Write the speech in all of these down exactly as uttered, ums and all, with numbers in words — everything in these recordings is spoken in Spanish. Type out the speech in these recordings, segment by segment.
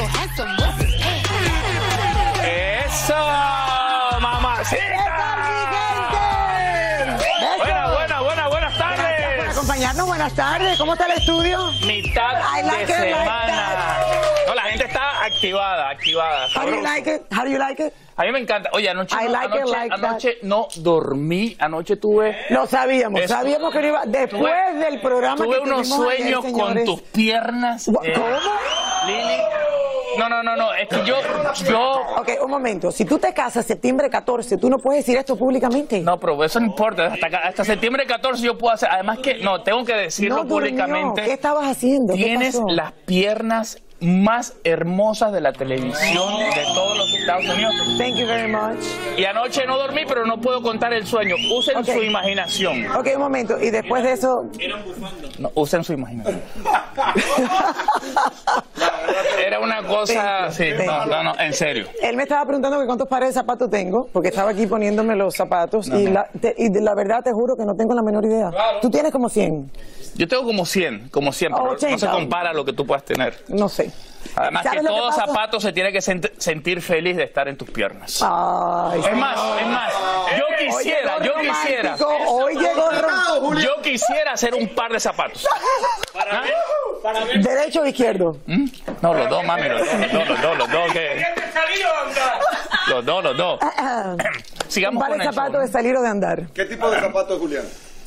so handsome, what's his name? ¡Eso! ¡Mamacita! Buenas, buenas, buenas, buenas tardes. Gracias por acompañarnos, buenas tardes. ¿Cómo está el estudio? Mitad I like de it, semana. like No, la gente está activada, activada. How do you like it? How do you like it? A mí me encanta. Oye, anoche, I no, like it anoche, like anoche no dormí. Anoche tuve... Lo sabíamos, Eso. sabíamos que no iba. Después Tuve- del programa Tuve que unos tuvimos ayer, sueños con señores. tus piernas. eh, ¿Cómo? Lili. No, no, no, no. Es que yo... yo Ok, un momento. Si tú te casas septiembre catorce, ¿tú no puedes decir esto públicamente? No, pero eso no importa. Hasta, hasta septiembre catorce yo puedo hacer. Además que, no, tengo que decirlo No durmió. públicamente. ¿Qué estabas haciendo? ¿Qué Tienes pasó? las piernas más hermosas de la televisión de todos los Estados Unidos. Thank you very much. Y anoche no dormí, pero no puedo contar el sueño. Usen Ok. su imaginación. Ok, un momento. Y después de eso... No, usen su imaginación. Era una cosa... Thank Sí, you, thank no, you. no, no, en serio. Él me estaba preguntando que cuántos pares de zapatos tengo, porque estaba aquí poniéndome los zapatos, y, la, te- y de la verdad te juro que no tengo la menor idea. Tú tienes como cien, Yo tengo como cien, como cien, pero no se ochenta. compara a lo que tú puedas tener. no sé. Además que ¿Sabes lo que todo pasa? zapato se tiene que sent- sentir feliz de estar en tus piernas. Ay, Es más, es más, yo quisiera, hoy yo llegó quisiera, romántico, hoy llegó rom- yo quisiera hacer un par de zapatos. ¿Ah? derecho o izquierdo. ¿Mm? No, los dos, mami, los dos, los dos, los dos, los dos, que... Los dos, los dos. Un Sigamos par con de eso. zapatos de salir o de andar. ¿Qué tipo de zapato es Julián?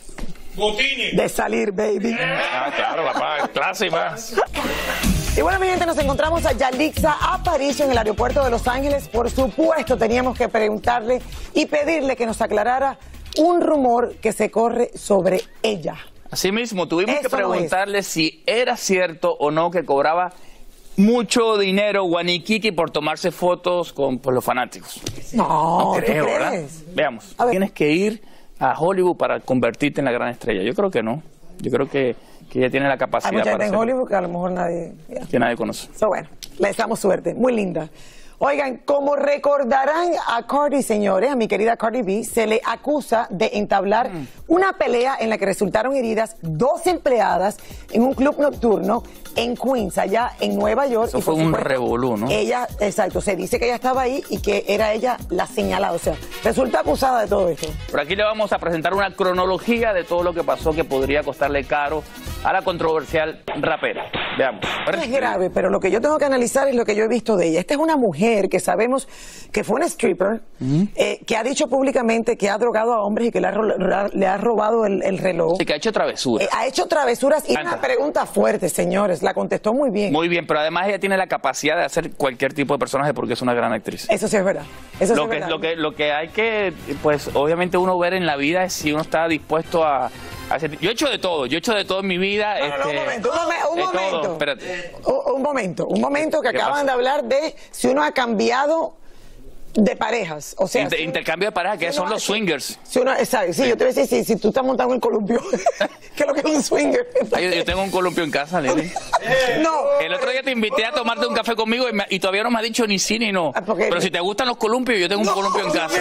De salir, baby. Ah, claro, papá, clase y más. Y bueno, mi gente, nos encontramos a Yalixa Aparicio en el aeropuerto de Los Ángeles. Por supuesto, teníamos que preguntarle y pedirle que nos aclarara un rumor que se corre sobre ella. Así mismo, tuvimos que Eso no preguntarle si era cierto o no que cobraba mucho dinero Guaniquiqui por tomarse fotos con pues, los fanáticos. No, ¿tú Creo, ¿verdad? crees? Veamos. A ver. Tienes que ir a Hollywood para convertirte en la gran estrella. Yo creo que no. Yo creo que, que ella tiene la Hay capacidad mucha para gente en hacerlo, Hollywood que a lo mejor nadie... yeah. que nadie conoce. So, bueno, le deseamos suerte. Muy linda. Oigan, como recordarán a Cardi, señores, a mi querida Cardi B, se le acusa de entablar Mm. una pelea en la que resultaron heridas dos empleadas en un club nocturno en Queens, allá en Nueva York. Eso Y, por fue un supuesto, revolú, ¿no? Ella, exacto, se dice que ella estaba ahí y que era ella la señalada. O sea, resulta acusada de todo esto. Por aquí le vamos a presentar una cronología de todo lo que pasó que podría costarle caro a la controversial rapera. Veamos. No es grave, pero lo que yo tengo que analizar es lo que yo he visto de ella. Esta es una mujer que sabemos que fue una stripper, eh, que ha dicho públicamente que ha drogado a hombres y que le ha, ro- le ha robado el, el reloj. Sí, que ha hecho travesura. Eh, ha hecho travesuras y Canta. una pregunta fuerte, señores. La contestó muy bien. Muy bien, pero además ella tiene la capacidad de hacer cualquier tipo de personaje porque es una gran actriz. Eso sí es verdad. Eso sí Lo es que, verdad. lo, que, lo que hay que, pues obviamente uno ver en la vida es si uno está dispuesto a, a hacer... Yo he hecho de todo, yo he hecho de todo en mi vida. No, no, no, un este, momento, un, momen- un de todo. momento. Espérate. Un, un momento, un momento que ¿Qué acaban pasa? de hablar de si uno ha cambiado de parejas. O sea, Inter- si- intercambio de pareja, que si son uno- los swingers. Si uno, exacto, sí, yo te voy a decir, si, si tú estás montado en el columpio, ¿qué es lo que es un swinger? Ah, yo, yo tengo un columpio en casa, Lili. No. El otro día te invité a tomarte un café conmigo y, me- y todavía no me has dicho ni sí ni no. Ah, porque- Pero si te gustan los columpios, yo tengo un columpio en casa.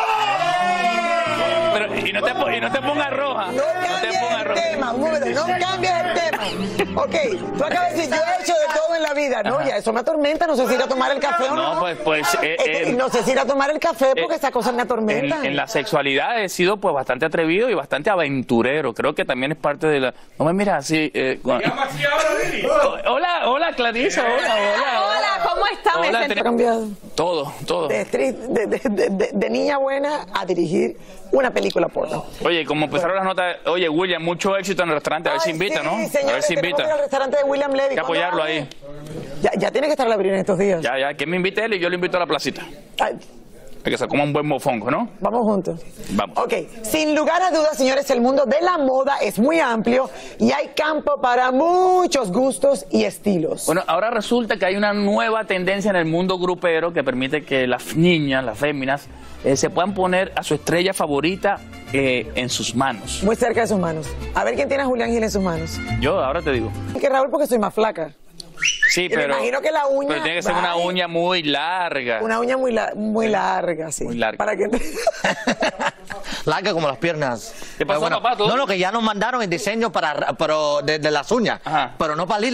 Pero, y, no te, po- y no te pongas roja. No No te cambies pongas el roja. tema, un momento, no cambies el tema. Ok, tú acabas de decir, yo he hecho de todo en la vida, ¿no? Ajá. Ya, eso me atormenta, no sé si ir a tomar el café o no. No, pues, pues eh, Eh, eh, no sé si ir a tomar el café porque eh, esas cosas me en, atormentan. en la sexualidad he sido pues bastante atrevido y bastante aventurero. Creo que también es parte de la... No me miras así. Eh, cuando- Hola, hola, Clarisa. Hola, hola. Hola, ¿cómo está? Me Hola, sentí- Ha cambiado Todo, todo. de, street- de, de- de- de- de niña buena a dirigir una película porno. Oye, como empezaron las notas, oye, William, mucho éxito en el restaurante, a ver si Ay, invita, sí, ¿no? A ver señores, si tenemos que ir al invita. restaurante de William Levy. Hay que ¿Cuándo apoyarlo abre? ahí. Ya, ya tiene que estar a la en estos días. Ya, ya, que me invite él y yo lo invito a la placita. Ay, Para que se coma un buen mofongo, ¿no? vamos juntos. Vamos. Ok, sin lugar a dudas, señores, el mundo de la moda es muy amplio y hay campo para muchos gustos y estilos. Bueno, ahora resulta que hay una nueva tendencia en el mundo grupero que permite que las niñas, las féminas, eh, se puedan poner a su estrella favorita eh, en sus manos. Muy cerca de sus manos. A ver quién tiene a Julián Gil en sus manos. Yo ahora te digo. Que Raúl, porque soy más flaca. Sí, me pero, imagino que la uña- pero tiene que ser una Ay. uña muy larga. Una uña muy, la- muy larga, sí. Muy larga. Para que te- Larga como las piernas. ¿Qué pasó, Pero papá? ¿Tú? No, no, que ya nos mandaron el diseño para, pero de, de las uñas. Ajá. Pero no para Lili.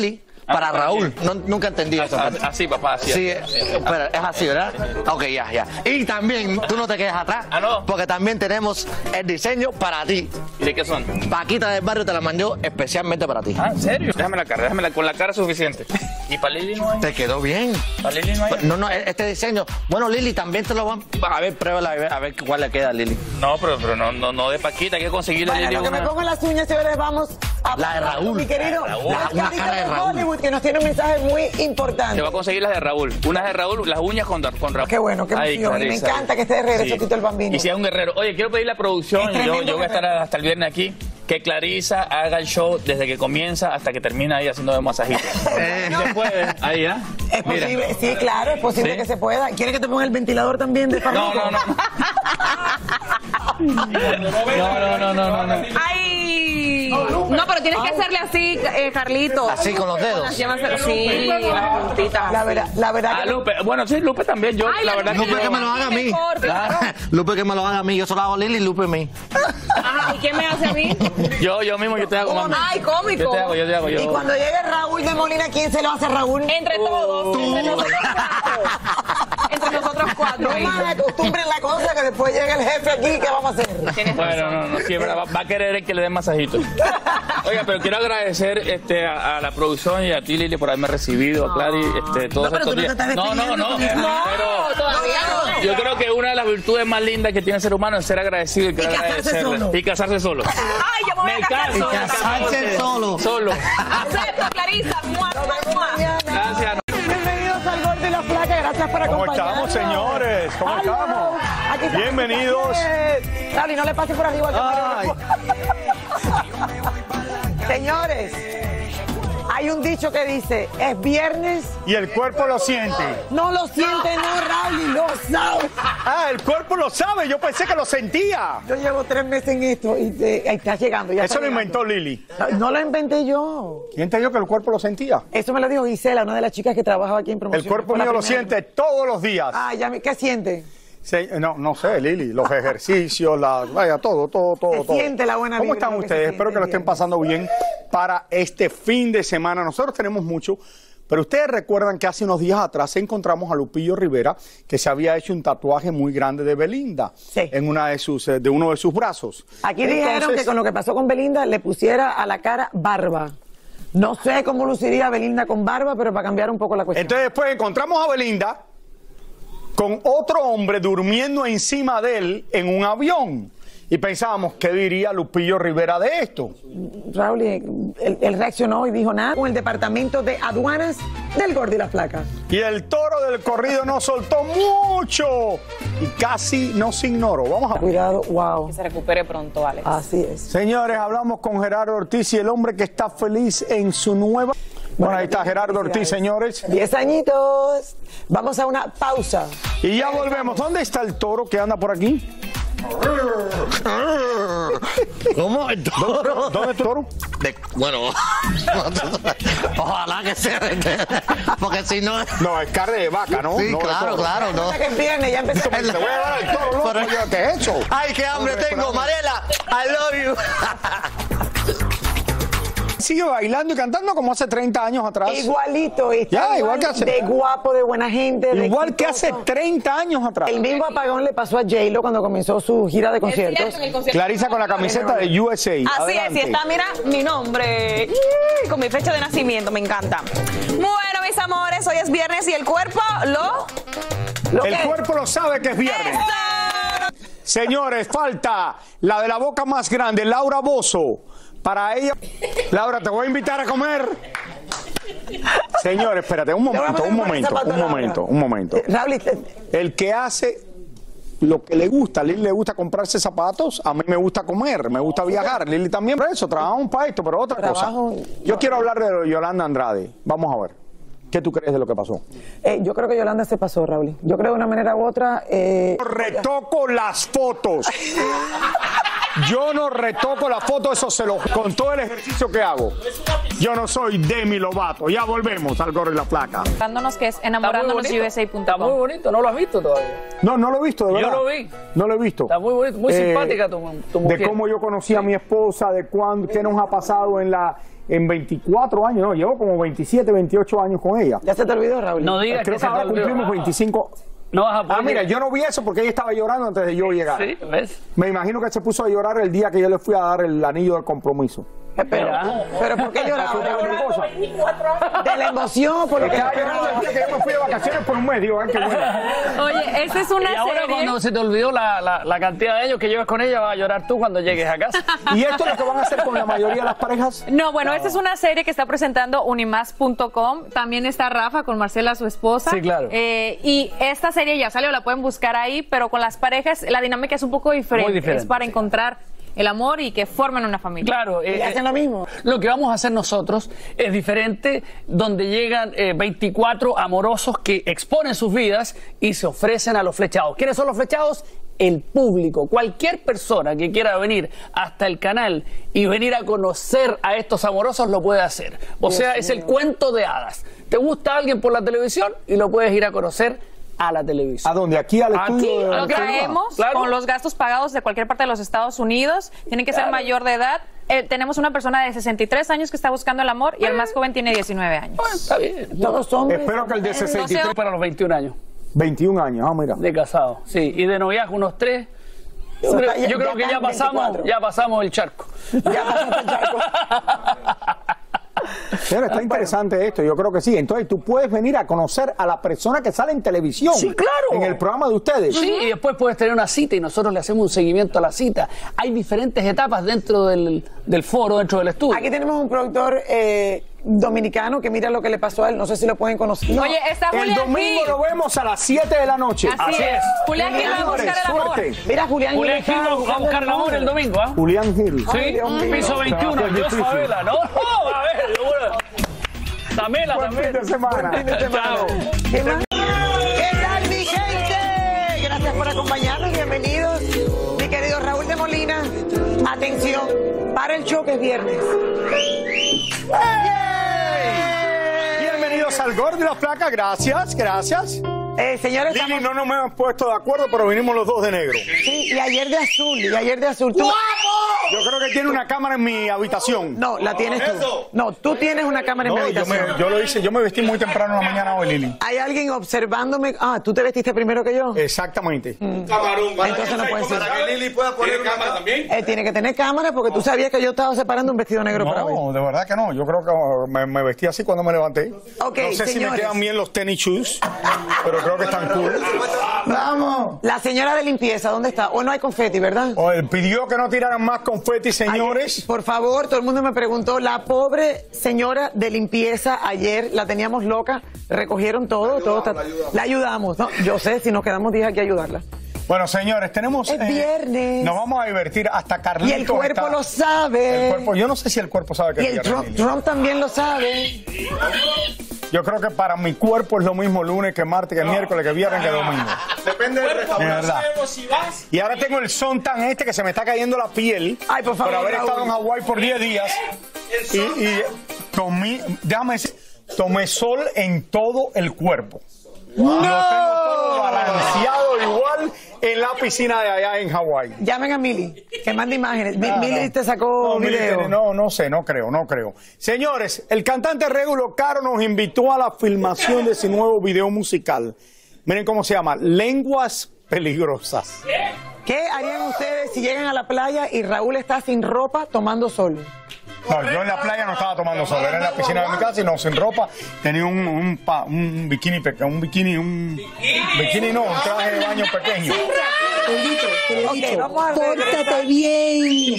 para Raúl. No, nunca entendí eso. Así, papá, así. Sí, pero es así, ¿verdad? Ok, ya, ya. Y también, tú no te quedes atrás. Ah, no. Porque también tenemos el diseño para ti. ¿Y de qué son? Paquita del Barrio te la mandó especialmente para ti. Ah, ¿en serio? Déjame la cara, déjame la, con la cara suficiente. ¿Y para Lili no hay? Te quedó bien. ¿Para Lili no hay? No, no, este diseño. Bueno, Lili también te lo van a ver, pruébala a ver, a ver cuál le queda a Lili. No, pero, pero no, no, no de Paquita, hay que conseguirle a Bueno, Lili lo que una. me pongo las uñas, señores, vamos a La de Raúl. mi querido La de Raúl. la Una cara de Raúl. Hollywood, que nos tiene un mensaje muy Te importante. va a conseguir las de Raúl. Unas de Raúl, las uñas con, con Raúl. Qué bueno, qué Ay, emoción. Y me Clarisa. encanta que esté de regreso, Tito el Bambino. Y sea un guerrero. Oye, quiero pedir la producción, Es y yo, tremendo yo voy a estar guerrero. hasta el viernes aquí, que Clarisa haga el show desde que comienza hasta que termina ahí haciendo masajitos. Eh. ¿Se puede? Ahí, ¿ah? Es Mira. posible, sí, claro, es posible ¿Sí? que se pueda. ¿Quiere que te ponga el ventilador también de No, Farruko? no, no. No, no, no, no, no. ¡Ay! No, pero tienes que hacerle así, eh, Carlitos. Así con los dedos. Sí, las puntitas. La verdad, la verdad Ah, que Lupe. Bueno, sí, Lupe también. Yo, Ay, la la verdad que Lupe yo... que me lo haga a mí. Claro. Lupe que me lo haga a mí. Yo solo hago a Lili y Lupe a mí. Ajá, ¿y quién me hace a mí? Yo, yo mismo, yo te hago, mami. Ay, cómico. Yo te hago, yo te hago, yo. Y cuando llegue Raúl de Molina, ¿quién se lo hace a Raúl? Entre todos, entre nosotros cuatro. Entre nosotros cuatro. No más acostumbren la cosa, que después llega el jefe aquí, ¿qué vamos a hacer? Bueno, no, no, sí, es verdad, va, va a querer el que le dé masajito. Oiga, pero quiero agradecer este, a, a la producción y a ti, Lili, por haberme recibido, a Clary, este, todos No, pero estos tú no días. te estás No, no, no. despidiendo, No, Pero todavía no. yo creo que una de las virtudes más lindas que tiene el ser humano es ser agradecido y quiero Y casarse agradecerle. solo. Y casarse solo. Ay, yo me voy a casar caso. sola. Casarse solo. Solo. Acepto, Clarisa. Mua, mua, mua. Gracias. Bienvenidos al Gordo y la Flaca, gracias por ¿Cómo acompañarnos. estamos, señores? ¿Cómo Hello. estamos? Aquí estamos. Bienvenidos. Dale, no le pase por arriba. Ay. Señores, hay un dicho que dice, es viernes, Y el cuerpo lo siente. no lo siente, no, Raúl, y lo sabe. Ah, el cuerpo lo sabe. Yo pensé que lo sentía. Yo llevo tres meses en esto y te, ahí está llegando. Ya Eso está lo llegando. inventó Lili. No, no lo inventé yo. ¿Quién te dijo que el cuerpo lo sentía? Eso me lo dijo Gisela, una de las chicas que trabajaba aquí en promoción. El cuerpo Fue la mío lo primera. siente todos los días. Ah, ya, me- ¿qué siente? Se- no, no sé, Lili, los ejercicios, la, vaya, todo, todo, todo, Se todo. siente la buena ¿Cómo vibra, están lo que ustedes? se Espero que lo siente estén bien. pasando bien para este fin de semana. Nosotros tenemos mucho, pero ustedes recuerdan que hace unos días atrás encontramos a Lupillo Rivera, que se había hecho un tatuaje muy grande de Belinda Sí. en una de sus, eh, de uno de sus brazos. Aquí dijeron Entonces, que con lo que pasó con Belinda le pusiera a la cara barba. No sé cómo luciría Belinda con barba, pero para cambiar un poco la cuestión. Entonces después encontramos a Belinda con otro hombre durmiendo encima de él en un avión. Y pensábamos, ¿qué diría Lupillo Rivera de esto? Raúl, eh, él, él reaccionó y dijo nada con el departamento de aduanas del Gordo y la Flaca. Y el toro del corrido nos soltó mucho y casi nos ignoró. Vamos a... Cuidado, wow. Que se recupere pronto, Alex. Así es. Señores, hablamos con Gerardo Ortiz y el hombre que está feliz en su nueva... Bueno, ahí está Gerardo Ortiz, señores. Diez añitos. Vamos a una pausa. Y ya volvemos. ¿Dónde está el toro que anda por aquí? ¿Cómo? ¿El toro? ¿Dónde está el toro? De- bueno, ojalá que sea. Porque si no. No, es carne de vaca, ¿no? Sí, No de claro, toro. claro, no. Hasta que es viernes, ya empezó. Te voy a dar el toro, loco. Pero- ¿Qué es eso? Ay, qué hambre Hombre, tengo, espérame. Mariela. I love you. Sigue bailando y cantando como hace treinta años atrás. Igualito. Está Ya, igual que hace- De guapo, de buena gente. de Igual que hace exitoso. treinta años atrás. El mismo apagón le pasó a J-Lo cuando comenzó su gira de conciertos. Clarisa con la camiseta de U S A. Así Adelante. es, y está, mira, mi nombre, y con mi fecha de nacimiento, me encanta. Bueno, mis amores, hoy es viernes y el cuerpo lo... Lo El que- cuerpo lo sabe que es viernes. ¡Eso! Señores, falta la de la boca más grande, Laura Bozzo. Para ella, Laura, te voy a invitar a comer. Señores, espérate, un momento, un momento, un momento, un momento. Eh, Raúl, te- El que hace lo que le gusta, a Lili le gusta comprarse zapatos, a mí me gusta comer, me gusta viajar. Lili también, por eso, trabajamos para esto, pero otra Trabajo- cosa. Yo quiero hablar de Yolanda Andrade. Vamos a ver. ¿Qué tú crees de lo que pasó? eh, yo creo que Yolanda se pasó, Raúl. Yo creo de una manera u otra. Eh, Retoco las fotos. Yo no retoco la foto, eso se lo con todo el ejercicio que hago. Yo no soy Demi Lovato. Ya volvemos al Gordo y la Flaca. Enamorándonos, que es Está muy enamorándonos bonito. U S A punto Está muy com. bonito, no lo has visto todavía. No, no lo he visto, de Yo verdad. lo vi. No lo he visto. Está muy bonito, muy Eh, simpática tu, tu mujer. De cómo yo conocí a mi esposa, de cuándo, qué nos ha pasado en la en veinticuatro años, no, llevo como veintisiete, veintiocho años con ella. ¿Ya se te olvidó, Raúl? No digas Creo que que se te ahora olvidó. cumplimos veinticinco. No vas a poder. Ah, mira, yo no vi eso porque ella estaba llorando antes de yo llegar. Sí, ¿ves? Me imagino que se puso a llorar el día que yo le fui a dar el anillo de compromiso. Pero, pero ¿por qué lloraba? Una cosa. De la emoción, por lo que Estaba llorando el día que yo me fui de vacaciones por un mes, digo, ay, qué bueno. Oye, esta es una Y ahora serie. cuando se te olvidó la, la, la cantidad de años que llevas con ella, vas a llorar tú cuando llegues a casa. ¿Y esto es lo que van a hacer con la mayoría de las parejas? No, bueno, esta es una serie que está presentando Unimás punto com. También está Rafa con Marcela, su esposa. Sí, claro. Eh, y esta serie ya salió, la pueden buscar ahí, pero con las parejas la dinámica es un poco diferente. Muy diferente, es para sí. encontrar el amor y que formen una familia. Claro. Y eh, hacen lo mismo. Lo que vamos a hacer nosotros es diferente, donde llegan eh, veinticuatro amorosos que exponen sus vidas y se ofrecen a los flechados. ¿Quiénes son los flechados? El público. Cualquier persona que quiera venir hasta el canal y venir a conocer a estos amorosos lo puede hacer. O sea, es el cuento de hadas. ¿Te gusta alguien por la televisión? Y lo puedes ir a conocer a la televisión. ¿A dónde? ¿Aquí al Aquí, estudio? de- Lo traemos Claro. con los gastos pagados de cualquier parte de los Estados Unidos. Tienen que ser Claro. mayor de edad. Eh, tenemos una persona de sesenta y tres años que está buscando el amor y el más joven tiene diecinueve años. Bueno, está bien. Todos hombres. Espero que el de sesenta y tres, Para los veintiún años veintiún años, ah, mira. de casado. Sí, y de noviazgo unos tres. Yo Eso creo, está- ya- yo creo ya que ya están pasamos, veinticuatro. ya pasamos el charco. Ya pasaste el charco. Pero está interesante esto, yo creo que sí. Entonces tú puedes venir a conocer a la persona que sale en televisión. Sí, claro. En el programa de ustedes. Sí, y después puedes tener una cita y nosotros le hacemos un seguimiento a la cita. Hay diferentes etapas dentro del, del foro, dentro del estudio. Aquí tenemos un productor eh, dominicano que mira lo que le pasó a él. No sé si lo pueden conocer. No. Oye, está El Julián domingo Gil. lo vemos a las siete de la noche. Así, Así es. es. Julián Gil va a buscar el amor. Suerte. Mira, Julián. Julián Gil Gil está va a buscando buscar el amor el domingo, ¿ah? Julián Gil. Ay, Sí, Dios mío. piso veintiuno, Qué Dios difícil. Favela, ¿no? Oh, a ver, yo voy a- Tamela, Buen fin también. de semana. Fin de semana. Chao. ¿Qué más? ¿Qué tal, mi gente? Gracias por acompañarnos. Bienvenidos. Mi querido Raúl de Molina. Atención, para el show que es viernes. Bienvenidos al Gordo y las Placas. Gracias, gracias. Eh, señores, Lili, estamos- no nos hemos puesto de acuerdo, pero vinimos los dos de negro. Sí, y ayer de azul, y ayer de azul. Tú- Yo creo que tiene una cámara en mi habitación. No, la tienes tú. No, tú tienes una cámara en mi No, yo, habitación. me, yo lo hice, yo me vestí muy temprano en la mañana hoy, Lili. Hay alguien observándome. Ah, tú te vestiste primero que yo. Exactamente. Camarón, para Entonces no puede ser. Para que Lili pueda poner cámara también. Eh, tiene que tener cámara porque tú sabías que yo estaba separando un vestido negro para hoy. No, de verdad que no. Yo creo que me, me vestí así cuando me levanté. Ok, no sé si me señores. quedan bien los tenis shoes, pero creo que están cool. Vamos. La señora de limpieza, ¿dónde está? O no hay confeti, ¿verdad? Oye, pidió que no tiraran más confeti, señores. Ayer, por favor, todo el mundo me preguntó, la pobre señora de limpieza ayer la teníamos loca, recogieron todo, todo está- la ayudamos, ¿no? Yo sé, si nos quedamos días hay que ayudarla. Bueno, señores, tenemos... Es viernes. Nos vamos a divertir hasta Carlitos. Y el cuerpo está- lo sabe. El cuerpo, yo no sé si el cuerpo sabe que Y es el viernes, Trump, Lili. Trump también lo sabe. Yo creo que para mi cuerpo es lo mismo lunes que martes, que miércoles, que viernes, que domingo. Depende del De restaurante. verdad. Y ahora tengo el son tan este que se me está cayendo la piel. Ay, por favor, Por haber Raúl. estado en Hawái por diez días. Y, y tomé, déjame decir, tomé sol en todo el cuerpo. Lo tengo todo balanceado igual en la piscina de allá en Hawái. Llamen a Mili, que mande imágenes. Mi- No, Mili no. te sacó No, Mili, video. No, no sé, no creo, no creo. Señores, el cantante Regulo Caro nos invitó a la filmación de su nuevo video musical. Miren cómo se llama, Lenguas Peligrosas. ¿Qué harían ustedes si llegan a la playa y Raúl está sin ropa tomando sol? No, yo en la playa no estaba tomando sol, era en la piscina de mi casa y no, sin ropa. Tenía un, un, pa- un bikini, pequeño, un bikini, un bikini no, un traje de baño pequeño. Ok, vamos a ver. Pórtate bien.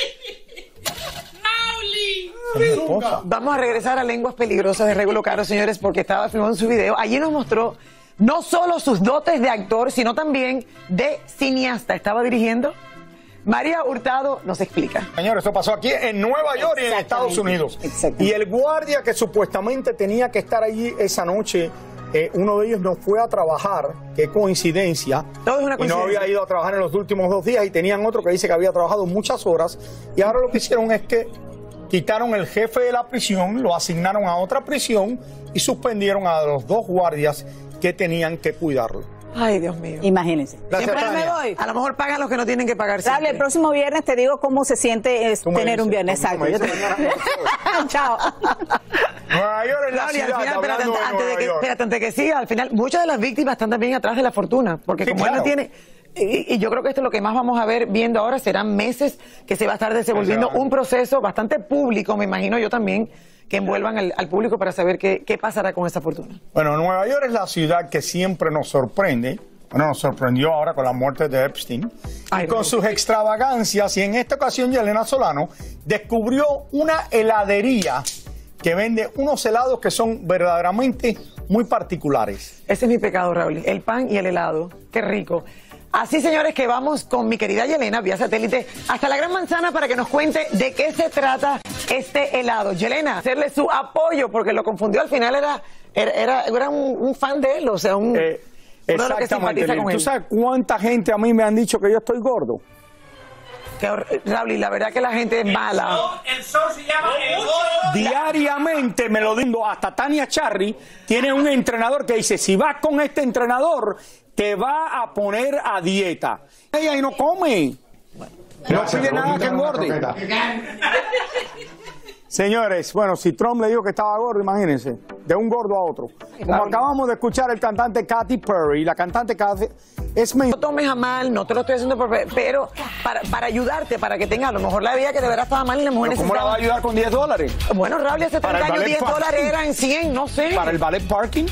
Mi esposa. Vamos a regresar a Lenguas Peligrosas de Regulo Caro, señores, porque estaba filmando su video. Allí nos mostró no solo sus dotes de actor, sino también de cineasta. Estaba dirigiendo. María Hurtado nos explica. Señores, esto pasó aquí en Nueva York y en Estados Unidos. Y el guardia que supuestamente tenía que estar allí esa noche, eh, uno de ellos no fue a trabajar, qué coincidencia. Todo es una Y no coincidencia. había ido a trabajar en los últimos dos días y tenían otro que dice que había trabajado muchas horas. Y ahora lo que hicieron es que quitaron el jefe de la prisión, lo asignaron a otra prisión y suspendieron a los dos guardias que tenían que cuidarlo. Ay, Dios mío. Imagínense. Gracias, Siempre Tania. me voy. A lo mejor pagan los que no tienen que pagar. Raúl, el próximo viernes te digo cómo se siente es tener un viernes. Exacto. Yo te... Chao. Nueva York es la Claudia, ciudad, al final, espérate, hablando de antes de Nueva que, York. espérate, antes de que siga, al final, muchas de las víctimas están también atrás de la fortuna, porque Sí, como él claro. no tiene, y, y yo creo que esto es lo que más vamos a ver viendo ahora, serán meses que se va a estar desenvolviendo Exacto. un proceso bastante público, me imagino yo también, que envuelvan al, al público para saber qué, qué pasará con esa fortuna. Bueno, Nueva York es la ciudad que siempre nos sorprende. Bueno, nos sorprendió ahora con la muerte de Epstein. Ay, y con no. sus extravagancias. Y en esta ocasión, Yelena Solano descubrió una heladería que vende unos helados que son verdaderamente muy particulares. Ese es mi pecado, Raúl, el pan y el helado, qué rico. Así, señores, que vamos con mi querida Yelena, vía satélite, hasta la Gran Manzana para que nos cuente de qué se trata este helado. Yelena, hacerle su apoyo, porque lo confundió al final, era, era, era, era un, un fan de él, o sea, un... Eh, uno de los que exactamente. simpatiza con ¿Tú él. sabes cuánta gente a mí me han dicho que yo estoy gordo? Que, Raúl, y la verdad que la gente es mala. El show se llama El Gordo. Diariamente me lo digo, hasta Tania Charry tiene un entrenador que dice, si vas con este entrenador, te va a poner a dieta. Ella ahí no come. No pide nada que engorde. Señores, bueno, si Trump le dijo que estaba gordo, imagínense, de un gordo a otro. Como acabamos de escuchar el cantante Katy Perry, la cantante Katy es... No tomes a mal, no te lo estoy haciendo por... Pero para, para ayudarte, para que tengas a lo mejor la vida que de verdad estaba mal y la mujer ¿Cómo la va a ayudar con diez dólares? Bueno, Raúl, hace Para treinta el años ballet diez parking. dólares eran cien, no sé. ¿Para el ballet parking?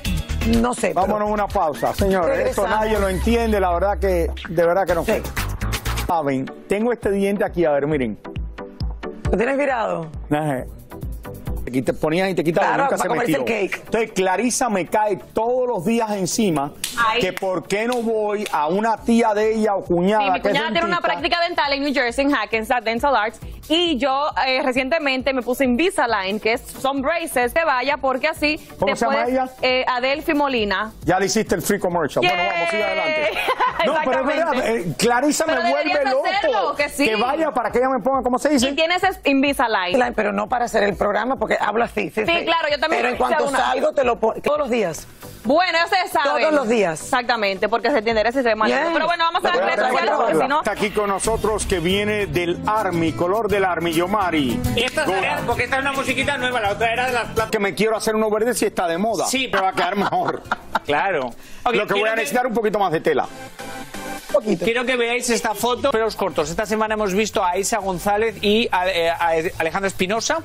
No sé. Vámonos a una pausa, señores. Esto Regresamos. nadie lo entiende, la verdad que, de verdad que no sé. Sí. Saben, tengo este diente aquí, a ver, miren. ¿Lo tienes virado? Ajá. Aquí te ponías y te quitabas, Claro, nunca para se me comerse tiró. el cake. Entonces Clarisa me cae todos los días encima Ay. que por qué no voy a una tía de ella o cuñada Sí, mi que es cuñada tiene una dentista. práctica dental en New Jersey, en Hackensack Dental Arts, y yo eh, recientemente me puse Invisalign, que es, son braces de valla, porque así ¿Cómo te se llama puedes- ella? Eh, Adelphi Molina. Ya le hiciste el free commercial. Bueno, Yay. vamos, sigue adelante. No, pero es verdad, Exactamente. eh, Clarisa Pero me vuelve deberías loco. hacerlo, que sí. vaya para que ella me ponga, ¿cómo se dice? Y tienes es Invisalign. Pero no para hacer el programa, porque hablo así. Sí, Sí, claro, yo también Pero en hice cuanto una. salgo, te lo pongo todos los días. Bueno, ustedes saben. Todos los días. Exactamente, porque se tiene ese tema. Yes. Pero bueno, vamos a las Pero redes otra sociales, cosa, porque si no... Está aquí con nosotros que viene del Army, color del Army, Yomari. Esta era, porque esta es una musiquita nueva, la otra era de las plata. Que me quiero hacer uno verde si está de moda. Sí. me va a quedar mejor. Claro. Ok, Lo que voy quiero a necesitar un poquito más de tela. Poquito. Quiero que veáis esta foto, pelos cortos. Esta semana hemos visto a Isa González y a, eh, a Alejandro Espinosa.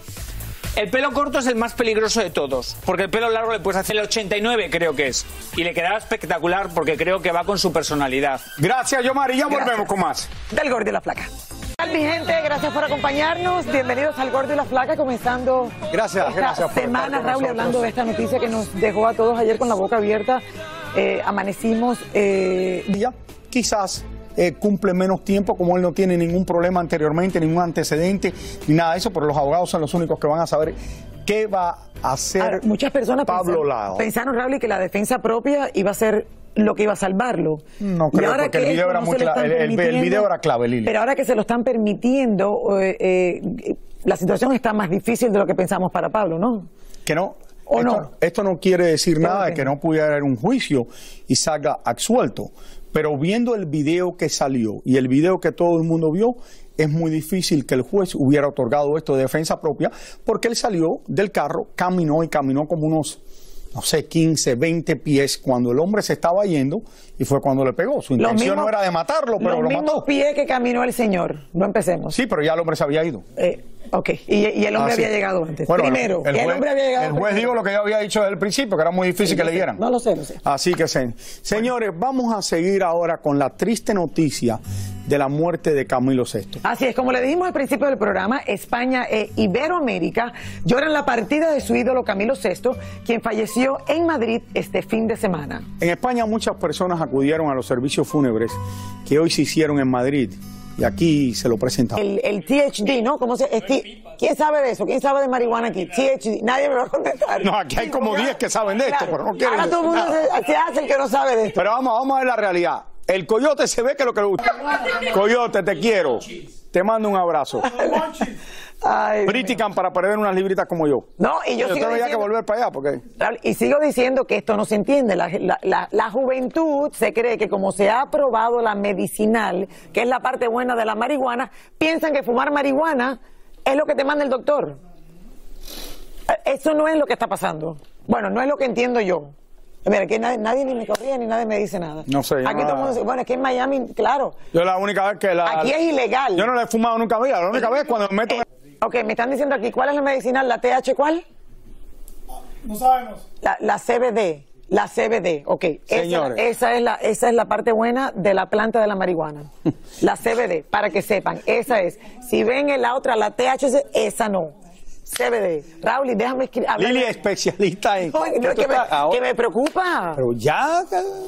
El pelo corto es el más peligroso de todos, porque el pelo largo le puedes hacer el ochenta y nueve, creo que es. Y le quedará espectacular porque creo que va con su personalidad. Gracias, Yomari. Ya Gracias. volvemos con más. Del Gordo y la Flaca. ¿Qué tal, mi gente? Gracias por acompañarnos. Bienvenidos al Gordo y la Flaca, comenzando Gracias, esta gracias por semana, estar con Raúl, nosotros. hablando de esta noticia que nos dejó a todos ayer con la boca abierta. Eh, amanecimos... Eh, Día, quizás eh, cumple menos tiempo, como él no tiene ningún problema anteriormente, ningún antecedente, ni nada de eso, pero los abogados son los únicos que van a saber qué va a hacer Ahora, muchas personas Pablo pensaron, Lao. pensaron, Raúl, que la defensa propia iba a ser lo que iba a salvarlo. No Y creo, ahora porque el que video esto era no muy se lo cla- están el- el- el permitiendo, video era clave, Lili. Pero ahora que se lo están permitiendo, eh, eh, la situación está más difícil de lo que pensamos para Pablo, ¿no? Que no. ¿O esto, no? esto no quiere decir Claro nada que de que no. no pudiera haber un juicio y salga absuelto. Pero viendo el video que salió y el video que todo el mundo vio, es muy difícil que el juez hubiera otorgado esto de defensa propia, porque él salió del carro, caminó y caminó como unos, no sé, quince, veinte pies cuando el hombre se estaba yendo y fue cuando le pegó. Su Los intención mismos- no era de matarlo, pero los lo mismos mató. pies que caminó el señor. No empecemos. Sí, pero ya el hombre se había ido. Eh, ok, y, y el hombre Ah, sí. había llegado antes. Bueno, Primero, el el, juez, hombre había llegado el juez primero. dijo lo que yo había dicho desde el principio, que era muy difícil que le dieran. No lo sé, lo sé. Así que, se- señores, vamos a seguir ahora con la triste noticia de la muerte de Camilo sexto. Así es, como le dijimos al principio del programa, España e Iberoamérica lloran la partida de su ídolo Camilo sexto, quien falleció en Madrid este fin de semana. En España muchas personas acudieron a los servicios fúnebres que hoy se hicieron en Madrid y aquí se lo presentamos. El, el T H D, ¿no? ¿Cómo se, es T- ¿Quién sabe de eso? ¿Quién sabe de marihuana aquí? T H D. Nadie me va a contestar. No, aquí hay como diez que saben de esto, pero no quieren Ahora todo el mundo decir se, se hace el que no sabe de esto. Pero vamos, vamos a ver la realidad. El coyote se ve que es lo que le gusta. Coyote, te quiero. Te mando un abrazo. Ay, Britican para perder unas libritas como yo. No, y yo, yo sigo tengo ya diciendo, que volver para allá, porque... Y sigo diciendo que esto no se entiende. La, la, la, la juventud se cree que como se ha aprobado la medicinal, que es la parte buena de la marihuana, piensan que fumar marihuana es lo que te manda el doctor. Eso no es lo que está pasando. Bueno, no es lo que entiendo yo. Mira, que nadie, nadie ni me corría ni nadie me dice nada. No sé. Aquí no todo el mundo dice, bueno, es que en Miami, claro. Yo la única vez que la... Aquí es ilegal. Yo no la he fumado nunca en vida. La única vez cuando me meto... Eh, ok, me están diciendo aquí, ¿cuál es la medicinal? ¿La T H cuál? No sabemos. La, la C B D. La C B D, ok. Señores. Esa, esa, es la, esa es la parte buena de la planta de la marihuana. La C B D, para que sepan. Esa es. Si ven en la otra, la T H C, esa no. C B D. Raúl, déjame escribir. Lili es especialista en... No, no, que, me, que me preocupa. Pero ya...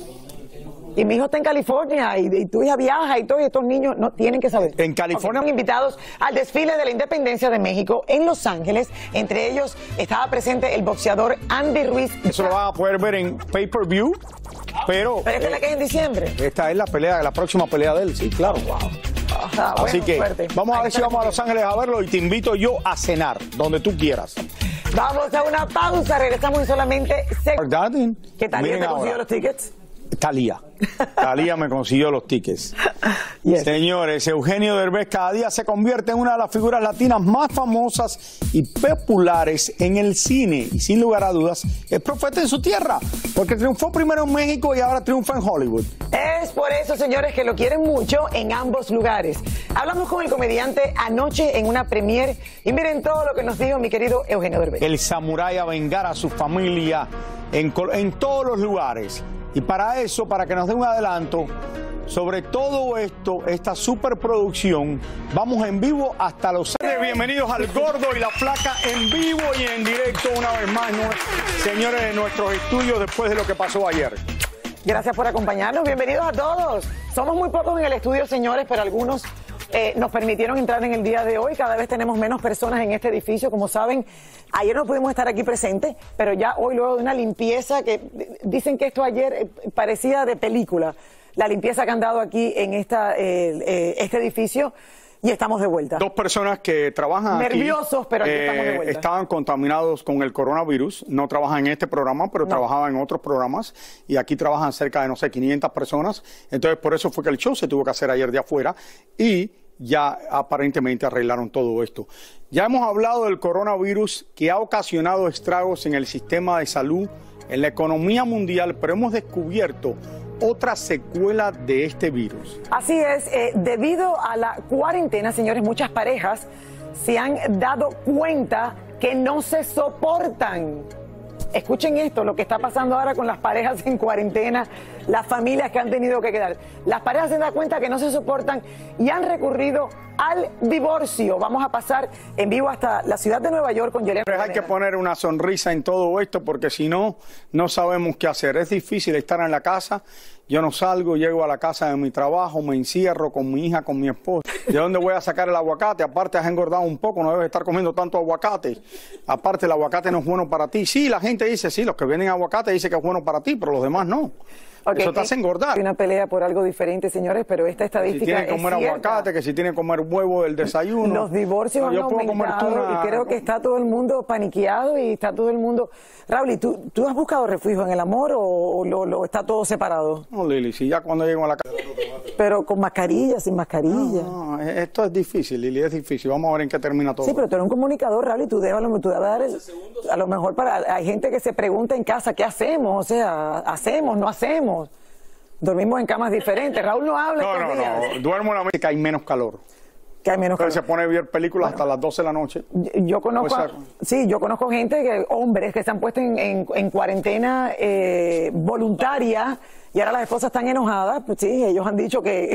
Y mi hijo está en California y, y tu hija viaja y todos estos niños no tienen que saber. En California. Okay. Invitados al desfile de la Independencia de México en Los Ángeles. Entre ellos estaba presente el boxeador Andy Ruiz. Eso lo van a poder ver en pay-per-view, pero... Pero esta eh, es la que es en diciembre. Esta es la pelea, la próxima pelea de él, sí, claro. Wow. Ajá, bueno, Así que suerte. vamos a Ahí ver está si vamos a la Los Ángeles a verlo y te invito yo a cenar, donde tú quieras. Vamos a una pausa, regresamos en solamente segundos. ¿Qué tal? ¿Ya te consiguió los tickets? Talía. Talía me consiguió los tickets. Yes. Señores, Eugenio Derbez cada día se convierte en una de las figuras latinas más famosas y populares en el cine. Y sin lugar a dudas, es profeta en su tierra, porque triunfó primero en México y ahora triunfa en Hollywood. Es por eso, señores, que lo quieren mucho en ambos lugares. Hablamos con el comediante anoche en una premiere y miren todo lo que nos dijo mi querido Eugenio Derbez. El samurái a vengar a su familia en, en todos los lugares. Y para eso, para que nos dé un adelanto sobre todo esto, esta superproducción, vamos en vivo hasta Los Ángeles. Bienvenidos al Gordo y la Flaca en vivo y en directo una vez más, ¿no? Señores, de nuestros estudios después de lo que pasó ayer. Gracias por acompañarnos, bienvenidos a todos. Somos muy pocos en el estudio, señores, pero algunos eh, nos permitieron entrar en el día de hoy. Cada vez tenemos menos personas en este edificio, como saben. Ayer no pudimos estar aquí presentes, pero ya hoy, luego de una limpieza que dicen que esto ayer eh, parecía de película, la limpieza que han dado aquí en esta, eh, eh, este edificio, y estamos de vuelta. Dos personas que trabajan nerviosos, aquí, pero aquí eh, estamos de vuelta. Estaban contaminados con el coronavirus, no trabajan en este programa, pero no. trabajaban en otros programas, y aquí trabajan cerca de, no sé, quinientas personas. Entonces, por eso fue que el show se tuvo que hacer ayer de afuera, y ya aparentemente arreglaron todo esto. Ya hemos hablado del coronavirus que ha ocasionado estragos en el sistema de salud, en la economía mundial, pero hemos descubierto otra secuela de este virus. Así es, eh, debido a la cuarentena, señores, muchas parejas se han dado cuenta que no se soportan. Escuchen esto, lo que está pasando ahora con las parejas en cuarentena, las familias que han tenido que quedar. Las parejas se dan cuenta que no se soportan y han recurrido al divorcio. Vamos a pasar en vivo hasta la ciudad de Nueva York con Yelena. Pero hay que poner una sonrisa en todo esto porque si no, no sabemos qué hacer. Es difícil estar en la casa. Yo no salgo, llego a la casa de mi trabajo, me encierro con mi hija, con mi esposa. ¿De dónde voy a sacar el aguacate? Aparte has engordado un poco, no debes estar comiendo tanto aguacate. Aparte el aguacate no es bueno para ti. Sí, la gente dice, sí, los que vienen aguacate dicen que es bueno para ti, pero los demás no. Okay, eso te hace engordar. Hay una pelea por algo diferente, señores, pero esta estadística si tiene que comer es aguacate, que si tiene que comer huevo del desayuno. Los divorcios no, han aumentado y creo que está todo el mundo paniqueado y está todo el mundo... Raúl, ¿tú, ¿tú has buscado refugio en el amor o, o lo, lo está todo separado? No, Lili, si ya cuando llego a la casa... Pero con mascarilla, sin mascarilla. No, no, esto es difícil, Lili, es difícil. Vamos a ver en qué termina todo. Sí, pero tú eres un comunicador, Raúl, y tú debes, tú debes dar el, a lo mejor para... Hay gente que se pregunta en casa, ¿qué hacemos? O sea, ¿hacemos, no hacemos? Dormimos en camas diferentes. Raúl no habla no, estos no, días. No, duermo en la mesa que hay menos calor. Que hay menos Entonces calor. se pone a ver películas bueno, hasta las doce de la noche. Yo, yo conozco, pues, sí, yo conozco gente, que hombres que se han puesto en, en, en cuarentena eh, voluntaria y ahora las esposas están enojadas. Pues sí, ellos han dicho que...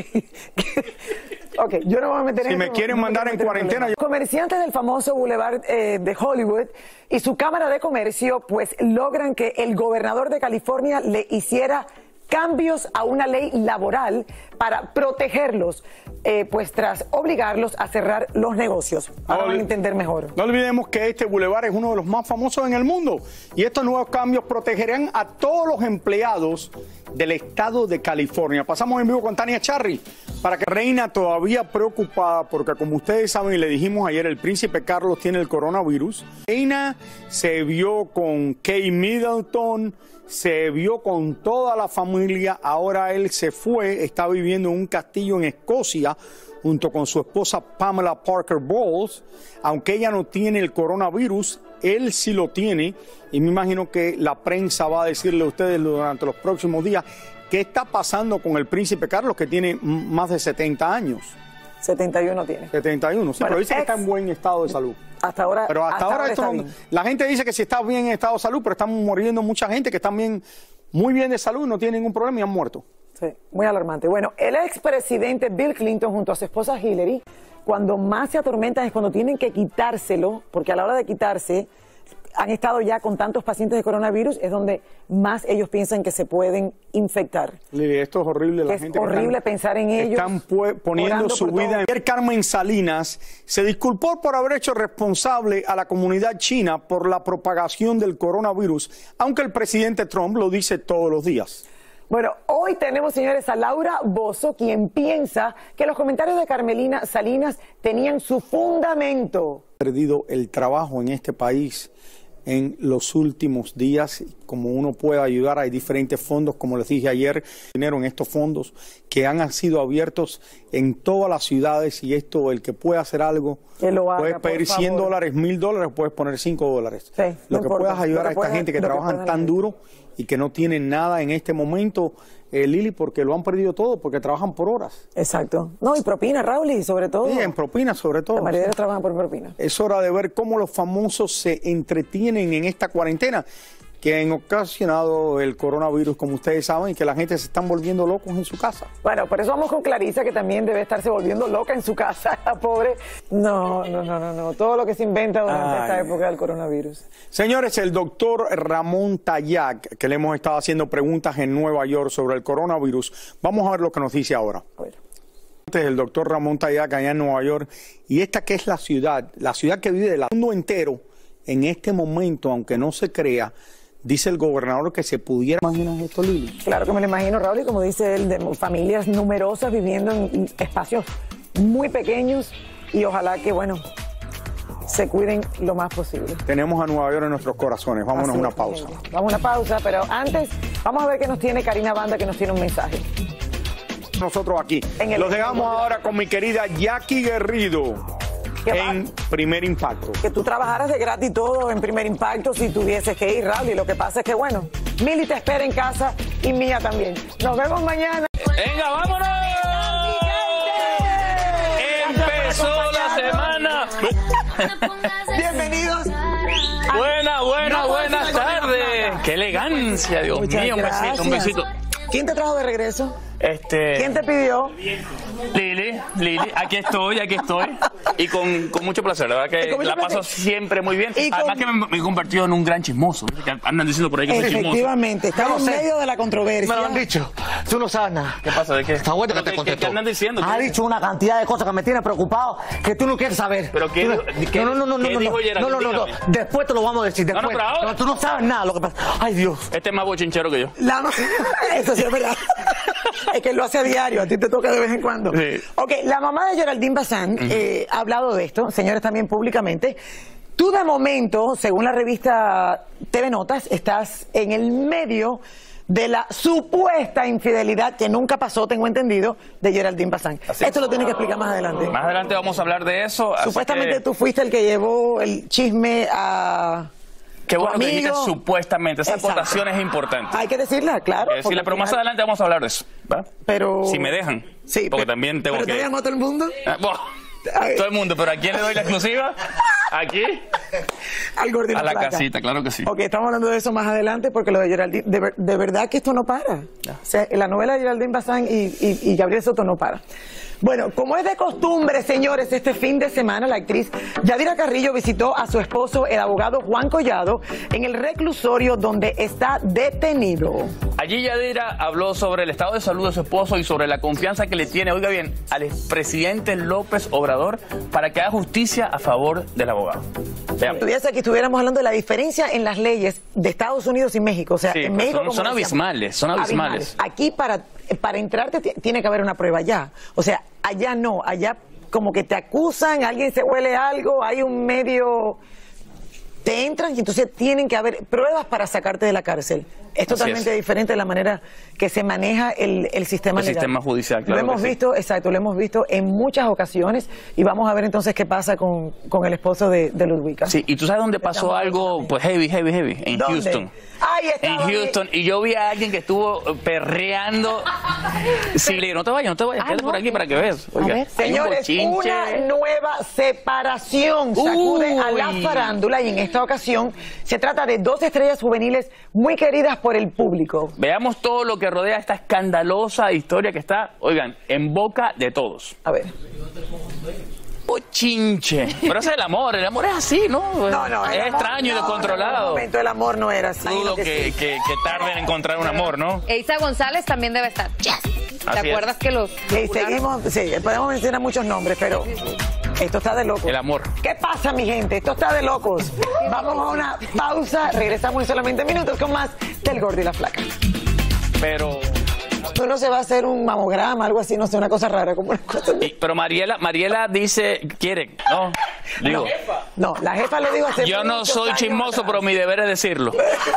que ok, yo no me voy a meter si en... Si me quieren no mandar en cuarentena... Yo... Comerciantes del famoso Boulevard eh, de Hollywood y su Cámara de Comercio pues logran que el gobernador de California le hiciera cambios a una ley laboral para protegerlos, eh, pues tras obligarlos a cerrar los negocios. Ahora no, van a entender mejor. No olvidemos que este bulevar es uno de los más famosos en el mundo y estos nuevos cambios protegerán a todos los empleados del estado de California. Pasamos en vivo con Tania Charry Para que reina todavía preocupada, porque como ustedes saben y le dijimos ayer, el príncipe Carlos tiene el coronavirus. Reina se vio con Kate Middleton, se vio con toda la familia, ahora él se fue, está viviendo en un castillo en Escocia junto con su esposa Pamela Parker Bowles. Aunque ella no tiene el coronavirus, él sí lo tiene, y me imagino que la prensa va a decirle a ustedes durante los próximos días qué está pasando con el príncipe Carlos, que tiene más de setenta años. setenta y uno tiene. setenta y uno, sí, Bueno, pero dice ex- que está en buen estado de salud. Hasta ahora. Pero hasta, ahora, esto está no- bien. la gente dice que si está bien en estado de salud, pero están muriendo mucha gente que están bien, muy bien de salud, no tienen ningún problema y han muerto. Sí, muy alarmante. Bueno, el expresidente Bill Clinton junto a su esposa Hillary, cuando más se atormentan es cuando tienen que quitárselo, porque a la hora de quitarse, han estado ya con tantos pacientes de coronavirus, es donde más ellos piensan que se pueden infectar. Lili, esto es horrible. La Es gente que horrible están- pensar en ellos, Están pu- poniendo orando su por vida. todo. Ayer Carmen Salinas se disculpó por haber hecho responsable a la comunidad china por la propagación del coronavirus, aunque el presidente Trump lo dice todos los días. Bueno, hoy tenemos, señores, a Laura Bozzo, quien piensa que los comentarios de Carmelina Salinas tenían su fundamento. Perdido el trabajo en este país en los últimos días. Como uno puede ayudar, hay diferentes fondos, como les dije ayer, dinero en estos fondos que han sido abiertos en todas las ciudades, y esto, el que puede hacer algo, Que lo haga, puedes pedir por cien favor. dólares, mil dólares, puedes poner cinco dólares. Sí, no lo que importa. puedas ayudar Lo a que esta puedas- gente que lo que trabajan puedas tan hacer. duro y que no tienen nada en este momento, eh, Lili, porque lo han perdido todo, porque trabajan por horas. Exacto. No, y propina, Raúl, y sobre todo. Sí, en propina sobre todo. La mayoría de ellos trabajan por propina. Es hora de ver cómo los famosos se entretienen en esta cuarentena que han ocasionado el coronavirus, como ustedes saben, y que la gente se están volviendo locos en su casa. Bueno, por eso vamos con Clarisa, que también debe estarse volviendo loca en su casa, la pobre. No, no, no, no, no. Todo lo que se inventa durante Ay. esta época del coronavirus. Señores, el doctor Ramón Tayac, que le hemos estado haciendo preguntas en Nueva York sobre el coronavirus, vamos a ver lo que nos dice ahora. A ver. Este es el doctor Ramón Tayac allá en Nueva York, y esta que es la ciudad, la ciudad que vive del mundo entero en este momento, aunque no se crea. Dice el gobernador que se pudiera imaginar esto, Lili. Claro que me lo imagino, Raúl, y como dice él, de familias numerosas viviendo en espacios muy pequeños, y ojalá que, bueno, se cuiden lo más posible. Tenemos a Nueva York en nuestros corazones. Vámonos Así a una es, pausa. señores. Vamos a una pausa, pero antes vamos a ver qué nos tiene Karina Banda, que nos tiene un mensaje. Nosotros aquí. En el- Los dejamos ahora con mi querida Jackie Guerrido ¿Qué va? en Primer Impacto. Que tú trabajaras de gratis todo en Primer Impacto si tuvieses que ir, Raúl, y lo que pasa es que, bueno, Mili te espera en casa y Mía también. Nos vemos mañana. ¡Venga, vámonos! Empezó la semana. Bienvenidos. Buena, buena, No, buenas no, no, no, tardes. no. Qué elegancia, Dios Muchas mío. Un besito, un gracias. besito. ¿Quién te trajo de regreso? Este. ¿Quién te pidió? Lili, Lili, aquí estoy, aquí estoy. Y con, con mucho placer, la verdad Y que con mucho la paso placer. siempre muy bien. Y Además con- que me, me he convertido en un gran chismoso. ¿Viste? Que andan diciendo por ahí que soy chismoso. Efectivamente, estamos en medio de la controversia. Me lo han dicho. Tú no sabes nada. ¿Qué pasa? ¿De qué? Está bueno que ¿Pero te qué- contestó. ¿Qué andan diciendo? Ha ¿Qué- dicho una cantidad de cosas que me tienen preocupado que tú no quieres saber. ¿Pero qué Tú no- dijo- qué- no, no, no, no, qué no, dijo no, Geraldine? no, no, no, no. Dígame. Después te lo vamos a decir. No, no, Después. pero ahora. No, tú no sabes nada lo que pasa. Ay, Dios. Este es más bochinchero que yo. La ma- Eso sí es verdad. Es que él lo hace a diario, a ti te toca de vez en cuando. Sí. Ok, la mamá de Geraldine Bazán eh, ha hablado de esto, señores, también públicamente. Tú de momento, según la revista T V Notas, estás en el medio de la supuesta infidelidad que nunca pasó, tengo entendido, de Geraldine Bazán. Esto lo tienes que explicar más adelante. Más adelante vamos a hablar de eso. así Supuestamente que- tú fuiste el que llevó el chisme a... Qué tu bueno que dijiste amigo. supuestamente. Esa Exacto. acotación es importante. Hay que decirla, claro. Hay que decirle, porque pero al más final- adelante vamos a hablar de eso. ¿va? Pero... Si me dejan. Sí, Porque pero- también tengo ¿Pero que. te llamó a todo el mundo? Ah, buah, Ay. todo el mundo, pero ¿a quién le doy la exclusiva? ¿Aquí? Al gordito A la flaca. casita, claro que sí. Ok, estamos hablando de eso más adelante porque lo de Geraldine, de, ver- de verdad que esto no para. O sea, la novela de Geraldine Bazán y, y, y Gabriel Soto no para. Bueno, como es de costumbre, señores, este fin de semana la actriz Yadira Carrillo visitó a su esposo, el abogado Juan Collado, en el reclusorio donde está detenido. Allí Yadira habló sobre el estado de salud de su esposo y sobre la confianza que le tiene, oiga bien, al expresidente López Obrador para que haga justicia a favor del abogado. Veamos. Estuviese aquí, estuviéramos hablando de la diferencia en las leyes de Estados Unidos y México. O sea, Sí, en pues México son, como son decíamos, abismales, son abismales. Aquí para, para entrarte ti- tiene que haber una prueba ya. O sea, allá no, allá como que te acusan, alguien se huele algo, hay un medio... Te entran y entonces tienen que haber pruebas para sacarte de la cárcel. Es Así totalmente es. diferente a la manera que se maneja el, el sistema El legal. sistema judicial, Lo claro hemos que sí. visto, exacto, lo hemos visto en muchas ocasiones y vamos a ver entonces qué pasa con, con el esposo de, de Ludwika. Sí, y tú sabes dónde pasó Estamos algo pues heavy, heavy, heavy, en ¿Dónde? Houston. Ahí En estaba mi- Houston, y yo vi a alguien que estuvo eh, perreando. Sí, le digo, no te vayas, no te vayas, Ah, quédate no. por aquí para que veas. Oiga, ver. hay un Señores, bochinche. una nueva separación sacude a la Uy. farándula y en esta ocasión se trata de dos estrellas juveniles muy queridas por el público. Veamos todo lo que rodea esta escandalosa historia que está, oigan, en boca de todos. A ver. Bochinche. Pero ese es el amor, el amor es así, ¿no? No, no, el es amor- extraño y no, descontrolado. En un momento el amor no era así. Dudo lo que que, sí. que, que tarden en encontrar un amor, ¿no? Eisa González también debe estar. Yes. ¿Te Así es. acuerdas que los... Sí, seguimos, sí, podemos mencionar muchos nombres, pero esto está de locos. El amor. ¿Qué pasa, mi gente? Esto está de locos. Vamos a una pausa, regresamos en solamente minutos con más del Gordo y la Flaca. Pero, Uno se va a hacer un mamograma, algo así, no sé, una cosa rara, como una cosa... y- pero Mariela, Mariela dice, quiere, ¿no? Digo, No, la jefa lo dijo hace yo no muchos soy años chismoso, atrás. pero mi deber es decirlo.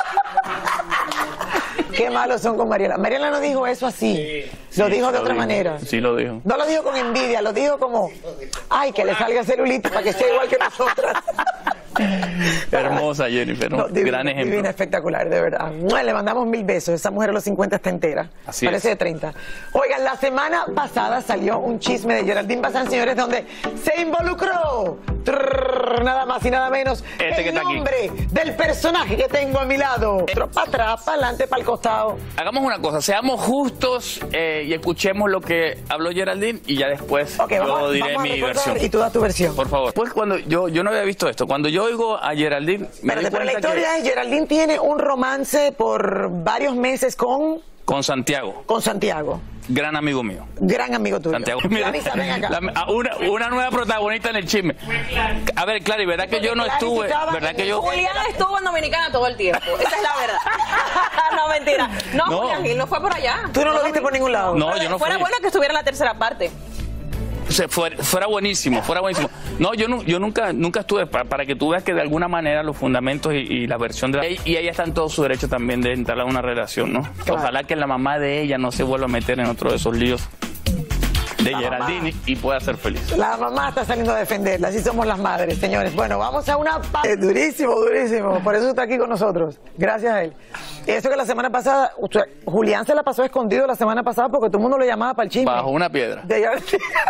Qué malos son con Mariela. Mariela no dijo eso así, lo dijo de Lo otra dijo. manera. Sí, lo dijo. No lo dijo con envidia, lo dijo como, ay, que le salga celulitis para que sea igual que nosotras. Hermosa Jennifer, ¿no? No, divina, Gran ejemplo. divina, espectacular, de verdad. ¡Mua! Le mandamos mil besos. Esa mujer a los cincuenta está entera. Así Parece es. de treinta. Oigan, la semana pasada salió un chisme de Geraldine Bazán, señores, donde se involucró trrr, nada más y nada menos Este que el está aquí. nombre del personaje que tengo a mi lado. Para atrás, para adelante, para el costado. Hagamos una cosa, seamos justos eh, y escuchemos lo que habló Geraldine y ya después Ok, yo vamos, diré vamos a mi recordar versión. y tú das tu versión. Por favor. Pues cuando yo, yo no había visto esto, cuando yo oigo a Geraldine, me Pero, di pero la cuenta historia que es, Geraldine tiene un romance por varios meses con, con Santiago, con Santiago, gran amigo mío. gran amigo tuyo. Santiago, mira, Clarisa, ven acá. la- a una, una nueva protagonista en el chisme. A ver, Clary, ¿verdad que yo no Clarisa estuve? estaba ¿Verdad en que yo? Julián estuvo en Dominicana todo el tiempo. Esa es la verdad. No, mentira. No, No. Julián Gil no fue por allá. Tú no lo viste por ningún lado. No, Pero yo no fuera fui. bueno que estuviera en la tercera parte. O sea, fuera, fuera buenísimo, fuera buenísimo. No, yo, no, yo nunca nunca estuve, para, para que tú veas que de alguna manera los fundamentos y, y la versión de la... Y ella está en todo su derecho también de entrar a una relación, ¿no? Claro. Ojalá que la mamá de ella no se vuelva a meter en otro de esos líos de La Geraldine y pueda ser feliz. La mamá está saliendo a defenderla, así somos las madres, señores. Bueno, vamos a una parte. Durísimo, durísimo. Por eso está aquí con nosotros. Gracias a él. Y eso que la semana pasada, usted- Julián se la pasó escondido la semana pasada porque todo el mundo lo llamaba para el chisme. Bajo una piedra. De allá-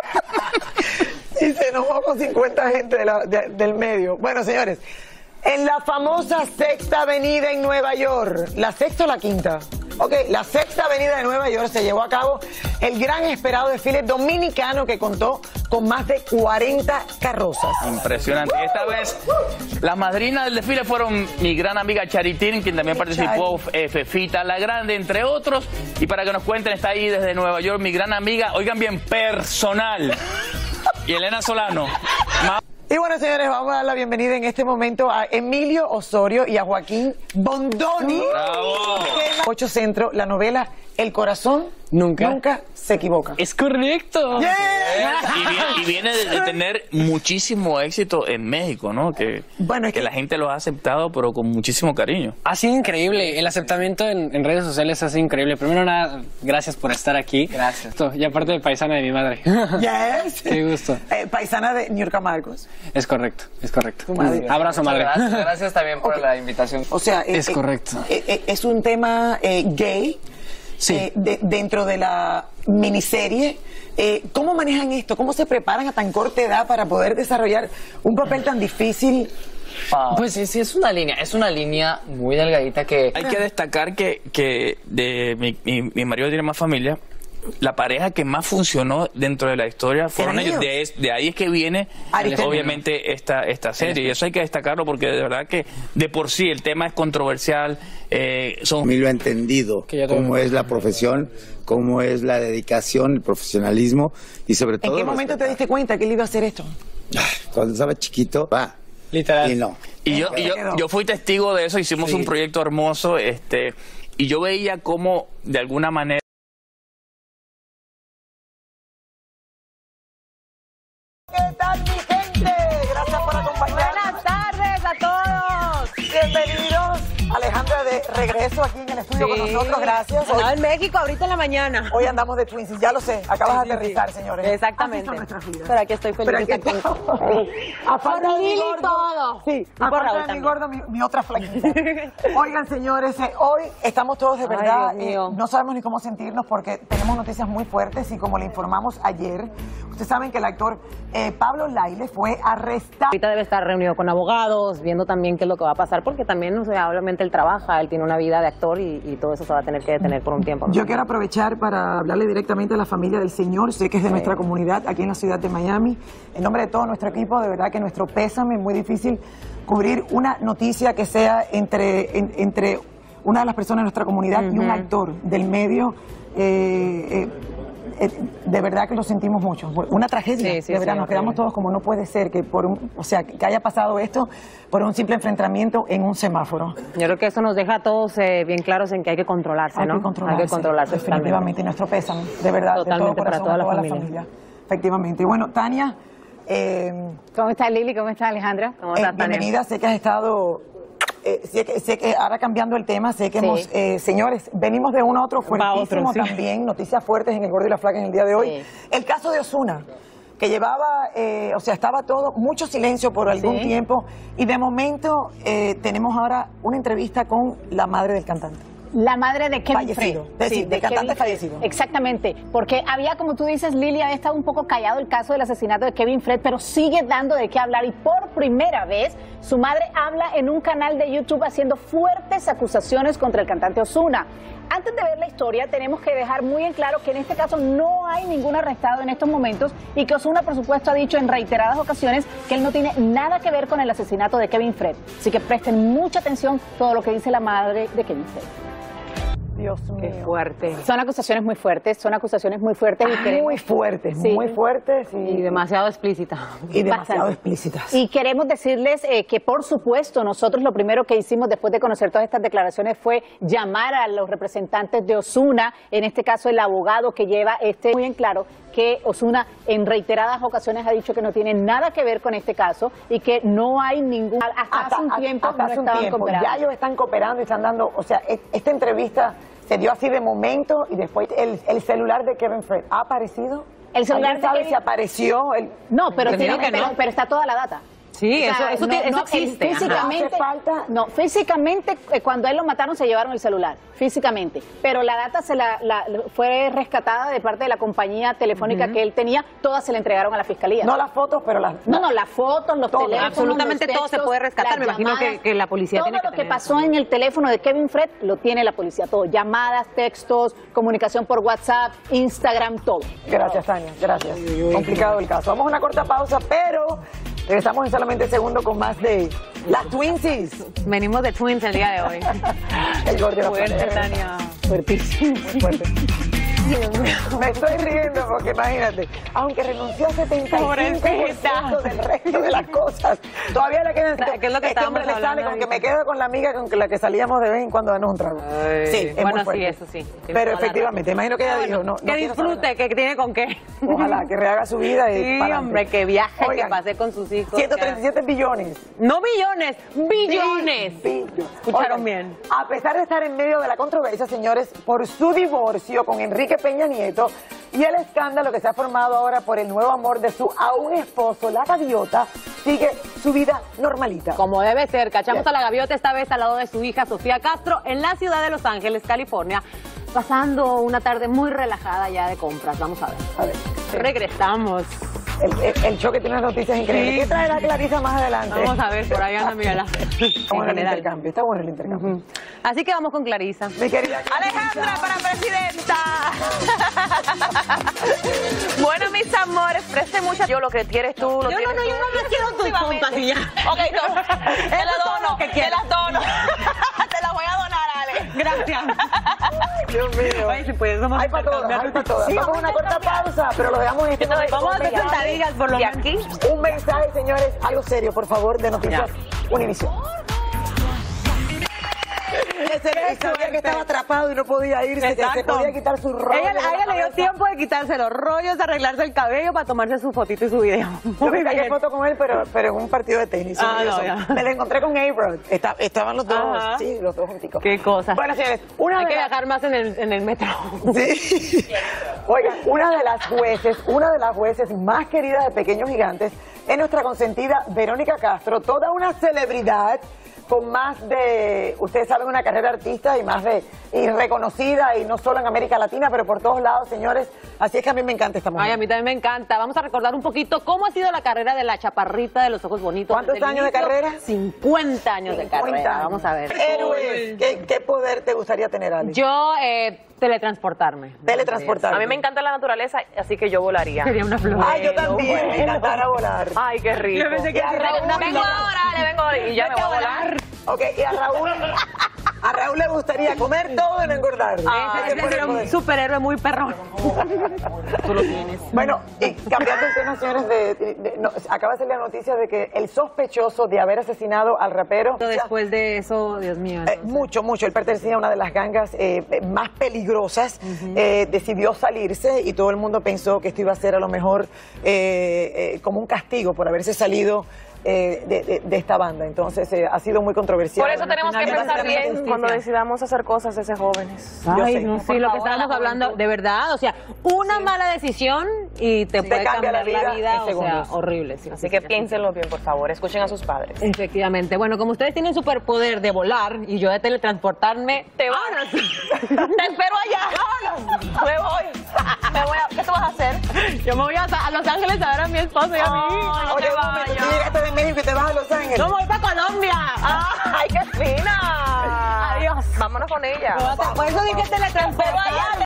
y se enojó con cincuenta gente de la- de- del medio. Bueno, señores, en la famosa Sexta Avenida en Nueva York, ¿la sexta o la quinta? Ok, la Sexta Avenida de Nueva York se llevó a cabo el gran esperado desfile dominicano que contó con más de cuarenta carrozas. Impresionante. Y esta vez las madrinas del desfile fueron mi gran amiga Charitín, quien también participó, eh, Fefita la Grande, entre otros. Y para que nos cuenten, está ahí desde Nueva York mi gran amiga, oigan bien, personal. Y Elena Solano. Ma- Y bueno, señores, vamos a dar la bienvenida en este momento a Emilio Osorio y a Joaquín Bondoni. ¡Bravo! Ocho Centro, la novela El Corazón Nunca. Nunca se equivoca. Es correcto. Yeah. Y viene, y viene de, de tener muchísimo éxito en México, ¿no? Que, Bueno, es que que- la gente lo ha aceptado, pero con muchísimo cariño. Ha sido increíble. El aceptamiento en, en redes sociales ha sido increíble. Primero nada, gracias por estar aquí. Gracias. Y aparte de paisana de mi madre. Yes. Qué gusto. Eh, paisana de Niurka Marcos. Es correcto, es correcto. Tu madre. Abrazo, madre. Gracias, gracias también por Ok. la invitación. O sea, eh, Es eh, correcto. eh, eh, es un tema eh, gay. Sí. eh, de- dentro de la miniserie. Eh, ¿Cómo manejan esto? ¿Cómo se preparan a tan corta edad para poder desarrollar un papel tan difícil? Pues sí, sí, es una línea, es una línea muy delgadita que... Hay que destacar que, que de mi, mi, mi marido tiene más familia. la pareja que más funcionó dentro de la historia fueron ellos. De, de ahí es que viene, obviamente, esta, esta serie. Y eso hay que destacarlo porque de verdad que de por sí el tema es controversial. Eh, son... Mí lo he entendido, cómo es la profesión, cómo es la dedicación, el profesionalismo y sobre todo... ¿En qué momento te diste cuenta que él iba a hacer esto? Cuando estaba chiquito, va. Literal. Y no. Y yo, y yo, yo fui testigo de eso, hicimos sí. un proyecto hermoso, este, y yo veía cómo de alguna manera... ¿Qué tal, mi gente? Gracias por acompañarnos. Buenas tardes a todos. Bienvenidos. Alejandra, de regreso aquí en el estudio sí. con nosotros, gracias. Hoy, en México, ahorita en la mañana. Hoy andamos de Twinsies, ya lo sé, acabas sí, de aterrizar, sí. señores. Exactamente. Pero aquí estoy feliz de estar con Aparte de mi gordo, todo. Sí, aparte de mi gordo, mi, mi otra flaquita. Oigan, señores, eh, hoy estamos todos de verdad, Ay, eh, no sabemos ni cómo sentirnos porque tenemos noticias muy fuertes y como le informamos ayer, ustedes saben que el actor eh, Pablo Lyle fue arrestado. Ahorita debe estar reunido con abogados, viendo también qué es lo que va a pasar, porque también, o sea, obviamente él trabaja, él tiene una vida de actor y, y todo eso se va a tener que detener por un tiempo. Yo quiero aprovechar para hablarle directamente a la familia del señor, sé que es de sí. nuestra comunidad aquí en la ciudad de Miami. En nombre de todo nuestro equipo, de verdad que nuestro pésame, es muy difícil cubrir una noticia que sea entre, en, entre una de las personas de nuestra comunidad uh-huh. y un actor del medio. Eh, eh, de verdad que lo sentimos mucho, una tragedia, sí, sí, de verdad sí, nos quedamos todos como no puede ser que por un, o sea, que haya pasado esto por un simple enfrentamiento en un semáforo. Yo creo que eso nos deja a todos eh, bien claros en que hay que controlarse, hay ¿no? Que controlarse, hay que controlarse. Definitivamente, y nuestro pésame, de verdad, totalmente, de todo corazón, para toda, a toda la, la familia. familia. Efectivamente. Bueno, Tania. Eh, ¿Cómo está Lili? ¿Cómo está Alejandra? ¿Cómo está eh, Tania? Bienvenida, sé que has estado... Eh, sé, que, sé que ahora cambiando el tema, sé que sí. hemos, eh, señores, venimos de uno a otro fuertísimo otro, sí. también, noticias fuertes en el Gordo y la Flaca en el día de hoy. Sí. El caso de Ozuna, que llevaba, eh, o sea, estaba todo, mucho silencio por algún sí. tiempo, y de momento eh, tenemos ahora una entrevista con la madre del cantante. La madre de Kevin fallecido, Fred. Es decir, sí, de cantante fallecido. Exactamente, porque había, como tú dices, Lili, había estado un poco callado el caso del asesinato de Kevin Fred, pero sigue dando de qué hablar y por primera vez su madre habla en un canal de YouTube haciendo fuertes acusaciones contra el cantante Ozuna. Antes de ver la historia, tenemos que dejar muy en claro que en este caso no hay ningún arrestado en estos momentos y que Ozuna, por supuesto, ha dicho en reiteradas ocasiones que él no tiene nada que ver con el asesinato de Kevin Fred. Así que presten mucha atención a todo lo que dice la madre de Kevin Fred. Dios mío. Qué fuerte. Son acusaciones muy fuertes, son acusaciones muy fuertes. Ah, y queremos, muy fuertes, sí. muy fuertes. Y, y demasiado explícitas. Y demasiado Bastante. explícitas. Y queremos decirles eh, que, por supuesto, nosotros lo primero que hicimos después de conocer todas estas declaraciones fue llamar a los representantes de Ozuna, en este caso el abogado que lleva este, muy en claro que Ozuna en reiteradas ocasiones ha dicho que no tiene nada que ver con este caso y que no hay ningún... Hasta, hasta hace un tiempo hasta no hace un estaban tiempo. cooperando. Ya ellos están cooperando y están dando... O sea, esta entrevista se dio así de momento y después el, el celular de Kevin Fred ha aparecido. El celular de sabe Kevin... si apareció? El... No, pero, tiene que no. no, pero está toda la data. Sí, o sea, eso, eso, no, eso no, existe. Físicamente, falta... no, físicamente eh, cuando él lo mataron se llevaron el celular, físicamente. Pero la data se la, la fue rescatada de parte de la compañía telefónica uh-huh. que él tenía, todas se le entregaron a la fiscalía. No las fotos, pero las... No, no, las fotos, los todo, teléfonos, absolutamente los textos, todo se puede rescatar. Me imagino que, que la policía todo tiene que lo que tener pasó eso. en el teléfono de Kevin Fred lo tiene la policía, todo. Llamadas, textos, comunicación por WhatsApp, Instagram, todo. Gracias, Tania, gracias. Uy, uy, Complicado uy. el caso. Vamos a una corta pausa, pero... Regresamos en solamente segundos con más de las Twinsies. Venimos de Twins el día de hoy. El Gordo y la Fuerte, Tania. Fuertísimo. Muy fuerte. Me estoy riendo porque imagínate, aunque renunció a setenta y cinco por ciento del resto de las cosas, todavía le quedan... ¿Qué es lo que este hombre le sale con que me quedo con la amiga con la que salíamos de vez en cuando a darnos un trago. Ay, sí, es bueno, muy fuerte. sí, eso sí. Pero efectivamente, imagino que ella bueno, dijo... No, que no disfrute, que tiene con qué. Ojalá, que rehaga su vida y sí, hombre, que viaje, Oigan, que pase con sus hijos. ciento treinta y siete billones. No billones, billones. billones. Escucharon Oigan, bien. A pesar de estar en medio de la controversia, señores, por su divorcio con Enrique Peña Nieto y el escándalo que se ha formado ahora por el nuevo amor de su aún esposo, la gaviota, sigue su vida normalita. Como debe ser, cachamos a la gaviota esta vez al lado de su hija Sofía Castro en la ciudad de Los Ángeles, California, pasando una tarde muy relajada ya de compras. Vamos a ver. A ver. Regresamos. El, el, el show que tiene las noticias increíbles. Sí. ¿Qué traerá Clarisa más adelante? Vamos a ver, por ahí anda, mírala. Está bueno el intercambio, está bueno el intercambio. Uh-huh. Así que vamos con Clarisa. Mi querida Alejandra para presidenta. Bueno, mis amores, preste mucha. Yo lo que quieres tú, lo Yo tienes no, no, tú. yo no me quiero tus compas y ya. Ok, no. Te la dono, que te quieras. las dono. Te las voy a donar, Ale. Gracias. Dios mío. Ay, si puedes, vamos Hay a para todas, hay para todas. Sí, vamos a una corta pausa, pero lo dejamos en este momento. Vamos a hacer sentadillas por lo Y menos. aquí, Un mensaje, señores, algo serio, por favor, de Noticias Univisión. Ese sabía que estaba atrapado y no podía irse, que se podía quitar su rollo. Ella, de la a ella le dio cabeza. tiempo de quitarse los rollos, arreglarse el cabello para tomarse su fotito y su video. Yo me saqué foto con él, pero, pero en un partido de tenis. Ah, no, Eso. ya. Me lo encontré con A-Rod. Está- Estaban los dos, Ajá. sí, los dos junticos. Qué cosa. Bueno, señores, una Hay de que las- viajar más en el, en el metro. Sí. Oigan, una de las jueces, una de las jueces más queridas de Pequeños Gigantes es nuestra consentida Verónica Castro, toda una celebridad con más de, ustedes saben, una carrera artista y más de, y reconocida, y no solo en América Latina, pero por todos lados, señores. Así es que a mí me encanta esta mujer. Ay, a mí también me encanta. Vamos a recordar un poquito cómo ha sido la carrera de la chaparrita de los ojos bonitos. ¿Cuántos desde el años de inicio. carrera? cincuenta años de cincuenta carrera. años. Vamos a ver. Héroes, ¿qué, qué poder te gustaría tener, Ali? Yo, eh, teletransportarme. Teletransportarme. a mí me encanta la naturaleza, así que yo volaría. Sería una flor. Ay, yo también, me encantará volar. Ay, qué rico. Yo pensé que Y a sí. Raúl, No, vengo ahora, le vengo ahora y ya me voy a volar. Ok, y a Raúl, a Raúl le gustaría comer todo y no engordar. Ese Ese ese poder, sería un poder. superhéroe muy perrón. Tú lo tienes. Bueno, y cambiando el tema, señores, de, de- de- no, acaba de salir la noticia de que el sospechoso de haber asesinado al rapero... Después de eso, Dios mío. Eh, mucho, mucho. Él pertenecía a una de las gangas eh, más peligrosas. Eh, decidió salirse y todo el mundo pensó que esto iba a ser a lo mejor eh, eh, como un castigo por haberse salido eh, de, de- de esta banda. Entonces eh, ha sido muy controversial. Por eso tenemos que Finalmente, pensar bien justicia. cuando decidamos hacer cosas desde jóvenes. Yo Ay, sé. no, Por sí, lo que favor, a estábamos la hablando, juventud. de verdad, o sea, una mala decisión y te puede cambia la cambiar la vida vida, en o sea, segundos. horrible. Sí, Así sí, que sí, piénsenlo bien, por favor. Escuchen a sus padres. Efectivamente. Bueno, como ustedes tienen superpoder de volar y yo de teletransportarme, Te vas. Te espero allá. Me voy. Me voy a... ¿Qué tú vas a hacer? yo me voy a, a Los Ángeles a ver a mi esposo y a mí. no Oye, te un momento, vayas. tú llegaste de México y te vas a Los Ángeles. No, me voy para Colombia. ¡Ay, qué fina! Adiós. Vámonos con ella. Por eso dije teletransportarme.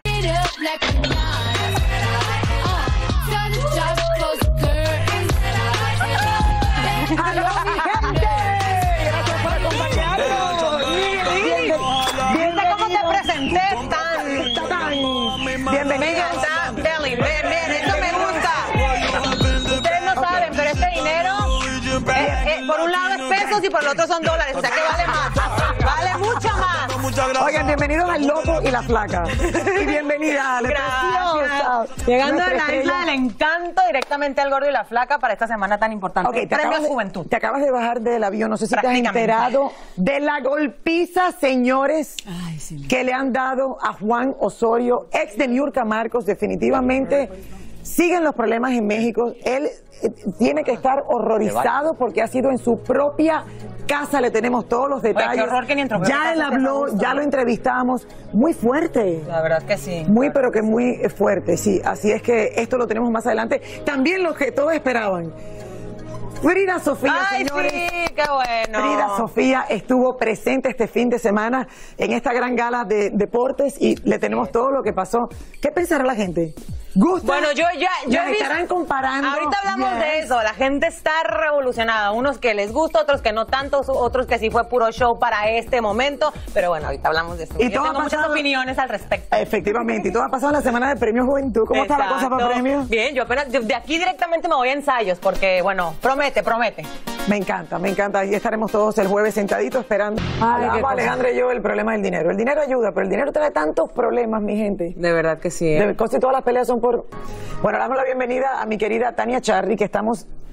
¡Aló, mi gente! Gracias por acompañarnos. ¿Viste cómo te presenté? Tan, tan. Bienvenida. Belly, bien, bien, esto me gusta. Ustedes no saben, pero este dinero, eh, eh, por un lado es pesos y por el otro son dólares, o sea que vale más. Vale mucho más. Oigan, bienvenidos al Loco y la Flaca. Y bienvenida, Ale, preciosa. Llegando Nuestra de la estrella. isla del encanto directamente al gordo y la flaca para esta semana tan importante. Ok, te Premios acabas, de, Juventud. te acabas de bajar del avión, no sé si te has Prácticamente. enterado de la golpiza, señores, que le han dado a Juan Osorio, ex de Niurka Marcos. Definitivamente siguen los problemas en México. Él eh, tiene que estar horrorizado porque ha sido en su propia casa. Le tenemos todos los detalles. qué horror que ni en tu propia ya él casa te habló, gusta. ya lo entrevistamos. Muy fuerte. La verdad es que sí. Muy, pero que muy eh, fuerte, sí. Así es que esto lo tenemos más adelante. También lo que todos esperaban. Frida Sofía, Ay, señores. sí, qué bueno. Frida Sofía estuvo presente este fin de semana en esta gran gala de deportes y le tenemos todo lo que pasó. ¿Qué pensará la gente? ¿Gusta? Bueno, yo ya, yo ¿Las he visto- estarán comparando? Ahorita hablamos Yes. de eso. La gente está revolucionada. Unos que les gusta, otros que no tanto, otros que sí fue puro show para este momento. Pero bueno, ahorita hablamos de eso. Y Yo todo tengo ha muchas pasado- opiniones al respecto. Efectivamente, y todo ha pasado en la semana de Premio Juventud. ¿Cómo está la cosa para Exacto. premios? Bien, yo apenas de, de aquí directamente me voy a ensayos porque, bueno, promete, promete. Me encanta, me encanta. Ahí estaremos todos el jueves sentaditos esperando. Hablamos, qué cosa. Alejandra y yo, el problema del dinero. El dinero ayuda, pero el dinero trae tantos problemas, mi gente. De verdad que sí. De casi todas las peleas son por... Bueno, damos la bienvenida a mi querida Tania Charri, que estamos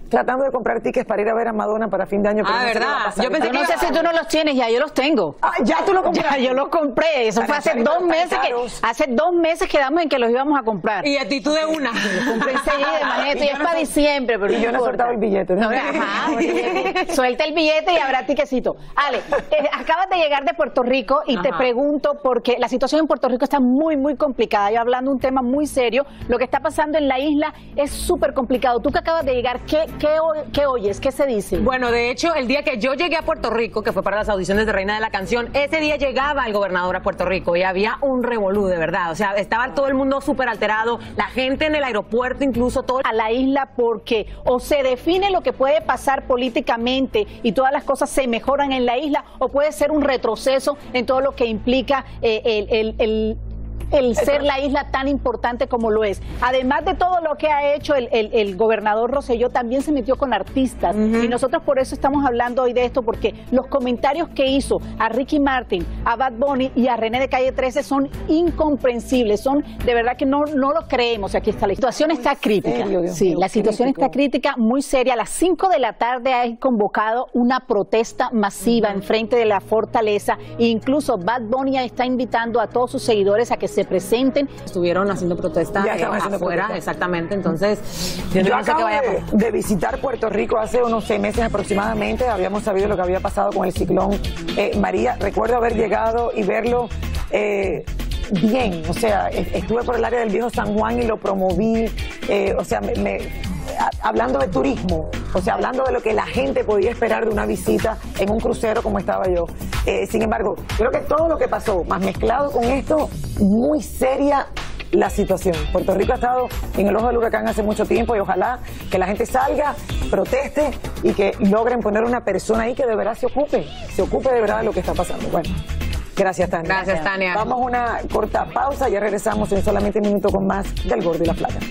tratando de comprar tickets para ir a ver a Madonna para fin de año. Ah, ¿verdad? Yo pensé que no sé si tú no los tienes, ya yo los tengo. Ah, ya tú lo compraste. Ya yo los compré. Eso fue hace dos meses que hace dos meses quedamos en que los íbamos a comprar. Y a ti tú de una. Los compré enseguida, imagínate, y es para diciembre, pero y yo no he soltado el billete. No, ajá, suelta el billete y habrá tiquecito. Ale, eh, acabas de llegar de Puerto Rico y ajá. te pregunto porque la situación en Puerto Rico está muy, muy complicada. Yo hablando de un tema muy serio, lo que está pasando en la isla es súper complicado. Tú que acabas de llegar, ¿qué, qué, qué oyes? ¿Qué se dice? Bueno, de hecho, el día que yo llegué a Puerto Rico, que fue para las audiciones de Reina de la Canción, ese día llegaba el gobernador a Puerto Rico y había un revolú, de verdad. O sea, estaba todo el mundo súper alterado, la gente en el aeropuerto, incluso todo. A la isla porque o se define lo que puede pasar políticamente y todas las cosas se mejoran en la isla, o puede ser un retroceso en todo lo que implica eh, el, el, el el ser la isla tan importante como lo es. Además de todo lo que ha hecho el, el, el gobernador Rosselló, también se metió con artistas. Uh-huh. Y nosotros por eso estamos hablando hoy de esto, porque los comentarios que hizo a Ricky Martin, a Bad Bunny y a René de Calle trece son incomprensibles. Son de verdad que no, no lo creemos. Aquí está la situación, está crítica. Sí, la situación está crítica, muy seria. A las cinco de la tarde hay convocado una protesta masiva en frente de la fortaleza. E incluso Bad Bunny está invitando a todos sus seguidores a que se presenten. Estuvieron haciendo protesta eh, haciendo afuera, protesta. Exactamente. Entonces, yo, yo no acabo sé que vaya de, de visitar Puerto Rico hace unos seis meses aproximadamente. Habíamos sabido lo que había pasado con el ciclón eh, María. Recuerdo haber llegado y verlo eh, bien. O sea, estuve por el área del viejo San Juan y lo promoví. Eh, o sea, me, me hablando de turismo, o sea, hablando de lo que la gente podía esperar de una visita en un crucero como estaba yo. Eh, sin embargo, creo que todo lo que pasó, más mezclado con esto, muy seria la situación. Puerto Rico ha estado en el ojo del huracán hace mucho tiempo y ojalá que la gente salga, proteste y que logren poner una persona ahí que de verdad se ocupe, se ocupe de verdad de lo que está pasando. Bueno. Gracias, Tania. Gracias, Tania. Vamos a una corta pausa, ya regresamos en solamente un minuto con más del Gordo y la Flaca.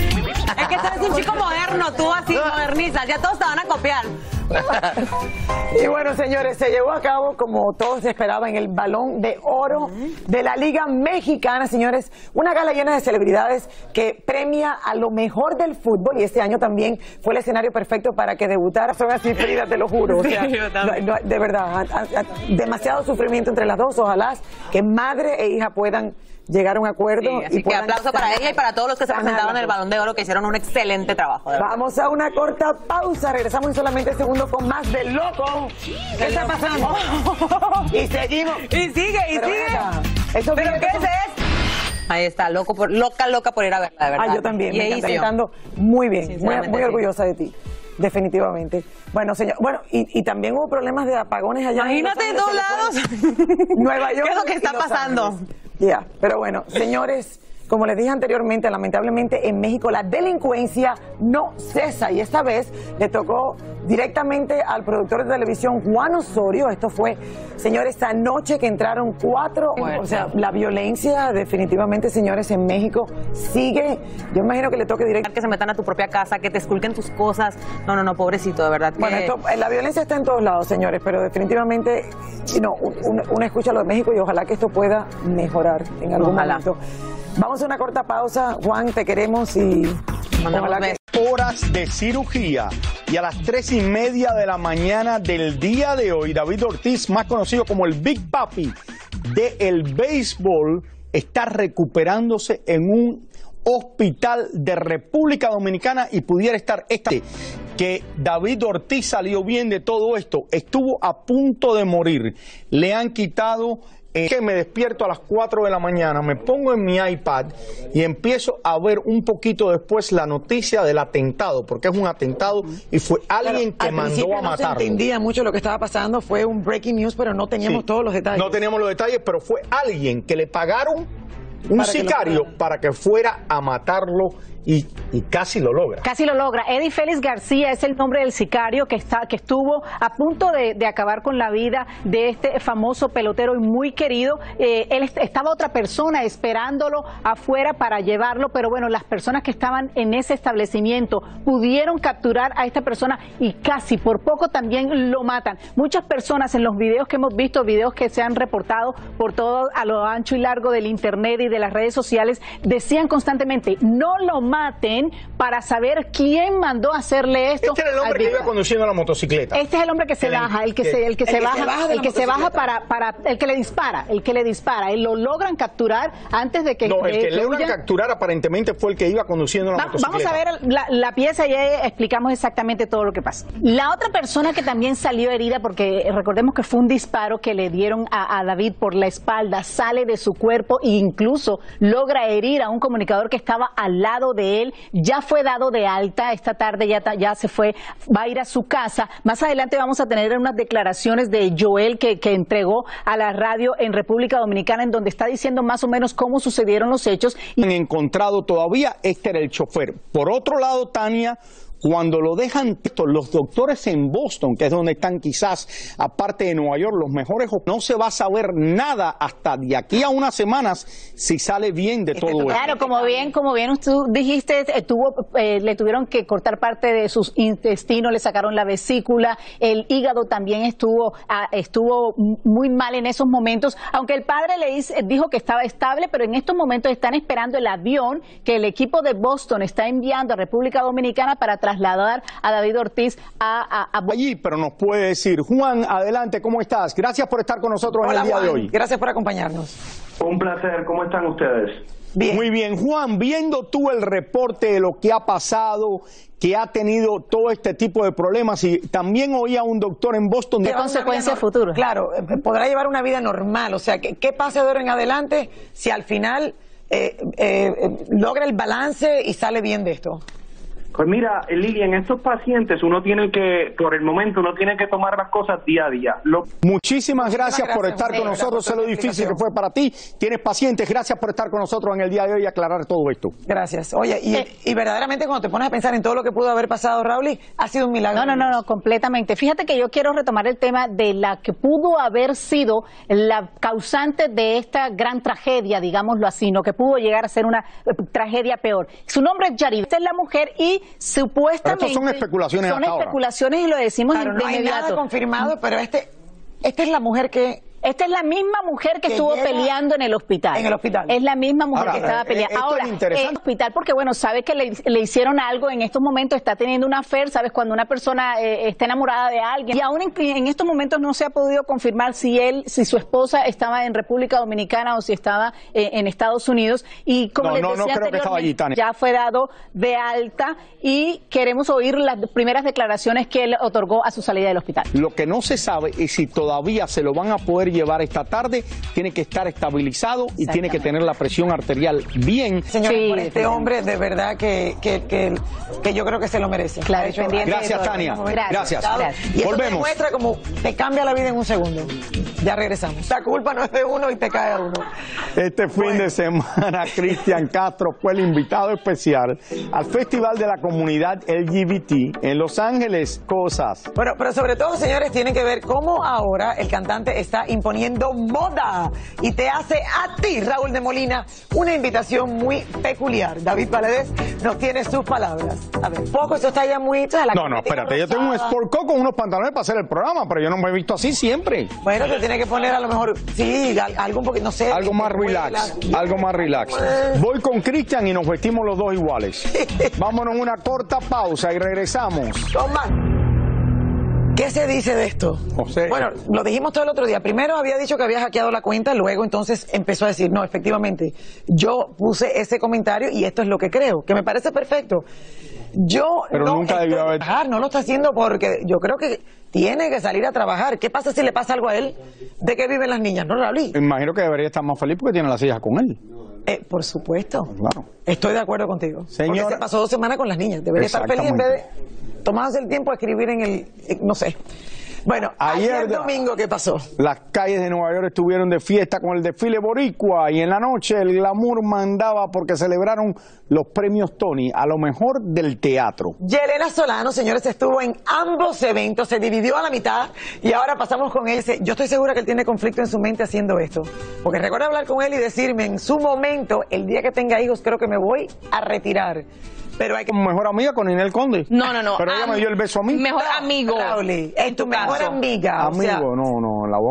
Es que tú eres un chico moderno, tú así modernizas, ya todos te van a copiar. Y bueno, señores, se llevó a cabo, como todos esperaban, el Balón de Oro de la Liga Mexicana, señores, una gala llena de celebridades que premia a lo mejor del fútbol, y este año también fue el escenario perfecto para que debutara. Son así, Frida, te lo juro, o sea, no, no, de verdad, a, a, a, demasiado sufrimiento entre las dos. Ojalá que madre e hija puedan llegar a un acuerdo. Sí, así y que aplauso para ella y para todos los que se presentaron en el Balón de Oro, que hicieron un excelente trabajo. Vamos a una corta pausa, regresamos en solamente segundos con más de Loco. ¿Qué está pasando? Y seguimos. Y sigue, y Pero sigue. Eso ¿Pero qué son... es esto? Ahí está, loco por, loca, loca por ir a verla, de verdad. Ah, yo también, y me encanta, cantando muy bien, muy, muy orgullosa sí. de ti. Definitivamente. Bueno, señor, bueno, y, y también hubo problemas de apagones allá. Imagínate en dos lados. Nueva York. ¿Qué es lo que está pasando? Ya, yeah. Pero bueno, señores, como les dije anteriormente, lamentablemente en México la delincuencia no cesa y esta vez le tocó directamente al productor de televisión Juan Osorio. Esto fue, señores, esta noche que entraron cuatro, Fuerte. o sea, la violencia definitivamente, señores, en México sigue. Yo imagino que le toque directamente. Que se metan a tu propia casa, que te esculquen tus cosas. No, no, no, pobrecito, de verdad. Que... Bueno, esto, la violencia está en todos lados, señores, pero definitivamente, no, uno un escucha lo de México y ojalá que esto pueda mejorar en algún ojalá. momento. Vamos a una corta pausa, Juan, te queremos y ojalá que... Horas de cirugía y a las tres y media de la mañana del día de hoy, David Ortiz, más conocido como el Big Papi del béisbol, está recuperándose en un hospital de República Dominicana y pudiera estar esta que David Ortiz salió bien de todo esto, estuvo a punto de morir, le han quitado... Eh, que me despierto a las cuatro de la mañana, me pongo en mi iPad y empiezo a ver un poquito después la noticia del atentado, porque es un atentado y fue alguien claro, que mandó a no matarlo. Se entendía mucho lo que estaba pasando, fue un breaking news, pero no teníamos sí, todos los detalles. No teníamos los detalles, pero fue alguien que le pagaron un para sicario que para que fuera a matarlo y, y casi lo logra. Casi lo logra. Eddie Félix García es el nombre del sicario que está que estuvo a punto de, de acabar con la vida de este famoso pelotero y muy querido. Eh, él est estaba otra persona esperándolo afuera para llevarlo, pero bueno, las personas que estaban en ese establecimiento pudieron capturar a esta persona y casi por poco también lo matan. Muchas personas en los videos que hemos visto, videos que se han reportado por todo a lo ancho y largo del internet y de las redes sociales, decían constantemente, no lo maten para saber quién mandó a hacerle esto. Este era el hombre que iba conduciendo la motocicleta. Este es el hombre que se el, baja, el que, que se, el que el se que baja, se baja de el la que se baja motocicleta. para, para, el que le dispara, el que le dispara. Y lo logran capturar antes de que. No, el de, que logran huya. capturar aparentemente fue el que iba conduciendo la Va, motocicleta. Vamos a ver la, la pieza y ahí explicamos exactamente todo lo que pasa. La otra persona que también salió herida, porque recordemos que fue un disparo que le dieron a, a David por la espalda, sale de su cuerpo e incluso logra herir a un comunicador que estaba al lado de él. Ya fue dado de alta, esta tarde ya, ya se fue, va a ir a su casa. Más adelante vamos a tener unas declaraciones de Joel que, que entregó a la radio en República Dominicana, en donde está diciendo más o menos cómo sucedieron los hechos. Han encontrado todavía, este era el chofer. Por otro lado, Tania, cuando lo dejan, los doctores en Boston, que es donde están quizás, aparte de Nueva York, los mejores, no se va a saber nada hasta de aquí a unas semanas si sale bien de todo esto. Claro, como bien, como bien tú dijiste, eh, tuvo, eh, le tuvieron que cortar parte de sus intestinos, le sacaron la vesícula, el hígado también estuvo, ah, estuvo muy mal en esos momentos, aunque el padre le hizo, dijo que estaba estable, pero en estos momentos están esperando el avión que el equipo de Boston está enviando a República Dominicana para trasladar a David Ortiz a, a, a... allí, pero nos puede decir, Juan, adelante, ¿cómo estás? Gracias por estar con nosotros Hola, en el día Juan. de hoy. Gracias por acompañarnos. Un placer, ¿cómo están ustedes? Bien. Muy bien, Juan, viendo tú el reporte de lo que ha pasado, que ha tenido todo este tipo de problemas, y también oía a un doctor en Boston de ¿Qué consecuencias futuras? Claro, eh, podrá llevar una vida normal, o sea, ¿qué, qué pasa de ahora en adelante si al final eh, eh, eh, logra el balance y sale bien de esto? Pues mira, Lili, en estos pacientes uno tiene que, por el momento, uno tiene que tomar las cosas día a día. Lo... Muchísimas gracias, gracias por estar Juan, con nosotros, sé lo difícil que fue para ti, tienes pacientes, gracias por estar con nosotros en el día de hoy y aclarar todo esto. Gracias. Oye, y, y verdaderamente cuando te pones a pensar en todo lo que pudo haber pasado, Raúl, ha sido un milagro. No, no, no, no, completamente. Fíjate que yo quiero retomar el tema de la que pudo haber sido la causante de esta gran tragedia, digámoslo así, no que pudo llegar a ser una eh, tragedia peor. Su nombre es Yarib, esta es la mujer y supuestamente... Pero estos son especulaciones Son hasta ahora. especulaciones y lo decimos Claro, de no hay inmediato. nada confirmado, pero este, esta es la mujer que... Esta es la misma mujer que, que estuvo llega peleando en el hospital. En el hospital. Es la misma mujer Ahora, que estaba eh, peleando. esto es Ahora, en interesante. el hospital, porque bueno, sabe que le, le hicieron algo en estos momentos, está teniendo una affair, sabes, cuando una persona eh, está enamorada de alguien. Y aún en, en estos momentos no se ha podido confirmar si él, si su esposa estaba en República Dominicana o si estaba eh, en Estados Unidos. Y como No, les no, no decía creo que estaba allí, Tania. ya fue dado de alta y queremos oír las primeras declaraciones que él otorgó a su salida del hospital. Lo que no se sabe es si todavía se lo van a poder llevar esta tarde, tiene que estar estabilizado y tiene que tener la presión arterial bien. Señores, Sí, por este hombre, de verdad que, que, que, que yo creo que se lo merece. Claro, Ha hecho- pendiente Gracias, de todo. Tania. Gracias. Gracias. Y eso te Volvemos. demuestra como te cambia la vida en un segundo. Ya regresamos. La culpa no es de uno y te cae a uno. Este fin de semana, Cristian Castro fue el invitado especial al Festival de la Comunidad L G B T en Los Ángeles. Cosas. Bueno, pero sobre todo, señores, tienen que ver cómo ahora el cantante está imponiendo moda y te hace a ti, Raúl de Molina, una invitación muy peculiar. David Valadez nos tiene sus palabras. A ver, poco, esto está ya muy... la No, no, espérate, yo tengo un sport coat con unos pantalones para hacer el programa, pero yo no me he visto así siempre. Bueno, te tiene que poner a lo mejor, sí, al- algo un poquito, no sé. Algo más que relax, vuela. algo más relax. Voy con Cristian y nos vestimos los dos iguales. Vámonos a una corta pausa y regresamos. Toma. ¿Qué se dice de esto? José. Bueno, lo dijimos todo el otro día. Primero había dicho que había hackeado la cuenta, luego entonces empezó a decir, no, efectivamente, yo puse ese comentario y esto es lo que creo, que me parece perfecto. Yo Pero no nunca estoy debió haber- trabajar, no lo está haciendo porque yo creo que tiene que salir a trabajar. ¿Qué pasa si le pasa algo a él? ¿De qué viven las niñas? No lo hablé. Imagino que debería estar más feliz porque tiene las hijas con él. Eh, por supuesto. Claro. Estoy de acuerdo contigo. Señora- Porque se pasó dos semanas con las niñas. Debería estar feliz en vez de tomarse el tiempo a escribir en el... eh, no sé. Bueno, ayer, Ayer- domingo, ¿qué pasó? Las calles de Nueva York estuvieron de fiesta con el desfile boricua y en la noche el glamour mandaba porque celebraron los premios Tony a lo mejor del teatro. Yelena Solano, señores, estuvo en ambos eventos, se dividió a la mitad y ahora pasamos con él. Yo estoy segura que él tiene conflicto en su mente haciendo esto. Porque recuerdo hablar con él y decirme, en su momento, el día que tenga hijos, creo que me voy a retirar. Pero hay que... Como mejor amiga con Ninel Conde. No, no, no. Pero ella Am- me dio el beso a mí. Mejor No, amigo. Raúl, es tu mejor caso. amiga. o Amigo, sea, no, no, en la boca no.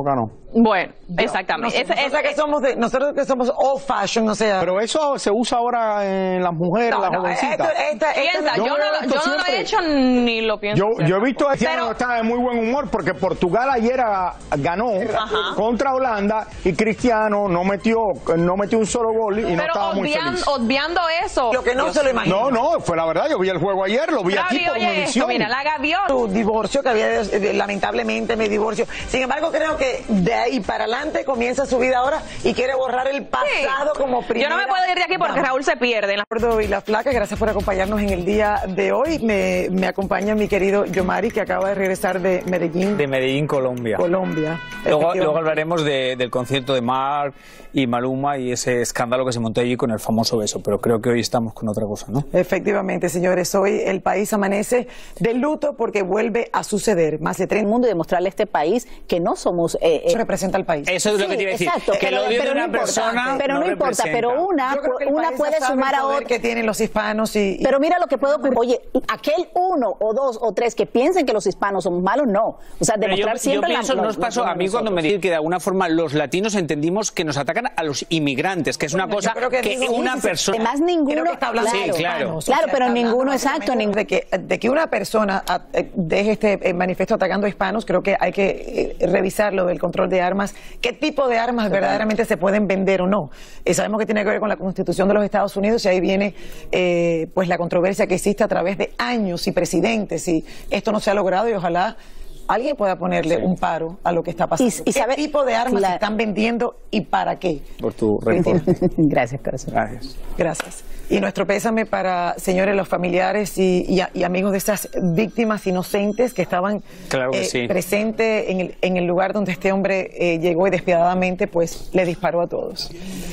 Bueno, exactamente. Nosotros, Es- o sea, que es- somos de, nosotros que somos old fashion, o sea. Pero eso se usa ahora en las mujeres, No, las no, jovencitas. esto- esta- esta- Piensa, yo, Yo no, veo lo- esto yo no lo he siempre. hecho ni lo pienso. Yo, hacer. yo he visto a Cristiano Pero- está de muy buen humor porque Portugal ayer ah, ganó Ajá. contra Holanda y Cristiano no metió no metió un solo gol y no Pero estaba muy obvian- feliz. obviando eso. Lo que no Dios se lo mío. imagino. No, no, fue la verdad. Yo vi el juego ayer, lo vi aquí Claudio, por oye Univisión. esto, mira, la gaviota. Su divorcio, que había eh, lamentablemente me divorcio. Sin embargo, creo que de ahí para adelante comienza su vida ahora y quiere borrar el pasado como primera. Yo no me puedo ir de aquí porque dama. Raúl se pierde. en la- Gordo y la Flaca, gracias por acompañarnos en el día de hoy. Me, me acompaña mi querido Yomari, que acaba de regresar de Medellín, De Medellín, Colombia. Colombia. Luego, Efectivamente. luego hablaremos de- del concierto de Mark y Maluma y ese escándalo que se montó allí con el famoso beso, pero creo que hoy estamos con otra cosa, ¿no? Efectivamente, señores, hoy el país amanece de luto porque vuelve a suceder. Más de tres el mundo y demostrarle a este país que no somos... eh, eh, Eso representa al país. Eso es lo sí, que te iba a decir. exacto, que el pero- odio de pero no una importa, persona pero no, importa, representa. pero una, Yo creo que el una país puede ya sabe sumar el a poder otra. que tienen los hispanos y, y- Pero mira lo que puede ocurrir. Oye, aquel uno o dos o tres que piensen que los hispanos somos malos, no. O sea, Pero yo, demostrar yo siempre pienso, la, nos la- pasó la- a mí cuando me dicen que de alguna forma los latinos entendimos que nos atacan a los inmigrantes, que es una Bueno, cosa yo creo que que, digo, una sí, sí, persona... Además, ninguno... Creo que está hablando Sí, de claro. hispanos, Claro, o sea, pero está hablando ninguno, exacto, básicamente ninguno. de que de que una persona a- eh, deje este eh, manifiesto atacando a hispanos. Creo que hay que eh, revisar lo del control de armas, qué tipo de armas verdaderamente se pueden vender o no. Eh, sabemos que tiene que ver con la Constitución de los Estados Unidos y ahí viene eh, pues la controversia que existe a través de años y presidentes, y esto no se ha logrado y ojalá alguien pueda ponerle un paro a lo que está pasando. Y- y ¿Qué sabe- tipo de armas Claro. se están vendiendo y para qué? Por tu reporte. Gracias, corazón. Gracias. Gracias. Y nuestro pésame para, señores, los familiares y, y a- y amigos de esas víctimas inocentes que estaban Claro que eh, sí. presentes en el, en el lugar donde este hombre eh, llegó y despiadadamente pues le disparó a todos.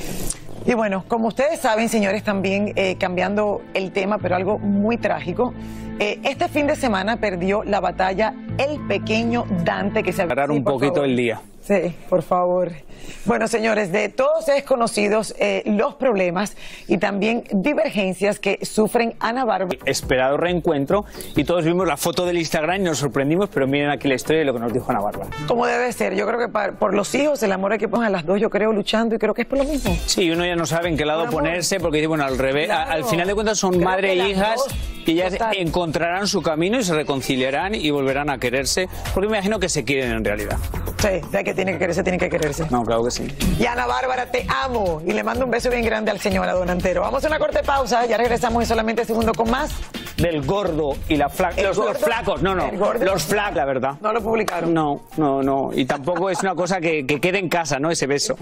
Y bueno, como ustedes saben, señores, también eh, cambiando el tema, pero algo muy trágico, eh, este fin de semana perdió la batalla el pequeño Dante, que se... Parar Sí, un por poquito favor. el día. Sí, por favor. Bueno, señores, de todos es conocidos eh, los problemas y también divergencias que sufren Ana Bárbara. Esperado reencuentro y todos vimos la foto del Instagram y nos sorprendimos, pero miren aquí la historia y lo que nos dijo Ana Bárbara. Como debe ser, yo creo que pa- por los hijos, el amor hay que poner a las dos, yo creo, luchando, y creo que es por lo mismo. Sí, uno ya no sabe en qué lado Por amor. ponerse, porque dice, bueno, al revés, a- Claro. al final de cuentas son Creo madre que e las hijas dos, y ellas total. encontrarán su camino y se reconciliarán y volverán a quererse, porque me imagino que se quieren en realidad. Sí, ya que tiene que quererse, tiene que quererse. No, claro que sí. Y Ana Bárbara, te amo. Y le mando un beso bien grande al señor Adón Antero. Vamos a una corta pausa, ya regresamos en solamente segundo con más. Del gordo y la flaca. ¿El Los, los gordo? flacos, no, no. ¿El gordo? Los flacos, la verdad. No lo publicaron. No, no, no. Y tampoco es una cosa que, que quede en casa, ¿no? Ese beso.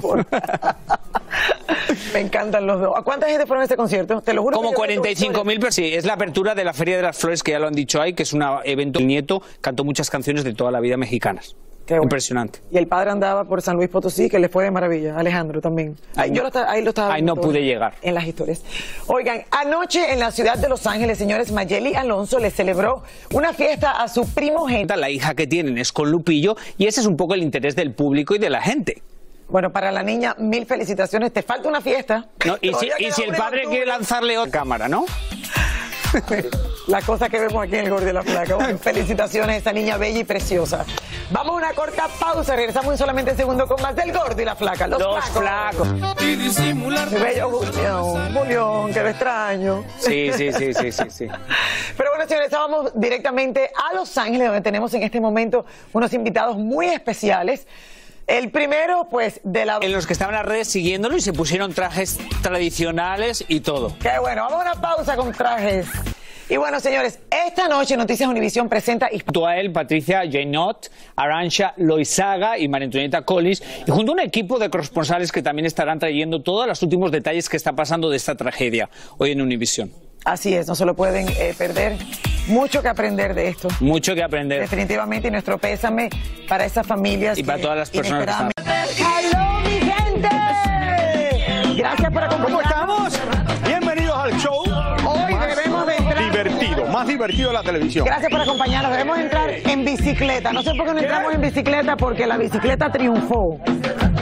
Me encantan los dos. ¿A cuánta gente fueron a este concierto? Te lo juro. Como que yo cuarenta y cinco tengo mil personas. Sí, es la apertura de la Feria de las Flores, que ya lo han dicho ahí, que es un evento. El nieto cantó muchas canciones de toda la vida mexicanas. Qué bueno. Impresionante. Y el padre andaba por San Luis Potosí, que le fue de maravilla. Alejandro también. Ahí Yo no- lo estaba- ahí lo estaba ahí viendo no todo pude llegar. En las historias. Oigan, anoche en la ciudad de Los Ángeles, señores, Mayeli Alonso le celebró una fiesta a su primogénita. La hija que tienen es con Lupillo y ese es un poco el interés del público y de la gente. Bueno, para la niña, mil felicitaciones. Te falta una fiesta. ¿No? Y, si, Todavía y queda si el una en padre octubre. quiere lanzarle otra cámara, ¿no? La cosa que vemos aquí en el Gordo y la Flaca. Bueno, felicitaciones a esta niña bella y preciosa. Vamos a una corta pausa. Regresamos en solamente un segundo con más del Gordo y la Flaca. Los, Los flacos. flacos. Y disimular. Mi bello Julián, Julián, que lo extraño. Sí, sí, sí, sí, sí, sí. Pero bueno, señores, estábamos directamente a Los Ángeles, donde tenemos en este momento unos invitados muy especiales. El primero, pues, de la... En los que estaban en las redes siguiéndolo y se pusieron trajes tradicionales y todo. Qué bueno, vamos a una pausa con trajes. Y bueno, señores, esta noche Noticias Univisión presenta... Junto a él, Patricia Jainot, Arantxa Loizaga y María Antonieta Collins, y junto a un equipo de corresponsales que también estarán trayendo todos los últimos detalles que está pasando de esta tragedia hoy en Univisión. Así es, no se lo pueden eh, perder. Mucho que aprender de esto. Mucho que aprender. Definitivamente, y nuestro pésame para esas familias. Y para todas las personas que están. ¡Aló, mi gente! Gracias por acompañarnos. ¿Cómo estamos? Bienvenidos al show. Hoy más debemos de entrar... divertido, más divertido de la televisión. Gracias por acompañarnos. Debemos entrar en bicicleta. No sé por qué no entramos en bicicleta, porque la bicicleta triunfó.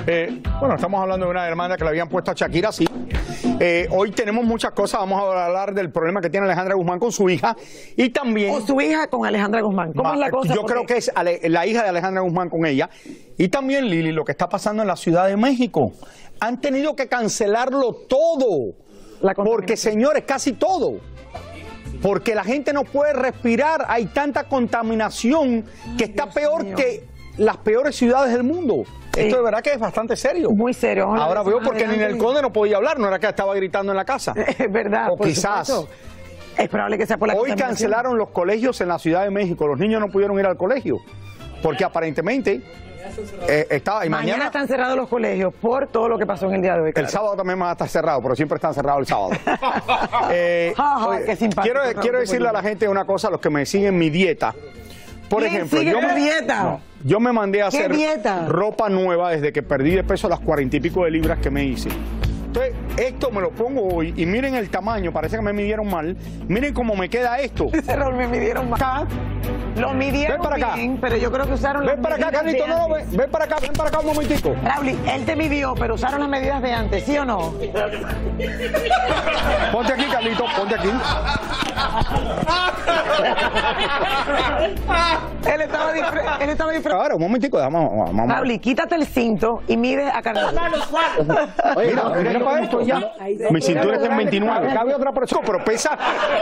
Eh, bueno, estamos hablando de una demanda que le habían puesto a Shakira, sí. Eh, hoy tenemos muchas cosas, vamos a hablar del problema que tiene Alejandra Guzmán con su hija y también... O su hija con Alejandra Guzmán, ¿cómo Ma, es la cosa? Yo Porque... creo que es Ale, la hija de Alejandra Guzmán con ella. Y también, Lili, lo que está pasando en la Ciudad de México. Han tenido que cancelarlo todo. Porque, señores, casi todo. Porque la gente no puede respirar, hay tanta contaminación que está Dios peor mío. que las peores ciudades del mundo. Sí. Esto de verdad que es bastante serio. Muy serio. Vamos Ahora veo porque adelante. Ninel Conde no podía hablar, no era que estaba gritando en la casa. Es verdad. O por quizás. supuesto. Es probable que sea por la Hoy contaminación. cancelaron los colegios en la Ciudad de México. Los niños no pudieron ir al colegio porque aparentemente eh, estaba. Y mañana, mañana están cerrados los colegios por todo lo que pasó en el día de hoy. Claro. el sábado también van a estar cerrados, pero siempre están cerrados el sábado. eh, Ja, ja, oye, qué simpático, quiero, Raúl, quiero qué decirle a la gente una cosa, a los que me siguen mi dieta. Por ¿Quién ejemplo, sigue yo tu me, dieta? no, yo me mandé a ¿Qué hacer dieta? ropa nueva desde que perdí de peso las cuarenta y pico de libras que me hice. Entonces, esto me lo pongo hoy y miren el tamaño, parece que me midieron mal. Miren cómo me queda esto. Ese rol me midieron mal. Acá, lo midieron Ven para acá. bien, pero yo creo que usaron Ven las para acá, medidas Carlito, de no, no, antes. ven, ven para acá, ven para acá un momentico. Raúl, él te midió, pero usaron las medidas de antes, ¿sí o no? Ponte aquí, Carlito, ponte aquí. Él estaba disfrazado. Él estaba disfrazado. Ahora, un momentico, vamos, vamos. Raúl, quítate el cinto y mide a Carlos. Mira, mira para esto ya. Mi cintura está en veintinueve. Cabe otra persona, pero pesa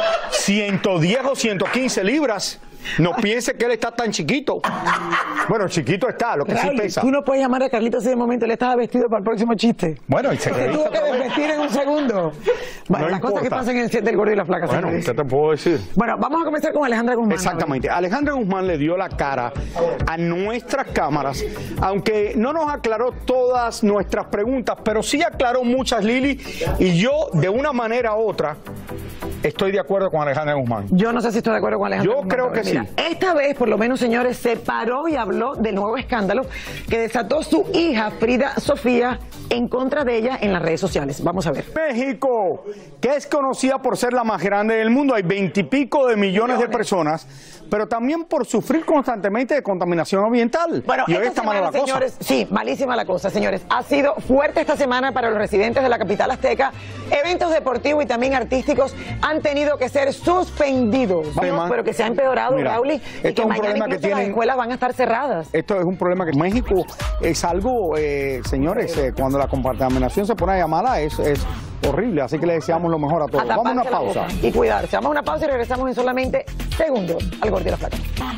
ciento diez o ciento quince libras. No piense que él está tan chiquito. Bueno, chiquito está, lo que Raúl, sí pesa. tú no puedes llamar a Carlitos en ese momento, él estaba vestido para el próximo chiste. Bueno, y se Se tuvo que desvestir en un segundo. Bueno, No las cosas que importa. pasan en el set del gordo y la flaca. Bueno, señores. ¿qué te puedo decir? Bueno, vamos a comenzar con Alejandra Guzmán. Exactamente. Alejandra Guzmán le dio la cara a nuestras cámaras, aunque no nos aclaró todas nuestras preguntas, pero sí aclaró muchas, Lili, y yo, de una manera u otra, estoy de acuerdo con Alejandra Guzmán. Yo no sé si estoy de acuerdo con Alejandra Yo Guzmán, creo pero que mira, sí. Esta vez, por lo menos, señores, se paró y habló del nuevo escándalo que desató su hija Frida Sofía en contra de ella en las redes sociales. Vamos a ver. México, que es conocida por ser la más grande del mundo, hay veintipico de millones de personas, pero también por sufrir constantemente de contaminación ambiental. Bueno, y hoy esta está mala la semana, cosa. señores, sí, malísima la cosa, señores. Ha sido fuerte esta semana para los residentes de la capital azteca. Eventos deportivos y también artísticos han tenido que ser suspendidos. Vamos, Tema. pero que se ha empeorado, Mira, Raúl, y esto que es un mañana problema que incluso las tienen- escuelas van a estar cerradas. Esto es un problema que México es algo, eh, señores, eh, cuando la contaminación se pone a llamarla es, es horrible, así que le deseamos lo mejor a todos. A Vamos a una taparse la pausa. boca y cuidarse. Vamos a una pausa y regresamos en solamente segundos al Gordo y la Flaca.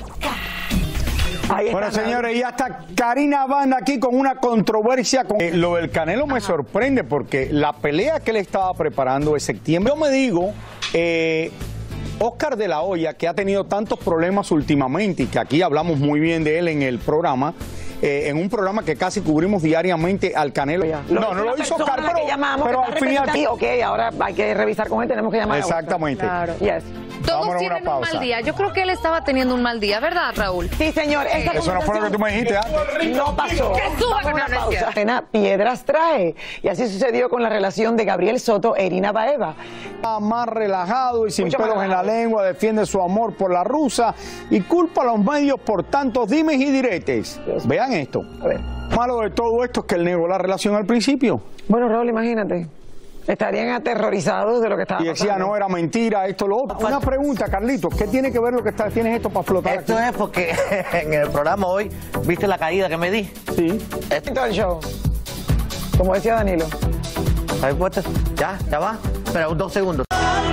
Ahí está, Bueno, Raúl. señores, y hasta Karina Banda aquí con una controversia. Con... Eh, lo del Canelo me sorprende porque la pelea que le estaba preparando es septiembre. Yo me digo, eh, Oscar de la Hoya, que ha tenido tantos problemas últimamente y que aquí hablamos muy bien de él en el programa, eh, en un programa que casi cubrimos diariamente al Canelo. No, no lo hizo Oscar, persona pero, que llamamos, pero que al está final... representando- Ok, ahora hay que revisar con él, tenemos que llamar a Oscar. Exactamente. Claro. Yes. Todos Vámonos a tienen una un pausa. mal día. Yo creo que él estaba teniendo un mal día, ¿verdad, Raúl? Sí, señor. Esta Eso no fue lo que tú me dijiste antes. No pasó. Que suba, Vamos a que una no, no es pausa. cierto. Pena piedras trae. Y así sucedió con la relación de Gabriel Soto e Irina Baeva. Está más relajado y sin Mucho más pelos en la relajado. lengua, defiende su amor por la rusa y culpa a los medios por tantos dimes y diretes. Vean esto. A ver. Malo de todo esto es que él negó la relación al principio Bueno, Raúl, imagínate. Estarían aterrorizados de lo que estaba y decía pasando. no, era mentira, esto, lo otro. Una pregunta, Carlitos, ¿qué tiene que ver lo que está, tienes esto para flotar Esto aquí? es porque en el programa hoy, ¿viste la caída que me di? Sí. Todo el show. Como decía Danilo. ¿Sabes cuánto? Ya, ya va. Espera, un dos segundos.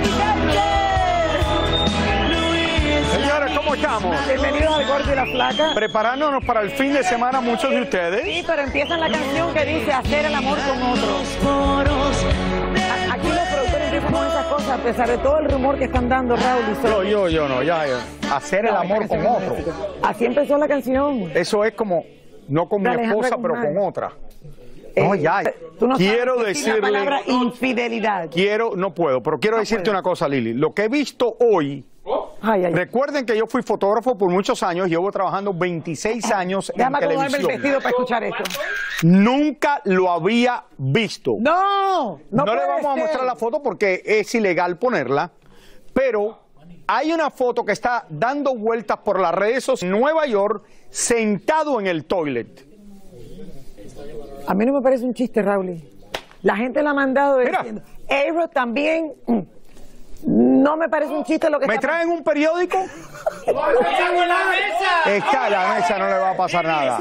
Señores, ¿cómo estamos? Bienvenidos al Gordo y la Flaca. Preparándonos para el fin de semana, muchos de ustedes. Sí, pero empiezan la canción que dice hacer el amor con otros. A- Aquí los productores empiezan con esas cosas, a pesar de todo el rumor que están dando Raúl y Yo, Soto. yo, yo no, ya, ya. Hacer el No, amor esta con canción es otro. éxito. Así empezó la canción. Eso es como, no con mi De Alejandra esposa, pero Guzmán. con otra. No, Eh, ya. tú no Quiero sabes decir decirle... la palabra infidelidad. Quiero, no puedo, pero quiero decirte puede. una cosa, Lili. Lo que he visto hoy, Ay, ay. recuerden que yo fui fotógrafo por muchos años, llevo trabajando veintiséis años en Déjame acomodarme el televisión. vestido para escuchar esto. Nunca lo había visto. No, no, No le puede vamos a ser. mostrar la foto porque es ilegal ponerla, pero hay una foto que está dando vueltas por las redes sociales en Nueva York, sentado en el toilet. A mí no me parece un chiste, Raúl. La gente la ha mandado diciendo. A-Rod también. mm, No me parece un chiste lo que ¿Me está traen un periódico? Está en la mesa, no le va a pasar nada.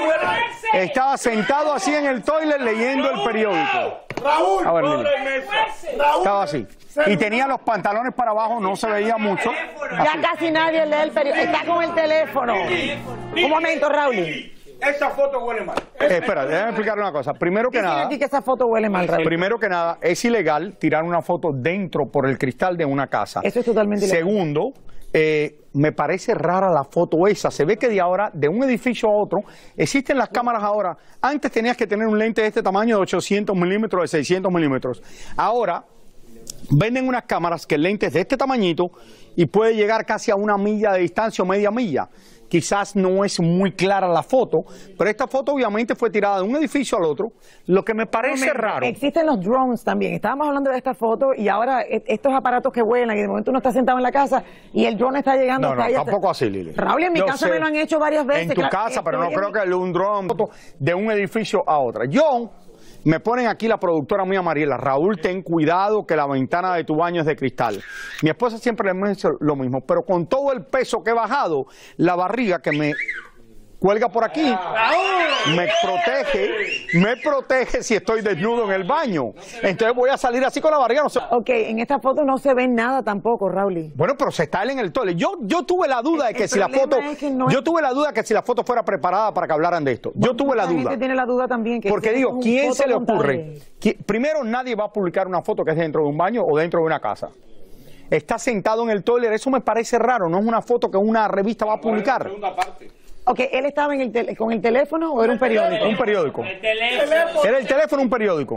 Estaba sentado así en el toilet leyendo el periódico. Raúl, A ver, pobre Lili. mesa. Estaba así. Y tenía los pantalones para abajo, no se veía mucho. Ya Así. casi nadie lee el periódico. Está con el teléfono. Un momento, Raúl. Esta foto huele mal. Eh, espera, déjame explicar una cosa. Primero que ¿Qué quiere nada, decir que esa foto huele mal, Raúl? primero que nada, es ilegal tirar una foto dentro por el cristal de una casa. Eso es totalmente ilegal. Segundo, eh, me parece rara la foto esa. Se ve que de ahora, de un edificio a otro, existen las cámaras ahora. Antes tenías que tener un lente de este tamaño de ochocientos milímetros, de seiscientos milímetros. Ahora venden unas cámaras que el lente es de este tamañito y puede llegar casi a una milla de distancia o media milla. Quizás no es muy clara la foto, pero esta foto obviamente fue tirada de un edificio al otro, lo que me parece Momento, raro. Existen los drones también. Estábamos hablando de esta foto y ahora e- estos aparatos que vuelan y de momento uno está sentado en la casa y el drone está llegando No, hasta no, ahí. tampoco así, Lili. Raúl, en mi Yo casa sé, me lo han hecho varias veces. En tu claro, casa, pero no estoy en creo mi- que un drone de un edificio a otra. Yo, me ponen aquí la productora mía, Mariela, Raúl, ten cuidado que la ventana de tu baño es de cristal. Mi esposa siempre le dice lo mismo, pero con todo el peso que he bajado, la barriga que me cuelga por aquí, me protege, me protege si estoy desnudo en el baño. Entonces voy a salir así con la barriga. No sé. Ok, en esta foto no se ve nada tampoco, Raúl. Bueno, pero se está él en el toilet. Yo, yo tuve la duda de que El si la problema foto, es que no es- yo tuve la duda que si la foto fuera preparada para que hablaran de esto. Yo tuve la La duda. gente tiene la duda también. Que Porque eso digo, es un ¿quién se le fotomontaje. ocurre? ¿Qui- Primero, nadie va a publicar una foto que es dentro de un baño o dentro de una casa. Está sentado en el toilet, eso me parece raro, no es una foto que una revista va a publicar. Ok, ¿él estaba en el tele- con el teléfono o era un periódico? Un periódico. ¿Era el teléfono o un periódico?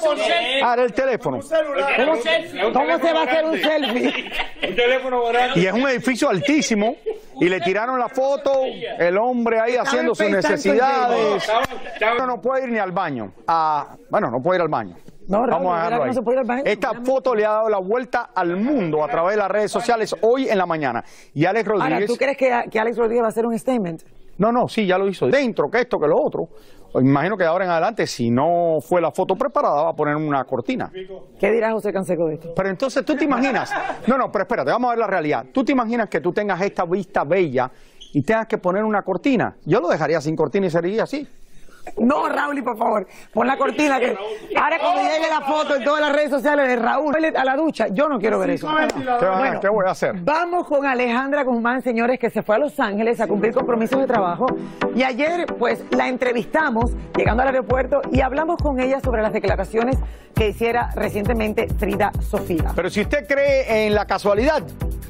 Ah, era el teléfono. ¿Cómo, cómo se va a hacer un selfie? Un teléfono barato. Y es un edificio altísimo y le tiraron la foto, el hombre ahí Estaba haciendo en sus FaceTime necesidades. Estaba- No, no puede ir ni al baño. Ah, bueno, no puede ir al baño. No, Raúl, Vamos a ¿verdad dejarlo que ahí. no se puede ir al baño? Esta foto le ha dado la vuelta al mundo a través de las redes sociales hoy en la mañana. Y Alex Ahora, Rodríguez... ¿tú crees que, que Alex Rodríguez va a hacer un statement? No, no, sí, ya lo hizo. Dentro, que esto, que lo otro. Imagino que de ahora en adelante, si no fue la foto preparada, va a poner una cortina. ¿Qué dirá José Canseco de esto? Pero entonces tú te imaginas... No, no, pero espérate, vamos a ver la realidad. ¿Tú te imaginas que tú tengas esta vista bella y tengas que poner una cortina? Yo lo dejaría sin cortina y sería así. No, Raúl, por favor, pon la cortina que ahora cuando llegue la foto en todas las redes sociales de Raúl a la ducha, yo no quiero ver eso. ¿Qué, van a- qué voy a hacer? Vamos con Alejandra Guzmán, señores, que se fue a Los Ángeles a cumplir compromisos de trabajo y ayer pues la entrevistamos llegando al aeropuerto y hablamos con ella sobre las declaraciones que hiciera recientemente Frida Sofía. Pero si usted cree en la casualidad,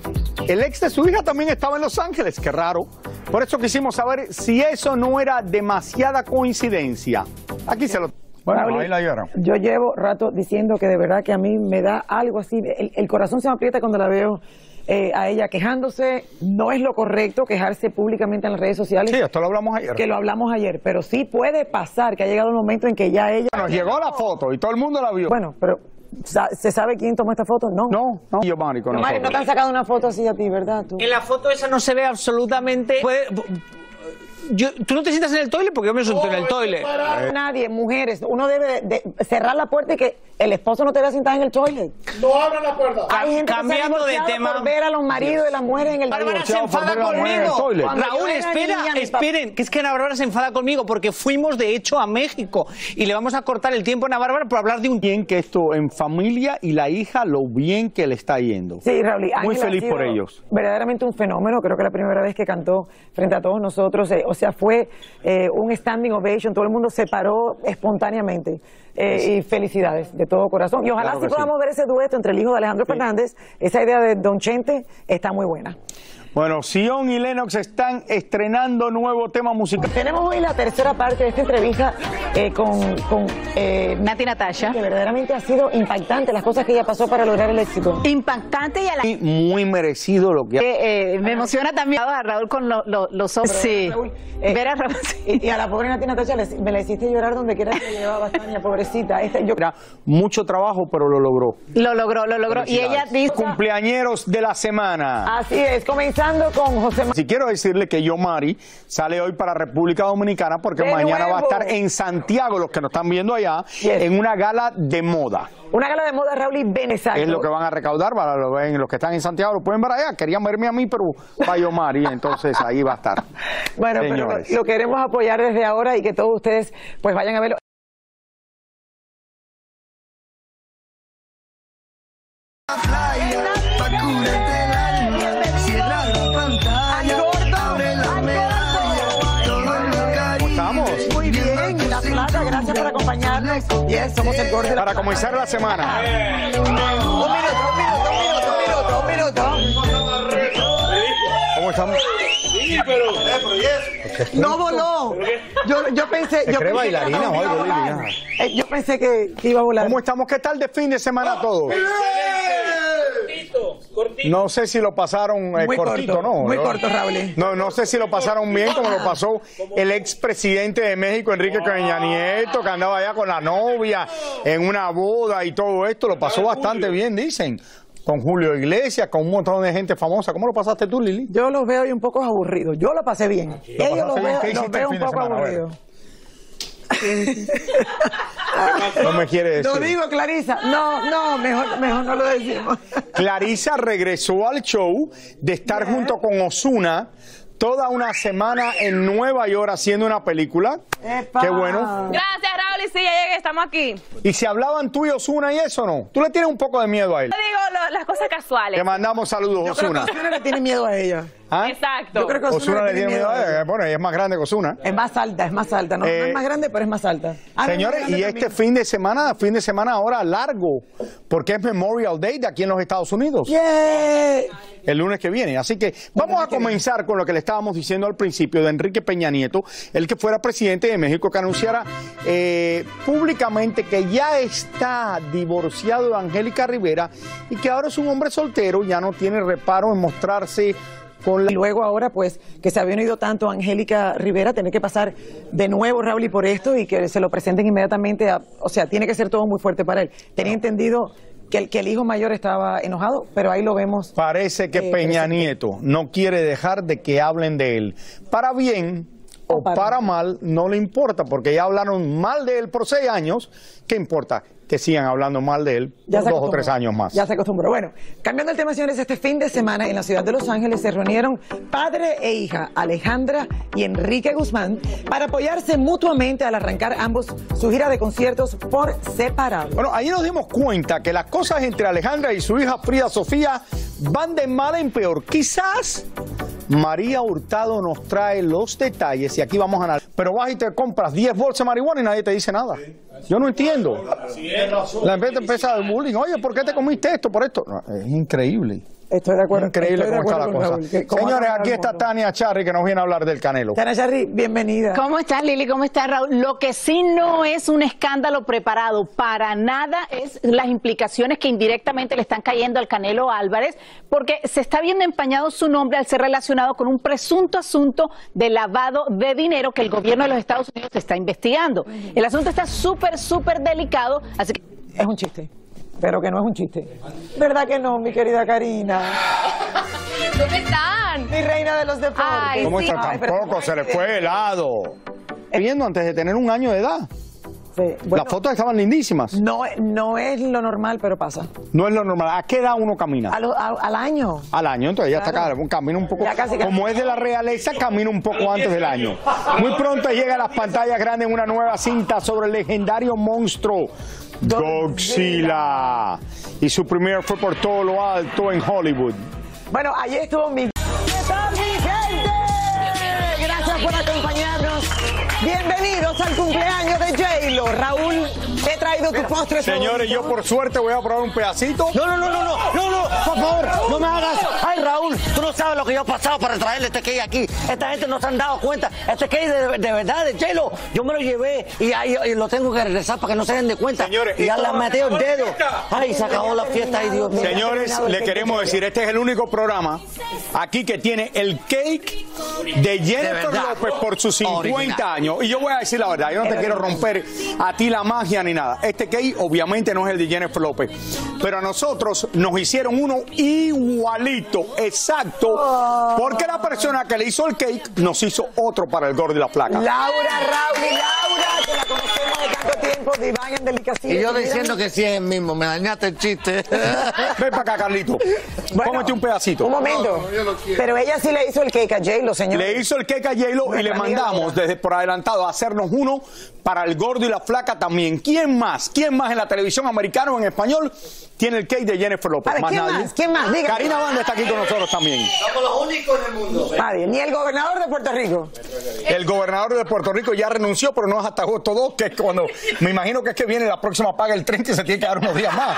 el ex de su hija también estaba en Los Ángeles, qué raro. Por eso quisimos saber si eso no era demasiada coincidencia. Aquí se lo... Bueno, Raúl, ahí la vieron. yo llevo rato diciendo que de verdad que a mí me da algo así, el, el corazón se me aprieta cuando la veo eh, a ella quejándose. No es lo correcto quejarse públicamente en las redes sociales. Sí, esto lo hablamos ayer. Que lo hablamos ayer, pero sí puede pasar que ha llegado un momento en que ya ella... Nos llegó la foto y todo el mundo la vio. Bueno, pero ¿sa- ¿se sabe quién tomó esta foto? No. No, no, Giovanni con Giovanni, no nosotros. te han sacado una foto así a ti, ¿verdad? Tú. En la foto esa no se ve absolutamente... Puede- yo- ¿Tú no te sientas en el toilet? Porque yo me siento en el toilet. Nadie, mujeres, uno debe de cerrar la puerta y que el esposo no te vea sentada en el toilet. No abran la puerta. Hay gente Cambiando que se ha de divorciado tema. por ver a los maridos de las mujeres en el Bárbara se divorciado por enfada ver a las mujeres en el conmigo. toilet. Cuando Raúl, yo era espera, niña, mi papá- esperen, que es que Ana Bárbara se enfada conmigo porque fuimos de hecho a México y le vamos a cortar el tiempo a Ana Bárbara por hablar de un... Bien que esto en familia y la hija lo bien que le está yendo. Sí, Raúl, Muy Ángel ha feliz sido por ellos. Verdaderamente un fenómeno, creo que la primera vez que cantó frente a todos nosotros, eh, o sea, fue eh, un standing ovation, todo el mundo se paró espontáneamente. Eh, y felicidades de todo corazón. Y ojalá Claro sí que sí. podamos ver ese dueto entre el hijo de Alejandro Fernández. Esa idea de Don Chente está muy buena. Bueno, Sion y Lennox están estrenando nuevo tema musical. Tenemos hoy la tercera parte de esta entrevista eh, con, con eh, Nati Natasha. que verdaderamente ha sido impactante las cosas que ella pasó para lograr el éxito. Impactante y a la Y muy merecido lo que ha... Eh, eh, me emociona también a Raúl con lo- lo- los ojos. Sí. Raúl, eh, Ver a Raúl. Y, y a la pobre Nati Natasha le- me la hiciste llorar donde quiera que le llevaba Tania, pobrecita. Este, yo, Era mucho trabajo, pero lo logró. Lo logró, lo logró. Y ella dice... Cumpleañeros de la semana. así es, comenzamos. Conversando con José Si quiero decirle que Yomari sale hoy para República Dominicana porque ¡De mañana nuevo! va a estar en Santiago, los que nos están viendo allá, Yes. en una gala de moda. Una gala de moda, Raúl y Benezak. Es lo que van a recaudar para los, los que están en Santiago, lo pueden ver allá. Querían verme a mí, pero para Yomari, entonces ahí va a estar. Bueno, Señores. pero lo, lo queremos apoyar desde ahora y que todos ustedes pues vayan a verlo. ¿Cómo estamos? Muy bien, La Plata, gracias por acompañarnos. Yes, somos el Gordo de la Para Plata. comenzar la semana. Un minuto, un minuto, un minuto, un minuto, un minuto. ¿Cómo estamos? Sí, pero... No voló. Yo, yo pensé... ¿Se yo cree pensé que bailarina la o algo, iba a volar. Lili? Eh, Yo pensé que, que iba a volar. ¿Cómo estamos? ¿Qué tal de fin de semana todos? No sé si lo pasaron eh, Muy cortito, corto, ¿no? muy ¿no? corto, Raúl. No, no sé si lo pasaron bien como lo pasó el expresidente de México, Enrique Peña Nieto, que andaba allá con la novia en una boda y todo esto. Lo pasó bastante bien, dicen. Con Julio Iglesias, con un montón de gente famosa. ¿Cómo lo pasaste tú, Lili? Yo los veo y un poco aburridos. Yo lo pasé bien. Ellos los pasaste bien? veo, ¿Qué los hiciste veo el un fin de poco semana? A ver. aburridos. No me quiere decir. Lo digo, Clarisa. No, no, mejor, mejor no lo decimos. Clarisa regresó al show de estar junto con Ozuna toda una semana en Nueva York haciendo una película. Epa. Qué bueno. Gracias, Raúl, y sí, ya llegué, estamos aquí. Y si hablaban tú y Ozuna y eso, ¿no? Tú le tienes un poco de miedo a él. Yo digo lo- las cosas casuales. Te mandamos saludos, Yo creo que Ozuna. Ozuna le tiene miedo a ella. ¿Ah? Exacto. Yo creo que Ozuna le tiene miedo a ella. Bueno, ella es más grande que Ozuna. Es más alta, es más alta. No, no Eh, es más grande, pero es más alta. Ah, no, Señores, es más grande y este también. fin de semana, fin de semana ahora largo, porque es Memorial Day de aquí en los Estados Unidos. Yeah. El lunes que viene. Así que vamos a comenzar con lo que le estábamos diciendo al principio de Enrique Peña Nieto, el que fuera presidente de México, que anunciara eh, públicamente que ya está divorciado de Angélica Rivera y que ahora es un hombre soltero, ya no tiene reparo en mostrarse con la... Y luego ahora, pues, que se había unido tanto a Angélica Rivera, tener que pasar de nuevo, Raúl, y por esto, y que se lo presenten inmediatamente, a- o sea, tiene que ser todo muy fuerte para él. Tenía entendido que el, que el hijo mayor estaba enojado, pero ahí lo vemos. Parece que Eh, Peña presente. Nieto no quiere dejar de que hablen de él. Para bien o para para mal, no le importa, porque ya hablaron mal de él por seis años. ¿Qué importa? Que sigan hablando mal de él Ya por se dos o acostumbró. tres años más. Ya se acostumbró. Bueno, cambiando el tema, señores, este fin de semana en la ciudad de Los Ángeles se reunieron padre e hija, Alejandra y Enrique Guzmán, para apoyarse mutuamente al arrancar ambos su gira de conciertos por separado. Bueno, ahí nos dimos cuenta que las cosas entre Alejandra y su hija Frida Sofía van de mal en peor. Quizás María Hurtado nos trae los detalles y aquí vamos a analizar. Pero vas y te compras diez bolsas de marihuana y nadie te dice nada. Yo no entiendo. La gente empieza a bullying. Oye, ¿por qué te comiste esto por esto? No, es increíble. Estoy de acuerdo. Increíble estoy de cómo está la acuerdo con cosa. Raúl, que cómo Señores, ha aquí cambiado está el mundo. Tania Charri que nos viene a hablar del Canelo. Tania Charri, bienvenida. ¿Cómo estás, Lili? ¿Cómo estás, Raúl? Lo que sí no es un escándalo preparado para nada es las implicaciones que indirectamente le están cayendo al Canelo Álvarez, porque se está viendo empañado su nombre al ser relacionado con un presunto asunto de lavado de dinero que el gobierno de los Estados Unidos está investigando. El asunto está súper, súper delicado, así que... Es un chiste, pero que no es un chiste. ¿Verdad que no, mi querida Karina? ¿Dónde están? Mi reina de los deportes. Ay, ¿Cómo sí. está? Ay, pero Tampoco ¿cómo se le es que- fue helado. Viendo antes de tener un año de edad. Sí, bueno, Las fotos estaban lindísimas. no, no es lo normal, pero pasa. No es lo normal. ¿A qué edad uno camina? A lo- a- al año. Al año, entonces ya está Claro. acá, camina un poco, Ya casi, casi. como es de la realeza, camina un poco antes del año. Muy pronto llega a las pantallas grandes una nueva cinta sobre el legendario monstruo Godzilla. Y su premier fue por todo lo alto en Hollywood. Bueno, allí estuvo mi... ¿Qué tal, mi gente? Gracias por acompañarnos. Bienvenidos al cumpleaños de J-Lo. Raúl, he traído tu postre. Señores, yo por suerte voy a probar un pedacito. No, no, no, no, no, no, no, por favor, no me hagas. Ay, Raúl, tú no sabes lo que yo he pasado para traerle este cake aquí. Esta gente no se han dado cuenta. Este cake de, de verdad, de J-Lo, yo me lo llevé y, ahí- y lo tengo que regresar para que no se den de cuenta. Señores, y ya esto le va- metió el dedo. Ay, se acabó la fiesta, ay, Dios mío. Señores, le queremos decir, este es el único programa aquí que tiene el cake de Jennifer verdad. López por sus cincuenta Original. años. Y yo voy a decir la verdad, yo no te quiero romper a ti la magia ni nada. este cake obviamente no es el de Jennifer López, pero a nosotros nos hicieron uno igualito, exacto, porque la persona que le hizo el cake nos hizo otro para el gordo y la flaca. Laura, Raúl y Laura, que la conocemos de tanto tiempo, Divine and Delicacy. Y yo diciendo que sí es el mismo, me dañaste el chiste. Ven para acá, Carlito. Bueno, cómete un pedacito. Un momento. No, no, yo no pero ella sí le hizo el cake a J-Lo, señor. Le hizo el cake a J-Lo y le mandamos desde por adelantado a hacernos uno para el gordo y la flaca también. ¿Quién más? ¿Quién más en la televisión americana o en español tiene el cake de Jennifer López? Ver, ¿Más ¿quién nadie? más? ¿Quién más? Dígame. Karina Banda está aquí con nosotros también. Somos los únicos en el mundo. Nadie, ni el gobernador de Puerto Rico. El gobernador de Puerto Rico ya renunció, pero no es hasta agosto dos, que es cuando, me imagino que es que viene la próxima paga el treinta y se tiene que dar unos días más.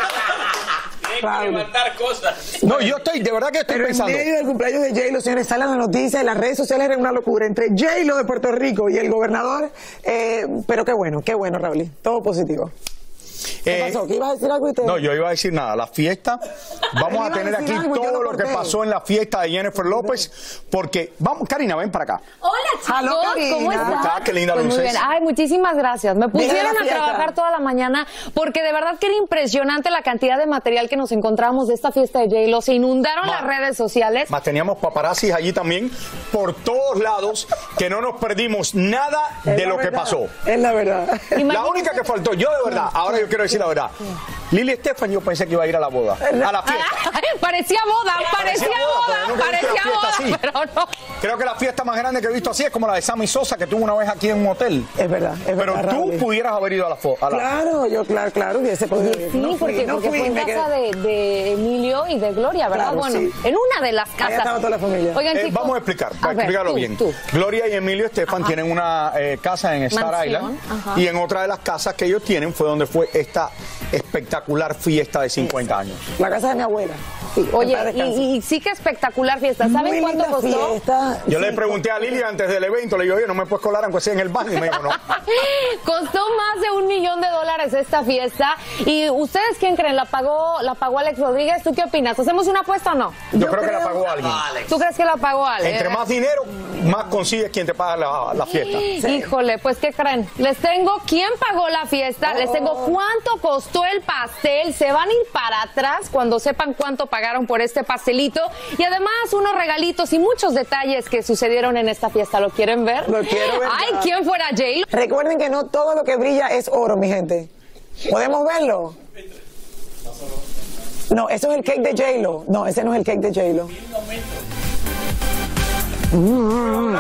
Hay que levantar cosas. No, yo estoy, de verdad que estoy pero pensando. En medio del cumpleaños de J-Lo, señores, salen las noticias, en las redes sociales era una locura entre J-Lo de Puerto Rico y el gobernador. Eh, pero qué bueno, qué bueno, Raúl. Todo positivo. ¿Qué Eh, pasó? ¿Qué ibas a decir algo? Y te... No, yo iba a decir nada. La fiesta, vamos a Iba a tener decir aquí algo, yo todo lo lo que corté. pasó en la fiesta de Jennifer López, porque, vamos, Karina, ven para acá. Hola, chicos, Aló, Karina. ¿cómo ¿Cómo están? estás? Qué linda Pues muy luces. bien. Ay, muchísimas gracias. Me Viene pusieron la a fiesta. trabajar toda la mañana porque de verdad que era impresionante la cantidad de material que nos encontramos de esta fiesta de J-Lo. Se inundaron Ma- las redes sociales. Más teníamos paparazzis allí también, por todos lados, que no nos perdimos nada Es de la lo que verdad, pasó. Es la verdad. La única que faltó, yo de verdad, ahora yo quiero decir la verdad. Lili Estefan, yo pensé que iba a ir a la boda, a la fiesta. Parecía boda, parecía boda, pero nunca he visto parecía una boda, fiesta así. pero no. Creo que la fiesta más grande que he visto así es como la de Sammy Sosa, que tuvo una vez aquí en un hotel. Es verdad, es Pero verdad, tú Raúl. pudieras haber ido a la foto. Claro, yo, claro, claro, hubiese podido ir. Sí, No fui, porque, no porque fui, fue en me casa quedé- de, de Emilio y de Gloria, ¿verdad? Claro, bueno, sí. en una de las Allá casas. estaba toda la familia. Oigan, Eh, chicos, vamos a explicar, a para ver, explicarlo tú, bien. tú. Gloria y Emilio Estefan Ajá. tienen una eh, casa en Star Mansión, Island ajá. y en otra de las casas que ellos tienen fue donde fue esta espectacular fiesta de cincuenta años. La casa de mi abuela. Sí, Oye, en paz descanse. y, y sí que espectacular fiesta. ¿Saben Muy cuánto linda costó? fiesta. Yo Sí. le pregunté a Lili antes del evento, le digo, oye, no me puedes colar aunque sea en el baño, y me dijo, no. Costó más de un millón de dólares esta fiesta. ¿Y ustedes quién creen? ¿La pagó, la pagó Alex Rodríguez? ¿Tú qué opinas? ¿Hacemos una apuesta o no? Yo, Yo creo, que creo- la pagó alguien. ¿Tú crees que la pagó Alex? Entre más dinero, más consigues quien te paga la, la fiesta. Híjole, pues ¿qué creen? Les tengo quién pagó la fiesta, les tengo Oh. cuánto costó el pastel, se van a ir para atrás cuando sepan cuánto pagaron por este pastelito y además unos regalitos y muchos detalles que sucedieron en esta fiesta. ¿Lo quieren ver? Lo quiero ver Ay, ya. ¿quién fuera J-Lo? Recuerden que no todo lo que brilla es oro, mi gente. ¿Podemos verlo? No, eso es el cake de J-Lo. No, ese no es el cake de J-Lo. Mm.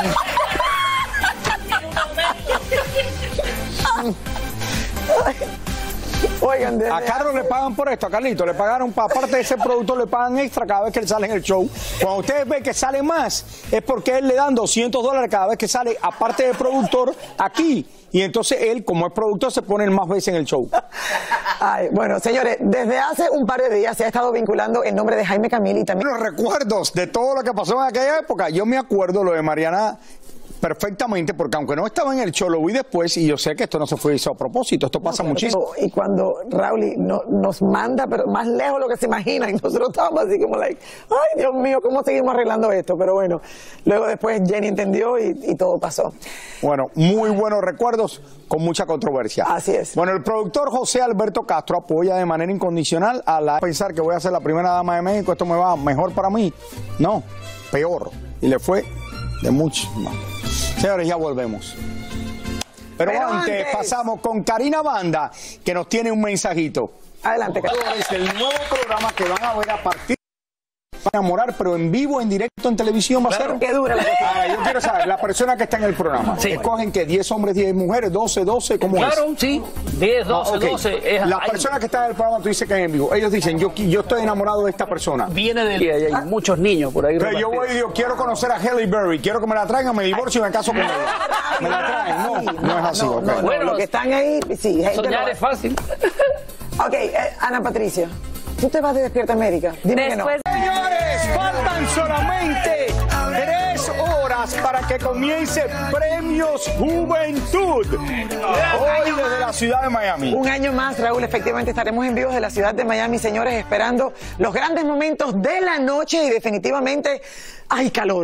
Oigan, desde A Carlos le pagan por esto, a Carlito, le pagaron, pa- aparte de ese productor, le pagan extra cada vez que él sale en el show. Cuando ustedes ven que sale más, es porque él le dan doscientos dólares cada vez que sale, aparte de productor, aquí. Y entonces él, como es productor, se pone más veces en el show. Ay, bueno, señores, desde hace un par de días se ha estado vinculando el nombre de Jaime Camil y también... Los recuerdos de todo lo que pasó en aquella época, yo me acuerdo lo de Mariana perfectamente, porque aunque no estaba en el show, lo vi después y yo sé que esto no se fue hizo a propósito, esto pasa Claro, muchísimo. pero- Y cuando Raúl no, nos manda, pero más lejos de lo que se imagina, y nosotros estábamos así como, like, ay, Dios mío, ¿cómo seguimos arreglando esto? Pero bueno, luego después Jenny entendió y, y todo pasó. Bueno, muy buenos recuerdos con mucha controversia. Así es. Bueno, el productor José Alberto Castro apoya de manera incondicional a la pensar que voy a ser la primera dama de México, esto me va mejor para mí. No, peor. Y le fue de mucho más. Señores, ya volvemos. Pero, Pero antes, antes. pasamos con Karina Banda, que nos tiene un mensajito. Adelante, Karina. Es el nuevo programa que van a ver a partir de enamorar, pero en vivo, en directo, en televisión va a ser. Qué dura la cosa. Ahora, yo quiero saber, la persona que está en el programa, Sí. ¿escogen que diez hombres, diez mujeres, doce, doce, cómo es? Claro, sí. diez, No, doce, ok. doce. Es, la hay- persona que está en el programa, tú dices que es en vivo. Ellos dicen, yo, yo estoy enamorado de esta persona. Viene de... Y hay muchos niños por ahí. Pero yo voy y digo, quiero conocer a Halle Berry, quiero que me la traigan, me divorcio y me caso con ella. ¿Me la traen? No, no es así, No, ok. no, no, Bueno, los que están ahí, sí. gente Soñar lo- es fácil. Ok, eh, Ana Patricia, ¿tú te vas de Despierta América? Dime Después- que no. Señores, faltan solamente tres horas para que comience Premios Juventud. Hoy desde la ciudad de Miami. Un año más, Raúl, efectivamente estaremos en vivo de la ciudad de Miami, señores, esperando los grandes momentos de la noche y definitivamente hay calor.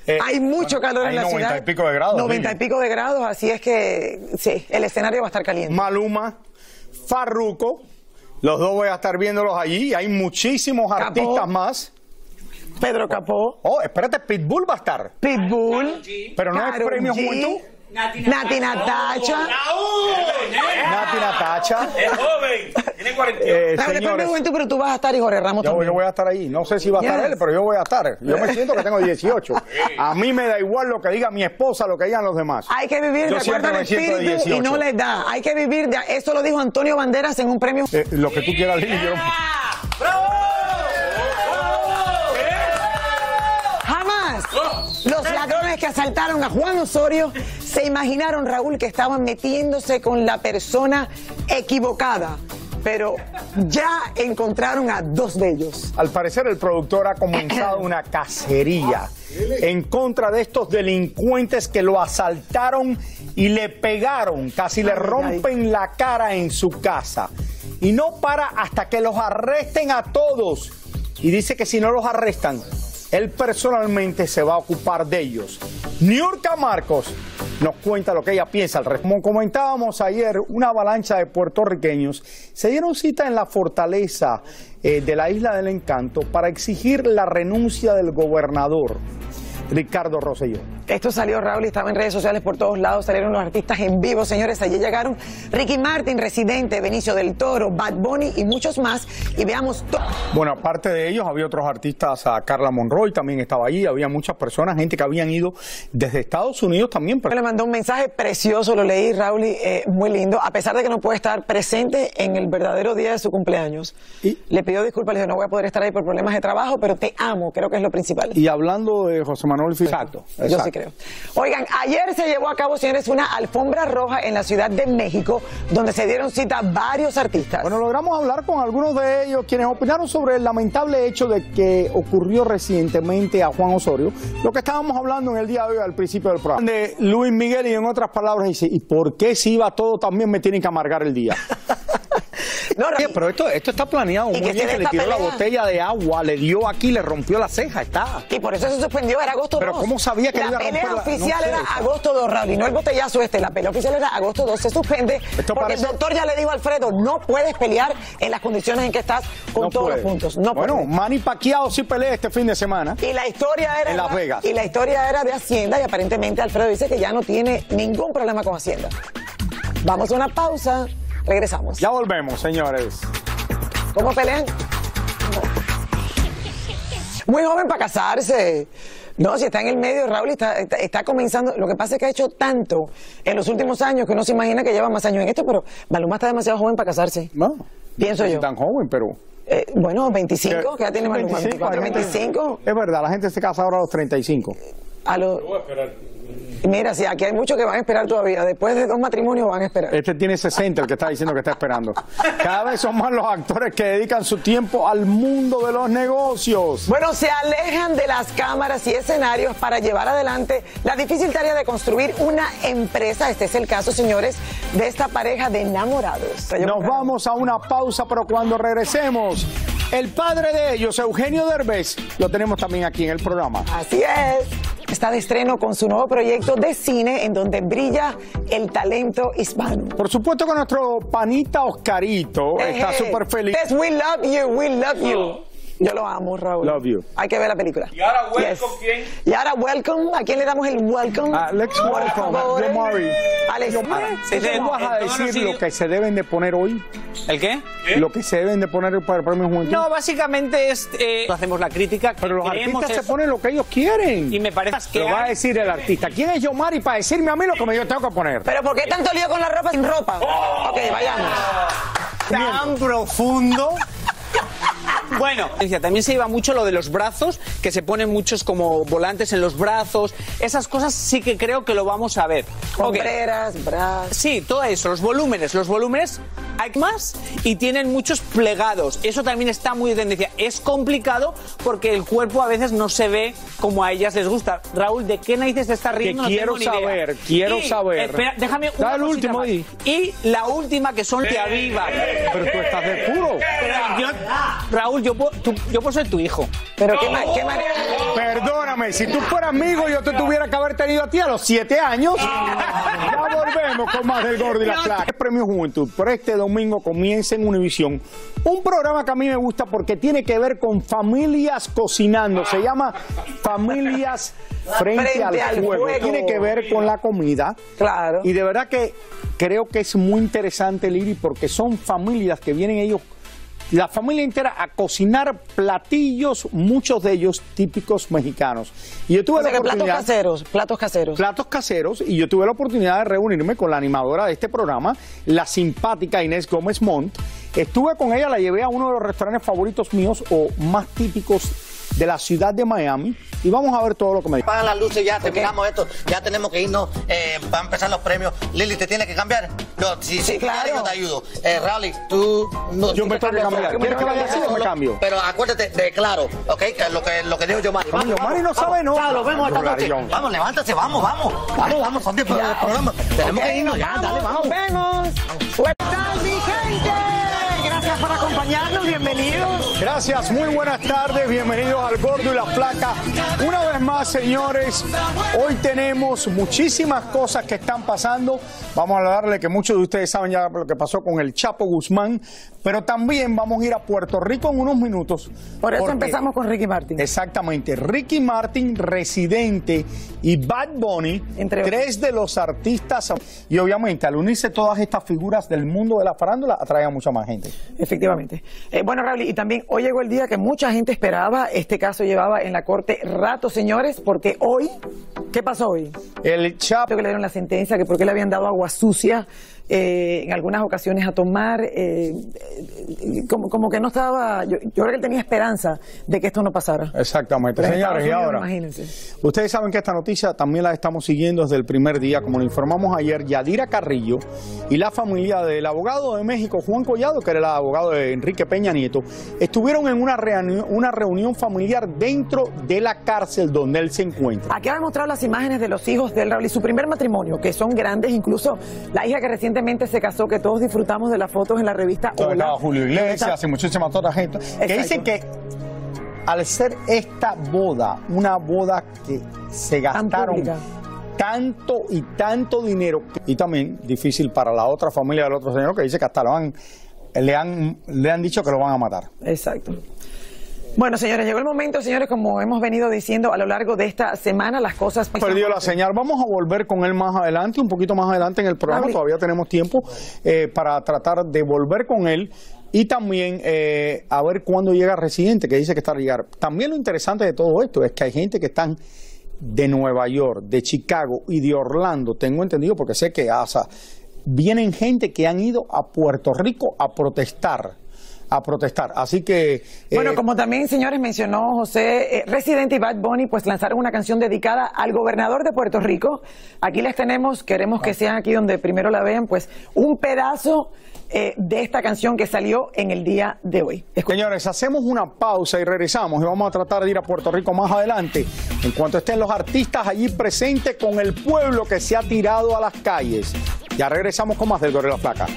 Eh, hay mucho bueno, calor hay en la noventa ciudad. y pico de grados, noventa y Lili. pico de grados, así es que sí, el escenario va a estar caliente. Maluma, Farruko, los dos voy a estar viéndolos allí. Hay muchísimos Capó. artistas más. Pedro Capó. Oh, espérate, Pitbull va a estar. Pitbull. Pero no es Karol premio G, Juventud. Nati Natacha. Nati Natacha. Es joven. Tiene cuarenta. Eh, Raúl, es premio señores, Juventud, pero tú vas a estar y Jorge Ramos yo, también. yo voy a estar ahí. No sé si va a estar Yes. él, pero yo voy a estar. Yo me siento que tengo dieciocho. A mí me da igual lo que diga mi esposa, lo que digan los demás. Hay que vivir Yo de acuerdo siempre al me siento de espíritu y no dieciocho. la edad. Hay que vivir de... Eso lo dijo Antonio Banderas en un premio. Eh, lo que tú quieras, Lili. Yo... Jamás los ladrones que asaltaron a Juan Osorio se imaginaron, Raúl, que estaban metiéndose con la persona equivocada. Pero ya encontraron a dos de ellos. Al parecer el productor ha comenzado una cacería en contra de estos delincuentes que lo asaltaron y le pegaron, casi le rompen la cara en su casa. Y no para hasta que los arresten a todos. Y dice que si no los arrestan, él personalmente se va a ocupar de ellos. Niurka Marcos nos cuenta lo que ella piensa al respecto. Como comentábamos ayer, una avalancha de puertorriqueños se dieron cita en la fortaleza eh, de la Isla del Encanto para exigir la renuncia del gobernador Ricardo Rosselló. Esto salió, Raúl, y estaba en redes sociales por todos lados, salieron los artistas en vivo, señores, allí llegaron Ricky Martin, Residente, Benicio del Toro, Bad Bunny y muchos más, y veamos todo. Bueno, aparte de ellos, había otros artistas, a Carla Monroy también estaba allí, había muchas personas, gente que habían ido desde Estados Unidos también. Le mandó un mensaje precioso, lo leí, Raúl, y, eh, muy lindo, a pesar de que no puede estar presente en el verdadero día de su cumpleaños. ¿Y? Le pidió disculpas, le dijo, no voy a poder estar ahí por problemas de trabajo, pero te amo, creo que es lo principal. Y hablando de José Manuel Figueroa, exacto, exacto. Yo sí creo. Oigan, ayer se llevó a cabo, señores, una alfombra roja en la Ciudad de México, donde se dieron cita varios artistas. Bueno, logramos hablar con algunos de ellos, quienes opinaron sobre el lamentable hecho de que ocurrió recientemente a Juan Osorio, lo que estábamos hablando en el día de hoy al principio del programa. De Luis Miguel, y en otras palabras dice, ¿y por qué si iba todo también me tienen que amargar el día? No, no, pero esto, esto está planeado muy bien, que le tiró la botella de agua, le dio aquí, le rompió la ceja, está. Y por eso se suspendió, era agosto dos. Pero ¿cómo sabía que la le iba a romper pelea la- oficial no sé, era está- agosto dos, Raúl, y no el botellazo este, la pelea oficial era agosto dos, se suspende, Esto porque parece- el doctor ya le dijo a Alfredo, no puedes pelear en las condiciones en que estás con No todos puede. los puntos, no Bueno, puedes. Manny Pacquiao sí pelea este fin de semana. Y la historia era en Las Vegas. Y la historia era de Hacienda, y aparentemente Alfredo dice que ya no tiene ningún problema con Hacienda. Vamos a una pausa, regresamos. Ya volvemos, señores. ¿Cómo pelean? Muy joven para casarse. No, si está en el medio, Raúl, está, está, está comenzando. Lo que pasa es que ha hecho tanto en los últimos años que uno se imagina que lleva más años en esto, pero Maluma está demasiado joven para casarse. No. Pienso no yo. es tan joven, pero... Eh, bueno, veinticinco, Eh, que ya tiene Maluma, veinticinco, veinticuatro, hay gente- veinticinco. Es verdad, la gente se casa ahora a los treinta y cinco. A los... Mira, sí, aquí hay muchos que van a esperar todavía. Después de dos matrimonios van a esperar. Este tiene sesenta, el que está diciendo que está esperando. Cada vez son más los actores que dedican su tiempo al mundo de los negocios. Bueno, se alejan de las cámaras y escenarios para llevar adelante la difícil tarea de construir una empresa. Este es el caso, señores, de esta pareja de enamorados. Nos vamos a una pausa, pero cuando regresemos, el padre de ellos, Eugenio Derbez, lo tenemos también aquí en el programa. Así es. Está de estreno con su nuevo proyecto de cine en donde brilla el talento hispano. Por supuesto que nuestro panita Oscarito está Eje. súper feliz. Yes, we love you, we love you. Yo lo amo, Raúl. Love you. Hay que ver la película. Y ahora, welcome, Yes. ¿quién? Y ahora, welcome. ¿A quién le damos el welcome? Alex Por welcome, favor. Yo Mari. Alex, Yo ah, Mari. sí, ¿Tú sí, vas a no, no, decir sí. lo que se deben de poner hoy? ¿El qué? Lo que se deben de poner para el premio Juventud. No, básicamente es, eh, hacemos la crítica. Pero los creemos artistas se eso. ponen lo que ellos quieren. Y me parece que Lo va a hay- decir el artista. ¿Quién es Yomari para decirme a mí lo que me yo tengo que poner? Pero ¿por qué tanto lío con la ropa sin ropa? Ok, vayamos. tan profundo. Bueno, también se lleva mucho lo de los brazos, que se ponen muchos como volantes en los brazos. Esas cosas sí que creo que lo vamos a ver. Ok. Hombreras, brazos. Sí, todo eso, los volúmenes. Los volúmenes hay más y tienen muchos plegados. Eso también está muy de tendencia. Es complicado porque el cuerpo a veces no se ve como a ellas les gusta. Raúl, ¿de qué narices te estás riendo? No quiero tengo ni idea. saber, quiero Y, saber. Espera, déjame una Da el cosita último más. ahí. Y la última que son te aviva. Pero tú estás de puro. Pero yo, Raúl, yo puedo, tú- yo puedo ser tu hijo. Pero qué, ma- qué manera. Perdóname, Óyeme, si tú fueras amigo, yo te tuviera que haber tenido a ti a los siete años. Ya volvemos con más del Gordo y la Flaca. Premio Juventud, por este domingo comienza en Univisión. Un programa que a mí me gusta porque tiene que ver con familias cocinando. Se llama Familias Frente, Frente al, al fuego. fuego. Tiene que ver con la comida. Claro. Y de verdad que creo que es muy interesante, Lili, porque son familias que vienen ellos, la familia entera, a cocinar platillos, muchos de ellos típicos mexicanos. Y yo tuve o sea la oportunidad, platos caseros, platos caseros. Platos caseros, y yo tuve la oportunidad de reunirme con la animadora de este programa, la simpática Inés Gómez Montt. Estuve con ella, la llevé a uno de los restaurantes favoritos míos o más típicos de la ciudad de Miami, y vamos a ver todo lo que me dice. Apagan las luces ya, terminamos esto, ya tenemos que irnos eh, para empezar los premios. Lili, ¿te tienes que cambiar? No, si, sí, si claro. quieres, yo te ayudo. Eh, Rally, tú... No, yo me tengo que cambiar. ¿Quieres que vaya así o me cambio? Pero acuérdate de claro, ¿ok? Que lo que, lo que dijo yo, Mari. Vamos, Mari no sabe, ¿no? Chao, lo vemos esta noche. Vamos, levántate, vamos, vamos. Vamos, vamos, son diez programas. Tenemos que irnos ya, dale, vamos. Nos vemos. ¿Qué tal, mi gente? Gracias por acompañarnos, bienvenidos. Gracias, muy buenas tardes, bienvenidos al Gordo y la Flaca. Una vez más, señores, hoy tenemos muchísimas cosas que están pasando. Vamos a hablarle que muchos de ustedes saben ya lo que pasó con el Chapo Guzmán, pero también vamos a ir a Puerto Rico en unos minutos. Por eso empezamos con Ricky Martin. Exactamente, Ricky Martin, Residente y Bad Bunny, Entre tres de los artistas. Y obviamente al unirse todas estas figuras del mundo de la farándula, atrae a mucha más gente. Efectivamente. Eh, bueno, Raúl, y también hoy llegó el día que mucha gente esperaba. Este caso llevaba en la corte rato, señores, porque hoy, ¿qué pasó hoy? El Chapo, que le dieron la sentencia, que porque le habían dado agua sucia eh, en algunas ocasiones a tomar, eh, eh, como, como que no estaba, yo, yo creo que él tenía esperanza de que esto no pasara. Exactamente, Pero señores, y Unidos, ahora, imagínense. Ustedes saben que esta noticia también la estamos siguiendo desde el primer día, como lo informamos ayer. Yadira Carrillo y la familia del abogado de México, Juan Collado, que era el abogado de Enrique Peña Nieto, estuvieron en una reunión, una reunión familiar dentro de la cárcel donde él se encuentra. Aquí han mostrado las imágenes de los hijos del Raúl y su primer matrimonio, que son grandes, incluso la hija que recientemente se casó, que todos disfrutamos de las fotos en la revista Hola. Estaba Julio Iglesias y muchísima otra gente. Exacto. Que dicen que al ser esta boda, una boda que se gastaron tanto y tanto dinero, y también difícil para la otra familia del otro señor, que dice que hasta lo han, le, han, le han dicho que lo van a matar. Exacto. Bueno, señores, llegó el momento, señores, como hemos venido diciendo a lo largo de esta semana, las cosas... Perdió la señal. Vamos a volver con él más adelante, un poquito más adelante en el programa. Todavía tenemos tiempo eh, para tratar de volver con él. Y también eh, a ver cuándo llega Residente, que dice que está a llegar. También lo interesante de todo esto es que hay gente que están de Nueva York, de Chicago y de Orlando, tengo entendido, porque sé que hasta vienen gente que han ido a Puerto Rico a protestar. a protestar, así que... Eh, bueno, como también, señores, mencionó José, eh, Residente y Bad Bunny pues lanzaron una canción dedicada al gobernador de Puerto Rico. Aquí les tenemos, queremos que sean aquí donde primero la vean, pues un pedazo eh, de esta canción que salió en el día de hoy. Escuchen. Señores, hacemos una pausa y regresamos y vamos a tratar de ir a Puerto Rico más adelante, en cuanto estén los artistas allí presentes con el pueblo que se ha tirado a las calles. Ya regresamos con más del Gordo y la Flaca.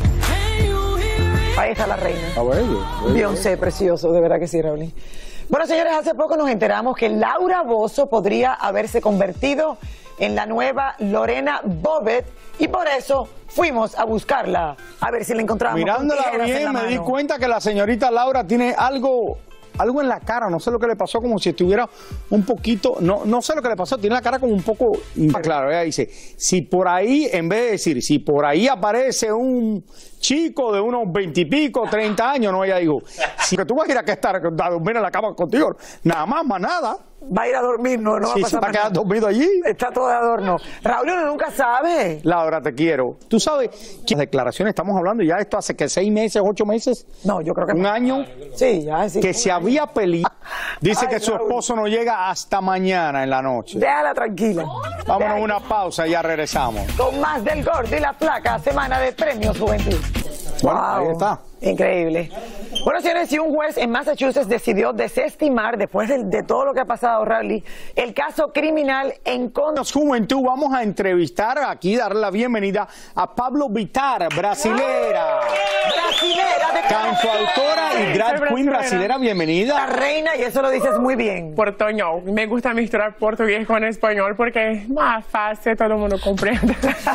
Ahí está la reina. Beyoncé, precioso, de verdad que sí, Raúl. Bueno, señores, hace poco nos enteramos que Laura Bozzo podría haberse convertido en la nueva Lorena Bobbitt y por eso fuimos a buscarla, a ver si la encontramos. Mirándola bien, me di cuenta que la señorita Laura tiene algo... algo en la cara, no sé lo que le pasó, como si estuviera un poquito, no, no sé lo que le pasó, tiene la cara como un poco, claro, ella dice, si por ahí, en vez de decir, si por ahí aparece un chico de unos veintipico, treinta años, no, ella digo, si que tú vas a ir a, que estar, a dormir en la cama contigo, nada más, más nada. Va a ir a dormir, no, no va sí, a pasar. Sí, va a quedar dormido allí. Está todo de adorno. Raúl, uno nunca sabe. Laura, te quiero. Tú sabes que las declaraciones, estamos hablando ya esto hace que seis meses, ocho meses. No, yo creo que un más. año. Sí, ya sí. Que se había peleado. Dice Ay, que su Raúl. esposo no llega hasta mañana en la noche. Déjala tranquila. Vámonos a una pausa y ya regresamos. Con más del Gordo y la Flaca, semana de Premios Juventud. Bueno, Wow. ahí está. Increíble. Bueno, señores, si un juez en Massachusetts decidió desestimar, después de, de todo lo que ha pasado, Rally, el caso criminal en contra... Juventud, vamos a entrevistar aquí, darle la bienvenida a Pablo Vittar, brasilera. Brasilera de Cantautora y drag queen brasilera, bienvenida. La reina, y eso lo dices muy bien. Portuñol. Me gusta mezclar portugués con español porque es más fácil, todo el mundo comprende.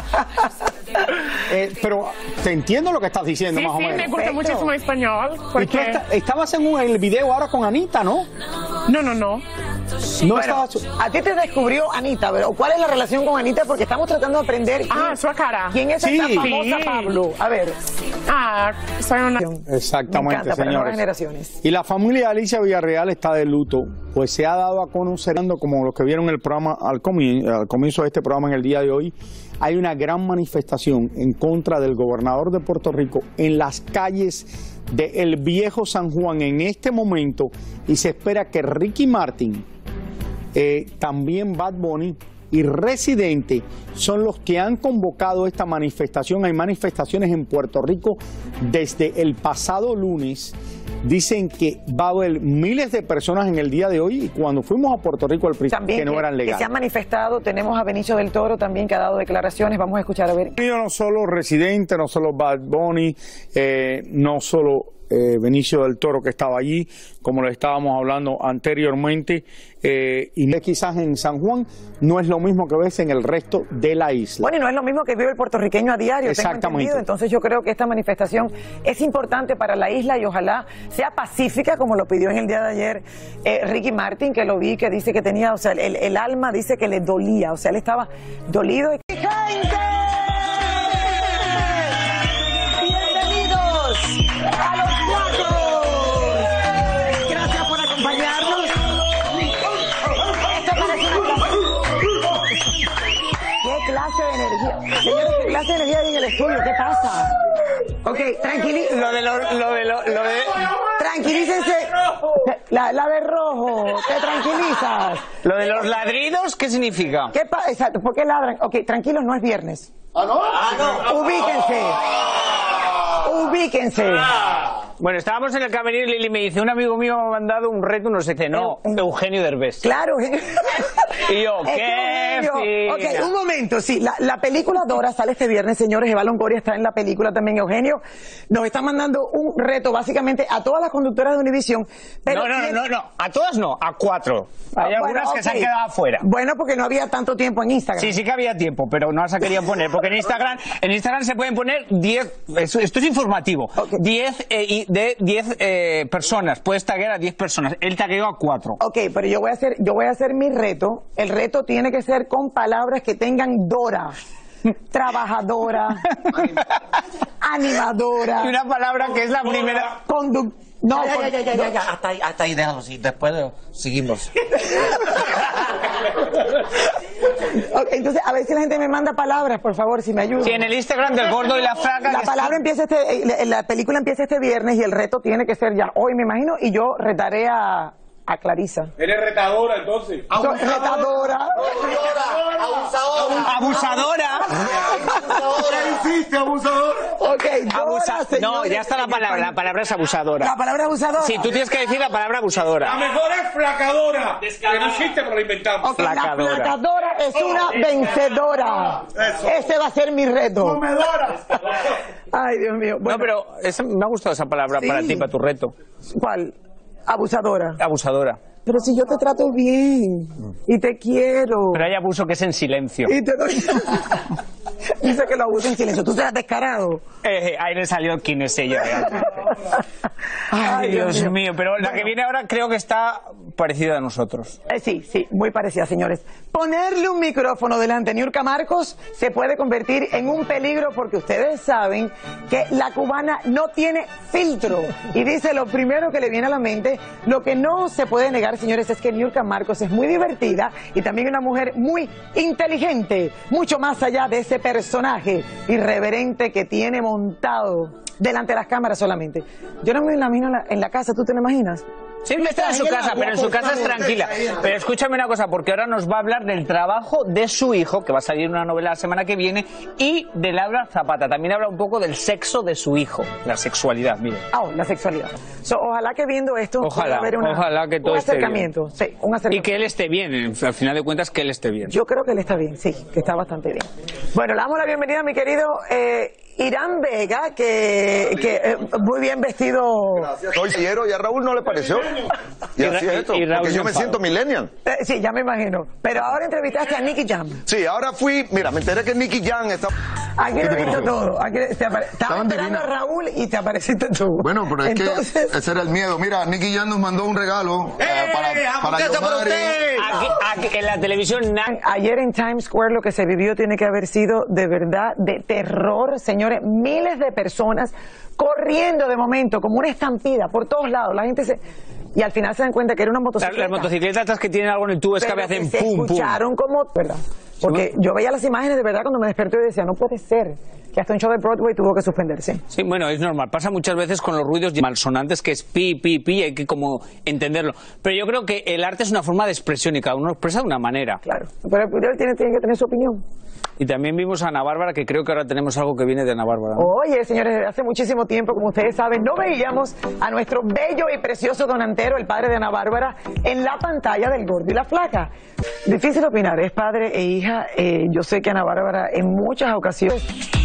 Eh, pero te entiendo lo que estás diciendo, Sí, más sí, o menos. me gusta muchísimo español. Y tú Porque... esta- estabas en un- el video ahora con Anita, ¿no? No, no, no. No Bueno, estabas... a ti te descubrió Anita, pero ¿cuál es la relación con Anita? Porque estamos tratando de aprender. Ah, quién- su cara. ¿Quién es Sí. esta famosa Sí. Pablo? A ver. Ah, soy una... Me Exactamente, encanta, para nuevas señores. generaciones. Y la familia de Alicia Villarreal está de luto, pues se ha dado a conocer, como los que vieron el programa al comienzo, al comienzo de este programa en el día de hoy, hay una gran manifestación en contra del gobernador de Puerto Rico en las calles de El Viejo San Juan en este momento, y se espera que Ricky Martin, eh, también Bad Bunny y Residente son los que han convocado esta manifestación. Hay manifestaciones en Puerto Rico desde el pasado lunes. Dicen que va a haber miles de personas en el día de hoy, y cuando fuimos a Puerto Rico al principio También que no eran que se legales. han manifestado. Tenemos a Benicio del Toro también, que ha dado declaraciones. Vamos a escuchar a ver. No solo Residente, no solo Bad Bunny, eh, no solo eh, Benicio del Toro, que estaba allí, como le estábamos hablando anteriormente, eh, y quizás en San Juan no es lo mismo que ves en el resto de la isla. Bueno, y no es lo mismo que vive el puertorriqueño a diario, tengo Exactamente. entendido. Entonces yo creo que esta manifestación es importante para la isla y ojalá sea pacífica, como lo pidió en el día de ayer eh, Ricky Martin, que lo vi, que dice que tenía, o sea, el, el alma dice que le dolía, o sea, él estaba dolido. ¡Gente! ¡Bienvenidos a Los Flacos! Gracias por acompañarnos. Esto parece una clase. ¿Qué clase de energía? Señores, ¿qué clase de energía hay en el estudio? ¿Qué pasa? Ok, tranquilícense. Lo de lo, lo de lo, lo de Tranquilícense. La, la de rojo, te tranquilizas. lo de los ladridos, ¿qué significa? ¿Qué pasa? Exacto, ¿por qué ladran? Ok, tranquilos, no es viernes. ¿Ah, no? Ah, no. Ubíquense. Ubíquense. Bueno, estábamos en el camerino y Lili me dice, un amigo mío me ha mandado un reto, no sé qué, no, Eugenio Derbez. Claro. Y yo, Es que qué Eugenio- fina. Ok, un momento, sí, la, la película Dora sale este viernes, señores. Eva Longoria está en la película también. Eugenio nos está mandando un reto básicamente a todas las conductoras de Univisión. Pero No, no, no, ¿quién- no, no, a todas no, a cuatro. Hay Ah, algunas bueno, que se han ok. quedado afuera. Bueno, porque no había tanto tiempo en Instagram. Sí, sí que había tiempo, pero no las ha querido poner, porque en Instagram, en Instagram se pueden poner diez, esto, esto es informativo, diez eh, y de diez eh, personas, puedes taguear a diez personas, él tagueó a cuatro. Ok, pero yo voy a hacer, yo voy a hacer mi reto. El reto tiene que ser con palabras que tengan Dora. Trabajadora, animadora. Y una palabra que es la primera. Conduc no, ya, con- ya, ya, ya, ya, ya, hasta ahí, hasta ahí, déjalo, sí, después de- seguimos. Ok, entonces, a ver si la gente me manda palabras, por favor, si me ayudan. Sí, en el Instagram del Gordo y la Flaca. La que palabra empieza este, eh, la, la película empieza este viernes y el reto tiene que ser ya hoy, me imagino, y yo retaré a, a Clarisa. Eres retadora, entonces. Soy retadora. Abusadora. ¿Qué hiciste, abusador? Ok, Dora, Abusa- No, señores, ya está la palabra, la palabra es abusadora. La palabra abusadora. Sí, tú tienes que decir la palabra abusadora. La mejor es flacadora. Que no existe, pero la inventamos. Ok, la Flacadora. flacadora es una vencedora. Eso. Ese va a ser mi reto. Comedora. Ay, Dios mío. No, Bueno, pero esa- me ha gustado esa palabra Sí. para ti, para tu reto. ¿cuál? Abusadora. Abusadora. Pero si yo te trato bien y te quiero. Pero hay abuso que es en silencio. Y te doy... Dice que lo abuso en silencio. Tú serás descarado. Eh, ahí le salió quién es ella realmente. Ay, Dios mío, pero la que viene ahora creo que está parecida a nosotros. Eh, sí, sí, muy parecida, señores. Ponerle un micrófono delante a Niurka Marcos se puede convertir en un peligro porque ustedes saben que la cubana no tiene filtro. Y dice lo primero que le viene a la mente. Lo que no se puede negar, señores, es que Niurka Marcos es muy divertida y también una mujer muy inteligente, mucho más allá de ese personaje irreverente que tiene montado delante de las cámaras solamente. Yo no me imagino en la, en la casa, ¿tú te lo imaginas? Sí, está en su casa, pero en su casa es tranquila. Pero escúchame una cosa, porque ahora nos va a hablar del trabajo de su hijo, que va a salir una novela la semana que viene, y de Laura Zapata. También habla un poco del sexo de su hijo, la sexualidad, mire. Ah, oh, la sexualidad. So, ojalá que viendo esto ojalá, pueda haber una, ojalá que todo un esté acercamiento. bien. Sí, un acercamiento. Y que él esté bien, al final de cuentas que él esté bien. Yo creo que él está bien, sí, que está bastante bien. Bueno, le damos la bienvenida a mi querido eh, Irán Vega, que, que eh, muy bien vestido. Gracias. Hoy y a Raúl no le pareció. Y, y así es esto, y porque yo me siento millennial. Eh, sí, ya me imagino. Pero ahora entrevistaste a Nicky Jam. Sí, ahora fui, mira, me enteré que Nicky Jam está... Aquí lo he visto todo. Aquí te apare... Estaba esperando a Raúl y te apareciste tú. Bueno, pero es Entonces... que ese era el miedo. Mira, Nicky Jam nos mandó un regalo eh, ¡Eh, para, para Yomari. Aquí, aquí, en la televisión... Ayer en Times Square lo que se vivió tiene que haber sido de verdad de terror, señores. Miles de personas corriendo de momento, como una estampida por todos lados. La gente se... Y al final se dan cuenta que era una motocicleta. Las motocicletas que tienen algo en el tubo escape hacen se pum, pum. escucharon como... ¿verdad? Porque yo veía las imágenes de verdad cuando me desperté y decía, no puede ser que hasta un show de Broadway tuvo que suspenderse. Sí, bueno, es normal. Pasa muchas veces con los ruidos malsonantes, que es pi, pi, pi, hay que como entenderlo. Pero yo creo que el arte es una forma de expresión y cada uno lo expresa de una manera. Claro, pero él tiene, tiene que tener su opinión. Y también vimos a Ana Bárbara, que creo que ahora tenemos algo que viene de Ana Bárbara, ¿no? Oye, señores, desde hace muchísimo tiempo, como ustedes saben, no veíamos a nuestro bello y precioso donantero, el padre de Ana Bárbara, en la pantalla del Gordo y la Flaca. Difícil opinar, es padre e hija. Eh, yo sé que Ana Bárbara en muchas ocasiones...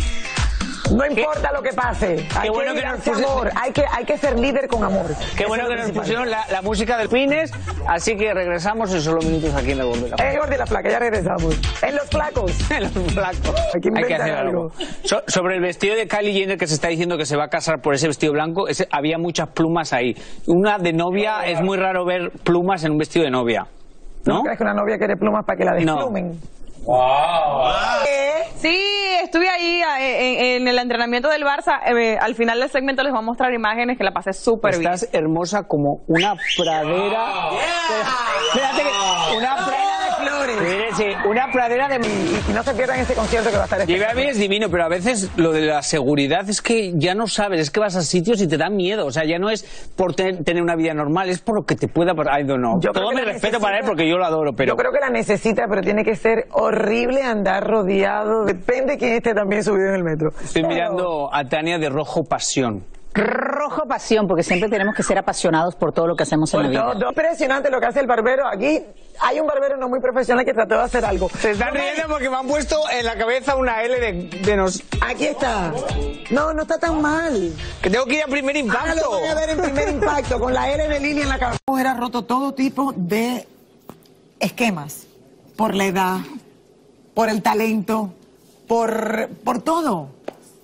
No importa lo que pase, hay que, bueno que nos pusieron... amor, hay que, hay que ser líder con amor. Qué bueno que nos pusieron la, la música del Pines, así que regresamos en solo minutos aquí en el Gordo y la Flaca. En el Gordo y la Flaca, ya regresamos. En los flacos. En los flacos. Hay que, hay que hacer algo. algo. So, sobre el vestido de Kylie Jenner, que se está diciendo que se va a casar por ese vestido blanco, ese, había muchas plumas ahí. Una de novia, es muy raro ver plumas en un vestido de novia. ¿No? ¿No crees que una novia quiere plumas para que la desplumen? No. Wow. ¿Eh? Sí, estuve ahí en, en el entrenamiento del Barça. Eh, al final del segmento les voy a mostrar imágenes que la pasé súper bien. Estás hermosa como una pradera. Wow. Yeah. Espérate que una pradera de flores. Mire, una pradera de... Y no se pierdan este concierto que va a estar espectacular. Y a mí es divino, pero a veces lo de la seguridad es que ya no sabes, es que vas a sitios y te da miedo. O sea, ya no es por ten, tener una vida normal, es por lo que te pueda... I don't know. Yo Todo mi respeto para él porque yo lo adoro, pero... Yo creo que la necesita, pero tiene que ser horrible andar rodeado. Depende de quién esté también subido en el metro. Estoy pero... mirando a Tania de Rojo Pasión. Rojo pasión, porque siempre tenemos que ser apasionados por todo lo que hacemos en la vida. Todo, impresionante lo que hace el barbero. Aquí hay un barbero no muy profesional que trató de hacer algo. Se están riendo porque me han puesto en la cabeza una L de, de nos... Aquí está. No, no está tan mal. Que tengo que ir a Primer Impacto. Ah, lo voy a ver en Primer Impacto, con la L de línea en la cabeza. Era roto todo tipo de esquemas. Por la edad, por el talento, por, por todo.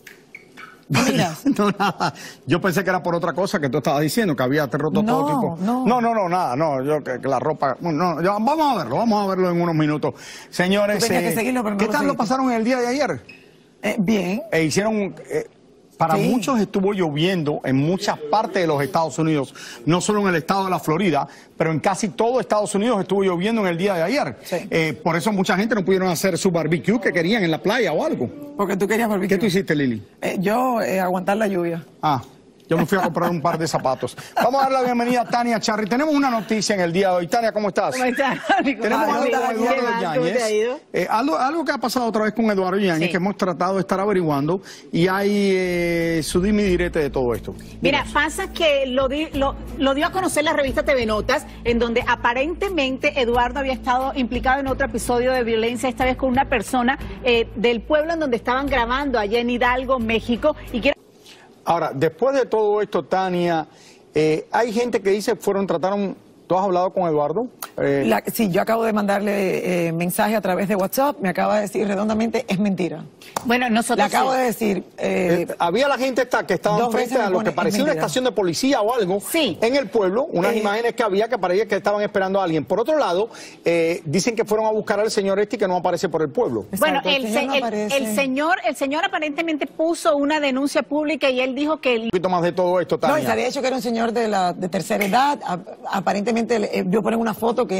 Mira. No, nada. Yo pensé que era por otra cosa que tú estabas diciendo, que había te roto no, todo tipo. No, no, no, no, nada, no, yo que, que la ropa. No, ya, vamos a verlo, vamos a verlo en unos minutos. Señores, eh, que seguirlo, pero no ¿qué tal lo pasaron el día de ayer? Eh, bien. E hicieron. Eh, Para sí. muchos estuvo lloviendo en muchas partes de los Estados Unidos, no solo en el estado de la Florida, pero en casi todo Estados Unidos estuvo lloviendo en el día de ayer. Sí. Eh, por eso mucha gente no pudieron hacer su barbecue que querían en la playa o algo. Porque tú querías barbecue. ¿Qué tú hiciste, Lili? Eh, yo, eh, aguantar la lluvia. Ah. Yo me fui a comprar un par de zapatos. Vamos a dar la bienvenida a Tania Charry. Tenemos una noticia en el día de hoy. Tania, ¿cómo estás? ¿Cómo estás? Tenemos algo con Eduardo Yáñez. Eh, algo, algo que ha pasado otra vez con Eduardo Yáñez, sí. que hemos tratado de estar averiguando, y hay eh, su dime y direte de todo esto. Mira, Dinos. pasa que lo, di, lo, lo dio a conocer la revista T V Notas, en donde aparentemente Eduardo había estado implicado en otro episodio de violencia, esta vez con una persona eh, del pueblo en donde estaban grabando, allá en Hidalgo, México, y que... Ahora, después de todo esto, Tania, eh, hay gente que dice fueron, trataron, ¿tú has hablado con Eduardo? Eh, La, sí, yo acabo de mandarle eh, mensaje a través de WhatsApp, me acaba de decir redondamente, es mentira. Bueno, nosotros... Le acabo sí. de decir... Eh, eh, había la gente esta, que estaba frente a lo que parecía una estación de policía o algo sí. en el pueblo, unas eh, imágenes que había que parecía que estaban esperando a alguien. Por otro lado, eh, dicen que fueron a buscar al señor este y que no aparece por el pueblo. Bueno, Exacto, el, el, señor no el, el, señor, el señor aparentemente puso una denuncia pública y él dijo que... El... Un poquito más de todo esto, Tania. No, y se había dicho que era un señor de la de tercera edad, a, aparentemente... Eh, yo pongo una foto que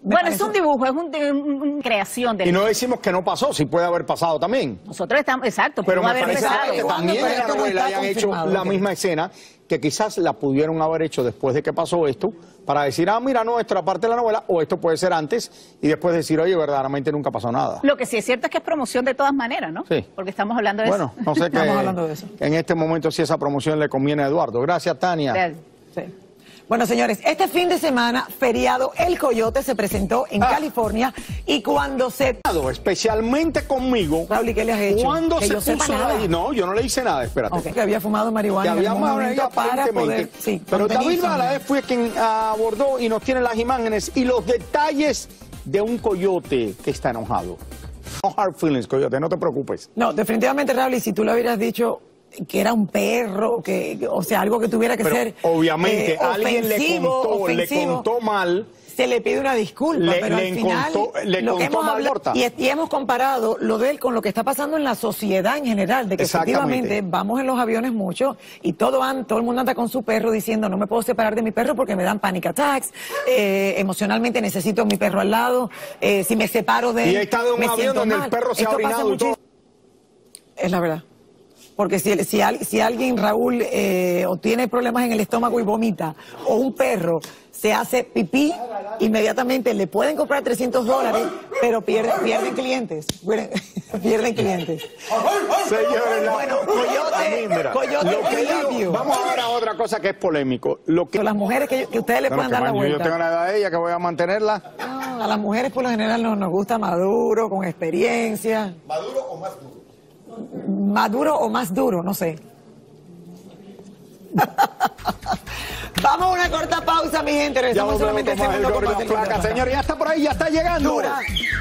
Bueno, es un dibujo, es una un, un creación de... Y no decimos que no pasó, sí puede haber pasado también. Nosotros estamos, exacto, pero me haber parece pasado. que también en la novela hayan hecho la misma escena, que quizás la pudieron haber hecho después de que pasó esto, para decir, ah, mira, no, esto era parte de la novela, o esto puede ser antes, y después decir, oye, verdaderamente nunca pasó nada. Lo que sí es cierto es que es promoción de todas maneras, ¿no? Sí. Porque estamos hablando de bueno, eso. no sé qué. Estamos hablando de eso. En este momento sí esa promoción le conviene a Eduardo. Gracias, Tania. Sí. Bueno, señores, este fin de semana, feriado, El Coyote se presentó en ah. California y cuando se... Especialmente conmigo. Raúl, ¿y qué le has hecho? Cuando que se yo puso ahí, no, yo no le hice nada, espérate. Okay. Que había fumado marihuana. Que había marihuana para poder... Sí, pero David Valadez fue quien abordó y nos tiene las imágenes y los detalles de un coyote que está enojado. No hard feelings, Coyote, no te preocupes. No, definitivamente, Raúl, y si tú lo hubieras dicho... que era un perro, que, o sea, algo que tuviera que pero ser obviamente eh, alguien le contó, ofensivo, le contó mal, se le pide una disculpa, le, pero le al final contó, le lo que contó hemos hablado, y, y hemos comparado lo de él con lo que está pasando en la sociedad en general, de que efectivamente vamos en los aviones mucho y todo, an, todo el mundo anda con su perro diciendo no me puedo separar de mi perro porque me dan panic attacks, eh, emocionalmente necesito a mi perro al lado, eh, si me separo de él, y he estado en un avión donde mal. El perro se ha orinado y todo. Es la verdad. Porque si, si, si alguien, Raúl, eh, o tiene problemas en el estómago y vomita, o un perro se hace pipí, inmediatamente le pueden comprar trescientos dólares, pero pierden, pierden clientes. Pierden, pierden clientes. Señores, bueno, Coyote, mira, Coyote, lo que digo, vamos a ver a otra cosa que es polémico. Lo que, las mujeres que, que ustedes le bueno, puedan dar la man, vuelta. Yo tengo la edad de ella, que voy a mantenerla. No, a las mujeres por lo general nos, nos gusta maduro, con experiencia. ¿Maduro o más duro? Maduro o más duro, no sé. Vamos a una corta pausa, mi gente. Regresamos solamente el segundo con más flaca, señor, ya está por ahí, ya está llegando. Dura.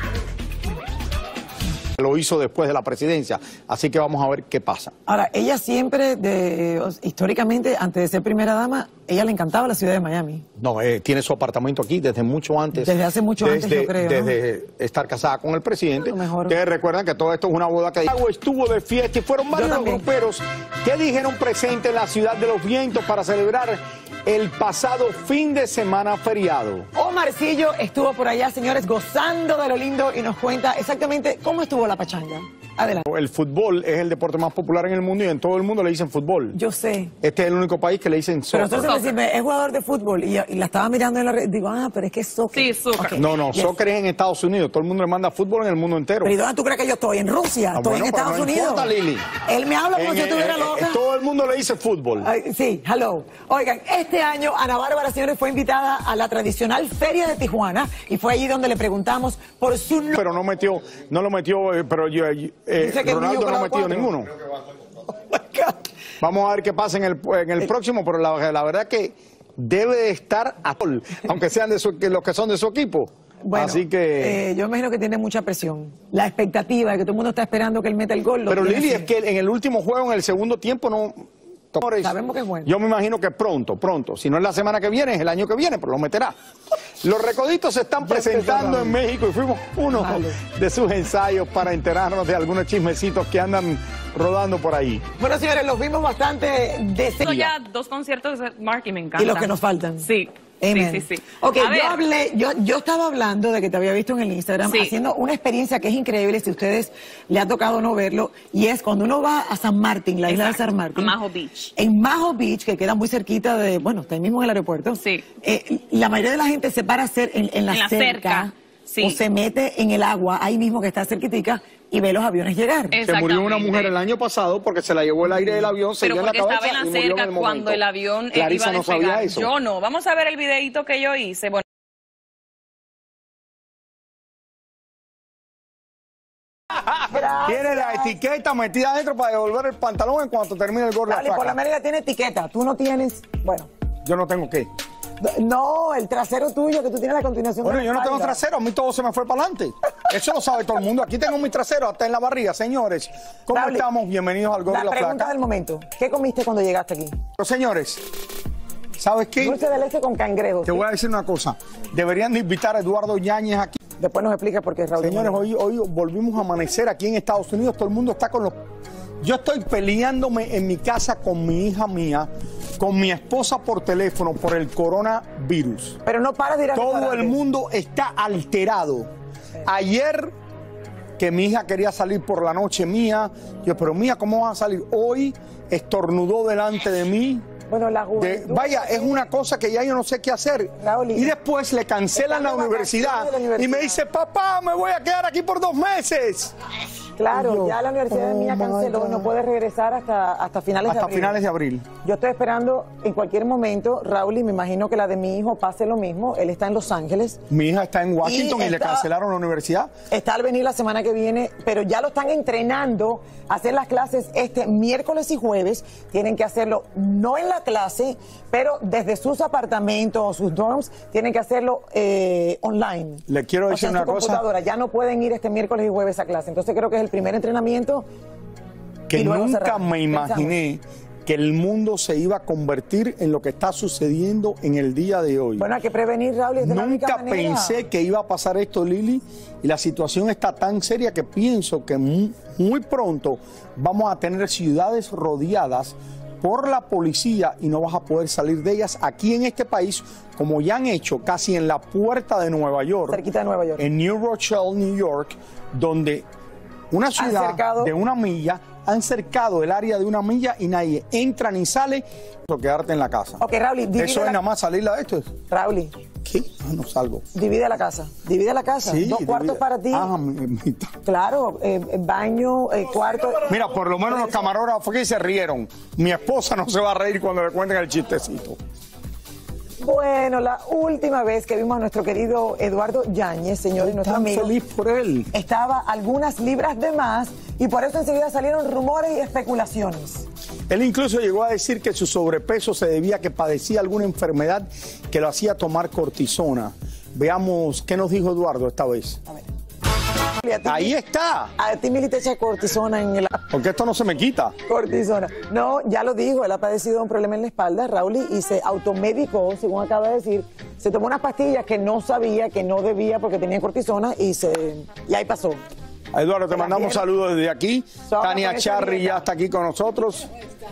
Lo hizo después de la presidencia, así que vamos a ver qué pasa. Ahora, ella siempre, de, históricamente, antes de ser primera dama, ella le encantaba la ciudad de Miami. No, eh, tiene su apartamento aquí desde mucho antes. Desde hace mucho desde, antes, yo creo. Desde ¿no? estar casada con el presidente. Mejor. Ustedes recuerdan que todo esto es una boda que estuvo de fiesta y fueron varios gruperos que dijeron presente en la ciudad de los vientos para celebrar el pasado fin de semana feriado. Omarcillo estuvo por allá, señores, gozando de lo lindo y nos cuenta exactamente cómo estuvo la pachanga. Adelante. El fútbol es el deporte más popular en el mundo y en todo el mundo le dicen fútbol. Yo sé. Este es el único país que le dicen soccer. Pero entonces decirme, es jugador de fútbol y, y la estaba mirando en la red, digo, ah, pero es que es soccer. Sí, soccer. Okay. No, no, yes. Soccer es en Estados Unidos, todo el mundo le manda fútbol en el mundo entero. Pero ¿y dónde tú crees que yo estoy? ¿En Rusia? Ah, ¿Estoy bueno, en Estados no Unidos? Importa, Lili. Él me habla como en, si yo estuviera eh, loca. Todo el mundo le dice fútbol. Ay, sí, hello. Oigan, este año Ana Bárbara, señores, fue invitada a la tradicional Feria de Tijuana y fue allí donde le preguntamos por su... No... Pero no metió, no lo metió, eh, pero yo, eh, Ronaldo no metió ninguno. Oh Vamos a ver qué pasa en el, en el próximo, pero la, la verdad que debe de estar a todo, aunque sean de su, los que son de su equipo. Bueno, así que eh, yo imagino que tiene mucha presión. La expectativa de que todo el mundo está esperando que él meta el gol. Pero Lili, es que en el último juego, en el segundo tiempo, no... Sabemos que es bueno. Yo me imagino que pronto, pronto. Si no es la semana que viene, es el año que viene, pero lo meterá. Los recoditos se están presentando en México y fuimos uno vale. de sus ensayos para enterarnos de algunos chismecitos que andan rodando por ahí. Bueno, señores, los vimos bastante de cerca. ya dos conciertos de Mark y me encanta. Y los que nos faltan. Sí. Amen. Sí, sí, sí. Ok, yo hablé, yo, yo estaba hablando de que te había visto en el Instagram sí. haciendo una experiencia que es increíble si a ustedes le ha tocado no verlo, y es cuando uno va a San Martín, la isla Exacto. de San Martín. Maho Beach. En Maho Beach, que queda muy cerquita de, bueno, está ahí mismo en el aeropuerto. Sí. Eh, la mayoría de la gente se para a hacer en, en la, en la cerca, cerca. Sí. o se mete en el agua, ahí mismo que está cerquitica, y ve los aviones llegar. Se murió una mujer el año pasado porque se la llevó el aire del avión, se Pero dio en la cabeza estaba en la y cerca en el cuando el avión Clarisa iba a despegar. No sabía eso. Yo no. Vamos a ver el videito que yo hice. Bueno. Tiene la etiqueta metida adentro para devolver el pantalón en cuanto termine el gol. Dale, por la manera tiene etiqueta. Tú no tienes, bueno. Yo no tengo qué. No, el trasero tuyo que tú tienes a continuación. Bueno, yo no tengo trasero, a mí todo se me fue para adelante. Eso lo sabe todo el mundo. Aquí tengo mi trasero hasta en la barriga, señores. ¿Cómo Dale. estamos? Bienvenidos al Gordo y la Flaca. La pregunta del momento. ¿Qué comiste cuando llegaste aquí? Pero, señores, ¿sabes qué? Dulce de leche con cangrejo. Te ¿sí? voy a decir una cosa. Deberían de invitar a Eduardo Yáñez aquí. Después nos explica por qué, Raúl. Señores, hoy, hoy volvimos a amanecer aquí en Estados Unidos. Todo el mundo está con los... Yo estoy peleándome en mi casa con mi hija mía, con mi esposa por teléfono por el coronavirus. Pero no para de ir a Todo restaurantes. el mundo está alterado. Ayer que mi hija quería salir por la noche mía, yo, pero mía, ¿cómo vas a salir? Hoy estornudó delante de mí. Bueno, la De, vaya, es una cosa que ya yo no sé qué hacer. Y después le cancelan la universidad, la universidad y me dice, papá, me voy a quedar aquí por dos meses. Claro, yo, ya la universidad de Mía oh, canceló, my no God. puede regresar hasta, hasta finales Hasta de abril. finales de abril. Yo estoy esperando en cualquier momento, Raúl, y me imagino que la de mi hijo pase lo mismo. Él está en Los Ángeles. Mi hija está en Washington y, Y le está- cancelaron la universidad. Está al venir la semana que viene, pero ya lo están entrenando a hacer las clases este miércoles y jueves. Tienen que hacerlo no en la clase, pero desde sus apartamentos o sus dorms, tienen que hacerlo eh, online. Le quiero O decir sea, en una su cosa. computadora. Ya no pueden ir este miércoles y jueves a clase. Entonces creo que es el primer entrenamiento. Que y luego nunca cerrar. me imaginé que el mundo se iba a convertir en lo que está sucediendo en el día de hoy. Bueno, hay que prevenir, Raúl, y es de la única Nunca manera. pensé que iba a pasar esto, Lili, y la situación está tan seria que pienso que muy, muy pronto vamos a tener ciudades rodeadas por la policía y no vas a poder salir de ellas aquí en este país, como ya han hecho casi en la puerta de Nueva York, cerquita de Nueva York, en New Rochelle, New York, donde una ciudad cercado- de una milla han cercado el área de una milla y nadie entra ni sale o quedarte en la casa. Ok, Raúl, divide Eso es la- nada más salir de esto. Raúl, ¿Qué? Ah, no salgo. divide la casa. Divide la casa. Sí, Dos divide. cuartos para ti. Ah, mi- mi- Claro, eh, baño, eh, cuarto. Mira, por lo menos los camarógrafos aquí se rieron. Mi esposa no se va a reír cuando le cuenten el chistecito. Bueno, la última vez que vimos a nuestro querido Eduardo Yáñez, señor y nuestro Tan amigo, feliz por él. estaba algunas libras de más y por eso enseguida salieron rumores y especulaciones. Él incluso llegó a decir que su sobrepeso se debía a que padecía alguna enfermedad que lo hacía tomar cortisona. Veamos qué nos dijo Eduardo esta vez. Ahí está. A ti, Mili, te echa cortisona en el... Porque esto no se me quita. Cortisona. No, ya lo dijo, él ha padecido un problema en la espalda, Raúl, y se automedicó, según acaba de decir. Se tomó unas pastillas que no sabía, que no debía porque tenía cortisona y se y ahí pasó. Eduardo, te mandamos bien. saludos desde aquí. Somos Tania con esa Charry dieta. ya está aquí con nosotros.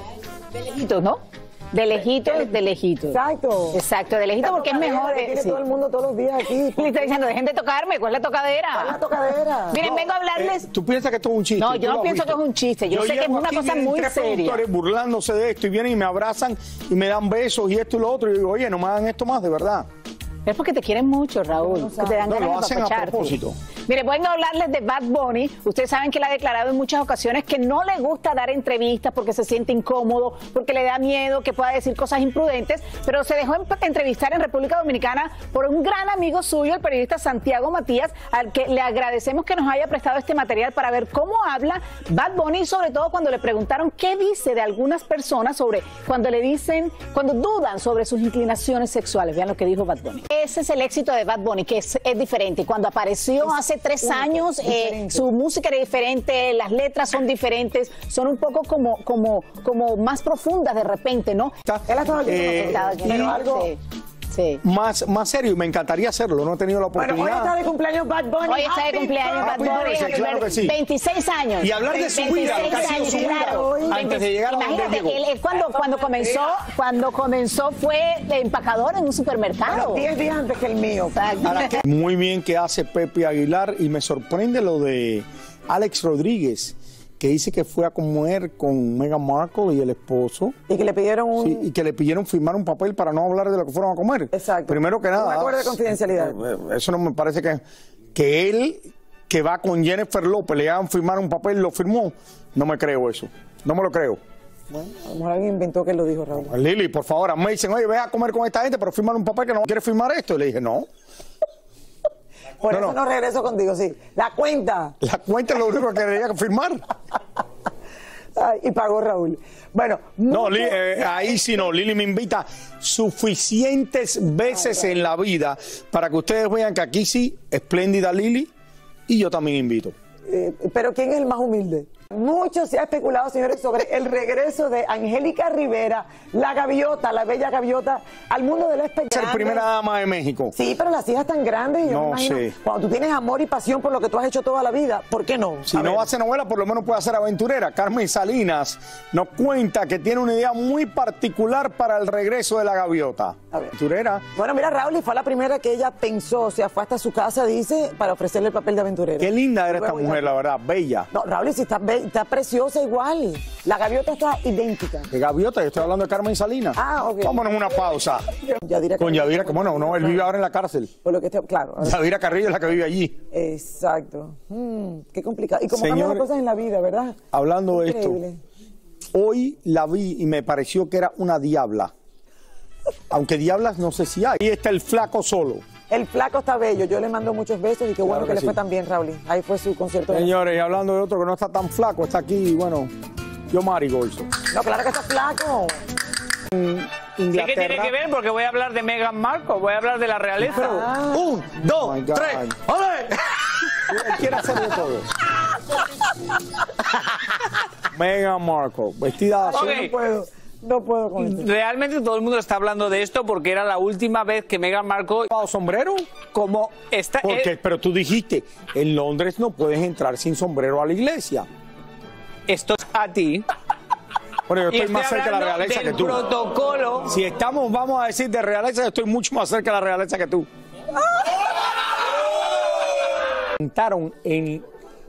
De lejitos, ¿no? De lejitos, de lejitos. Exacto. Exacto, de lejitos porque es mejor. Que tiene sí. todo el mundo todos los días aquí. Le está diciendo, dejen de tocarme, ¿cuál es la tocadera? ¿Cuál es la tocadera? Miren, No, vengo a hablarles. eh, ¿Tú piensas que esto es un chiste? No, ¿Tú yo lo no has pienso visto? que es un chiste. Yo, sé que es llego una aquí, cosa vienen muy tres seria. productores burlándose de esto y vienen y me abrazan y me dan besos y esto y lo otro. Y yo digo, oye, no me hagan esto más, de verdad. Es porque te quieren mucho, Raúl. Que te dan No, ganas lo de hacen a apapacharte. propósito. Mire, vengo a hablarles de Bad Bunny. Ustedes saben que él ha declarado en muchas ocasiones que no le gusta dar entrevistas porque se siente incómodo, porque le da miedo que pueda decir cosas imprudentes, pero se dejó en- entrevistar en República Dominicana por un gran amigo suyo, el periodista Santiago Matías, al que le agradecemos que nos haya prestado este material para ver cómo habla Bad Bunny y sobre todo cuando le preguntaron qué dice de algunas personas sobre cuando le dicen, cuando dudan sobre sus inclinaciones sexuales. Vean lo que dijo Bad Bunny. Ese es el éxito de Bad Bunny, que es, es diferente. Cuando apareció hace tres único, años, eh, diferente. su música era diferente, las letras son diferentes, son un poco como, como, como más profundas de repente, ¿no? Él ha estado Eh, Estaba- pero algo... Sí, sí. Más, más serio, y me encantaría hacerlo, no he tenido la Bueno, oportunidad. hoy está de cumpleaños Bad Bunny. Hoy está de Happy cumpleaños Bad Happy Bunny, birthday, claro que sí. veintiséis años. Y hablar de su vida, lo que ha sido su vida, claro. antes de llegar a donde Imagínate llegó. que él, él cuando, cuando comenzó, cuando comenzó fue empacador en un supermercado. diez días antes que el mío. Ahora, qué muy bien que hace Pepe Aguilar y me sorprende lo de Alex Rodríguez, que dice que fue a comer con Meghan Markle y el esposo. Y que le pidieron un... Sí, y que le pidieron firmar un papel para no hablar de lo que fueron a comer. Exacto. Primero que nada. Un acuerdo de confidencialidad. eh, Eso no me parece que, que él, que va con Jennifer López, le hagan firmar un papel, lo firmó. No me creo eso. No me lo creo. Bueno, a lo mejor alguien inventó que lo dijo, Raúl. Lili, por favor, me dicen, oye, ve a comer con esta gente, pero firmar un papel que no quiere firmar esto. Y le dije, no. Por No, eso no. no regreso contigo, sí. La cuenta. La cuenta es lo único que quería firmar. Ay, y pagó Raúl. Bueno, No, mucho- Li- eh, ahí sí no. Lili me invita suficientes veces en la vida para que ustedes vean que aquí sí, espléndida Lili, y yo también invito. eh, pero ¿quién es el más humilde? Mucho se ha especulado, señores, sobre el regreso de Angélica Rivera, la gaviota, la bella gaviota, al mundo del espectáculo. Es la primera dama de México. Sí, pero las hijas tan grandes. Yo No me imagino, sé. Cuando tú tienes amor y pasión por lo que tú has hecho toda la vida, ¿por qué no? Si A no ver. hace novela, por lo menos puede hacer aventurera. Carmen Salinas nos cuenta que tiene una idea muy particular para el regreso de la gaviota. Aventurera. Bueno, mira, Raúl, y fue la primera que ella pensó, o sea, fue hasta su casa, dice, para ofrecerle el papel de aventurera. Qué linda era esta Luego mujer, ya- la verdad, bella. No, Raúl, si está, be- está preciosa igual. La gaviota está idéntica. De gaviota, yo estoy hablando de Carmen Salinas. Ah, ok. Vámonos una pausa. Yadira Con Carrillo. Yadira, que bueno, no, él vive ahora en la cárcel. Por lo que está, claro. Yadira Carrillo es la que vive allí. Exacto. Mm, qué complicado. Y cómo cambian Señores, las cosas en la vida, ¿verdad? Hablando de Increíble. esto, hoy la vi y me pareció que era una diabla. Aunque diablas no sé si hay. Ahí está el flaco solo. El flaco está bello. Yo le mando muchos besos y qué bueno Claro que, que le sí. fue tan bien, Raúl. Ahí fue su concierto. de- Señores, y hablando de otro que no está tan flaco, está aquí, bueno, yo Mari Golso. No, claro que está flaco. ¿Sí que tiene que ver? Porque voy a hablar de Meghan Markle, voy a hablar de la realeza. Ah. Un, dos, Oh my God. tres. ¡Ole! Él quiere hacer de todo. Meghan Markle, vestida así. Ok. No puedo. No puedo con esto. Realmente todo el mundo está hablando de esto porque era la última vez que Meghan Markle, ¿Llevaba sombrero? como está, Porque, eh, pero tú dijiste, en Londres no puedes entrar sin sombrero a la iglesia. esto es a ti. Bueno, yo Y estoy más cerca de la hablando realeza que del tú. protocolo. Si estamos, vamos a decir de realeza, yo estoy mucho más cerca de la realeza que tú. Sentaron en,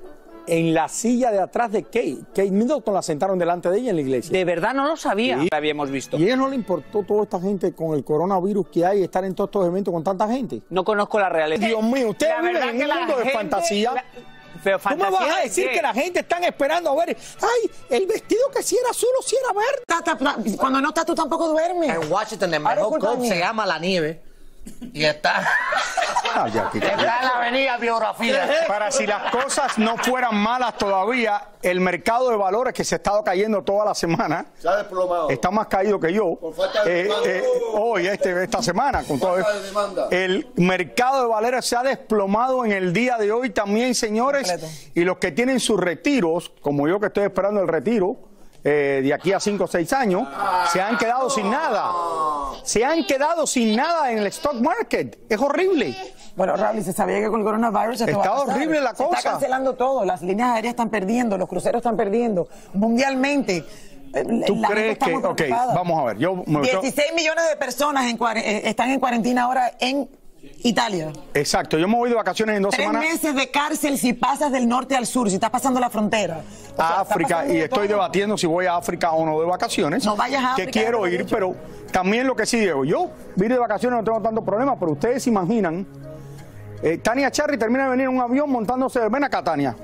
en la silla de atrás de Kate. Kate Middleton la sentaron delante de ella en la iglesia. De verdad no lo sabía. Sí. La habíamos visto. Y a ella no le importó toda esta gente con el coronavirus que hay, estar en todos estos eventos con tanta gente. No conozco la realeza. Dios mío, ustedes La viven verdad en que un la mundo de gente- fantasía. la- Pero ¿Tú me fantasía vas a de decir qué? que la gente están esperando a ver, ay, el vestido que si era azul o si era verde? Tata, pla- Cuando no estás, tú tampoco duermes. En Washington, el Ahora es mejor culpa club mía. se llama La Nieve. Y está, Ah, ya, que- está en la avenida Biografía. Para si las cosas no fueran malas todavía, el mercado de valores que se ha estado cayendo toda la semana Se ha desplomado. está más caído que yo. Por falta de Eh, demanda. eh, hoy, este, esta semana, con todo Falta esto. de demanda. El mercado de valores se ha desplomado en el día de hoy también, señores. Completo. Y los que tienen sus retiros, como yo que estoy esperando el retiro, eh, de aquí a cinco o seis años, se han quedado sin nada. Se han quedado sin nada en el stock market. Es horrible. Bueno, Raúl, y se sabía que con el coronavirus esto Está va a pasar. horrible la Se cosa. está cancelando todo. Las líneas aéreas están perdiendo, los cruceros están perdiendo. Mundialmente. eh, ¿Tú la gente crees está que.? muy Ok, preocupada. vamos a ver. Yo, me- dieciséis millones de personas en cuare- eh, están en cuarentena ahora en Italia. exacto, yo me voy de vacaciones en dos Tres semanas meses de cárcel si pasas del norte al sur, si estás pasando la frontera. O sea, a está África pasando y de estoy todo. debatiendo si voy a África o no de vacaciones. No vayas a Que África, quiero no lo he ir, dicho. pero también lo que sí digo, yo vine de vacaciones, no tengo tanto problema, pero ustedes se imaginan, eh, Tania Charry termina de venir en un avión montándose, ven acá, Tania.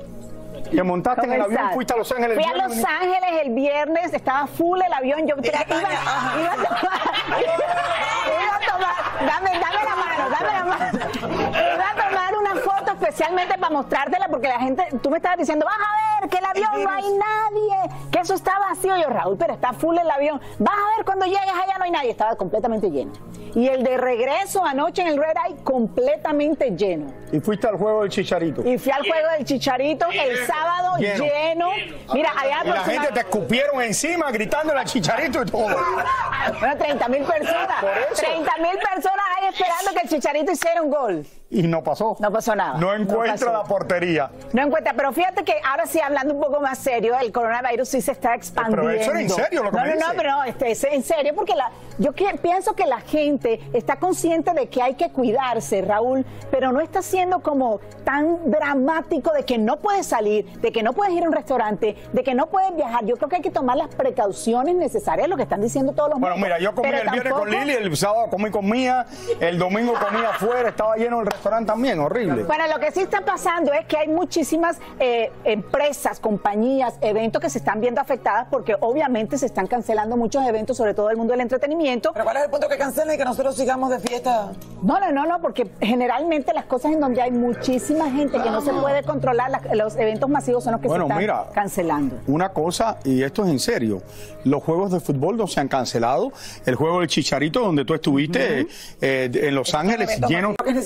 Te montaste en el avión, Comenzar. fuiste a Los Ángeles. Fui el a viernes, Los Ángeles el viernes, estaba full el avión. Yo iba, iba a tomar, iba a tomar, dame, dame la mano, dame la mano. Iba a tomar una foto especialmente para mostrártela porque la gente, tú me estabas diciendo, vas a ver que el avión no hay nadie, que eso está vacío. Yo, Raúl, pero está full el avión. Vas a ver cuando llegues allá no hay nadie. Estaba completamente lleno. Y el de regreso anoche en el Red Eye completamente lleno. Y fuiste al juego del Chicharito. Y fui al juego del Chicharito el sábado Lleno. lleno. Mira, allá Y la gente te escupieron encima gritándole al Chicharito y todo. Bueno, treinta mil personas. Por eso. treinta mil personas ahí esperando que el Chicharito hiciera un gol. Y no pasó. No pasó nada. No encuentra pasó. la portería. No encuentra, pero fíjate que ahora sí, hablando un poco más serio, el coronavirus sí se está expandiendo. Pero eso era en serio lo que no, me no, dice. No, pero no, este, es en serio, porque la, yo que, pienso que la gente está consciente de que hay que cuidarse, Raúl, pero no está siendo como tan dramático de que no puedes salir, de que no puedes ir a un restaurante, de que no puedes viajar. Yo creo que hay que tomar las precauciones necesarias, lo que están diciendo todos los Bueno, médicos. mira, yo comí Pero el viernes con tampoco- Lili, el sábado comí con Mía, el domingo comí afuera, estaba lleno el restaurante también, horrible. Bueno, lo que sí está pasando es que hay muchísimas eh, empresas, compañías, eventos que se están viendo afectadas porque obviamente se están cancelando muchos eventos, sobre todo el mundo del entretenimiento. ¿Pero cuál es el punto que cancelen y que nosotros sigamos de fiesta? No, no, no, no, porque generalmente las cosas en donde hay muchísima gente que no se puede controlar, las- los eventos masivos son los que Bueno, se están mira. cancelando. Una cosa, y esto es en serio, los juegos de fútbol no se han cancelado. El juego del Chicharito, donde tú estuviste eh, en Los Ángeles, Eventos lleno. masivos que es necesario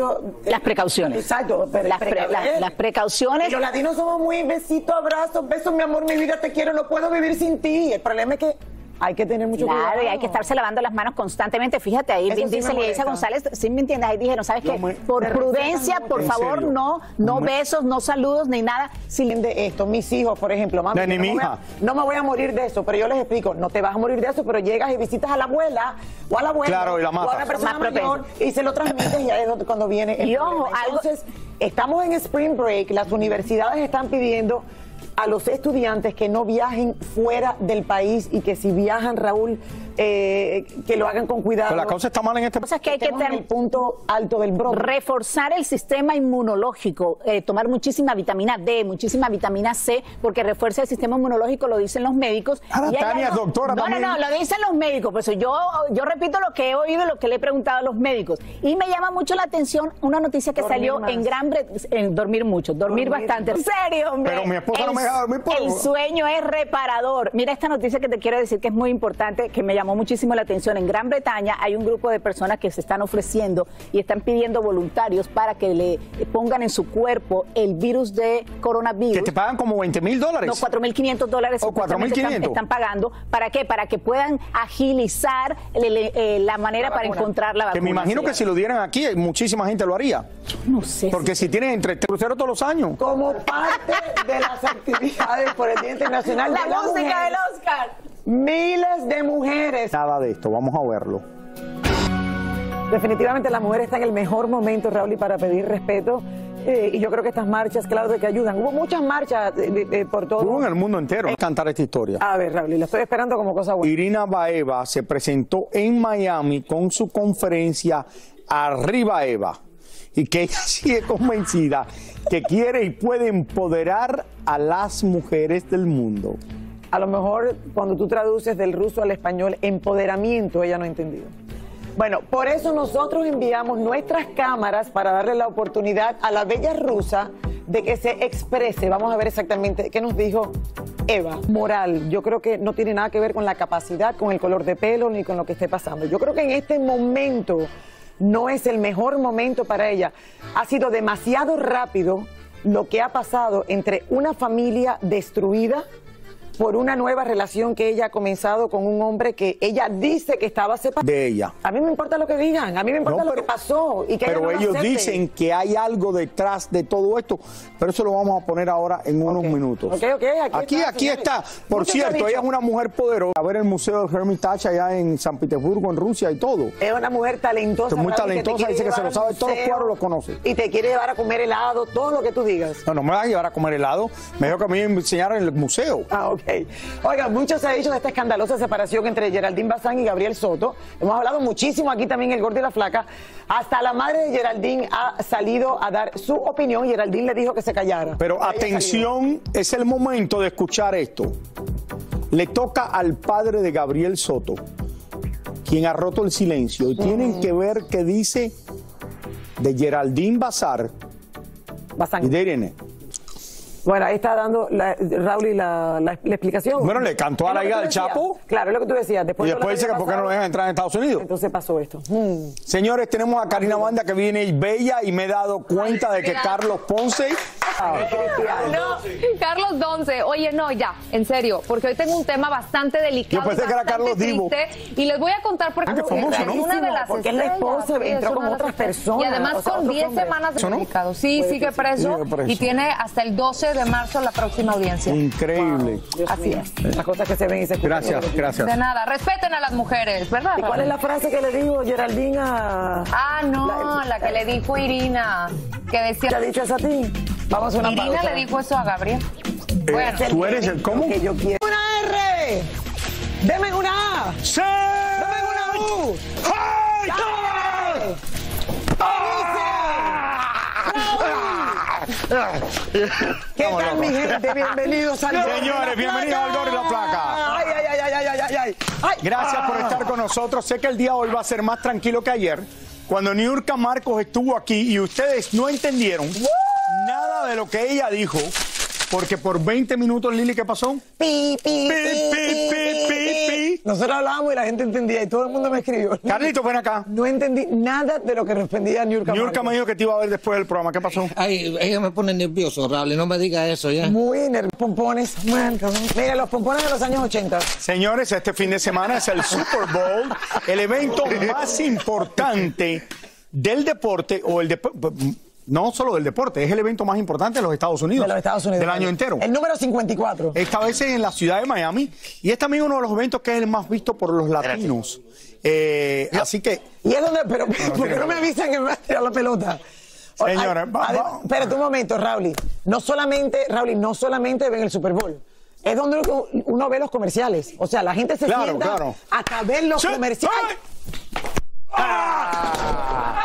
dijo... Las precauciones. Exacto. Pero las, pre, las, las precauciones. Y los latinos somos muy besitos, abrazos, besos, mi amor, mi vida, te quiero, no puedo vivir sin ti. El problema es que hay que tener mucho claro, cuidado. Claro, y hay que estarse lavando las manos constantemente. Fíjate, ahí Vin Diesel y Isa González, ¿sí me entiendes? Ahí dijeron, ¿sabes qué? Por prudencia, por favor, no, no besos, no saludos, ni nada. Si de esto, mis hijos, por ejemplo, mami, de no, mi me hija. A, no me voy a morir de eso, pero yo les explico, no te vas a morir de eso, pero llegas y visitas a la abuela o a la abuela claro, y la o a una persona mayor y se lo transmites y ahí es cuando viene el y ojo, Entonces, algo... estamos en Spring Break, las universidades están pidiendo a los estudiantes que no viajen fuera del país y que si viajan, Raúl, eh, que lo hagan con cuidado. Pero la cosa está mal en este país. Que hay que tener el punto alto del brote. Reforzar el sistema inmunológico, eh, tomar muchísima vitamina D, muchísima vitamina C, porque refuerza el sistema inmunológico, lo dicen los médicos. Ahora, y Tania, no, doctora, no, también. No, no, lo dicen los médicos. Pues yo, yo repito lo que he oído y lo que le he preguntado a los médicos. Y me llama mucho la atención una noticia que dormir salió más. en Gran Bretaña, en dormir mucho, dormir, dormir bastante. En serio, hombre. Pero mi esposa el, no me deja dormir por El sueño es reparador. Mira esta noticia que te quiero decir que es muy importante, que me llamó muchísimo la atención. En Gran Bretaña hay un grupo de personas que se están ofreciendo y están pidiendo voluntarios para que le pongan en su cuerpo el virus de coronavirus. Que te pagan como veinte mil dólares. No, cuatro mil quinientos dólares. O cuatro mil quinientos. Están, están pagando. ¿Para qué? Para que puedan agilizar le, le, eh, la manera la para encontrar la vacuna. Que me imagino sí. que si lo dieran aquí, muchísima gente lo haría. No sé. Porque si, si tienen entre cruceros todos los años. Como parte de las actividades por el Día Internacional la de la música Mujer, del Oscar. Miles de mujeres. Nada de esto, vamos a verlo. Definitivamente la mujer está en el mejor momento, Raúl, y para pedir respeto. Eh, y yo creo que estas marchas, claro, de que ayudan. Hubo muchas marchas de, de, de, por todo. Hubo en el mundo entero. Eh, cantar esta historia. A ver, Raúl, la estoy esperando como cosa buena. Irina Baeva se presentó en Miami con su conferencia Arriba Eva. Y que ella sigue convencida que quiere y puede empoderar a las mujeres del mundo. A lo mejor cuando tú traduces del ruso al español, empoderamiento, ella no ha entendido. Bueno, por eso nosotros enviamos nuestras cámaras para darle la oportunidad a la bella rusa de que se exprese. Vamos a ver exactamente qué nos dijo Eva. Moral, yo creo que no tiene nada que ver con la capacidad, con el color de pelo, ni con lo que esté pasando. Yo creo que en este momento no es el mejor momento para ella. Ha sido demasiado rápido lo que ha pasado entre una familia destruida por una nueva relación que ella ha comenzado con un hombre que ella dice que estaba separado de ella. A mí me importa lo que digan, a mí me importa no, pero, lo que pasó. Y que pero ella no ellos lo dicen que hay algo detrás de todo esto, pero eso lo vamos a poner ahora en unos okay. minutos. Okay, okay, aquí, aquí está, aquí está. Por Mucho cierto, ella es una mujer poderosa. A ver el Museo del Hermitage allá en San Petersburgo, en Rusia y todo. Es una mujer talentosa. Es muy talentosa, dice que se lo sabe, todos los cuadros los conoce. Y te quiere llevar a comer helado, todo lo que tú digas. No, no me van a llevar a comer helado. Me dijo que a mí me enseñaron en el museo. Ah, ok. Oiga, mucho se ha dicho de esta escandalosa separación entre Geraldine Bazán y Gabriel Soto. Hemos hablado muchísimo aquí también el Gordo y la Flaca. Hasta la madre de Geraldine ha salido a dar su opinión y Geraldine le dijo que se callara. Pero atención, es el momento de escuchar esto. Le toca al padre de Gabriel Soto, quien ha roto el silencio. Y mm. tienen que ver qué dice de Geraldine Bazán y de Irene. Bueno, ahí está dando la, Raúl y la, la, la explicación. Bueno, le cantó a la hija del Chapo. Claro, es lo que tú decías. Después y después dice que por qué no lo dejan entrar en Estados Unidos. Entonces pasó esto. Hmm. Señores, tenemos a Karina Banda que viene bella y me he dado cuenta de que Carlos Ponce... No, Carlos Ponce, oye, no, ya, en serio, porque hoy tengo un tema bastante delicado. Yo pensé que era Carlos Divo. Y les voy a contar porque ah, qué famoso, ¿no? una de las porque es la esposa, sí, entró con otras personas. Y además o sea, con diez semanas de delicado. Sí, sigue preso, sigue preso y tiene hasta el doce de marzo la próxima audiencia. Increíble. Wow, así mío. es. Las cosas que se ven y se escuchan. Gracias, gracias. De nada, respeten a las mujeres, ¿verdad? ¿Y cuál es la frase que le dijo Geraldine a...? Ah, no, la, la que le dijo Irina, que decía... ¿Te ha dicho eso a ti? Vamos a una Irina pausa. le dijo eso a Gabriel. Eh, bueno, ¿tú eres el cómo? Que yo quiero. ¡Una R! ¡Deme una A! ¡Sí! ¡Deme una U! ¡Ay! ¿Qué tal, mi gente? Bienvenidos al Gordo. Señores, bienvenidos al Gordo y la Flaca. Ay, ay, ay, ay, ay, ay, ay, ay. Gracias por estar con nosotros. Sé que el día hoy va a ser más tranquilo que ayer, cuando Niurka Marcos estuvo aquí y ustedes no entendieron nada de lo que ella dijo, porque por veinte minutos, Lili, ¿qué pasó? Pi, pi, pi, pi, pi, pi, pi. Nosotros hablábamos y la gente entendía y todo el mundo me escribió. Carlito, ven acá. No entendí nada de lo que respondía Niurka. Niurka me dijo que te iba a ver después del programa. ¿Qué pasó? Ay, ella me pone nervioso, Raúl, no me diga eso ya. Muy nervioso. Pompones. Mira, los pompones de los años ochenta. Señores, este fin de semana es el Super Bowl, el evento más importante del deporte, o el deporte, no solo del deporte, es el evento más importante de los Estados Unidos. De los Estados Unidos. Del año entero. El número cincuenta y cuatro. Esta vez en la ciudad de Miami, y es también uno de los eventos que es el más visto por los latinos. Eh, así que... Y es donde, pero, ¿por qué no me avisan que me va a tirar la pelota? Señores, va, espérate un momento, Raúl. No solamente, Raúl, no solamente ven el Super Bowl. Es donde uno ve los comerciales. O sea, la gente se claro, sienta claro. hasta ver los sí. comerciales. ¡Ah!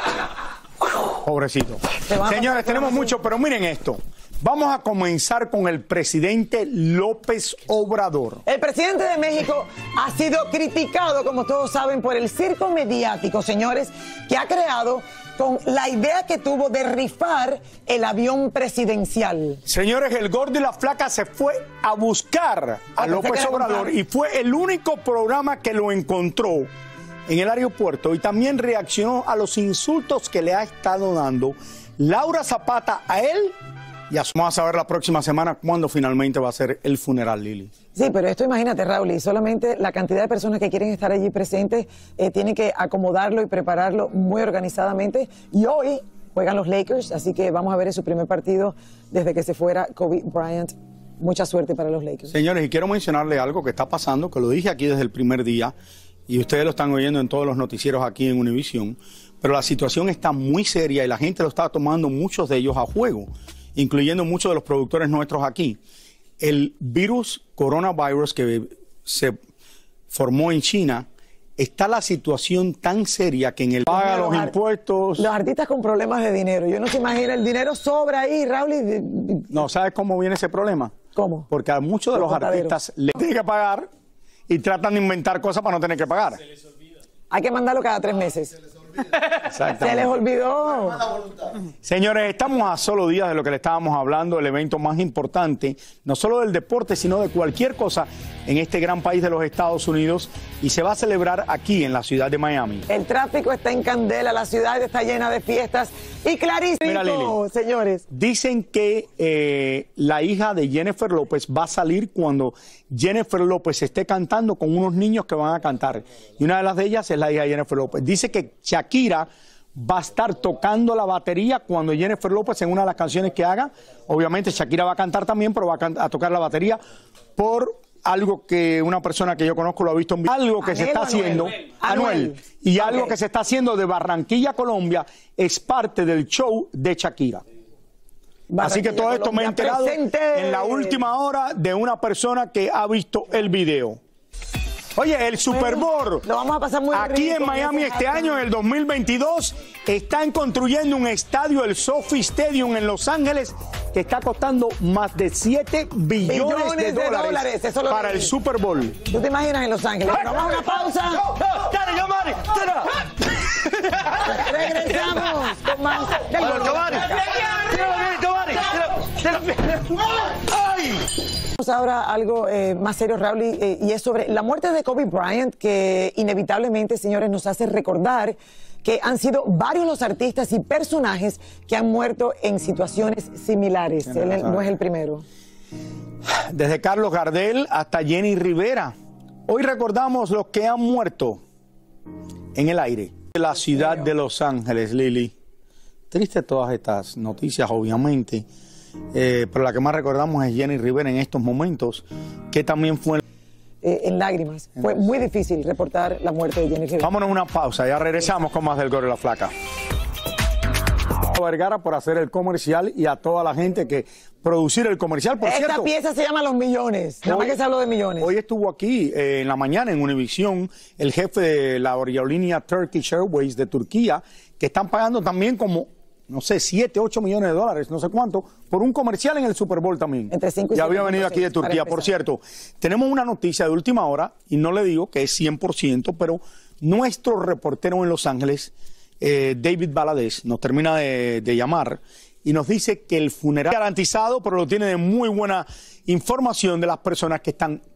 Pobrecito. Señores, tenemos mucho, pero miren esto. Vamos a comenzar con el presidente López Obrador. El presidente de México ha sido criticado, como todos saben, por el circo mediático, señores, que ha creado con la idea que tuvo de rifar el avión presidencial. Señores, el gordo y la flaca se fue a buscar a Ah, López Obrador y fue el único programa que lo encontró en el aeropuerto y también reaccionó a los insultos que le ha estado dando Laura Zapata a él y a su... Vamos a saber la próxima semana cuándo finalmente va a ser el funeral, Lili. Sí, pero esto imagínate, Raúl, y solamente la cantidad de personas que quieren estar allí presentes eh, tienen que acomodarlo y prepararlo muy organizadamente. Y hoy juegan los Lakers, así que vamos a ver su primer partido desde que se fuera Kobe Bryant. Mucha suerte para los Lakers. Señores, y quiero mencionarle algo que está pasando, que lo dije aquí desde el primer día, y ustedes lo están oyendo en todos los noticieros aquí en Univision, pero la situación está muy seria y la gente lo está tomando, muchos de ellos, a juego, incluyendo muchos de los productores nuestros aquí. El virus coronavirus que se formó en China, está la situación tan seria que en el paga los impuestos. Los artistas con problemas de dinero. Yo no se imagina, el dinero sobra ahí, Raúl. Y... No, ¿sabes cómo viene ese problema? ¿Cómo? Porque a muchos de los, los artistas les tienen que pagar y tratan de inventar cosas para no tener que pagar. Se les olvida. Hay que mandarlo cada tres meses. Se les olvidó. Señores, estamos a solo días de lo que le estábamos hablando, el evento más importante, no solo del deporte, sino de cualquier cosa en este gran país de los Estados Unidos, y se va a celebrar aquí en la ciudad de Miami. El tráfico está en candela, la ciudad está llena de fiestas y clarísimo, mira, Lili, señores. Dicen que eh, la hija de Jennifer López va a salir cuando Jennifer López esté cantando con unos niños que van a cantar. Y una de las de ellas es la hija de Jennifer López. Dice que Shakira va a estar tocando la batería cuando Jennifer López, en una de las canciones que haga, obviamente Shakira va a cantar también, pero va a, a tocar la batería por algo que una persona que yo conozco lo ha visto en vivo. Algo que se está haciendo, Anuel, y algo que se está haciendo de Barranquilla, Colombia, es parte del show de Shakira. Así que todo esto me he enterado en la última hora de una persona que ha visto el video. Oye, el Super Bowl, lo vamos a pasar muy aquí en Miami este año, en el dos mil veintidós, están construyendo un estadio, el SoFi Stadium en Los Ángeles, que está costando más de siete billones de dólares para el Super Bowl. ¿Tú te imaginas en Los Ángeles? Vamos a una pausa. ¡Dale, Giovanni! Regresamos con más del Gordo. Giovanni, Giovanni, ¡ay! Ahora algo eh, más serio, Raúl, eh, y es sobre la muerte de Kobe Bryant, que inevitablemente, señores, nos hace recordar que han sido varios los artistas y personajes que han muerto en situaciones similares. Él no es el primero. Desde Carlos Gardel hasta Jenny Rivera. Hoy recordamos los que han muerto en el aire de la ciudad de Los Ángeles, Lili. Triste todas estas noticias, obviamente. Eh, pero la que más recordamos es Jenny Rivera en estos momentos, que también fue... Eh, en lágrimas. Fue muy difícil reportar la muerte de Jenny Rivera. Vámonos a una pausa, ya regresamos con más del Gordo y la Flaca. Vergara por hacer el comercial y a toda la gente que producir el comercial, por Esta cierto. pieza se llama Los Millones, nada más que se habló de millones. Hoy estuvo aquí eh, en la mañana en Univision el jefe de la aerolínea Turkish Airways de Turquía, que están pagando también como, no sé, siete, ocho millones de dólares, no sé cuánto, por un comercial en el Super Bowl también. Entre cinco y ya siete había venido aquí de Turquía. Por cierto, tenemos una noticia de última hora, y no le digo que es cien por ciento, pero nuestro reportero en Los Ángeles, eh, David Valadez, nos termina de, de llamar y nos dice que el funeral garantizado, pero lo tiene de muy buena información de las personas que están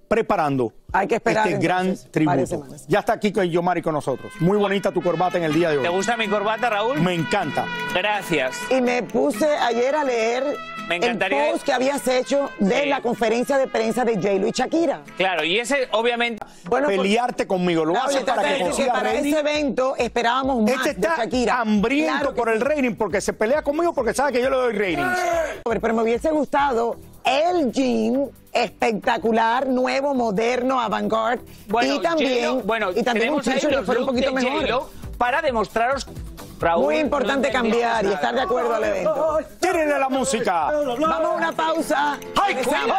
preparando Hay que esperar, este gran entonces, varias tributo. semanas. Ya está aquí con Yomari con nosotros. Muy bonita tu corbata en el día de hoy. ¿Te gusta mi corbata, Raúl? Me encanta. Gracias. Y me puse ayer a leer Me el encantaría- post que habías hecho de Sí. la conferencia de prensa de J-Lo y Shakira. Claro, y ese obviamente... Bueno, pues, Pelearte conmigo, lo Raúl, haces para te que decir que consiga para rating. ese evento esperábamos más Este de está Shakira. hambriento Claro que por el sí. rating porque se pelea conmigo porque sabe que yo le doy ratings. Pero, pero me hubiese gustado el jean espectacular, nuevo, moderno, avant-garde. Bueno, y también, J-Lo, bueno, y también un tenemos ahí t-shirt que los fuera un looks poquito de mejor. J-Lo para demostraros, Raúl, Muy importante no entendiste cambiar y nada. estar de acuerdo al evento. Tírenle la música. Vamos a una pausa. ¡Ay, Regresamos.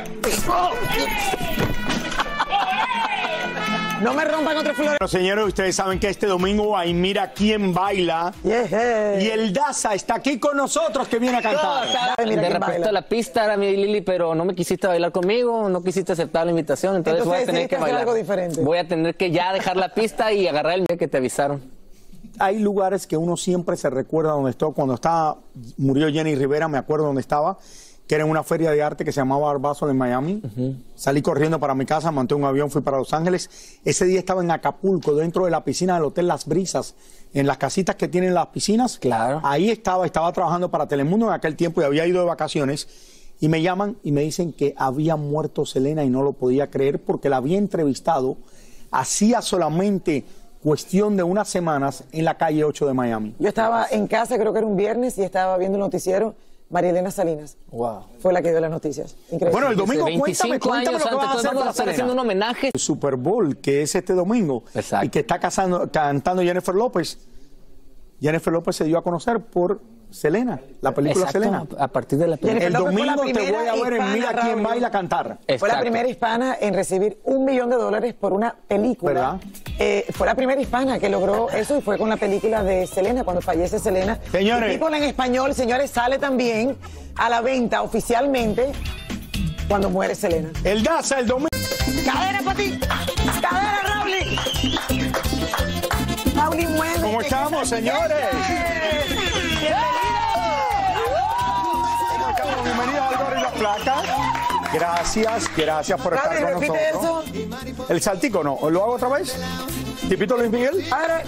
No me rompan otro flores. Bueno, señores, ustedes saben que este domingo hay Mira Quién Baila. Yeah. Y el Daza está aquí con nosotros que viene a cantar. Mira de quién respecto baila. a la pista, era mi Lili, pero no me quisiste bailar conmigo, no quisiste aceptar la invitación, entonces, Entonces voy a tener decidiste que hacer bailar. algo diferente. Voy a tener que ya dejar la pista y agarrar el día que te avisaron. Hay lugares que uno siempre se recuerda donde estuvo. Cuando estaba, murió Jenny Rivera, me acuerdo donde estaba, que era en una feria de arte que se llamaba Art Basel en Miami. Salí corriendo para mi casa, monté un avión, fui para Los Ángeles. Ese día estaba en Acapulco, dentro de la piscina del Hotel Las Brisas, en las casitas que tienen las piscinas. Claro. Ahí estaba, estaba trabajando para Telemundo en aquel tiempo y había ido de vacaciones. Y me llaman y me dicen que había muerto Selena y no lo podía creer porque la había entrevistado hacía solamente cuestión de unas semanas en la calle ocho de Miami. Yo estaba en casa, creo que era un viernes, y estaba viendo el noticiero. María Elena Salinas Wow. fue la que dio las noticias. Increíble. Bueno, el domingo cuéntame, veinticinco cuéntame años lo que vas a antes, hacer todo el mundo para le está Selena. haciendo un homenaje. El Super Bowl, que es este domingo, Exacto. y que está casando, cantando Jennifer López. Jennifer López se dio a conocer por Selena, la película Exacto, Selena. a partir de la película. El Jennifer López fue la domingo te voy primera a ver en hispana, Mira Quién Raúl. Baila a cantar. Fue la Exacto. primera hispana en recibir un millón de dólares por una película. ¿Verdad? Eh, fue la primera hispana que logró eso y fue con la película de Selena, cuando fallece Selena. Señores. Y People en español, señores, sale también a la venta oficialmente cuando muere Selena. El Daza, el domingo. ¡Cadera para ti! ¡Cadera, Rauli! Rauli, mueve. ¿Cómo estamos, señores? ¿Cómo estamos? Bienvenidos al Gorro y la Placa. Gracias, gracias por estar Rauli, con repite nosotros. eso. El saltico, ¿no? ¿Lo hago otra vez? ¿Tipito Luis Miguel? Ahora.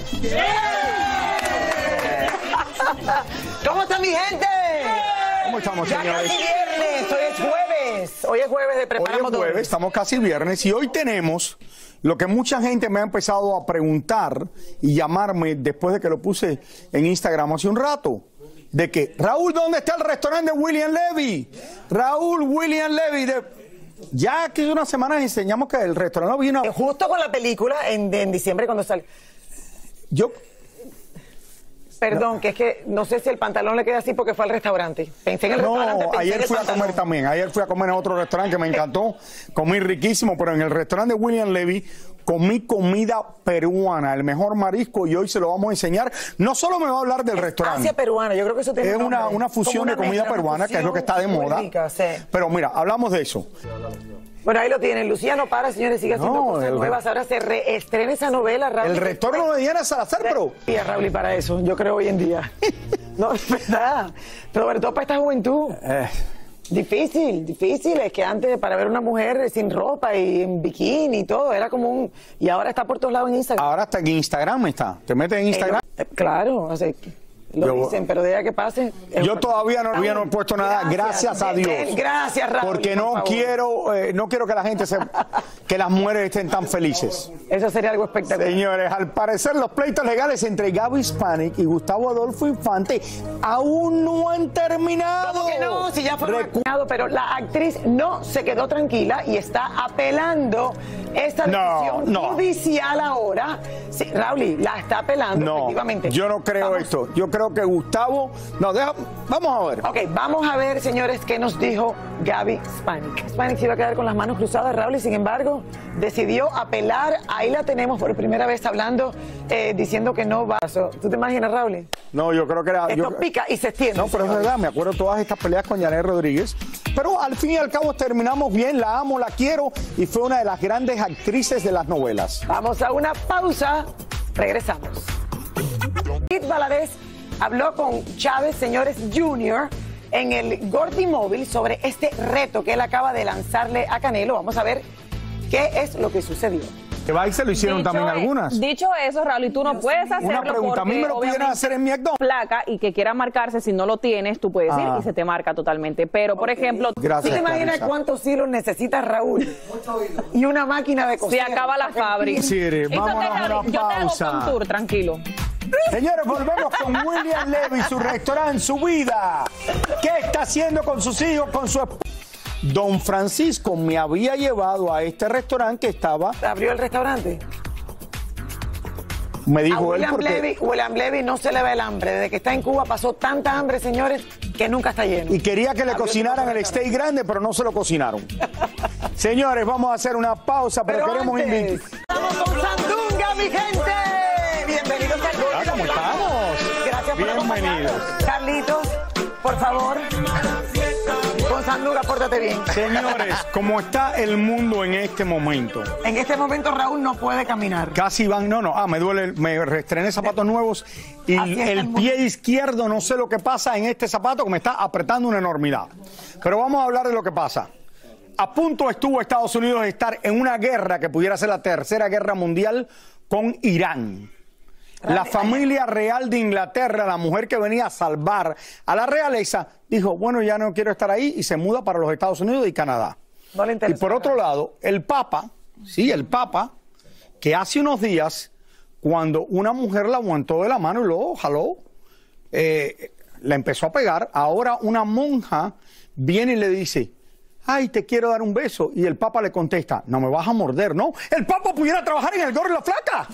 ¿Cómo está mi gente? ¿Cómo estamos, Ya señores? casi viernes, hoy es jueves. Hoy es jueves de Hoy Preparamos es jueves, Dobles. estamos casi viernes y hoy tenemos lo que mucha gente me ha empezado a preguntar y llamarme después de que lo puse en Instagram hace un rato. De que, Raúl, ¿dónde está el restaurante de William Levy? Raúl, William Levy. De... Ya que hace unas semanas enseñamos que el restaurante vino... Justo con la película en, en diciembre cuando sale. Yo... Perdón, que es que no sé si el pantalón le queda así porque fue al restaurante. Pensé en el No, restaurante. pensé en ayer el fui a pantalón. comer también. Ayer fui a comer en otro restaurante que me encantó. Comí riquísimo, pero en el restaurante de William Levy comí comida peruana, el mejor marisco, y hoy se lo vamos a enseñar. No solo me va a hablar del restaurante. Asia peruana, yo creo que eso tiene Es nombre. una, una fusión Como una de comida mezcla, una peruana, que es lo que está de fusión muy moda. rica, sí. Pero mira, hablamos de eso. Bueno, ahí lo tienen. Lucía no para, señores, sigue haciendo No, cosas el- nuevas. Ahora se reestrena esa novela, Raúl. El retorno de Diana Salazar, pero... Y a Raúl, y para eso, yo creo hoy en día. No, es verdad. Sobre todo para esta juventud. Eh, Difícil, difícil. Es que antes, para ver una mujer sin ropa y en bikini y todo, era como un... Y ahora está por todos lados en Instagram. ahora hasta en Instagram está. ¿Te metes en Instagram? Eh, claro, o sea, lo Yo- dicen, pero de ahí a que pase... es Yo un- todavía no, todavía no he puesto nada, gracias, a Dios. Ven, gracias, Raúl. Porque por no favor. quiero, eh, no quiero que la gente se, que las mujeres estén tan felices. Eso sería algo espectacular. Señores, al parecer los pleitos legales entre Gaby Hispanic y Gustavo Adolfo Infante aún no han terminado. ¿Cómo que no? Si ya fue Recu- vacunado, pero la actriz no se quedó tranquila y está apelando esta No, decisión no. judicial ahora. Sí, Raúl, la está apelando, No, efectivamente. yo no creo Vamos. esto. Yo creo que Gustavo... No, deja, vamos a ver. Ok, vamos a ver, señores, qué nos dijo Gaby Hispanic. Hispanic se iba a quedar con las manos cruzadas, Raúl, y sin embargo decidió apelar. Ahí la tenemos por primera vez hablando, eh, diciendo que no va. ¿Tú te imaginas, Raúl? No, yo creo que era... Esto yo- pica y se extiende. No, pero es señores. verdad, me acuerdo todas estas peleas con Yanet Rodríguez. Pero al fin y al cabo terminamos bien, la amo, la quiero y fue una de las grandes actrices de las novelas. Vamos a una pausa. Regresamos. Pete Valadez habló con Chávez, señores, Junior en el Gordy Móvil sobre este reto que él acaba de lanzarle a Canelo. Vamos a ver ¿Qué es lo que sucedió? Que va y se lo hicieron Dicho también es- algunas. Dicho eso, Raúl, y tú no puedes hacerlo. Una pregunta, ¿a mí me lo porque, pudieran obviamente, hacer en mi McDonald's? placa y que quiera marcarse, si no lo tienes, tú puedes ir Ah. y se te marca totalmente. Pero, por ejemplo, Gracias, ¿Tú te imaginas Clarisa. cuántos hilos necesita Raúl? Y una máquina de se coser. acaba la fábrica. Sí, It's vamos okay, a una Raúl, yo te hago pausa. con tour, tranquilo. Señores, volvemos con William Levy, su restaurante, su vida. ¿Qué está haciendo con sus hijos, con su esposa? Don Francisco me había llevado a este restaurante que estaba... ¿Abrió el restaurante? Me A dijo él William porque... Levy, William Levy no se le ve el hambre. Desde que está en Cuba pasó tanta hambre, señores, que nunca está lleno. Y quería que le Abrió cocinaran su el steak grande, pero no se lo cocinaron. Señores, vamos a hacer una pausa, pero, Pero queremos antes, invitar... ¡Estamos con Sandunga, mi gente! Bienvenidos al Ah, ¿cómo estamos? Gracias por Bienvenidos. acompañarnos. Carlitos, por favor. Con Sandunga, pórtate bien. Señores, como está el mundo en este momento, En este momento Raúl no puede caminar. casi van, no, no, ah, me duele, me reestrené zapatos nuevos y Así está el el mundo. pie izquierdo, no sé lo que pasa en este zapato que me está apretando una enormidad. Pero vamos a hablar de lo que pasa. A punto estuvo Estados Unidos de estar en una guerra que pudiera ser la tercera guerra mundial con Irán. La familia real de Inglaterra, la mujer que venía a salvar a la realeza, dijo, bueno, ya no quiero estar ahí y se muda para los Estados Unidos y Canadá. No le Y interesa. por otro lado, el Papa, sí, el Papa, que hace unos días, cuando una mujer la aguantó de la mano y luego jaló, eh, la empezó a pegar, ahora una monja viene y le dice, ay, te quiero dar un beso. Y el Papa le contesta, no me vas a morder, ¿no? El Papa pudiera trabajar en el Gordo y la Flaca.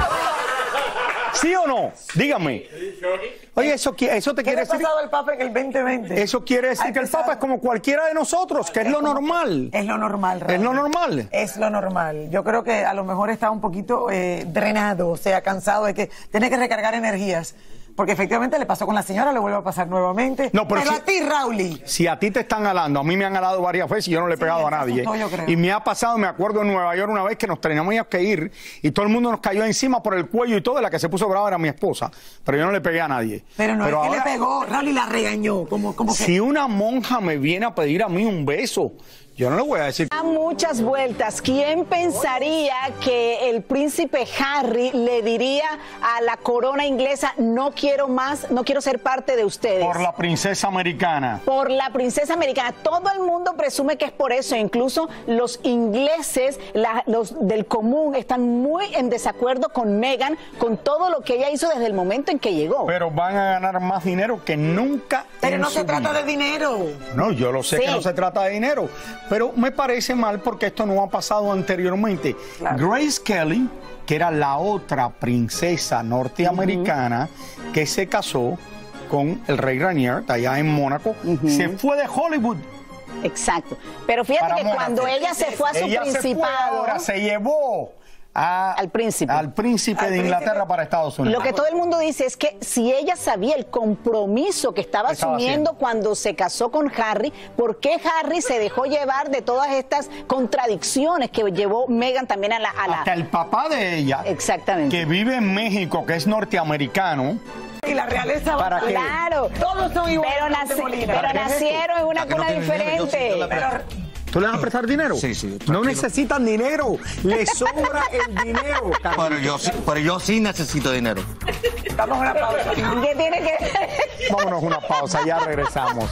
¿Sí o no? Dígame. Oye, eso, qui- eso te ¿Qué quiere le ha decir... pasado al Papa en el veinte veinte? Eso quiere decir Ay, que el pesado. Papa es como cualquiera de nosotros, que es lo como- normal. Es lo normal, Raúl. Es lo normal. Es lo normal. Yo creo que a lo mejor está un poquito eh, drenado, o sea, cansado de que tiene que recargar energías. Porque efectivamente le pasó con la señora, le vuelve a pasar nuevamente. No, pero si- a ti, Raúl. Si a ti te están alando, a mí me han alado varias veces y yo no le he pegado a él se nadie. asustó, yo creo. Y me ha pasado, me acuerdo en Nueva York una vez que nos teníamos que ir y todo el mundo nos cayó encima por el cuello y todo, y la que se puso brava era mi esposa. Pero yo no le pegué a nadie. Pero no es que ahora, le pegó, Raúl, y la regañó. Como, como que... si una monja me viene a pedir a mí un beso, yo no le voy a decir... A muchas vueltas, ¿quién pensaría que el príncipe Harry le diría a la corona inglesa, no quiero más, no quiero ser parte de ustedes? Por la princesa americana. Por la princesa americana. Todo el mundo presume que es por eso. Incluso los ingleses, la- los del común, están muy en desacuerdo con Meghan, con todo lo que ella hizo desde el momento en que llegó. Pero van a ganar más dinero que nunca. Pero en no su se trata vida. de dinero. No, yo lo sé Sí. que no se trata de dinero, pero me parece mal porque esto no ha pasado anteriormente. Grace Kelly, que era la otra princesa norteamericana que se casó con el rey Rainier, allá en Mónaco, se fue de Hollywood. Exacto. Pero fíjate para que Mónaco. cuando ella se fue a su Ella se fue principado, ahora, se llevó a- al príncipe. al príncipe Al de Inglaterra príncipe. para Estados Unidos. lo que todo el mundo dice es que si ella sabía el compromiso que estaba Estaba asumiendo haciendo. cuando se casó con Harry, ¿por qué Harry se dejó llevar de todas estas contradicciones que llevó Meghan también a la... A la... Hasta el papá de ella, Exactamente. que vive en México, que es norteamericano, Y la realeza va ¿Para qué? Claro. Todos son iguales. Pero, naci- Monte Molina. pero ¿Para qué es esto? nacieron en una La que no cuna tiene dinero, yo sí, diferente. yo la- Pero ¿tú le vas a prestar dinero? Sí, sí, No tranquilo. necesitan dinero, les sobra el dinero. Pero yo, sí- pero yo sí necesito dinero. vamos a una pausa. ¿Qué tiene que Vámonos una pausa, ya regresamos.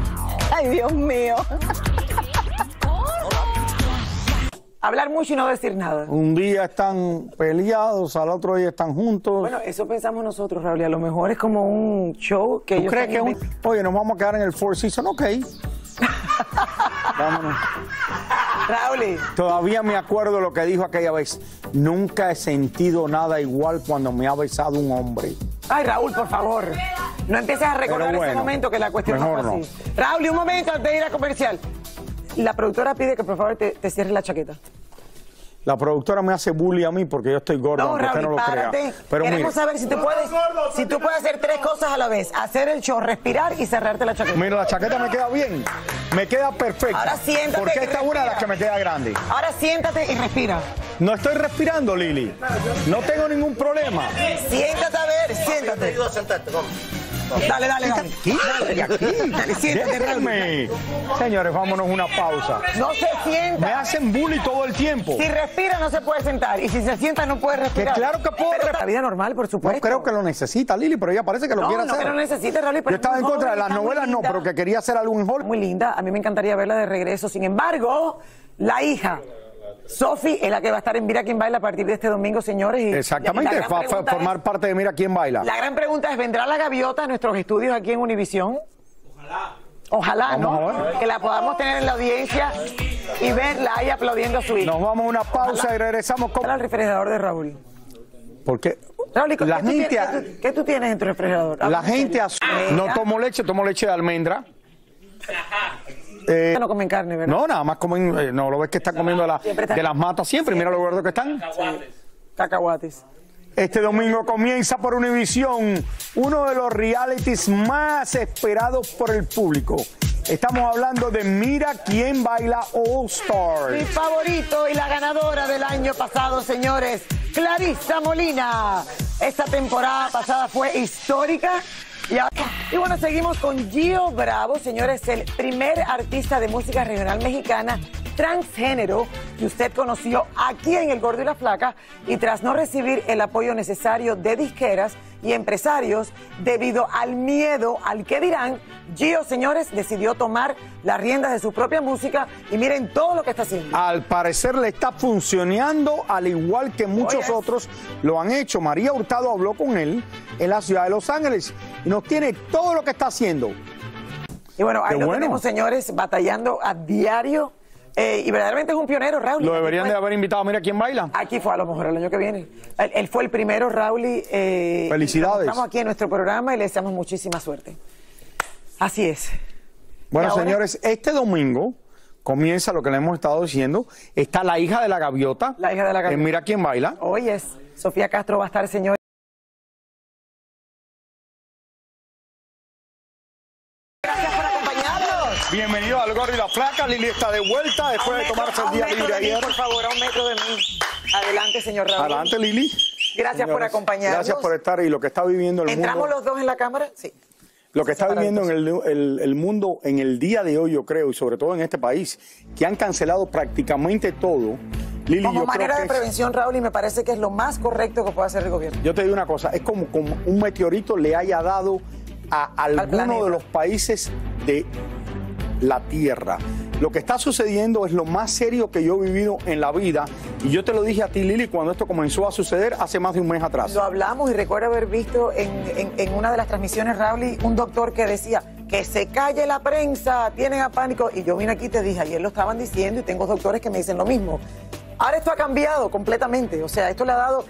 Ay, Dios mío. Hablar mucho y no decir nada. Un día están peleados, al otro día están juntos. Bueno, eso pensamos nosotros, Raúl. y A lo mejor es como un show que ¿Tú ellos crees que están un... Oye, nos vamos a quedar en el Four Seasons? Ok. Vámonos. Raúl, Todavía me acuerdo lo que dijo aquella vez. Nunca he sentido nada igual cuando me ha besado un hombre. ay, Raúl, por favor. No empieces a recordar Pero bueno, ese momento que la cuestión no mejor fue no. así. Raúl, y un momento antes de ir a comercial. La productora pide que por favor te, te cierres la chaqueta. La productora me hace bully a mí porque yo estoy gordo, No, aunque usted Raúl, no lo párate. crea. Pero mire, Queremos saber si tú puedes, si tú puedes hacer tres cosas a la vez. Hacer el show, respirar y cerrarte la chaqueta. mira, la chaqueta me queda bien. Me queda perfecta. Ahora siéntate Porque y esta es una de las que respira. me queda grande. Ahora siéntate y respira. No estoy respirando, Lili. No tengo ningún problema. Siéntate a ver, siéntate. Dale, dale, dale. Aquí, dale, aquí. Dale, siéntate, Déjenme. Señores, vámonos una pausa. No se sienta. Me hacen bully todo el tiempo. Si respira no se puede sentar y si se sienta no puede respirar. Que claro que puedo Pero respirar. la vida normal, por supuesto. No creo que lo necesita, Lili, pero ella parece que lo no, quiere no, hacer. No, no necesita, Raúl. Yo estaba en contra de las novelas, no, pero que quería hacer algo en Hollywood. Muy linda, a mí me encantaría verla de regreso. Sin embargo, la hija, Sofi, es la que va a estar en Mira Quién Baila a partir de este domingo, señores. Y Exactamente, la gran va a pregunta formar es- parte de Mira Quién Baila. La gran pregunta es, ¿vendrá la gaviota a nuestros estudios aquí en Univisión? Ojalá. Ojalá, Vamos ¿no? a ver. Que la podamos tener en la audiencia y verla ahí aplaudiendo a su hija. Nos vamos a una pausa Ojalá. y regresamos con... Al refrigerador de Raúl. Porque Raúl, ¿qué, la tú gente... tienes, ¿qué, tú, qué tú tienes en tu refrigerador? La Háblame gente serio. asu- no tomo leche, tomo leche de almendra. Eh, no comen carne, ¿verdad? No, nada más comen, eh, no lo ves que están comiendo de, la- Siempre están- de las matas siempre, mira lo gordos que están. Cacahuates. Este domingo comienza por Univisión uno de los realities más esperados por el público. Estamos hablando de Mira Quién Baila All Mi Stars. favorito y la ganadora del año pasado, señores, Clarissa Molina. Esta temporada pasada fue histórica. Y, ahora- y bueno, seguimos con Gio Bravo, señores, el primer artista de música regional mexicana transgénero que usted conoció aquí en El Gordo y la Flaca, y tras no recibir el apoyo necesario de disqueras y empresarios debido al miedo al que dirán, Gio, señores, decidió tomar las riendas de su propia música y miren todo lo que está haciendo. Al parecer le está funcionando, al igual que muchos Oye. otros lo han hecho. María Hurtado habló con él en la ciudad de Los Ángeles y nos tiene todo lo que está haciendo. Y bueno, ahí Qué lo bueno. tenemos, señores, batallando a diario. Eh, y verdaderamente es un pionero, Raúl. Lo deberían de haber invitado a Mira Quién Baila. Aquí fue a lo mejor el año que viene. Él, él fue el primero, Raúl. y, Eh, Felicidades. Estamos aquí en nuestro programa y le deseamos muchísima suerte. Así es. Bueno, Y ahora- señores, este domingo comienza lo que le hemos estado diciendo. Está la hija de la gaviota. La hija de la gaviota. En Mira Quién Baila. Hoy es Sofía Castro va a estar, señor. Gracias por acompañarnos. Bienvenido al Gordo y la Flaca. Lili está de vuelta después de tomarse el día libre de mí, ayer. por favor, a un metro de mí. Adelante, señor Raúl. Adelante, Lili. Gracias por Señores, acompañarnos. Gracias por estar y lo que está viviendo el ¿Entramos mundo. los dos en la cámara? Sí. Lo que está viviendo en el, el- el mundo en el día de hoy, yo creo, y sobre todo en este país, que han cancelado prácticamente todo. Lili, Como yo manera creo de que es- prevención, Raúl, y me parece que es lo más correcto que puede hacer el gobierno. yo te digo una cosa, es como, como un meteorito le haya dado a alguno planeta. de los países de la Tierra. Lo que está sucediendo es lo más serio que yo he vivido en la vida. Y yo te lo dije a ti, Lili, cuando esto comenzó a suceder hace más de un mes atrás. Lo hablamos y recuerdo haber visto en, en- en una de las transmisiones, Raúl, un doctor que decía que se calle la prensa, tienen a pánico. Y yo vine aquí y te dije, ayer lo estaban diciendo y tengo doctores que me dicen lo mismo. Ahora esto ha cambiado completamente. O sea, esto le ha dado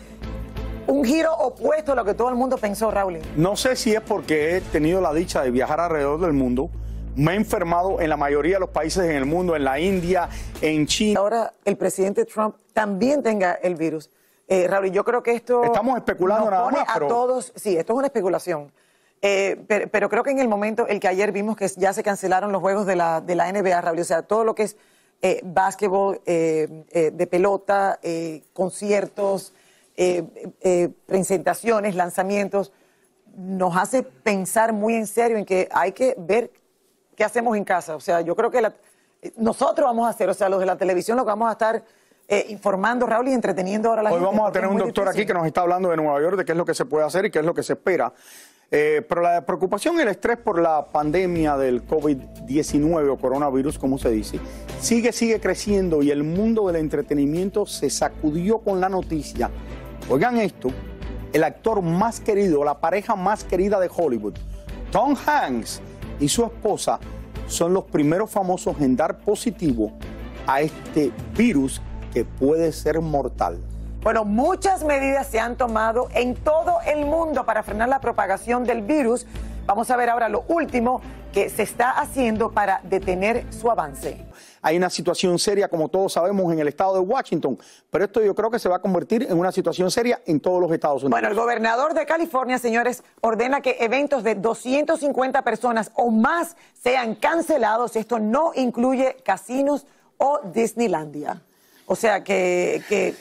un giro opuesto a lo que todo el mundo pensó, Raúl. No sé si es porque he tenido la dicha de viajar alrededor del mundo. Me he enfermado en la mayoría de los países en el mundo, en la India, en China. Ahora el presidente Trump también tenga el virus. Eh, Raúl, yo creo que esto Estamos especulando nos nada pone más, a pero- todos, sí, esto es una especulación. Eh, pero, pero creo que en el momento, el que ayer vimos que ya se cancelaron los juegos de la, de la N B A, Raúl, o sea, todo lo que es eh, básquetbol, eh, eh, de pelota, eh, conciertos, eh, eh, presentaciones, lanzamientos, nos hace pensar muy en serio en que hay que ver qué hacemos en casa. O sea, yo creo que la- nosotros vamos a hacer, o sea, los de la televisión, lo que vamos a estar eh, informando, Raúl, y entreteniendo ahora a la Hoy gente. vamos a porque tener es un muy doctor difícil. aquí que nos está hablando de Nueva York, de qué es lo que se puede hacer y qué es lo que se espera. Eh, pero la preocupación y el estrés por la pandemia del COVID diecinueve o coronavirus, como se dice, sigue, sigue creciendo y el mundo del entretenimiento se sacudió con la noticia. Oigan esto, el actor más querido, la pareja más querida de Hollywood, Tom Hanks y su esposa, son los primeros famosos en dar positivo a este virus que puede ser mortal. Bueno, muchas medidas se han tomado en todo el mundo para frenar la propagación del virus. Vamos a ver ahora lo último que se está haciendo para detener su avance. Hay una situación seria, como todos sabemos, en el estado de Washington, pero esto yo creo que se va a convertir en una situación seria en todos los Estados Unidos. Bueno, el gobernador de California, señores, ordena que eventos de doscientas cincuenta personas o más sean cancelados. Esto no incluye casinos o Disneylandia. O sea que, que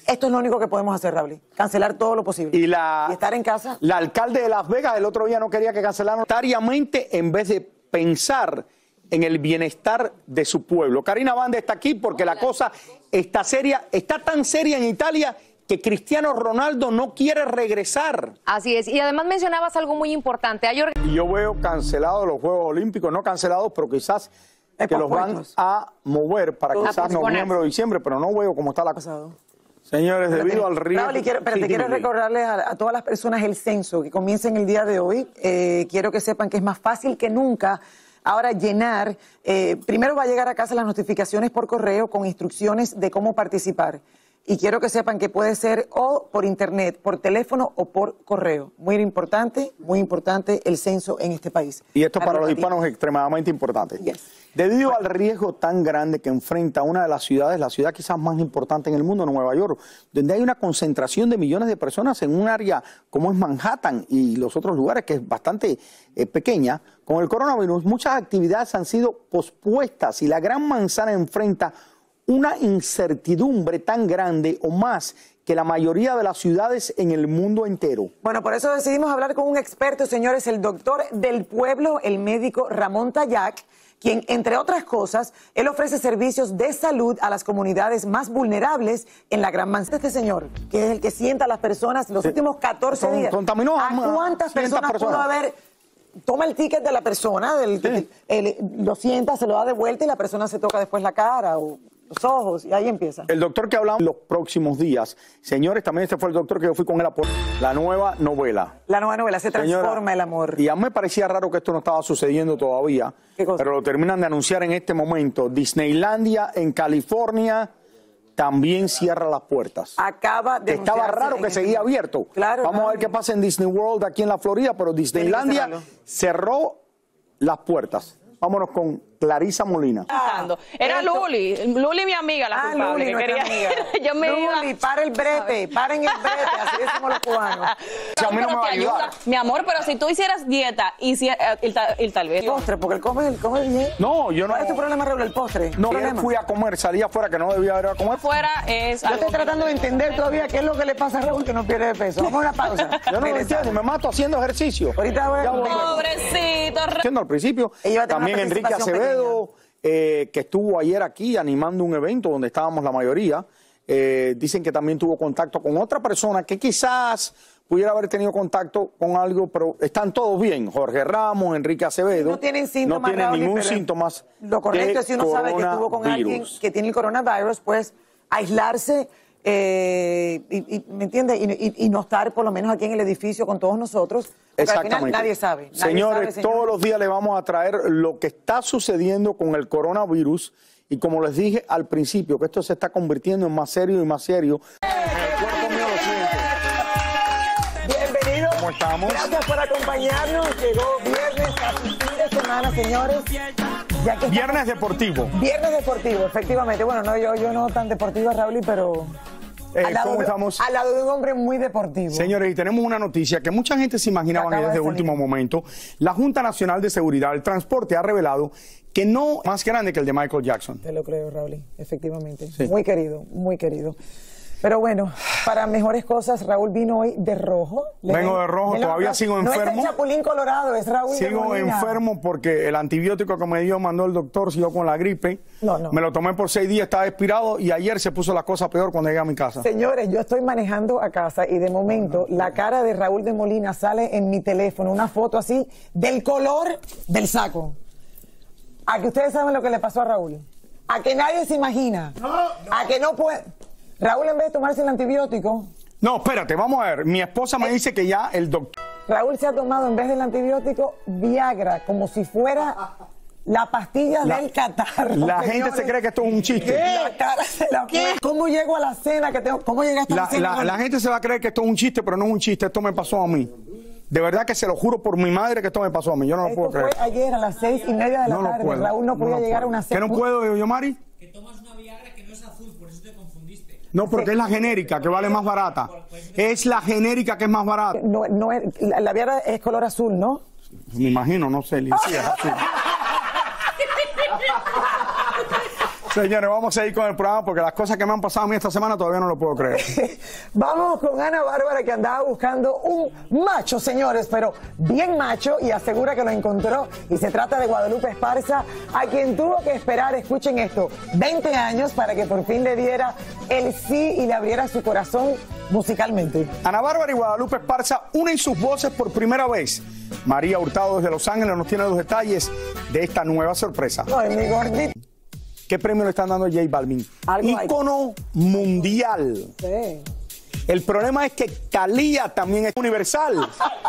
Esto es lo único que podemos hacer, Raúl. Cancelar todo lo posible. Y, la, y estar en casa. La alcalde de Las Vegas el otro día no quería que cancelaran voluntariamente en vez de pensar en el bienestar de su pueblo. Karina Banda está aquí porque la cosa está seria, está tan seria en Italia que Cristiano Ronaldo no quiere regresar. Así es. Y además mencionabas algo muy importante. Hay Y yo veo cancelados los Juegos Olímpicos, no cancelados, pero quizás que los van a mover para quizás noviembre o diciembre, pero no veo cómo está la cosa. Señores, debido al riesgo... Raúl, quiero, pero sí, te quiero dime. recordarles a, a todas las personas el censo que comienza en el día de hoy. Eh, quiero que sepan que es más fácil que nunca ahora llenar. Eh, primero va a llegar a casa las notificaciones por correo con instrucciones de cómo participar. Y quiero que sepan que puede ser o por internet, por teléfono o por correo. Muy importante, muy importante el censo en este país. Y esto para los hispanos es extremadamente importante. Yes. Debido bueno. al riesgo tan grande que enfrenta una de las ciudades, la ciudad quizás más importante en el mundo, Nueva York, donde hay una concentración de millones de personas en un área como es Manhattan y los otros lugares, que es bastante eh, pequeña, con el coronavirus, muchas actividades han sido pospuestas y la Gran Manzana enfrenta una incertidumbre tan grande o más que la mayoría de las ciudades en el mundo entero. Bueno, por eso decidimos hablar con un experto, señores, el doctor del pueblo, el médico Ramón Tayac, quien, entre otras cosas, él ofrece servicios de salud a las comunidades más vulnerables en la Gran Manzana. Este señor, que es el que sienta a las personas los sí. últimos catorce Con, días. Contaminó ¿A cuántas personas, personas pudo haber? Toma el ticket de la persona, del, sí. el, el, lo sienta, se lo da de vuelta y la persona se toca después la cara o los ojos y ahí empieza. El doctor que hablamos los próximos días. Señores, también este fue el doctor que yo fui con él a por la nueva novela. La nueva novela, se transforma Señora, el amor. Y a mí me parecía raro que esto no estaba sucediendo todavía, pero lo terminan de anunciar en este momento. Disneylandia en California también cierra las puertas. Acaba de Estaba raro que seguía abierto. Claro, Vamos claro. a ver qué pasa en Disney World aquí en la Florida, pero Disneylandia cerró las puertas. Vámonos con Clarisa Molina. Ah, Era esto. Luli, Luli mi amiga, la ah, culpable. Luli, que quería... amiga. Yo me Luli, iba... para el brete, paren el brete, así decimos los cubanos. Si a mí no me va a ayudar. Mi amor, pero si tú hicieras dieta y si, el, el tal vez... El postre, porque él come, él come bien. No, yo no... ¿Cuál es tu problema, Raúl? El postre. No, problema? fui a comer, salí afuera que no debía haber a comer. Fuera es... Yo estoy tratando de entender todavía qué es lo que le pasa a Raúl que no pierde de peso. Vamos a una pausa. Yo no lo entiendo, me mato haciendo ejercicio. Ahorita voy a... Pobrecito. Entiendo al principio. También Enrique Acevedo... Eh, que estuvo ayer aquí animando un evento donde estábamos la mayoría. Eh, dicen que también tuvo contacto con otra persona que quizás pudiera haber tenido contacto con algo, pero están todos bien. Jorge Ramos, Enrique Acevedo. No tienen síntomas. No tienen Raúl, ningún síntoma. Lo correcto es si uno sabe que estuvo con alguien que tiene el coronavirus, pues aislarse. Eh, y, y, ¿me entiendes? Y, y, y no estar por lo menos aquí en el edificio con todos nosotros, porque al final nadie sabe. Nadie señores, sabe, señores, todos los días les vamos a traer lo que está sucediendo con el coronavirus y como les dije al principio, que esto se está convirtiendo en más serio y más serio. Bienvenido. ¿Cómo estamos? Gracias por acompañarnos. Llegó viernes, a fin de semana, señores. Ya que Viernes deportivo. Viernes deportivo, efectivamente. Bueno, no, yo, yo no tan deportiva, Raúl, pero eh, al, lado ¿cómo de, estamos? al lado de un hombre muy deportivo. Señores, y tenemos una noticia que mucha gente se imaginaba desde el último momento. La Junta Nacional de Seguridad del Transporte ha revelado que no es más grande que el de Michael Jackson. Te lo creo, Raúl, efectivamente. Sí. Muy querido, muy querido. Pero bueno, para mejores cosas, Raúl vino hoy de rojo. Vengo de rojo, todavía no, sigo enfermo. No es el Chapulín Colorado, es Raúl de Sigo Molina. enfermo porque el antibiótico que me dio, mandó el doctor, siguió con la gripe. No, no. Me lo tomé por seis días, estaba expirado y ayer se puso la cosa peor cuando llegué a mi casa. Señores, yo estoy manejando a casa y de momento no, no, la cara de Raúl de Molina sale en mi teléfono, una foto así del color del saco. A que ustedes saben lo que le pasó a Raúl. A que nadie se imagina. No, no. A que no puede... Raúl, en vez de tomarse el antibiótico... No, espérate, vamos a ver. Mi esposa me dice que ya el doctor... Raúl se ha tomado, en vez del antibiótico, Viagra, como si fuera la pastilla la, del catarro. La señores. Gente se cree que esto es un chiste. La cara se la ¿Qué? ¿Cómo llego a la cena que tengo? ¿Cómo llegaste a la, la cena? La, la gente se va a creer que esto es un chiste, pero no es un chiste. Esto me pasó a mí. De verdad que se lo juro por mi madre que esto me pasó a mí. Yo no lo puedo creer. Esto fue ayer a las seis y media de la no tarde. Puedo, Raúl no podía no llegar puedo. a una cena. ¿Qué no puedo, yo, Mari? Que tomas una Viagra que no es azul, por eso te confundiste. No, porque es la genérica que vale más barata. Es la genérica que es más barata. No, no es, la, la Viagra es color azul, ¿no? Me imagino, no sé, Licia, es azul. Señores, vamos a ir con el programa porque las cosas que me han pasado a mí esta semana todavía no lo puedo creer. Vamos con Ana Bárbara, que andaba buscando un macho, señores, pero bien macho, y asegura que lo encontró. Y se trata de Guadalupe Esparza, a quien tuvo que esperar, escuchen esto, veinte años para que por fin le diera el sí y le abriera su corazón musicalmente. Ana Bárbara y Guadalupe Esparza unen sus voces por primera vez. María Hurtado desde Los Ángeles nos tiene los detalles de esta nueva sorpresa. Ay, mi gordito. ¿Qué premio le están dando a J Balvin? Ícono mundial. Sí. El problema es que Thalía también es universal.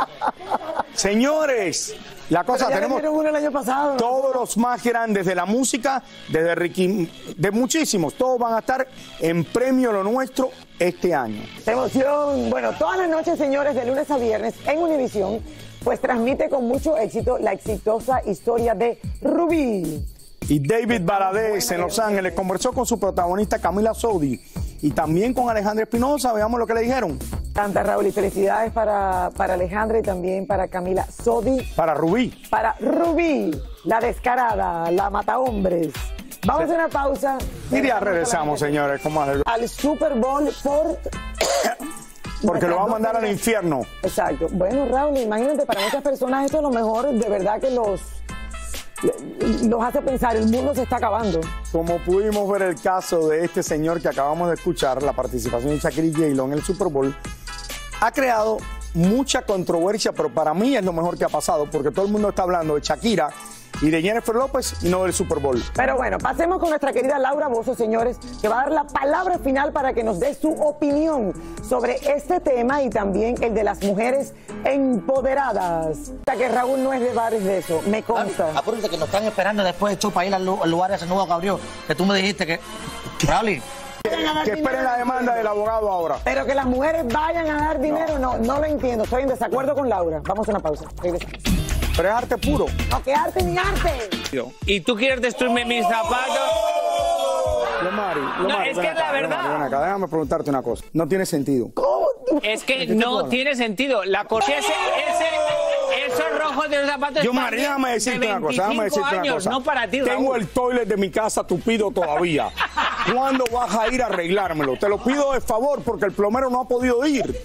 Señores, la cosa Pero ya tenemos le dieron uno el año pasado. todos los más grandes de la música, desde Ricky, de muchísimos, todos van a estar en Premio Lo Nuestro este año. ¡Qué emoción! Bueno, todas las noches, señores, de lunes a viernes en Univisión, pues transmite con mucho éxito la exitosa historia de Rubí. Y David Valadez en Los Ángeles conversó con su protagonista Camila Sodi y también con Alejandra Espinosa. Veamos lo que le dijeron. Tanta, Raúl, y felicidades para, para Alejandra y también para Camila Sodi. Para Rubí. Para Rubí, la descarada, la matahombres. Vamos a una pausa. Y ya regresamos, señores. ¿Cómo hace? Al Super Bowl por... Porque lo va a mandar al infierno. Exacto. Bueno, Raúl, imagínate, para muchas personas esto es lo mejor, de verdad que los... los hace pensar, el mundo se está acabando. Como pudimos ver el caso de este señor que acabamos de escuchar, la participación de Shakira y J-Lo en el Super Bowl, ha creado mucha controversia, pero para mí es lo mejor que ha pasado, porque todo el mundo está hablando de Shakira y de Jennifer López y no del Super Bowl. Pero bueno, pasemos con nuestra querida Laura Bozzo, señores, que va a dar la palabra final para que nos dé su opinión sobre este tema y también el de las mujeres empoderadas. Que Raúl no es de bares de eso, me consta. Apúrate que nos están esperando después de hecho para ir al, al lugar ese nuevo que abrió, que tú me dijiste que... Raúl. Que esperen la demanda del abogado ahora. Pero que las mujeres vayan a dar dinero, no, no, no lo entiendo. Estoy en desacuerdo con Laura. Vamos a una pausa. Regresamos. Pero es arte puro. No, que arte ni arte. ¿Y tú quieres destruirme mis zapatos? Lomari, No, Lomari, es ven que acá, la verdad- Lomari, ven acá, déjame preguntarte una cosa. No tiene sentido. Es que no tiene sentido. La cosa ese, ese, esos rojos de los zapatos. Yo, están María, déjame de decirte una cosa, déjame veinticinco decirte una años, cosa. No para ti, Tengo Raúl. el toilet de mi casa tupido todavía. ¿Cuándo vas a ir a arreglármelo? Te lo pido de favor porque el plomero no ha podido ir.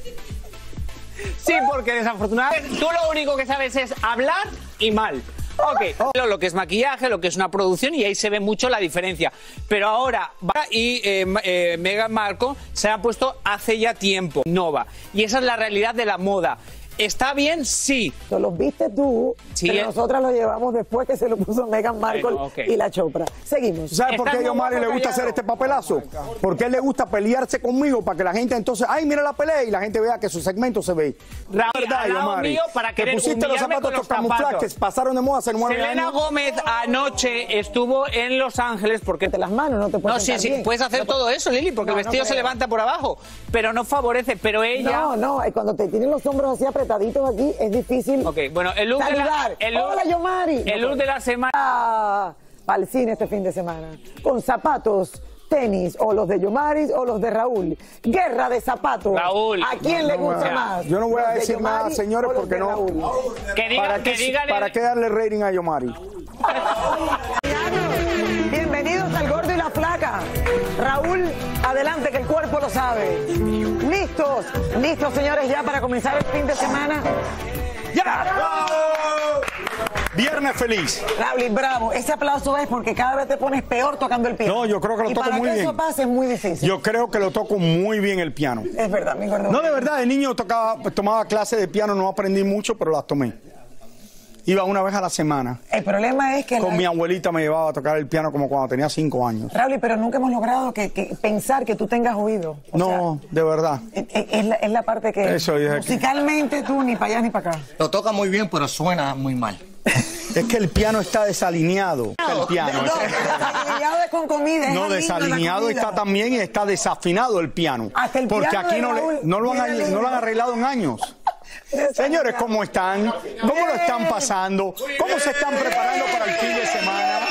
Sí, porque desafortunadamente tú lo único que sabes es hablar y mal. Ok, lo que es maquillaje, lo que es una producción, y ahí se ve mucho la diferencia. Pero ahora, Bárbara y eh, eh, Meghan Markle se han puesto hace ya tiempo, Nova. Y esa es la realidad de la moda. ¿Está bien? Sí. Lo los viste tú, Sí, pero eh. nosotras lo llevamos después que se lo puso Meghan Markle Bueno, ok. y la Chopra. Seguimos. ¿Sabes por qué a Yomari le gusta hacer este papelazo? Porque a él le gusta pelearse conmigo para que la gente entonces, ay, mira la pelea y la gente vea que su segmento se ve. Raúl, ¿Verdad, al lado Yomari? mío para Te querer pusiste los humillarme zapatos con los camuflajes zapatos. que pasaron de moda hace nueve Selena años. Gómez anoche estuvo en Los Ángeles porque... Te las manos, no te puedes No, sí, sentar sí, bien. puedes hacer No, todo eso, Lili, porque No, el no vestido se creo. levanta por abajo, pero no favorece, pero ella... No, no, eh, cuando te tienen los hombros así apretaditos aquí es difícil. Ok, bueno, el look de la... saludar. El look, Hola, Yomari. el look de la semana... Ah, al cine este fin de semana. Con zapatos, tenis, o los de Yomari o los de Raúl. Guerra de zapatos. Raúl. ¿A quién le No voy a- gusta más? Yo no voy a ¿Los de decir nada, Yomari señores, o los porque de no. Raúl? Que diga, ¿Para que qué, dígale... ¿Para qué darle rating a Yomari? Bienvenidos al Gordo y la Flaca. Raúl, adelante que el cuerpo lo sabe. ¿Listos? ¿Listos, señores, ya para comenzar el fin de semana? ¡Ya! Viernes feliz. Raúl, bravo. Ese aplauso es porque cada vez te pones peor tocando el piano. No, yo creo que lo y toco para muy que bien. eso pase es muy difícil. Yo creo que lo toco muy bien el piano. Es verdad, mi gordo. No, de verdad, de niño tocaba, tomaba clases de piano, no aprendí mucho, pero las tomé. Iba una vez a la semana. El problema es que... Con la- mi abuelita me llevaba a tocar el piano como cuando tenía cinco años. Raúl, pero nunca hemos logrado que, que pensar que tú tengas oído. O No, de verdad. sea, es, es la, es la parte que... Eso, dije que- musicalmente tú ni para allá ni para acá. Lo toca muy bien, pero suena muy mal. Es que el piano está desalineado. El piano. No, desalineado es con comida. es No, amigo de la desalineado comida. está también y está desafinado el piano. Hasta el Porque piano aquí de no, le- Raúl no, lo han, viene no lo han lindo. arreglado en años. Señores, ¿cómo están? ¿Cómo lo están pasando? ¿Cómo se están preparando para el fin de semana?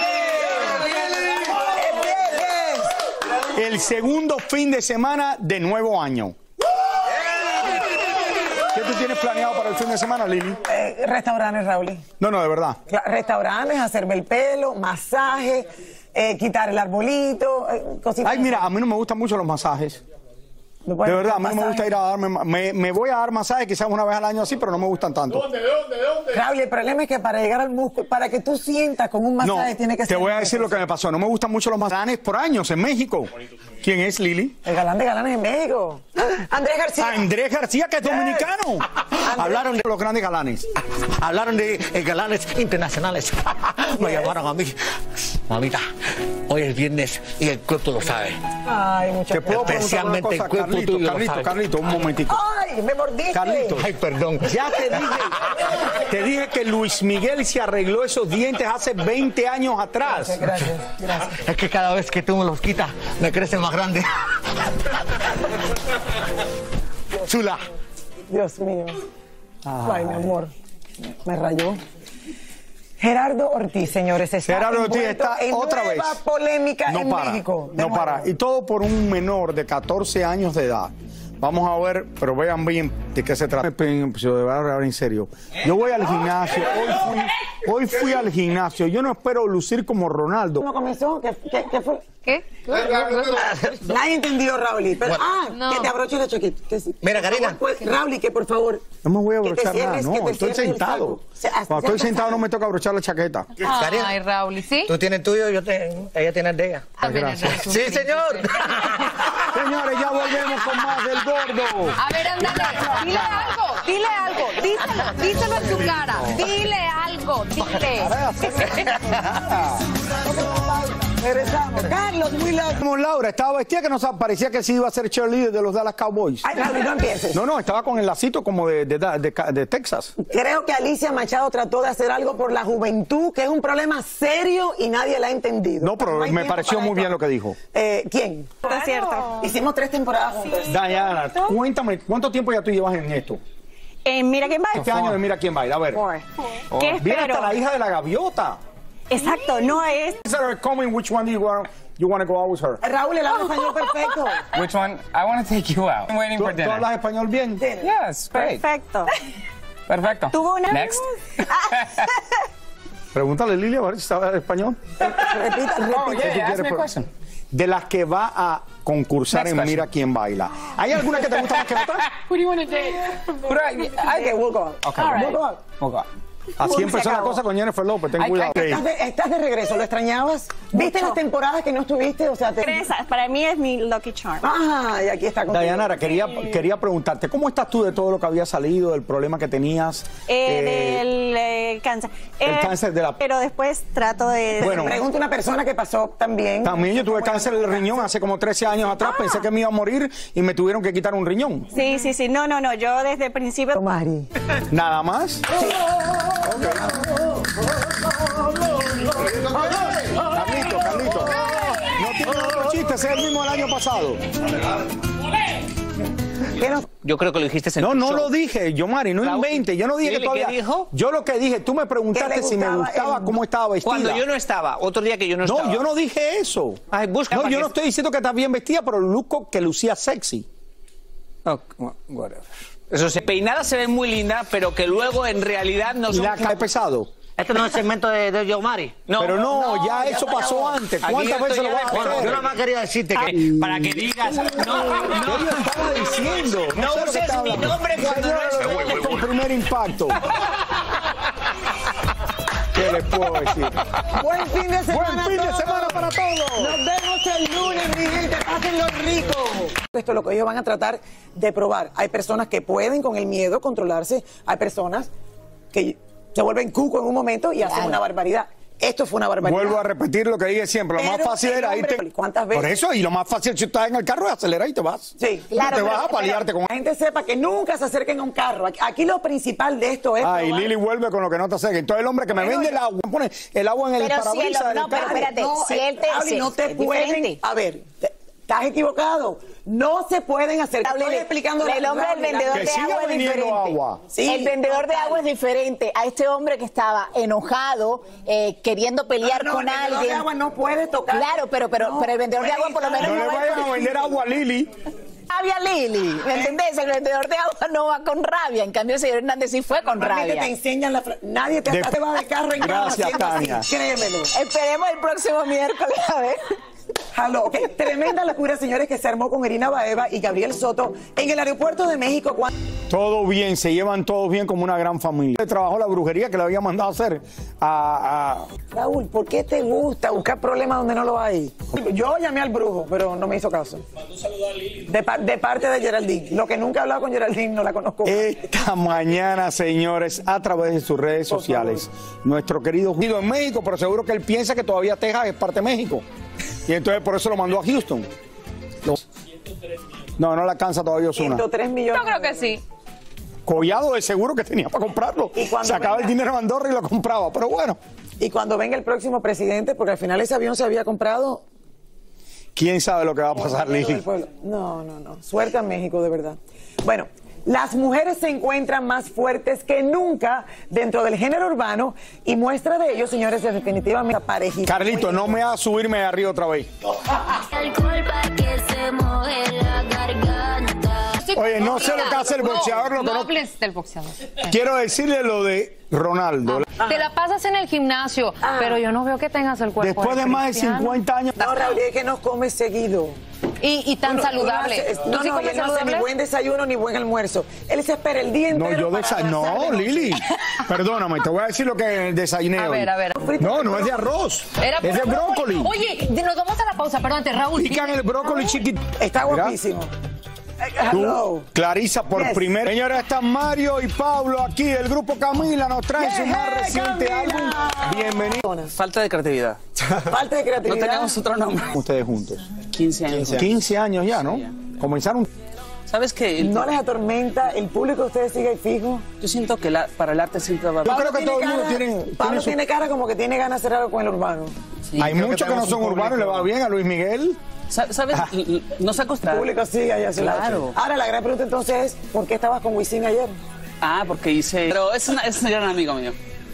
El segundo fin de semana de nuevo año. ¿Qué tú tienes planeado para el fin de semana, Lili? Eh, restaurantes, Raúl. No, no, de verdad. Restaurantes, hacerme el pelo, masaje, eh, quitar el arbolito, eh, cositas. Ay, mira, a mí no me gustan mucho los masajes. De verdad, a mí no me gusta ir a darme... Me, me voy a dar masajes quizás una vez al año así, pero no me gustan tanto. ¿Dónde, dónde, dónde? Raúl, el problema es que para llegar al músculo, para que tú sientas con un masaje No, tiene que te ser... voy a decir lo que me pasó. No me gustan mucho los masajes por años en México. ¿Quién es, Lili? El galán de galanes en México. Andrés García. Andrés García, que es dominicano. Hablaron de los grandes galanes. Hablaron de eh, galanes internacionales. Me llamaron a mí. Mamita, hoy es viernes y el cuerpo lo sabe. Ay, muchas Te puedo preguntar una Especialmente cosa, el cuerpo Carlito, tuyo lo Carlito, sabe. Carlito, un momentico. Ay, me mordiste. Carlito, Ay, perdón. ya te dije, te dije que Luis Miguel se arregló esos dientes hace veinte años atrás. Gracias, gracias. Es que cada vez que tú me los quitas, me crecen más grandes. Chula. Dios mío. Ay, mi amor. Me rayó. Gerardo Ortiz, señores, está Gerardo Ortiz envuelto está en otra vez. nueva polémica No en para, México. De no nuevo. para. Y todo por un menor de catorce años de edad. Vamos a ver, pero vean bien de qué se trata. De verdad, en serio. Yo voy al gimnasio. Hoy fui, hoy fui al gimnasio. Yo no espero lucir como Ronaldo. ¿Cómo comenzó? ¿Qué, qué, qué fue? ¿Qué? Nadie entendió, Raúl. Pero, Bueno. ah, No. que te abroches la chaqueta. Que sí. Mira, Karina. Pues, Raúl, que por favor. No me voy a que te abrochar nada, cierres, no. que te Estoy cierres el sentado. saco. O sea, Cuando ya estoy está. sentado no me toca abrochar la chaqueta. Ay, Raúl, ¿y sí? Tú tienes el tuyo, yo te, ella tiene el de ella. También gracias. eres un Sí, príncipe. señor. Señores, ya volvemos con más del gordo. A ver, ándale, dile algo, dile algo, díselo, díselo en su cara, dile algo, dile. Regresamos. Carlos, muy loco. Como Laura, estaba vestida que nos parecía que sí iba a ser cheerleader de los Dallas Cowboys. Ay, Raúl, no empieces. No, no, estaba con el lacito como de, de, de, de Texas. Creo que Alicia Machado trató de hacer algo por la juventud, que es un problema serio y nadie la ha entendido. No, pero hay me tiempo pareció para muy esto. bien lo que dijo. Eh, ¿Quién? Es cierto. Hicimos tres temporadas juntos. Diana, cuéntame, ¿cuánto tiempo ya tú llevas en esto? Eh, mira quién va. Este año de Mira Quién Baila, a ver. Oh, ¿Qué Mira espero? hasta la hija de la gaviota. Exacto, no es. Is there coming? Which one do you want, you want to go out with her? Raúl, el habla español perfecto. Which one? I want to take you out. I'm waiting ¿Tú, for tú dinner. hablas español bien? Yes, great. Perfecto. Perfecto. Tuvo una. Next. Pregúntale, Lilia, a ver si sabe español. Repita, Oh, repita. yeah, ¿Qué ask quieres, me a pues? question. De las que va a concursar Next en question. Mira Quién Baila. ¿Hay alguna que te gusta más que otra? Who do you want to date? Who do I, I, Okay, we'll go. Okay, All right. We'll go. We'll go. Así empezó la cosa con Jennifer López, ten Ay, cuidado. ay, Estás de, estás de regreso, ¿lo extrañabas? ¿Viste las temporadas que no estuviste? O sea, te... Teresa, para mí es mi Lucky Charm. Ah, y aquí está contigo. Dayanara, quería, quería preguntarte, ¿cómo estás tú de todo lo que había salido, del problema que tenías? Eh, Eh, del eh, cáncer. el Eh, cáncer de la- Pero después trato de. Bueno. Pregunta una persona que pasó también. También yo tuve cáncer del riñón hace como trece años atrás, pensé que me iba a morir y me tuvieron que quitar un riñón. Sí, sí, sí. No, no, no. Yo desde el principio. Mari. ¿Nada más? Carlito, Carlito. No tiene otro chiste, ese es el mismo del año pasado. ¿Qué no? Yo creo que lo dijiste en No, tu no show. lo dije, yo Mari, no Raúl, invente. Yo no dije que dile, todavía. ¿qué dijo? Yo lo que dije, tú me preguntaste ¿Qué le si me gustaba gustaba el- cómo estaba vestida. Cuando yo no estaba, otro día que yo no, No, estaba. yo no dije eso. Ay, busca No, para yo que- no estoy diciendo que estás bien vestida, pero el look que lucía sexy. Oh, whatever. Eso se peinada se ve muy linda, pero que luego en realidad no Y son... la cae pesado. Este no es el segmento de, de Yomari. No, pero no, no, ya ya eso se pasó acabó. antes. Aquí ¿Cuántas esto veces lo ya vas a dejó. hacer? Yo nada más quería decirte que... Para que digas, no, ¿Qué no, yo estaba diciendo? No sé lo que uses estaba mi hablando. nombre cuando Señora, no es- este es un primer impacto. ¿Qué les puedo decir? Buen fin de semana. Buen fin de a todos. semana para todos. Nos vemos el lunes, mi gente. Pásenlo rico. Esto es lo que ellos van a tratar de probar. Hay personas que pueden con el miedo controlarse. Hay personas que se vuelven cuco en un momento y hacen una barbaridad. Esto fue una barbaridad. Vuelvo a repetir lo que dije siempre. Lo Pero más fácil el era hombre, irte. ¿cuántas veces? Por eso, y lo más fácil si estás en el carro es acelerar y te vas. Sí, No te vas a paliarte con. La gente sepa que nunca se acerquen a un carro. Aquí, aquí lo principal de esto es. Ay, probar. Lili vuelve con lo que no te acerque. Entonces el hombre que me Bueno, vende el agua, pone el agua en el Pero si parabrisas el- del no, pero carro. espérate, si eh, él te- Gaby, si- no te es pueden. diferente. A ver, te- estás equivocado. No se pueden acercar. Estoy explicando el la- hombre del la- vendedor Que de siga agua es vendiendo diferente. agua. Sí, el vendedor de total. agua es diferente a este hombre que estaba enojado, eh, queriendo pelear No, no, con el vendedor alguien. de agua no puede tocar. Claro, pero pero No pero el vendedor de puede agua por lo menos No no le va vayan a vender agua a Lili. Rabia Lili, ¿me entendés? El vendedor de agua no va con rabia, en cambio el señor Hernández sí fue con rabia. Te enseñan la fra- Nadie te, De- te va de carro en carro Gracias, haciendo así, Tania. créemelo. Esperemos el próximo miércoles, a ver. Hello. Ok, tremenda locura, señores, que se armó con Irina Baeva y Gabriel Soto en el aeropuerto de México. Cuando... Todo bien, se llevan todos bien como una gran familia. Trabajó la brujería que le había mandado a hacer a... a... Raúl, ¿por qué te gusta buscar problemas donde no lo hay? Yo llamé al brujo, pero no me hizo caso. De, pa- de parte de Geraldine. Lo que nunca he hablado con Geraldine, no la conozco. Esta mañana, señores, a través de sus redes sociales, nuestro querido Guido en México, pero seguro que él piensa que todavía Texas es parte de México. Y entonces por eso lo mandó a Houston. No, no le alcanza todavía Osuna. ciento tres millones. Yo creo que sí. Collado de seguro que tenía para comprarlo. Y cuando Sacaba venga- el dinero a Andorra y lo compraba, pero bueno. Y cuando venga el próximo presidente, porque al final ese avión se había comprado. ¿Quién sabe lo que va a pasar, Lili? No, no, no. Suerte a México, de verdad. Bueno, las mujeres se encuentran más fuertes que nunca dentro del género urbano y muestra de ello, señores, es definitivamente parejita. Carlito, no me hagas subirme de arriba otra vez. Oye, no sé lo que hace el boxeador, lo que no no... hables del boxeador. Quiero decirle lo de Ronaldo. Te la pasas en el gimnasio, pero yo no veo que tengas el cuerpo Después de más de Cristiano. cincuenta años... No, Raúl, es que no come seguido. Y, y tan Uno- saludable. uno hace- ¿Tú no, sí no, comes y él no hace saludable? ni buen desayuno ni buen almuerzo. Él se espera el día No, entero. yo para desa... almorzar de No, noche. Lili, perdóname, te voy a decir lo que desayuné A hoy. ver, a ver. No, no es de arroz, Era es de puro brócoli. Oye, nos vamos a la pausa, perdón, Raúl. Pican el brócoli chiquito. Está Mira. guapísimo. Tú, Hello. Clarisa, por Yes. primera. Señora, están Mario y Pablo aquí del grupo Camila. Nos traen su más Yeah, reciente Camila. álbum. Bienvenido. Falta de creatividad. Falta de creatividad. No teníamos otro nombre. Ustedes juntos. quince años. quince años ya, ¿no? Comenzaron. ¿Sabes qué? El- No les atormenta, el público de ustedes sigue ahí fijo. Yo siento que la- para el arte siempre va a Yo haber... creo que todo el mundo cara- tiene. Pablo tiene su- tiene cara como que tiene ganas de hacer algo con el urbano. Sí, Hay creo muchos que no tenemos son un urbanos y le va bien a Luis Miguel. Sa- ¿Sabes? L- l- No se El acostumbra. público sigue ahí a su lado. Claro. Ahora, la gran pregunta entonces es, ¿por qué estabas con Wisin ayer? Ah, porque hice... Pero es, una- es un gran amigo mío.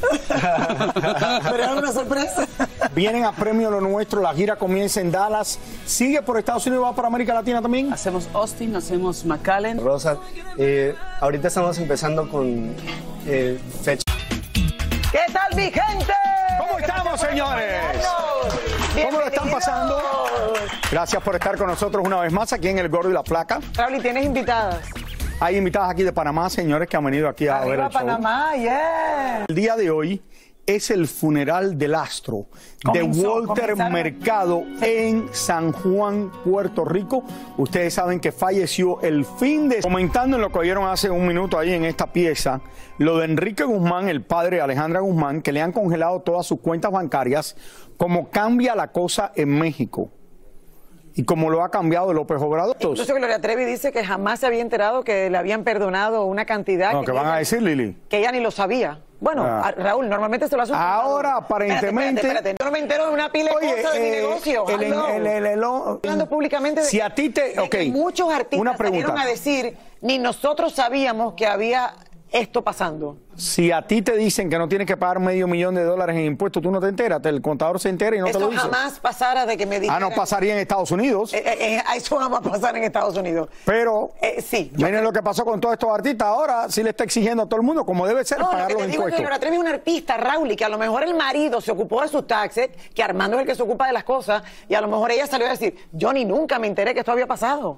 Pero era una sorpresa. Vienen a Premio Lo Nuestro, la gira comienza en Dallas. ¿Sigue por Estados Unidos y va para América Latina también? Hacemos Austin, hacemos McAllen. Rosa, eh, ahorita estamos empezando con eh, fecha. ¿Qué tal, mi gente? ¿Cómo estamos, señores? Bienvenidos. ¿Cómo lo están pasando? Gracias por estar con nosotros una vez más aquí en El Gordo y la Placa. Raúl, ¿y tienes invitadas? Hay invitadas aquí de Panamá, señores, que han venido aquí a ver Arriba el show. Panamá, yeah. El día de hoy es el funeral del astro de Comenzó, Walter comenzaron. Mercado en San Juan, Puerto Rico. Ustedes saben que falleció el fin de... Comentando en lo que oyeron hace un minuto ahí en esta pieza, lo de Enrique Guzmán, el padre de Alejandra Guzmán, que le han congelado todas sus cuentas bancarias, cómo cambia la cosa en México y cómo lo ha cambiado López Obrador. Incluso Gloria Trevi dice que jamás se había enterado que le habían perdonado una cantidad No, ¿qué van a decir, Lili? que ella ni lo sabía. Bueno, Ah. a- Raúl, normalmente se lo hace un Ahora, contador. aparentemente- Espérate, espérate, Yo no me entero de una pila de Oye, cosas de mi eh, negocio. el- Hello. el- el- el- Hablando públicamente de Si que- a ti te... de Ok, que muchos artistas una pregunta. salieron a decir, ni nosotros sabíamos que había esto pasando. Si a ti te dicen que no tienes que pagar medio millón de dólares en impuestos, tú no te enteras, el contador se entera y no te Eso lo dice. jamás pasara de que me dijeran. Ah, no pasaría en Estados Unidos. Eh, eh, eh, eso jamás pasar en Estados Unidos. Pero, Eh, sí. yo- miren lo que pasó con todos estos artistas. Ahora sí le está exigiendo a todo el mundo, como debe ser, No, lo pagar que los te digo es que impuestos. Gloria Trevi es un artista, Raúl, y que a lo mejor el marido se ocupó de sus taxes, que Armando es el que se ocupa de las cosas, y a lo mejor ella salió a decir, yo ni nunca me enteré que esto había pasado.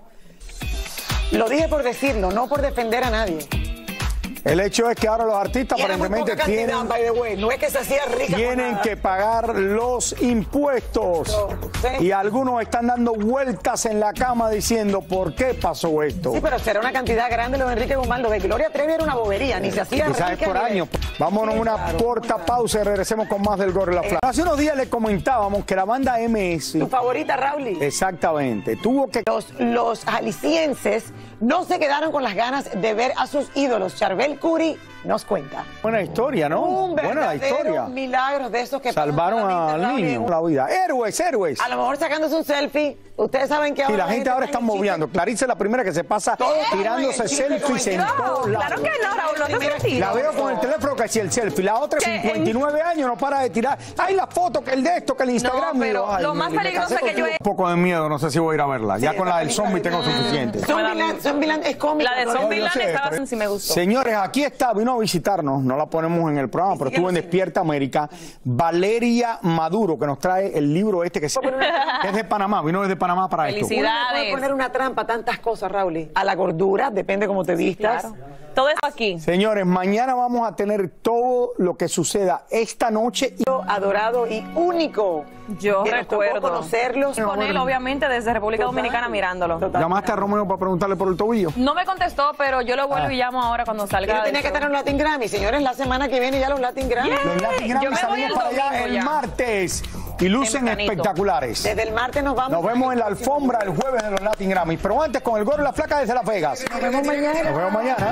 Lo dije por decirlo, no por defender a nadie. El hecho es que ahora los artistas Y era muy aparentemente poca cantidad, tienen, by the way. No es que se hacía rica por tienen nada. que pagar los impuestos. sí. Y algunos están dando vueltas en la cama diciendo, ¿por qué pasó esto? Sí, pero será una cantidad grande lo de Enrique Guzmán. Lo de Gloria Trevi era una bobería, ni se hacía Quizás es rica por ni de- años. Vámonos a Sí, una claro. corta pausa y regresemos con más del Gordo y la Flaca. Hace unos días le comentábamos que la banda M S... Tu favorita, Raúl. Exactamente. Tuvo que... Los, los jaliscienses no se quedaron con las ganas de ver a sus ídolos, Charbel Curry nos cuenta. Buena historia, ¿no? Un Buena la verdadero historia. milagro de esos que Salvaron pasan al niño la vida. Héroes, héroes. A lo mejor sacándose un selfie. Ustedes saben que ahora Y la gente ahora está moviendo. Clarice es la primera que se pasa tirándose selfies en todos lados. Claro que no, Raúl, no te sentido. La veo con el teléfono que si el selfie. La otra, cincuenta y nueve años, no para de tirar. Ay, la foto, que el de esto, que el Instagram. No, pero Digo, ay, lo más me- me peligroso casé que yo contigo. he- Un poco de miedo, no sé si voy a ir a verla. Ya con la del zombie tengo suficiente. Zombieland, Zombieland es cómica. La de Yo Zombieland sé, estaba pero- sí me gustó. Señores, aquí está, vino a visitarnos, no la ponemos en el programa, pero estuvo en Despierta América, Valeria Maduro, que nos trae el libro este que, se- que es de Panamá, vino desde Panamá para esto. Uno le puede poner una trampa a tantas cosas, Raúl. A la gordura, depende cómo te vistas. Claro. Todo esto aquí. Señores, mañana vamos a tener todo lo que suceda esta noche. Y... Adorado y único. Yo Que nos tocó recuerdo. conocerlos. Con él, obviamente, desde República Total. Dominicana mirándolo. ¿Llamaste a Romeo para preguntarle por el tobillo? No me contestó, pero yo lo vuelvo Ah. y llamo ahora cuando salga. Pero tenía del que estar show. en los Latin Grammy. Señores, la semana que viene ya los Latin Grammy. Yeah. Los Latin Yo Grammy me voy salimos el para allá domingo el ya. martes y lucen Tempranito. espectaculares. Desde el martes nos vamos. Nos vemos en la alfombra el jueves de los Latin Grammy, pero antes con el Gordo y la Flaca desde Las Vegas. Nos vemos mañana. Nos vemos mañana.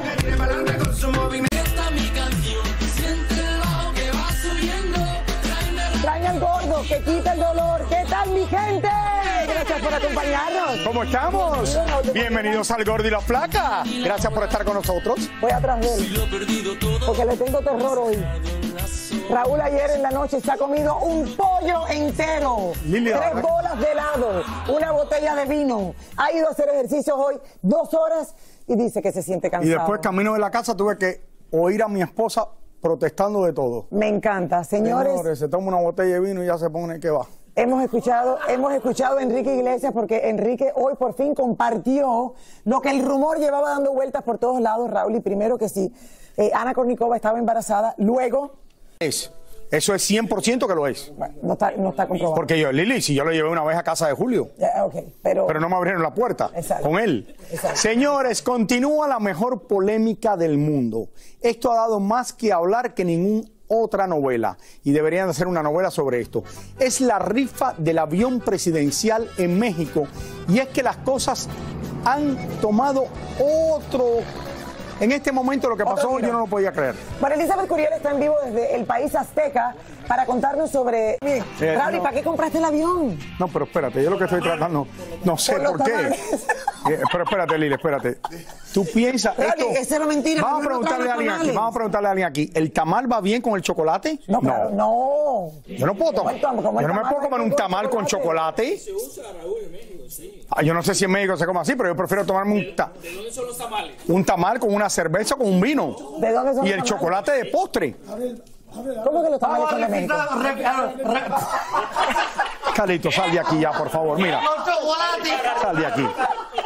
Traen al gordo, que quita el dolor. ¿Qué tal, mi gente? Gracias por acompañarnos. ¿Cómo estamos? Bienvenidos al Gordo y la Flaca. Gracias por estar con nosotros. Voy atrás de él. Porque le tengo terror hoy. Raúl ayer en la noche se ha comido un pollo entero, Lilia, tres ¿verdad? bolas de helado, una botella de vino. Ha ido a hacer ejercicios hoy dos horas y dice que se siente Y cansado. después, camino de la casa, tuve que oír a mi esposa protestando de todo. Me encanta, señores. Señores, se toma una botella de vino y ya se pone que va. Hemos escuchado, hemos escuchado a Enrique Iglesias porque Enrique hoy por fin compartió lo que el rumor llevaba dando vueltas por todos lados, Raúl. Y primero que sí, eh, Ana Kournikova estaba embarazada, luego... Es. Eso es cien por ciento que lo es. Bueno, no está, no está comprobado. Porque yo, Lili, si yo lo llevé una vez a casa de Julio, Ya, ok, pero... pero no me abrieron la puerta Exacto. con él. Exacto. Señores, continúa la mejor polémica del mundo. Esto ha dado más que hablar que ninguna otra novela y deberían hacer una novela sobre esto. Es la rifa del avión presidencial en México y es que las cosas han tomado otro... En este momento lo que Otro pasó giro. yo no lo podía creer. Bueno, Elizabeth Curiel está en vivo desde el país azteca para contarnos sobre... Eh, Raúl, ¿y no. para qué compraste el avión? No, pero espérate, yo lo que estoy tratando, no sé Por los por qué. tamales. Eh, pero espérate, Lili, espérate. Tú piensas Raúl, esto. esa era mentira, Vamos a primero preguntarle trae a los alguien aquí, tamales. vamos a preguntarle a alguien aquí. ¿El tamal va bien con el chocolate? No, claro, no. Yo no puedo tomar. Como el- como el Yo no me tamal puedo comer un con tamal con chocolate. Se usa, Raúl, en México, sí. Ah, yo no sé si en México se come así, pero yo prefiero tomarme un, ta- ¿De dónde son los tamales? un tamal con una cerveza, con un vino. ¿De dónde son Y los el tamales? chocolate de postre. ¿Cómo que los tamales son de México? Calito, sal de aquí ya, por favor. Mira, sal de aquí.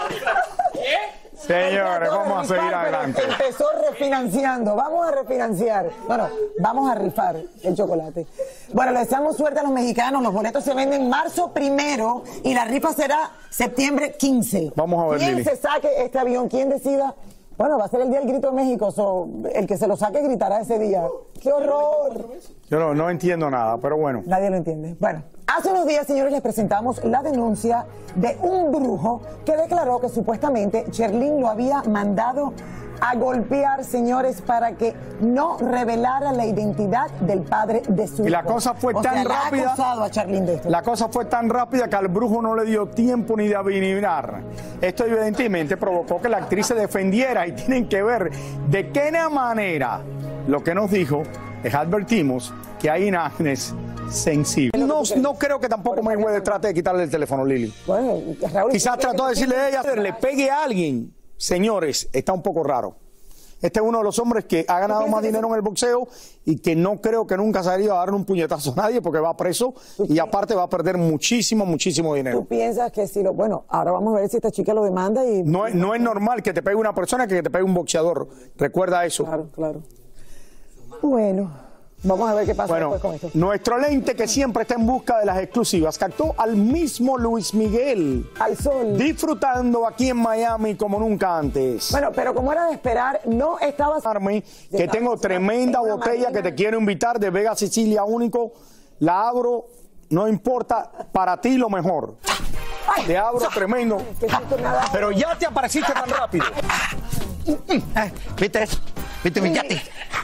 Señores, vamos a seguir adelante. Empezó refinanciando. Vamos a refinanciar. Bueno, vamos a rifar el chocolate. Bueno, le deseamos suerte a los mexicanos. Los boletos se venden marzo primero y la rifa será septiembre quince. Vamos a ver, ¿Quién Lili. se saque este avión? ¿Quién decida? Bueno, va a ser el día del grito de México. So, el que se lo saque gritará ese día. ¡Qué horror! Yo no, no entiendo nada, pero bueno. Nadie lo entiende. Bueno, hace unos días, señores, les presentamos la denuncia de un brujo que declaró que supuestamente Cherlyn lo había mandado a golpear, señores, para que no revelara la identidad del padre de su hijo. Y la cosa fue O tan sea, la ha rápida. acusado a Cherlyn de esto. La cosa fue tan rápida que al brujo no le dio tiempo ni de adivinar. Esto evidentemente provocó que la actriz se defendiera y tienen que ver de qué manera lo que nos dijo es advertimos que hay imágenes sensibles. No, no creo que tampoco Mayweather trate de quitarle el teléfono, Lili. Bueno, Raúl, Quizás trató de decirle a ella, le pegue a alguien. Señores, está un poco raro. Este es uno de los hombres que ha ganado más dinero en el boxeo y que no creo que nunca se ha ido a darle un puñetazo a nadie porque va preso y aparte va a perder muchísimo, muchísimo dinero. ¿Tú piensas que si lo... Bueno, ahora vamos a ver si esta chica lo demanda y... No es, no es normal que te pegue una persona que te pegue un boxeador. Recuerda eso. Claro, claro. Bueno, vamos a ver qué pasa Bueno, después con esto. nuestro lente que siempre está en busca de las exclusivas captó al mismo Luis Miguel. Al sol. Disfrutando aquí en Miami como nunca antes. Bueno, pero como era de esperar, no estaba... Que tengo tremenda Una botella marina. que te quiero invitar de Vega Sicilia único. La abro, no importa, para ti lo mejor. Te abro tremendo. Que susto me ha dado. Pero ya te apareciste tan rápido. ¿Viste eso? ¿Viste mi yate?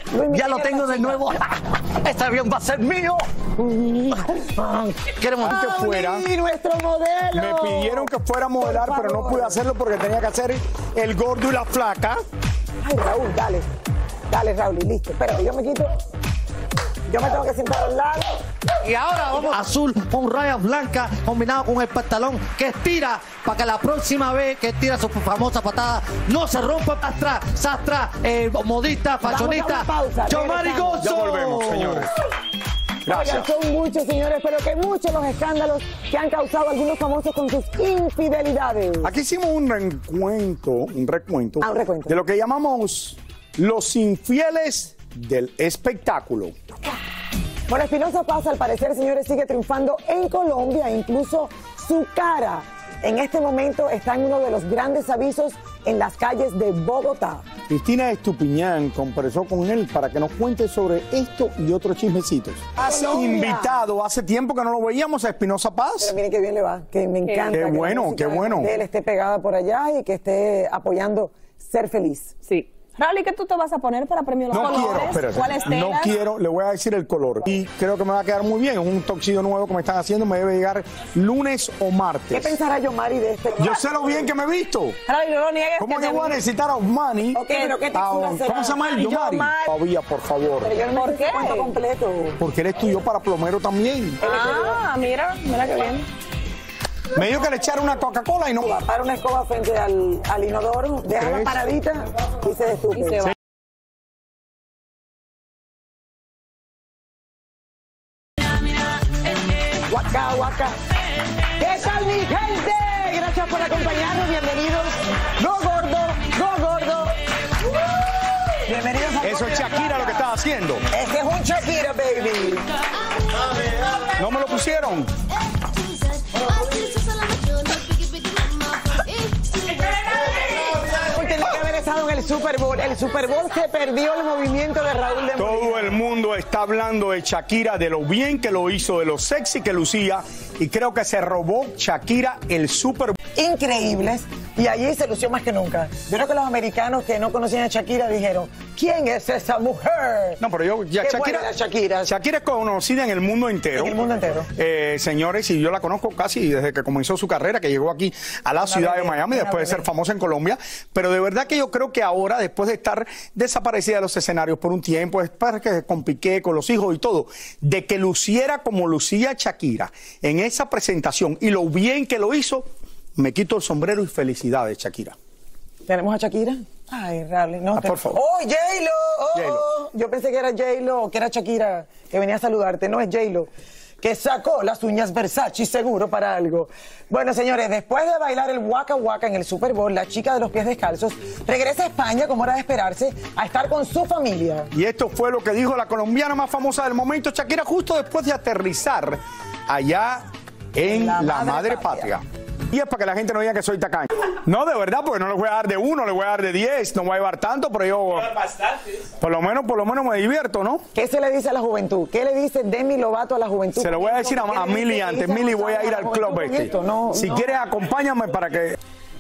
Ya lo tengo de nuevo. Este avión va a ser mío. Queremos que fuera. Nuestro modelo. Me pidieron que fuera a modelar, pero no pude hacerlo porque tenía que hacer el gordo y la flaca. Ay, Raúl, dale. Dale, Raúl, y listo. Espérate, yo me quito. Yo me tengo que sentar al lado. Y ahora vamos azul con rayas blancas combinado con el pantalón que estira para que la próxima vez que tira su famosa patada no se rompa sastra, sastra, eh, modista, fashionista. Yomari Gozo. Ya volvemos, señores. Gracias. Oigan, son muchos, señores, pero que muchos los escándalos que han causado algunos famosos con sus infidelidades. Aquí hicimos un recuento, un recuento, ah, un recuento de lo que llamamos los infieles del espectáculo. Bueno, Espinosa Paz, al parecer, señores, sigue triunfando en Colombia. Incluso su cara en este momento está en uno de los grandes avisos en las calles de Bogotá. Cristina Estupiñán conversó con él para que nos cuente sobre esto y otros chismecitos. Has invitado, hace tiempo que no lo veíamos, a Espinosa Paz. Pero miren qué bien le va, que me encanta. Qué que bueno, qué bueno. De él esté pegada por allá y que esté apoyando Ser Feliz. Sí. Raúl, ¿y qué tú te vas a poner para Premio Los No Colores? quiero, espérate. ¿Cuáles No telas? quiero, le voy a decir el color. Y creo que me va a quedar muy bien. Es un toxido nuevo que me están haciendo. Me debe llegar lunes o martes. ¿Qué pensará Yomari de este? Yo sé lo bien que me he visto. Raúl, no lo niegues. ¿Cómo que yo te- voy a necesitar a Osmani? Ok, pero ¿qué textura será? ¿Cómo se llama el Yomari? Yomari. Todavía, por favor. Pero yo no ¿Por me qué? cuento completo. Porque eres tuyo para plomero también. Ah, mira, mira qué bien. Me dijo que le echara una Coca-Cola y no. Para una escoba frente al, al inodoro, deja la ¿Crees? paradita y se destupe. Y se va. Waka, waka. ¿Qué tal, mi gente? Gracias por acompañarnos. Bienvenidos. Go gordo, go gordo. Bienvenidos a Eso es Shakira lo que estaba haciendo. Este es un Shakira, baby. ¿No me lo pusieron? Tenía que haber estado en el Super Bowl. El Super Bowl se perdió el movimiento de Raúl de Molina. Todo el mundo está hablando de Shakira, de lo bien que lo hizo, de lo sexy que lucía. Y creo que se robó Shakira el Super Bowl. Increíbles. Y allí se lució más que nunca. Yo creo que los americanos que no conocían a Shakira dijeron, ¿quién es esa mujer? No, pero yo, ya Qué Shakira, buena Shakira. Shakira es conocida en el mundo entero. En el mundo entero. Eh, señores, y yo la conozco casi desde que comenzó su carrera, que llegó aquí a la Una ciudad bebé, de Miami, una después de ser bebé. famosa en Colombia. Pero de verdad que yo creo que ahora, después de estar desaparecida de los escenarios por un tiempo, después que con Piqué, con los hijos y todo, de que luciera como lucía Shakira en esa presentación y lo bien que lo hizo, me quito el sombrero y felicidades, Shakira. ¿Tenemos a Shakira? Ay, Raúl, no. Ah, te- por favor. ¡Oh, J-Lo! Oh, J-Lo. oh. Yo pensé que era J-Lo o que era Shakira que venía a saludarte. No es J-Lo. Que sacó las uñas Versace seguro para algo. Bueno, señores, después de bailar el Waka Waka en el Super Bowl, la chica de los pies descalzos regresa a España, como era de esperarse, a estar con su familia. Y esto fue lo que dijo la colombiana más famosa del momento, Shakira, justo después de aterrizar allá en la, La madre, madre patria. Y es para que la gente no diga que soy tacaño. No, de verdad, porque no les voy a dar de uno, les voy a dar de diez, no voy a llevar tanto, pero yo por lo menos, por lo menos me divierto, ¿no? ¿Qué se le dice a la juventud? ¿Qué le dice Demi Lovato a la juventud? Se lo voy a decir a, ¿Qué a le dice- Mili qué antes. dice Mili, voy a ir la al juventud club con este. esto? No, si no. quieres, acompáñame para que...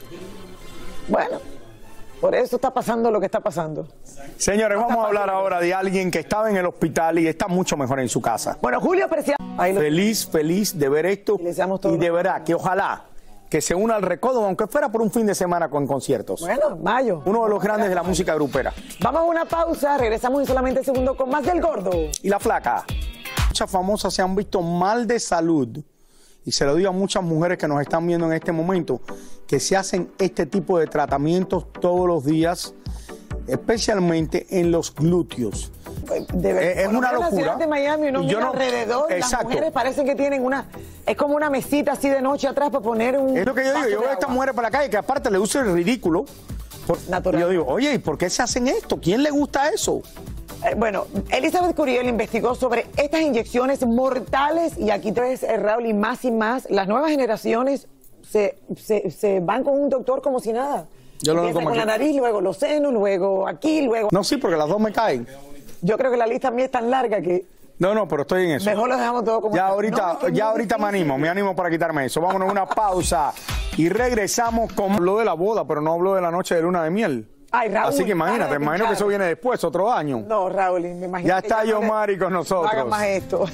Bueno, por eso está pasando lo que está pasando. Señores, vamos a hablar ahora de alguien que estaba en el hospital y está mucho mejor en su casa. Bueno, Julio Preciado. Ahí lo- Feliz, feliz de ver esto. Y le deseamos todo Y de lo verdad que ojalá que se una al recodo, aunque fuera por un fin de semana con conciertos. Bueno, mayo. Uno de los grandes de la música grupera. Vamos a una pausa, regresamos en solamente segundos con más del Gordo. Y la flaca. Muchas famosas se han visto mal de salud. Y se lo digo a muchas mujeres que nos están viendo en este momento, que se hacen este tipo de tratamientos todos los días, especialmente en los glúteos. De verdad, Es- es cuando una uno en la locura. ciudad de Miami, uno Y yo mira no- alrededor, las Exacto. mujeres parecen que tienen una, es como una mesita así de noche atrás para poner un Es lo que yo digo, vaso yo de veo a estas agua. mujeres para la calle que aparte le usan el ridículo. Por- Natural. Y yo digo, oye, ¿y por qué se hacen esto? ¿Quién le gusta eso? Eh, bueno, Elizabeth Curiel investigó sobre estas inyecciones mortales y aquí te ves, eh, Raúl, y más y más, las nuevas generaciones se, se, se van con un doctor como si nada. Yo lo veo Empiezan como con aquí. la nariz, luego los senos, luego aquí, luego... No, sí, porque las dos me caen. Yo creo que la lista mía es tan larga que No, no, pero estoy en eso. mejor lo dejamos todo como Ya está. ahorita, No, es que es ya muy ahorita me difícil. animo, me animo para quitarme eso. Vámonos a una pausa y regresamos con... Habló de la boda, pero no habló de la noche de luna de miel. Ay, Raúl, Así que imagínate, para de imagino que pinchar. eso viene después, otro año. No, Raúl, me imagino Ya que está no le- Yomari con No nosotros. hagas más esto.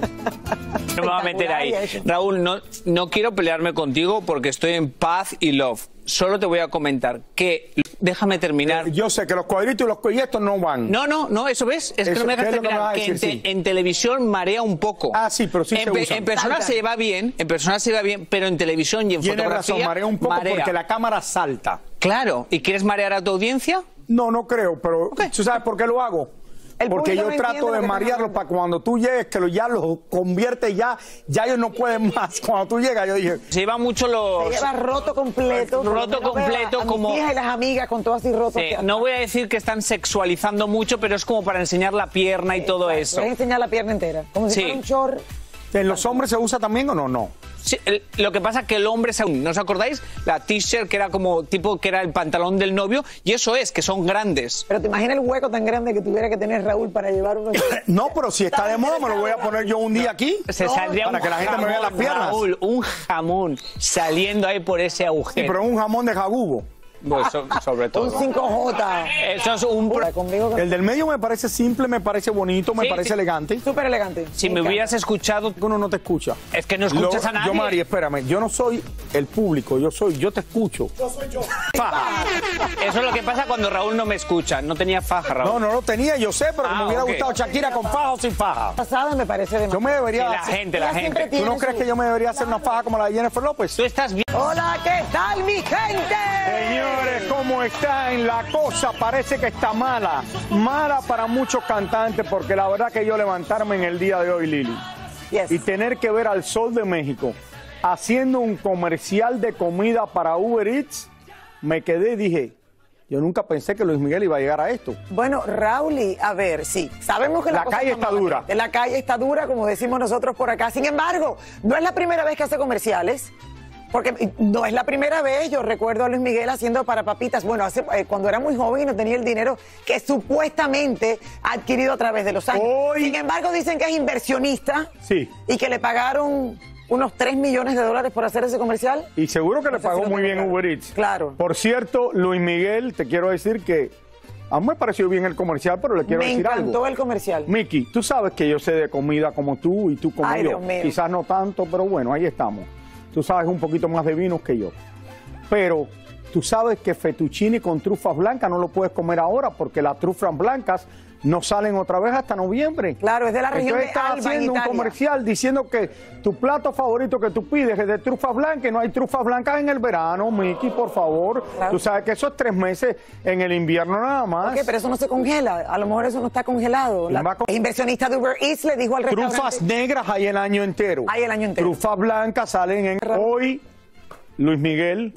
No me voy a meter ahí. Raúl, no, no quiero pelearme contigo porque estoy en paz y love. Solo te voy a comentar que... Déjame terminar. Eh, Yo sé que los cuadritos y los colletos no van. No, no, no, eso ves. Es que Eso, no me ¿qué dejas es lo que me terminar. vas a Que en, decir? te- Sí. en televisión marea un poco. Ah, sí, pero sí en, se pe- usan. en persona Salta. se lleva bien, en persona se lleva bien, pero en televisión y en Tienes fotografía razón, marea un poco marea. porque la cámara salta. Claro. ¿Y quieres marear a tu audiencia? No, no creo, pero ¿tú sabes por qué lo hago? El Porque público yo no entiende trato lo de que marearlos para cuando tú llegues, que lo, ya los convierte ya, ya ellos no pueden más. Cuando tú llegas, yo dije... Se lleva mucho los... Se lleva roto completo. por lo Roto menos veo completo a, a mis como- hijas y las amigas con todo así roto. Sí, no voy a decir que están sexualizando mucho, pero es como para enseñar la pierna y todo eso. Voy a enseñar la pierna entera. Como si Sí. fuera un short. ¿En los hombres se usa también o no? No. Sí, el- lo que pasa es que el hombre, se- ¿no os acordáis? La t-shirt que era como tipo que era el pantalón del novio, y eso es, que son grandes. Pero te imaginas el hueco tan grande que tuviera que tener Raúl para llevar unos... No, pero si está de moda, me lo voy a poner yo un día aquí. Se No, saldría para un que la gente me vea las jamón, piernas. Raúl, un jamón saliendo ahí por ese Sí, agujero. pero un jamón de jabugo. Pues, so- sobre todo. Un cinco J. Eso es un... pro- Conmigo. El del medio me parece simple, me parece bonito, me Sí, parece sí. elegante. Súper elegante. Si me hubieras escuchado... Uno no te escucha. Es que no escuchas Lo- a nadie. Yo, Mari, espérame, yo no soy el público, yo soy, yo te escucho. Yo soy yo. Faja. Eso es lo que pasa cuando Raúl no me escucha. No tenía faja, Raúl. No, no lo tenía, yo sé, pero Ah, me hubiera ok. gustado Shakira con faja o sin faja. Pasada me parece demasiado. Yo me debería Sí, la hacer- gente, la Ella siempre gente. ¿Tú no tiene crees su- que yo me debería hacer una faja como la de Jennifer López? Tú estás bien. Hola, ¿qué tal, mi gente? Señores, ¿cómo están? La cosa parece que está mala. Mala para muchos cantantes, porque la verdad que yo levantarme en el día de hoy, Lili, Yes. y tener que ver al Sol de México haciendo un comercial de comida para Uber Eats, me quedé y dije, yo nunca pensé que Luis Miguel iba a llegar a esto. Bueno, Raúl, y a ver, sí, sabemos que la, La cosa calle está mala. dura. La calle está dura, como decimos nosotros por acá. Sin embargo, no es la primera vez que hace comerciales. Porque no es la primera vez, yo recuerdo a Luis Miguel haciendo para papitas, bueno, hace, eh, cuando era muy joven y no tenía el dinero que supuestamente ha adquirido a través de los años. Hoy- Sin embargo, dicen que es inversionista Sí. y que le pagaron unos tres millones de dólares por hacer ese comercial. Y seguro que No le sé si pagó lo muy tengo bien claro. Uber Eats. Claro. Por cierto, Luis Miguel, te quiero decir que a mí me pareció bien el comercial, pero le quiero Me decir encantó algo. el comercial. Miki, tú sabes que yo sé de comida como tú y tú como Ay, yo. Dios mío. Quizás no tanto, pero bueno, ahí estamos. Tú sabes un poquito más de vinos que yo. Pero tú sabes que fettuccine con trufas blancas no lo puedes comer ahora porque las trufas blancas no salen otra vez hasta noviembre. Claro, es de la región Entonces de estás Alba, en haciendo un Italia. comercial diciendo que tu plato favorito que tú pides es de trufas blancas y no hay trufas blancas en el verano, Miki, por favor. Claro. Tú sabes que eso es tres meses en el invierno nada más. Ok, pero eso no se congela. A lo mejor eso no está congelado. La- Va con- el inversionista de Uber Eats le dijo al restaurante... Trufas negras hay el año entero. Hay el año entero. Trufas blancas salen en... Hoy, Luis Miguel,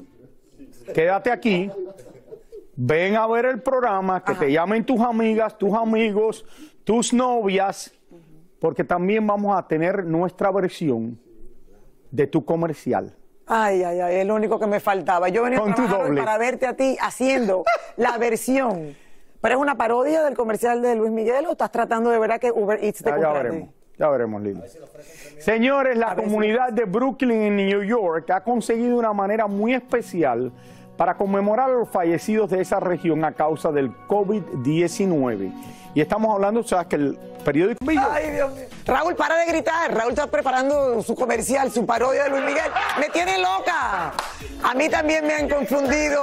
quédate aquí. Ven a ver el programa, que te llamen tus amigas, tus amigos, tus novias, porque también vamos a tener nuestra versión de tu comercial. Ay, ay, ay, es lo único que me faltaba. Yo venía Con a tu trabajar hoy doble. para verte a ti haciendo la versión. ¿Pero es una parodia del comercial de Luis Miguel o estás tratando de verdad que Uber Eats te Ya, ya contrate? veremos, ya veremos, Lili. Señores, la comunidad de Brooklyn en New York ha conseguido una manera muy especial para conmemorar a los fallecidos de esa región a causa del COVID diecinueve. Y estamos hablando, o sea, que el periódico... Ay, Dios mío. Raúl, para de gritar. Raúl está preparando su comercial, su parodia de Luis Miguel. ¡Me tiene loca! A mí también me han confundido.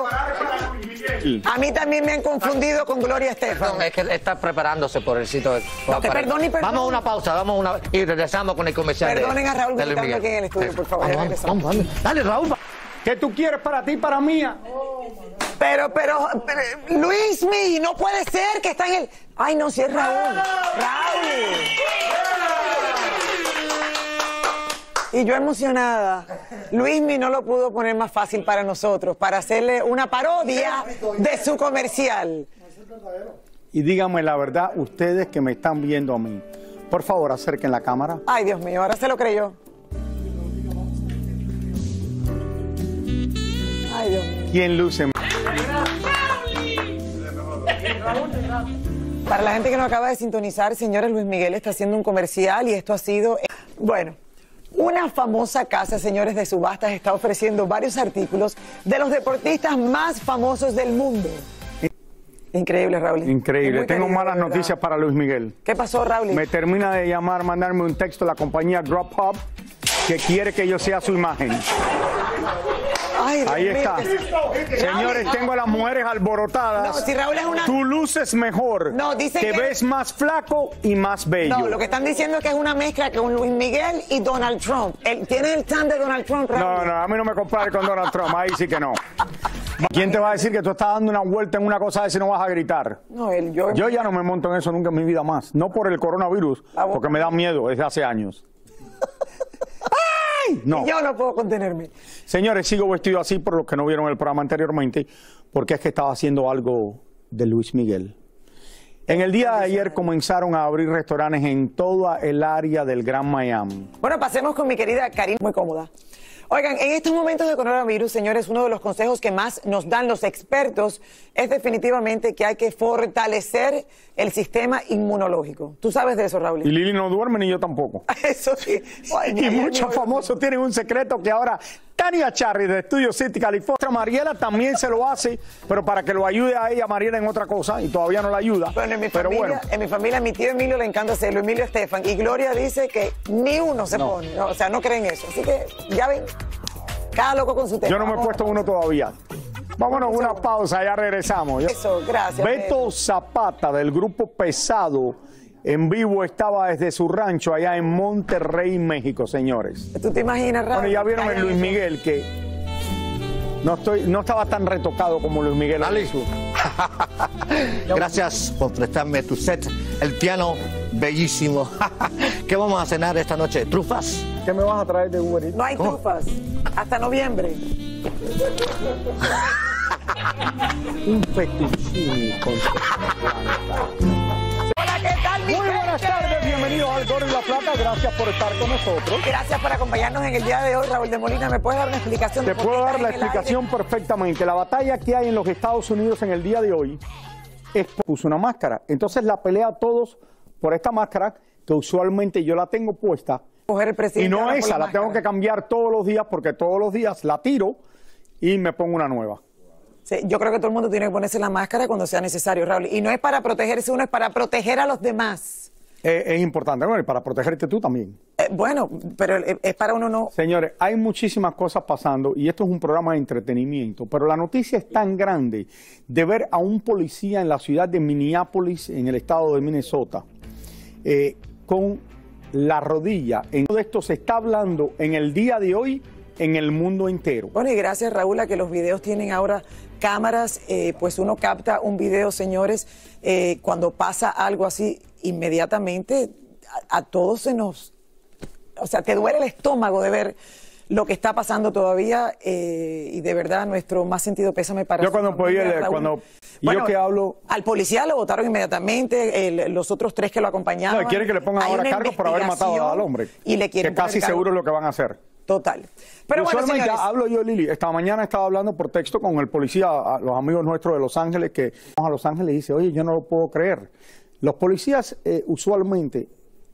A mí también me han confundido con Gloria Estefan. Perdón, es que él está preparándose por el sitio. de- No, que para- perdone y perdone. Vamos a una pausa, vamos a una y regresamos con el comercial. de- Perdonen a Raúl de Luis gritando Miguel. aquí en el estudio, por favor. Vamos, Ya vamos, regresamos. vamos, vamos. Dale, Raúl. ¿Qué tú quieres para ti, para mía? Pero, pero, pero, Luis Mi, no puede ser que está en el... Ay, no, si es Raúl. Raúl. Y yo emocionada. Luis Mi no lo pudo poner más fácil para nosotros, para hacerle una parodia de su comercial. Y díganme la verdad, ustedes que me están viendo a mí. Por favor, acerquen la cámara. Ay, Dios mío, ahora se lo creyó. Ay, Dios mío. ¿Quién luce más? Para la gente que no acaba de sintonizar, señores, Luis Miguel está haciendo un comercial y esto ha sido... Bueno, una famosa casa, señores, de subastas está ofreciendo varios artículos de los deportistas más famosos del mundo. Increíble, Raúl. Increíble. Muy Tengo querido, malas de verdad. noticias para Luis Miguel. ¿Qué pasó, Raúl? Me termina de llamar, mandarme un texto de la compañía Grubhub que quiere que yo sea su imagen. Ay, Dios Ahí mío. está. Señores, tengo a las mujeres alborotadas. No, si Raúl es una- Tú luces mejor. No, dice Te que- ves más flaco y más bello. No, lo que están diciendo es que es una mezcla con Luis Miguel y Donald Trump. El, ¿Tiene el stand de Donald Trump, Raúl? No, no, a mí no me compares con Donald Trump. Ahí sí que no. ¿Quién te va a decir que tú estás dando una vuelta en una cosa de si no vas a gritar? No, él, yo... Yo ya no me monto en eso nunca en mi vida más. No por el coronavirus, porque me da miedo desde hace años. ¡Ay! No. Yo no puedo contenerme. Señores, sigo vestido así por los que no vieron el programa anteriormente, porque es que estaba haciendo algo de Luis Miguel. En el día de ayer comenzaron a abrir restaurantes en toda el área del Gran Miami. Bueno, pasemos con mi querida Karina, muy cómoda. Oigan, en estos momentos de coronavirus, señores, uno de los consejos que más nos dan los expertos es definitivamente que hay que fortalecer el sistema inmunológico. ¿Tú sabes de eso, Raúl? Y Lili no duerme ni yo tampoco. Eso sí. Ay, Y ayer muchos no- famosos tienen un secreto que ahora Tania Charry de Studio City, California. Mariela también se lo hace, pero para que lo ayude a ella, Mariela, en otra cosa, y todavía no la ayuda. Bueno, en mi, pero familia, bueno, en mi familia, mi tío Emilio le encanta hacerlo, Emilio Estefan, y Gloria dice que ni uno se No. pone, ¿no? O sea, no creen eso. Así que, ya ven, cada loco con su tema. yo no me he Vamos- puesto uno todavía. Vámonos, una pausa, ya regresamos. Eso, gracias. Beto Zapata, del grupo Pesado, en vivo estaba desde su rancho allá en Monterrey, México, señores. ¿Tú te imaginas, Raúl? Bueno, ya vieron que el hayan Luis hecho- Miguel que no estoy, no estaba tan retocado como Luis Miguel. Jesús. Gracias por prestarme tu set. El piano, bellísimo. ¿Qué vamos a cenar esta noche? ¿Trufas? ¿Qué me vas a traer de Uber Eats? No hay ¿Cómo? trufas. Hasta noviembre. Un fettuccine con Hola, ¿qué tal, mi Muy buenas gente? tardes, bienvenidos al Gordo y la Plata, gracias por estar con nosotros. Gracias por acompañarnos en el día de hoy, Raúl de Molina. ¿Me puedes dar una explicación? de Te por qué puedo dar estás la en el aire? explicación perfectamente. La batalla que hay en los Estados Unidos en el día de hoy es por puso una máscara. Entonces la pelea a todos por esta máscara, que usualmente yo la tengo puesta, Coger el presidente y no ahora por esa, la máscara. tengo que cambiar todos los días porque todos los días la tiro y me pongo una nueva. Sí, yo creo que todo el mundo tiene que ponerse la máscara cuando sea necesario, Raúl. Y no es para protegerse uno, es para proteger a los demás. Eh, es importante, bueno, y para protegerte tú también. Eh, bueno, pero es es para uno no... Señores, hay muchísimas cosas pasando y esto es un programa de entretenimiento, pero la noticia es tan grande de ver a un policía en la ciudad de Minneapolis, en el estado de Minnesota, eh, con la rodilla. En todo esto se está hablando en el día de hoy en el mundo entero. Bueno, y gracias, Raúl, a que los videos tienen ahora cámaras, eh, pues uno capta un video, señores, eh, cuando pasa algo así, inmediatamente a, a todos se nos... O sea, te duele el estómago de ver lo que está pasando todavía eh, y de verdad nuestro más sentido pésame para Yo su cuando familia, podía, Raúl. cuando y Bueno, yo que hablo, al policía lo votaron inmediatamente, el- los otros tres que lo acompañaban. no, quieren que le pongan Hay ahora una cargos por haber matado investigación al hombre, y le quieren que casi poner cargos. seguro es lo que van a hacer. Total. Pero bueno, Usualmente señores, hablo yo, Lili. Esta mañana estaba hablando por texto con el policía, a los amigos nuestros de Los Ángeles, que vamos a Los Ángeles y dice, oye, yo no lo puedo creer. Los policías eh, usualmente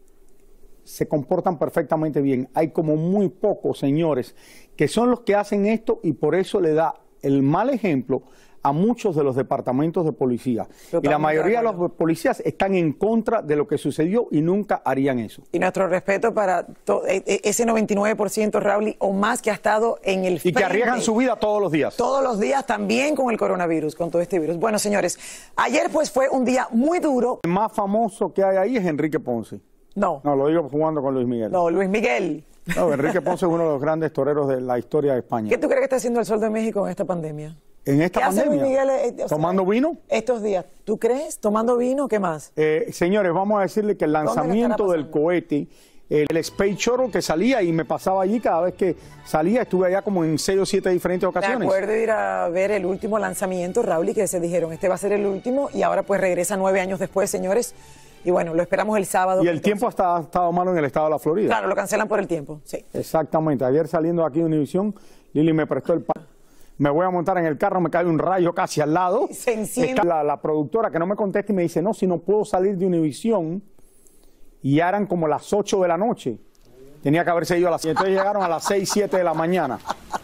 se comportan perfectamente bien. Hay como muy pocos señores que son los que hacen esto y por eso le da el mal ejemplo a muchos de los departamentos de policía. Y la Totalmente mayoría de de acuerdo. los policías están en contra de lo que sucedió y nunca harían eso. y nuestro respeto para to- e- e- ese noventa y nueve por ciento, Raúl, o más que ha estado en el Y que frente arriesgan su vida todos los días. todos los días también con el coronavirus, con todo este virus. Bueno, señores, ayer pues fue un día muy duro. El más famoso que hay ahí es Enrique Ponce. No. No, lo digo jugando con Luis Miguel. No, Luis Miguel. No, Enrique Ponce es uno de los grandes toreros de la historia de España. ¿Qué tú crees que está haciendo el Sol de México en esta pandemia? En esta ¿Qué hace Luis pandemia, Miguel, eh, o sea, tomando vino. estos días? ¿Tú crees? ¿Tomando vino? ¿Qué más? Eh, señores, vamos a decirle que el ¿Dónde le estará lanzamiento del cohete, el Space Shuttle que salía y me pasaba allí cada vez que salía, estuve allá como en seis o siete diferentes Me ocasiones. acuerdo de ir a ver el último lanzamiento, Raúl, y que se dijeron, este va a ser el último, y ahora pues regresa nueve años después, señores. Y bueno, lo esperamos el sábado. Y el tiempo hasta ha estado malo en el estado de la Florida. Claro, lo cancelan por el tiempo, sí. Exactamente. Ayer saliendo de aquí de Univisión, Lili me prestó el pan. Me voy a montar en el carro, me cae un rayo casi al lado. Se enciende. Está la, la productora que no me contesta y me dice, no, si no puedo salir de Univisión. Y ya eran como las ocho de la noche. Tenía que haberse ido a las siete. Entonces llegaron a las seis, siete de la mañana.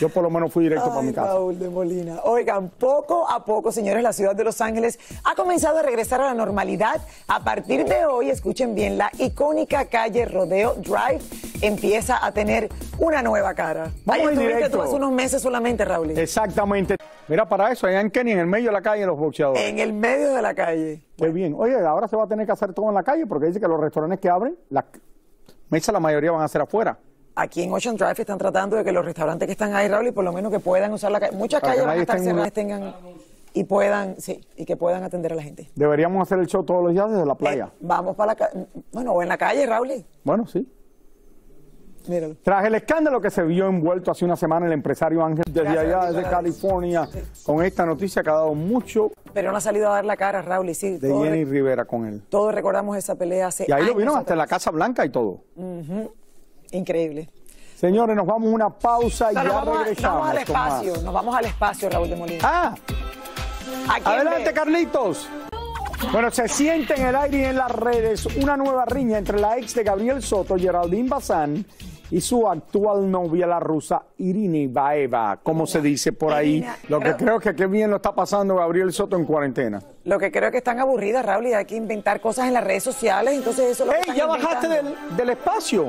Yo por lo menos fui directo Ay, para mi casa. Raúl de Molina. Oigan, poco a poco, señores, la ciudad de Los Ángeles ha comenzado a regresar a la normalidad. A partir de hoy, escuchen bien, la icónica calle Rodeo Drive empieza a tener una nueva cara. Vamos Ahí en estuviste directo. tú hace unos meses solamente, Raúl. Exactamente. Mira para eso, allá en Kenny, en el medio de la calle, los boxeadores. En el medio de la calle. Qué bien. Oye, ahora se va a tener que hacer todo en la calle porque dice que los restaurantes que abren, las mesas la mayoría van a ser afuera. Aquí en Ocean Drive están tratando de que los restaurantes que están ahí, Raúl, y por lo menos que puedan usar la calle. Muchas Para que calles van a nadie estar esté en una- cerradas, tengan y puedan, sí, y que puedan atender a la gente. Deberíamos hacer el show todos los días desde la playa. Eh, vamos para la calle. Bueno, o en la calle, Raúl. Bueno, sí. Míralo. Tras el escándalo que se vio envuelto hace una semana el empresario Ángel desde Gracias, allá, amigo, desde gracias. California, con esta noticia que ha dado mucho Pero no ha salido a dar la cara, Raúl, y sí. de todos, Jenny Rivera con él. todos recordamos esa pelea hace Y ahí lo años vieron hasta atrás. en la Casa Blanca y todo. Ujú. Increíble. Señores, nos vamos a una pausa y No, ya nos vamos, a- regresamos. vamos al con más. espacio, nos vamos al espacio, Raúl de Molina. Ah, ¿A quién adelante, ve? Carlitos. Bueno, se siente en el aire y en las redes una nueva riña entre la ex de Gabriel Soto, Geraldine Bazán, y su actual novia, la rusa Irina Baeva, como se dice por ahí. Irina, Lo que creo- creo que qué bien lo está pasando Gabriel Soto en cuarentena. Lo que creo que están aburridas, Raúl, y hay que inventar cosas en las redes sociales, entonces eso es lo que ¡Ey, están ya bajaste inventando. del, del espacio!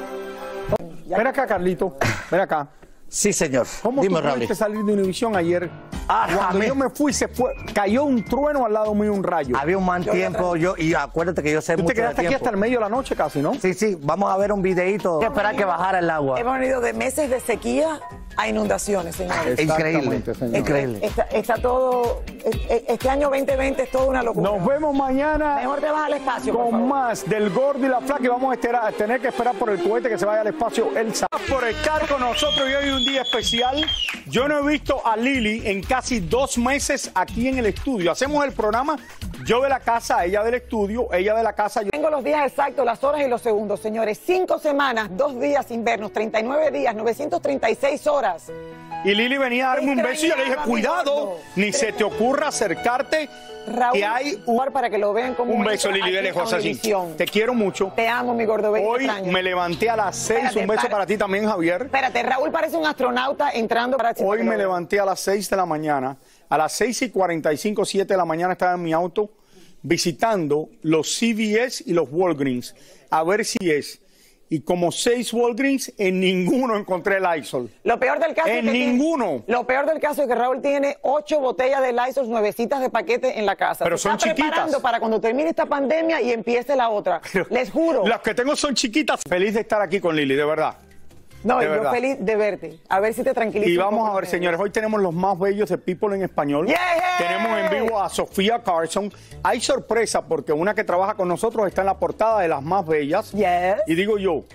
Ven acá, Carlito. Ven acá. Sí, señor. ¿Cómo Dime, tú Raúl. pudiste salir de Univisión ayer? Ah, Cuando me- yo me fui, se fue, cayó un trueno al lado mío, un rayo. Había un mal tiempo, yo, y acuérdate que yo sé Tú mucho te quedaste de aquí tiempo. hasta el medio de la noche casi, ¿no? Sí, sí, vamos a ver un videíto. Hay que esperar que bajara el agua. Hemos venido de meses de sequía a inundaciones, señores. Increíble, Exactamente, señor. increíble. Está, está todo, e- este año veinte veinte es toda una locura. Nos vemos mañana Mejor te vas al espacio, por con favor. más del Gordo y la Flaca y vamos a esperar- a tener que esperar por el cohete que se vaya al espacio el sábado. Por estar con nosotros y hoy un día especial. Yo no he visto a Lili en casi dos meses aquí en el estudio. Hacemos el programa yo de la casa, ella del estudio, ella de la casa. Yo... Tengo los días exactos, las horas y los segundos, señores. Cinco semanas, dos días sin vernos, treinta y nueve días, novecientas treinta y seis horas. Y Lili venía a darme un beso y yo le dije, Extrañaba, mi cuidado, gordo. ni se te ocurra acercarte. Raúl, que hay un, para que lo vean como un beso, Lili, de lejos así. Univisión. Te quiero mucho. Te amo, mi gordo bello. Hoy extraño. me levanté a las seis. Espérate, Un beso para- para ti también, Javier. Espérate, Raúl parece un astronauta entrando para... Hoy me levanté a las seis de la mañana. A las seis y cuarenta y cinco, siete de la mañana estaba en mi auto visitando los C V S y los Walgreens a ver si es. Y como seis Walgreens, en ninguno encontré el Lysol. Lo peor del caso En es que ninguno. tiene- lo peor del caso es que Raúl tiene ocho botellas de Lysol nuevecitas de paquete en la casa. Pero Se son está chiquitas. preparando para cuando termine esta pandemia y empiece la otra. Les juro. Las que tengo son chiquitas. Feliz de estar aquí con Lili, de verdad. No, de yo verdad. feliz de verte. A ver si te tranquilizo. Y un vamos poco a ver, con señores, hoy tenemos los más bellos de People en español. ¡Yeah! Tenemos en vivo a Sofía Carson. Hay sorpresa porque una que trabaja con nosotros está en la portada de las más bellas. Yes. Y digo yo,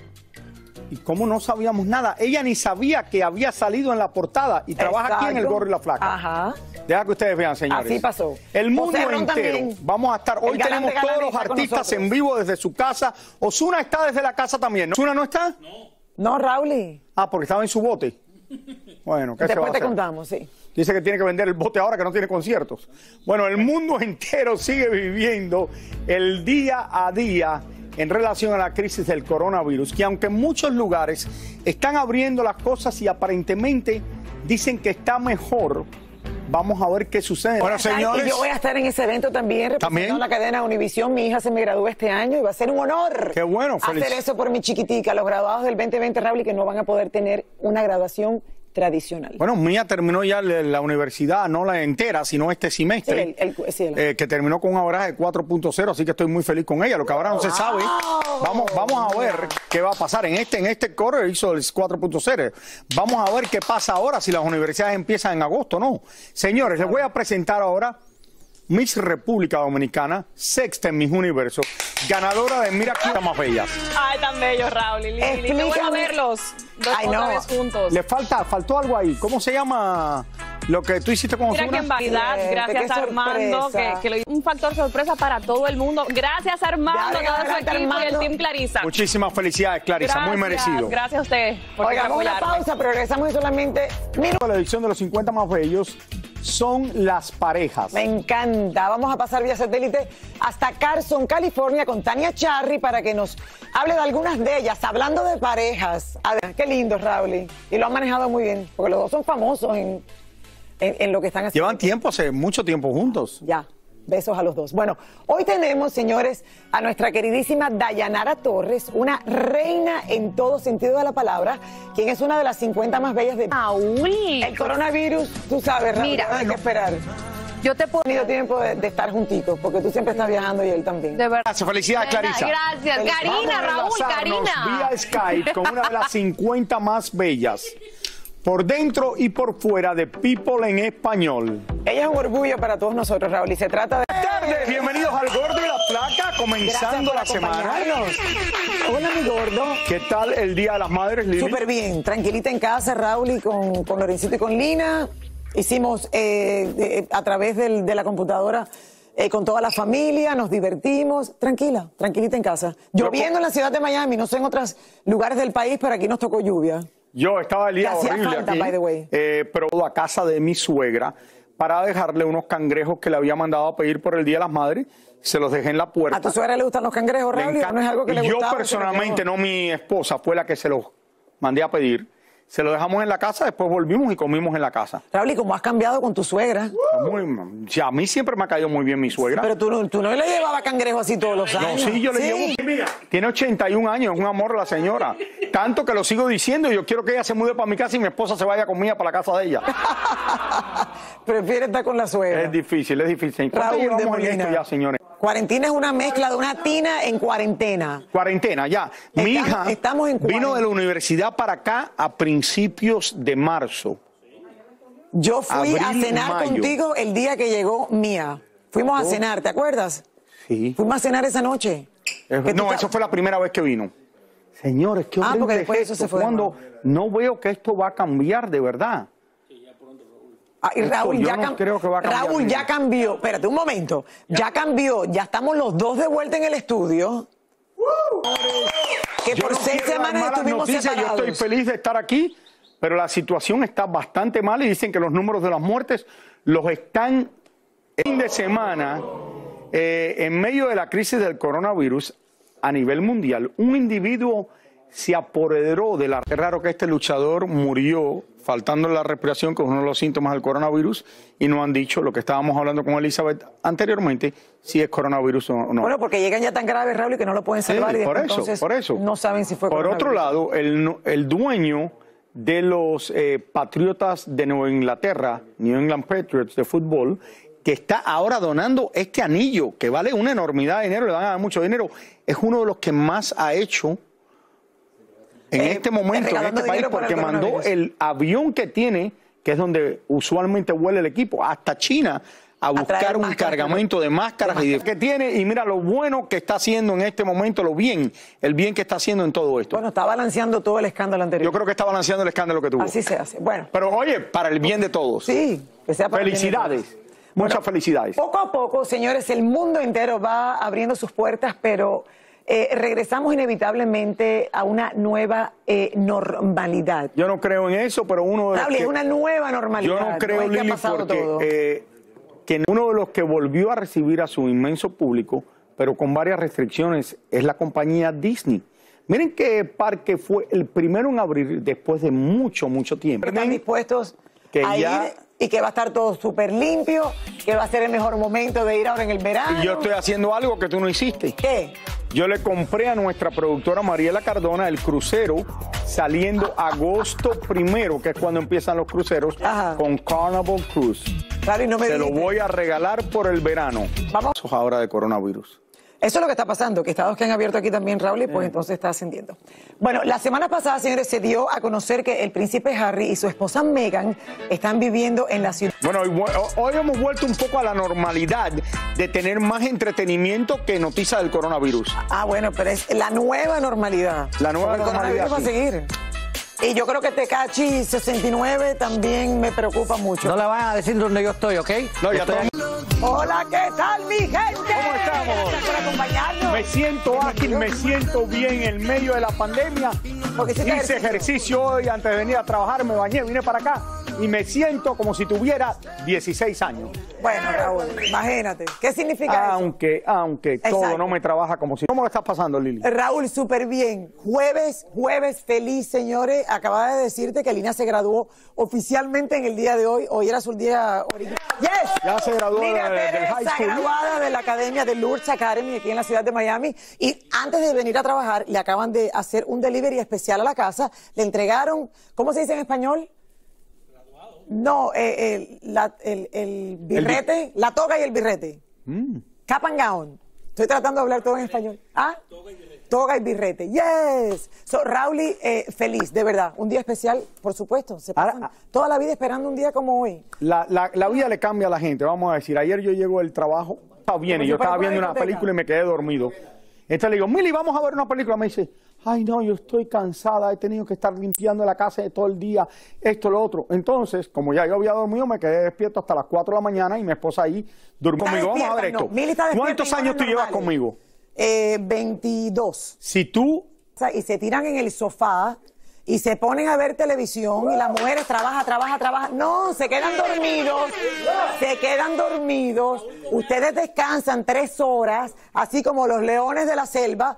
¿y cómo no sabíamos nada? Ella ni sabía que había salido en la portada y trabaja aquí en El Exacto. Gordo y la Flaca. Ajá. Deja que ustedes vean, señores. Así pasó. El mundo José Ron entero. también. Vamos a estar. Hoy El galán tenemos de galanes todos los está con artistas nosotros. en vivo desde su casa. Ozuna está desde la casa también, ¿no? ¿Ozuna no está? No, Raúl. Ah, porque estaba en su bote. Bueno, ¿qué se va a Después te hacer? contamos, sí. Dice que tiene que vender el bote ahora que no tiene conciertos. Bueno, el mundo entero sigue viviendo el día a día en relación a la crisis del coronavirus, que aunque en muchos lugares están abriendo las cosas y aparentemente dicen que está mejor, vamos a ver qué sucede. Bueno, señores, Y yo voy a estar en ese evento también, representando ¿También? la cadena Univisión. Mi hija se me gradúa este año y va a ser un honor. Qué bueno, feliz. hacer eso por mi chiquitica, los graduados del veinte veinte, Raúl, y que no van a poder tener una graduación tradicional. bueno, Mía terminó ya la la universidad, no la entera, sino este semestre, Sí, el- el- sí, el- eh, que terminó con un abraje de cuatro punto cero, así que estoy muy feliz con ella. Lo que ahora no se sabe, vamos, vamos a ver qué va a pasar. En este, en este core hizo el cuatro punto cero. Vamos a ver qué pasa ahora si las universidades empiezan en agosto o no. Señores, les voy a presentar ahora Miss República Dominicana, sexta en Miss Universo, ganadora de Mira quién está más bellas. Ay, tan bello, Raúl y Lili. Qué bueno Explícame. verlos dos, Ay, otra no. vez juntos. Le falta, faltó algo ahí. ¿Cómo se llama lo que tú hiciste con Mira Ozuna? qué vanidad, Siempre, gracias qué Armando, que, sorpresa. que lo hizo un factor sorpresa para todo el mundo. Gracias Armando, Dale, todo su adelante, equipo y el Armando. Team Clarisa. Muchísimas felicidades, Clarisa, muy Gracias, merecido. Gracias a ustedes por Oigan, una apoyarme. pausa, pero regresamos en solamente minutos. La edición de los cincuenta más bellos, son las parejas. Me encanta. Vamos a pasar vía satélite hasta Carson, California, con Tania Charry para que nos hable de algunas de ellas. Hablando de parejas. A ver, qué lindo, Raúl. Y lo han manejado muy bien, porque los dos son famosos en, en, en lo que están haciendo. Llevan tiempo, hace mucho tiempo juntos. Ya. Besos a los dos. Bueno, hoy tenemos, señores, a nuestra queridísima Dayanara Torres, una reina en todo sentido de la palabra, quien es una de las cincuenta más bellas de... Raúl. El coronavirus, tú sabes, Raúl, Mira, hay que esperar. Yo te puedo... No he tenido tiempo de, de estar juntitos, porque tú siempre estás viajando y él también. De verdad. Gracias, felicidades, Clarisa. Gracias, Karina, Raúl, Karina. Vía Skype con una de las cincuenta más bellas, por dentro y por fuera, de People en Español. Ella es un orgullo para todos nosotros, Raúl, y se trata de... Buenas tardes, bienvenidos al Gordo y la Flaca, comenzando la semana. Hola, mi gordo. ¿Qué tal el Día de las Madres, Lili? Súper bien, tranquilita en casa, Raúl, y con, con Lorencito y con Lina. Hicimos eh, de, a través del, de la computadora eh, con toda la familia, nos divertimos. Tranquila, tranquilita en casa. Lloviendo en la ciudad de Miami, no sé en otros lugares del país, pero aquí nos tocó lluvia. Yo estaba el día hacía horrible falta, aquí, by the way. Eh, pero a casa de mi suegra para dejarle unos cangrejos que le había mandado a pedir por el Día de las Madres. Se los dejé en la puerta. ¿A tu suegra le gustan los cangrejos, Le Raúl? encanta. ¿No es algo que le Y yo gustaba, personalmente, que le no mi esposa, fue la que se los mandé a pedir. Se los dejamos en la casa, después volvimos y comimos en la casa. Raúl, ¿y cómo has cambiado con tu suegra? Muy, ya, a mí siempre me ha caído muy bien mi suegra. Pero tú no, tú no le llevabas cangrejos así todos los años. No, sí, yo le llevo. Tiene ochenta y un años, es un amor la señora. Tanto que lo sigo diciendo, yo quiero que ella se mude para mi casa y mi esposa se vaya conmigo para la casa de ella. Prefiere estar con la suegra. Es difícil, es difícil. ¿Cuánto Raúl de llevamos en Molina. esto ya, señores? Cuarentena es una mezcla de una tina en cuarentena. Cuarentena, ya. Mi Estamos- hija estamos en vino cuarentena. de la universidad para acá a principios de marzo. Yo fui a Abril, cenar mayo. contigo el día que llegó Mía. Fuimos a Oh. cenar, ¿te acuerdas? Sí. Fuimos a cenar esa noche. Es- Que tú no, ta- eso fue la primera vez que vino. Señores, qué Ah, horrible porque después es eso esto, se fue de cuando no veo que esto va a cambiar de verdad. Ah, y Esto Raúl, yo ya, no cam- creo que va a cambiar Raúl ya nada. cambió. Espérate un momento. Ya cambió. Ya estamos los dos de vuelta en el estudio. Que Yo por no seis quiero dar semanas malas estuvimos noticias, separados. Yo estoy feliz de estar aquí, pero la situación está bastante mal y dicen que los números de las muertes los están... El fin de semana, eh, en medio de la crisis del coronavirus a nivel mundial, un individuo se apoderó de la... Es raro que este luchador murió faltando la respiración, que es uno de los síntomas del coronavirus, y no han dicho lo que estábamos hablando con Elizabeth anteriormente, si es coronavirus o no. Bueno, porque llegan ya tan graves, Raúl, y que no lo pueden Sí, salvar y por después, eso, entonces por eso. no saben si fue Por otro coronavirus. lado, el, el dueño de los eh, Patriotas de Nueva Inglaterra, New England Patriots de fútbol, que está ahora donando este anillo, que vale una enormidad de dinero, le van a dar mucho dinero, es uno de los que más ha hecho en Eh, este momento en regalando este país, dinero por el porque mandó coronavirus. el avión que tiene, que es donde usualmente vuela el equipo, hasta China, a buscar un máscaras, cargamento de máscaras y de que tiene, y mira lo bueno que está haciendo en este momento, lo bien, el bien que está haciendo en todo esto. Bueno, está balanceando todo el escándalo anterior. Yo creo que está balanceando el escándalo que tuvo. Así se hace. Bueno. Pero oye, para el bien de todos. Sí, que sea para el bien de Felicidades. todos. Muchas felicidades. Poco a poco, señores, el mundo entero va abriendo sus puertas, pero eh, regresamos inevitablemente a una nueva eh, normalidad. Yo no creo en eso, pero uno de los Raúl, que... es una nueva normalidad. Yo no creo, es que ha Lili, pasado porque todo. eh, que uno de los que volvió a recibir a su inmenso público, pero con varias restricciones, es la compañía Disney. Miren qué parque fue el primero en abrir después de mucho, mucho tiempo. Están dispuestos que a ya- ir y que va a estar todo súper limpio, que va a ser el mejor momento de ir ahora en el verano. Y yo estoy haciendo algo que tú no hiciste. ¿Qué? Yo le compré a nuestra productora Mariela Cardona el crucero saliendo agosto primero, que es cuando empiezan los cruceros, con Carnival Cruise. Claro, y no me Se lo dijiste. voy a regalar por el verano. Vamos. Eso es ahora de coronavirus. Eso es lo que está pasando, que estados que han abierto aquí también, Raúl, y pues entonces está ascendiendo. Bueno, la semana pasada, señores, se dio a conocer que el príncipe Harry y su esposa Meghan están viviendo en la ciudad. Bueno, hoy, hoy hemos vuelto un poco a la normalidad de tener más entretenimiento que noticias del coronavirus. Ah, bueno, pero es la nueva normalidad. La nueva Porque el normalidad, coronavirus va a sí. seguir. Y yo creo que Tecachi sesenta y nueve también me preocupa mucho. No le van a decir dónde yo estoy, ¿ok? No, ya Estoy estamos. Hola, ¿qué tal, mi gente? ¿Cómo estamos? Gracias por acompañarnos. Me siento ágil, me siento bien en medio de la pandemia. Porque hiciste Hice ejercicio hoy antes de venir a trabajar, me bañé, vine para acá y me siento como si tuviera dieciséis años. Bueno, Raúl, imagínate. ¿Qué significa aunque, eso? Aunque todo Exacto. no me trabaja como si... ¿Cómo lo estás pasando, Lili? Raúl, súper bien. Jueves, jueves feliz, señores. Acababa de decirte que Lina se graduó oficialmente en el día de hoy. Hoy era su día original. ¡Yes! Ya se graduó Lina de- del Pérez, high school. graduada de la Academia de Lourdes Academy aquí en la ciudad de Miami. Y antes de venir a trabajar, le acaban de hacer un delivery especial a la casa. Le entregaron, ¿cómo se dice en español? No, eh, el, la- el, el birrete, la toga y el birrete. Mm. Cap and gown. Estoy tratando de hablar todo en español. ¿Ah? Toga y birrete. Yes. So, Raúl, eh, feliz, de verdad. Un día especial, por supuesto. Se pasan toda la vida esperando un día como hoy. La, la, la vida le cambia a la gente, vamos a decir. Ayer yo llego del trabajo, estaba bien, y yo estaba viendo una película y me quedé dormido. Entonces le digo, Mili, vamos a ver una película. Me dice, ay no, yo estoy cansada, he tenido que estar limpiando la casa todo el día, esto, lo otro. Entonces, como ya yo había dormido, me quedé despierto hasta las cuatro de la mañana y mi esposa ahí durmió conmigo. Vamos a ver esto. No, Mili está despierta ¿Cuántos en años tú horas llevas normales. conmigo? Eh, veintidós. Si tú... Y se tiran en el sofá y se ponen a ver televisión y las mujeres trabajan, trabajan, trabajan. No, se quedan dormidos, se quedan dormidos. Ustedes descansan tres horas, así como los leones de la selva.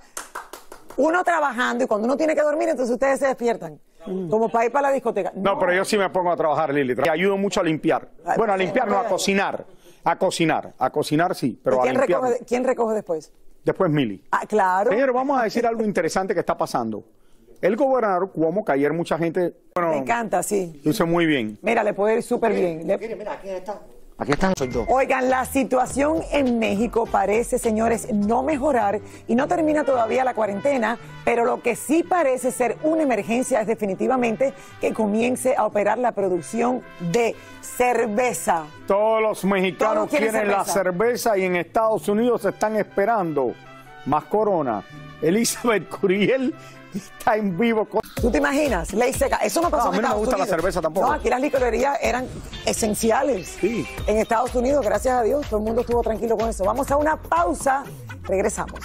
Uno trabajando y cuando uno tiene que dormir, entonces ustedes se despiertan. Como para ir para la discoteca. No, pero yo sí me pongo a trabajar, Lili. Te ayudo mucho a limpiar. Bueno, a limpiar, no, a cocinar. A cocinar. A cocinar sí, pero a ¿Quién limpiar. recoge, ¿Quién recoge después? Después Mili. Ah, claro. Señor, vamos a decir algo interesante que está pasando. El gobernador Cuomo, que ayer mucha gente... Bueno, Me encanta, sí. lo hizo muy bien. Mira, le puede ir súper bien. Le- Mira, ¿quién está? Aquí están, soy yo. Oigan, la situación en México parece, señores, no mejorar y no termina todavía la cuarentena, pero lo que sí parece ser una emergencia es definitivamente que comience a operar la producción de cerveza. Todos los mexicanos Todos quieren quieren la cerveza. cerveza y en Estados Unidos están esperando más corona. Elizabeth Curiel está en vivo con... ¿Tú te imaginas? Ley seca. Eso no pasó No, a mí en no me Estados gusta la Unidos. cerveza tampoco. No, aquí las licorerías eran esenciales. Sí. En Estados Unidos, gracias a Dios, todo el mundo estuvo tranquilo con eso. Vamos a una pausa. Regresamos.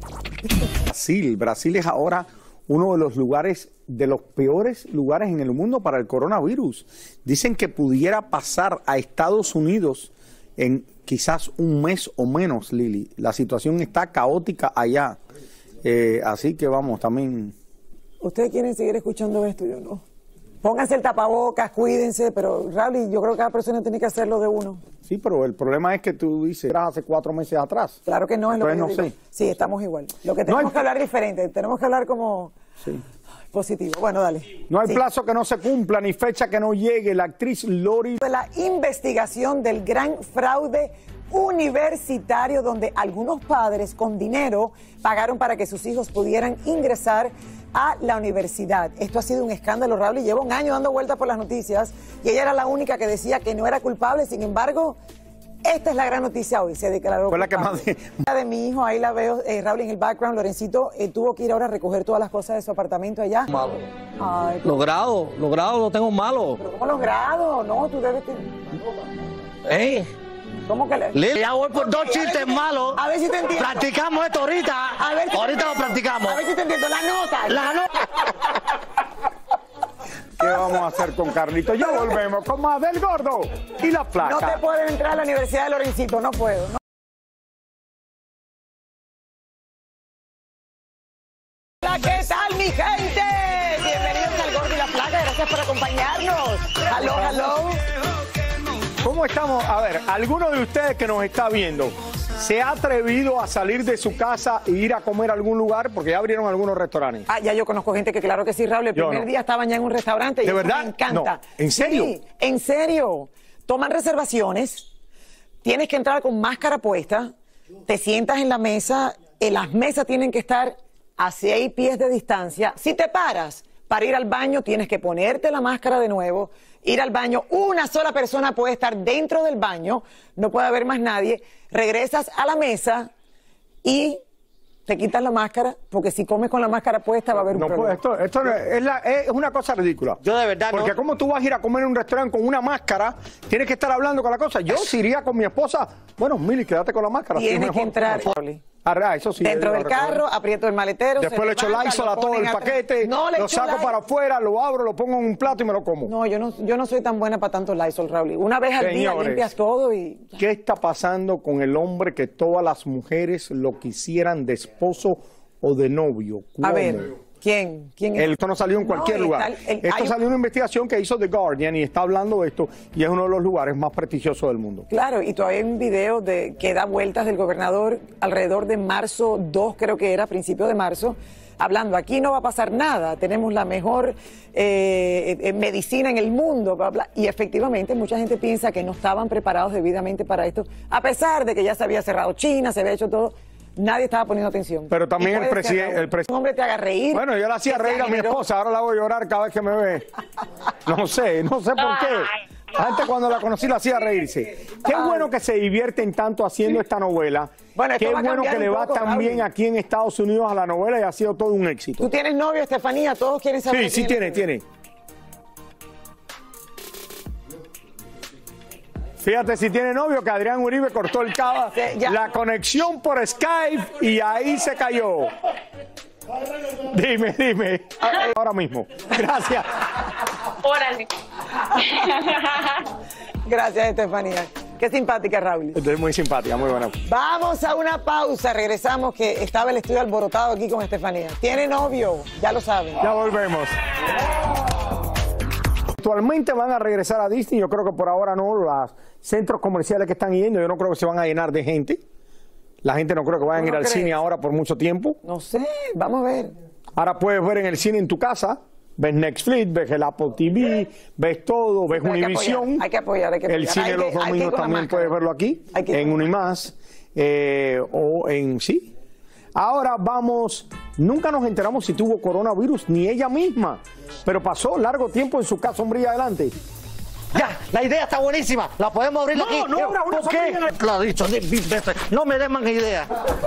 Brasil. Brasil es ahora uno de los lugares, de los peores lugares en el mundo para el coronavirus. Dicen que pudiera pasar a Estados Unidos en quizás un mes o menos, Lili. La situación está caótica allá. Eh, así que vamos, también... ¿Ustedes quieren seguir escuchando esto? Yo no. Pónganse el tapabocas, cuídense, pero Raúl, yo creo que cada persona tiene que hacerlo de uno. Sí, pero el problema es que tú dices, era hace cuatro meses atrás. Claro que no es lo que Entonces, yo no digo. sé. Sí, estamos igual. Lo que No tenemos hay- que hablar diferente, tenemos que hablar como Sí. positivo. Bueno, dale. No hay Sí. plazo que no se cumpla ni fecha que no llegue. La actriz Lori... De la investigación del gran fraude universitario donde algunos padres con dinero pagaron para que sus hijos pudieran ingresar a la universidad. Esto ha sido un escándalo, Raúl, y lleva un año dando vueltas por las noticias y ella era la única que decía que no era culpable. Sin embargo, esta es la gran noticia hoy, se declaró Fue la que culpable. más... La de mi hijo, ahí la veo, eh, Raúl, en el background. Lorencito eh, tuvo que ir ahora a recoger todas las cosas de su apartamento allá. Malo. Ay, Logrado, logrado, lo tengo malo. ¿cómo logrado? No, tú debes... ¿Eh? ¿Cómo que le...? Lili, ya voy por dos chistes malos. A ver si te entiendo. Practicamos esto ahorita. A ver si- Ahorita lo practicamos. A ver si te entiendo. La nota. La nota. ¿Qué vamos a hacer con Carlito? Ya volvemos con más del Gordo y la No Flaca. te pueden entrar a la Universidad de Lorencito, no puedo. no. Hola, ¿qué tal, mi gente? Bienvenidos al Gordo y la Flaca, gracias por acompañarnos. Hello, hello. ¿Cómo estamos? A ver, alguno de ustedes que nos está viendo, ¿se ha atrevido a salir de su casa e ir a comer a algún lugar? Porque ya abrieron algunos restaurantes. Ah, ya yo conozco gente que claro que sí, Raúl. El Yo primer no. día estaban ya en un restaurante y ¿De eso verdad? me encanta. No. ¿En serio? Sí, en serio. Toman reservaciones, tienes que entrar con máscara puesta, te sientas en la mesa, en las mesas tienen que estar a seis pies de distancia. Si te paras para ir al baño, tienes que ponerte la máscara de nuevo, ir al baño. Una sola persona puede estar dentro del baño, no puede haber más nadie. Regresas a la mesa y te quitas la máscara, porque si comes con la máscara puesta va a haber un No problema. puede, esto, esto es, la- es una cosa ridícula. Yo de verdad Porque no. como tú vas a ir a comer en un restaurante con una máscara, tienes que estar hablando con la cosa. Yo si iría con mi esposa, bueno, Mili, quédate con la máscara. así es Tienes que mejor. entrar, Oli. Ah, eso sí. Dentro del carro, aprieto el maletero. Después le echo Lysol a todo el paquete, no, le lo echo saco Lysol. para afuera, lo abro, lo pongo en un plato y me lo como. No, yo no, yo no soy tan buena para tanto Lysol, Raúl. Una vez al día Señores, limpias todo y... ¿qué está pasando con el hombre que todas las mujeres lo quisieran de esposo o de novio? ¿Cómo? A ver... ¿Quién? ¿Quién es? Esto no salió en cualquier No, lugar. está el- el- esto hay un- salió en una investigación que hizo The Guardian y está hablando de esto y es uno de los lugares más prestigiosos del mundo. Claro, y todavía hay un video de, que da vueltas del gobernador alrededor de marzo dos, creo que era, principio de marzo, hablando, aquí no va a pasar nada, tenemos la mejor eh, eh, medicina en el mundo, bla, bla. Y efectivamente mucha gente piensa que no estaban preparados debidamente para esto, a pesar de que ya se había cerrado China, se había hecho todo. Nadie estaba poniendo atención. Pero también Y el puede ser, presidente... Raúl, el pres- un hombre te haga reír. Bueno, yo le hacía que reír sea a mi generoso. esposa, ahora la voy a llorar cada vez que me ve. No sé, no sé por qué. Antes cuando la conocí la hacía reírse. Qué bueno que se divierten tanto haciendo esta novela. Bueno, esto Qué va a bueno cambiar que le un va poco, tan bien Raúl. aquí en Estados Unidos a la novela y ha sido todo un éxito. ¿Tú tienes novio, Estefanía? Todos quieren saber. Sí, sí tiene, tiene. Fíjate si tiene novio que Adrián Uribe cortó el caba, ya. la conexión por Skype y ahí se cayó. Dime, dime. Ahora mismo. Gracias. Órale. Gracias, Estefanía. Qué simpática, Raúl. Es muy simpática, muy buena. Vamos a una pausa, regresamos, que estaba el estudio alborotado aquí con Estefanía. Tiene novio, ya lo saben. Ya volvemos. Actualmente van a regresar a Disney, yo creo que por ahora no, los centros comerciales que están yendo, yo no creo que se van a llenar de gente. La gente no creo que vayan a ir ¿No al crees? cine ahora por mucho tiempo. No sé, vamos a ver. Ahora puedes ver en el cine en tu casa, ves Netflix, ves el Apple T V, ves todo, ves Pero hay que Univision. apoyar, hay que apoyar, hay que El apoyar. cine Hay los que- hay que ir domingos con la también máscara. puedes verlo aquí, Hay que ir en con- Unimás, eh, o en sí. Ahora vamos, nunca nos enteramos si tuvo coronavirus, ni ella misma, pero pasó largo tiempo en su casa, sombrilla adelante. Ya, la idea está buenísima. La podemos abrir No, aquí. no, Raúl, ¿Por no qué? sombrilla. Lo he dicho mil veces. No me den más idea.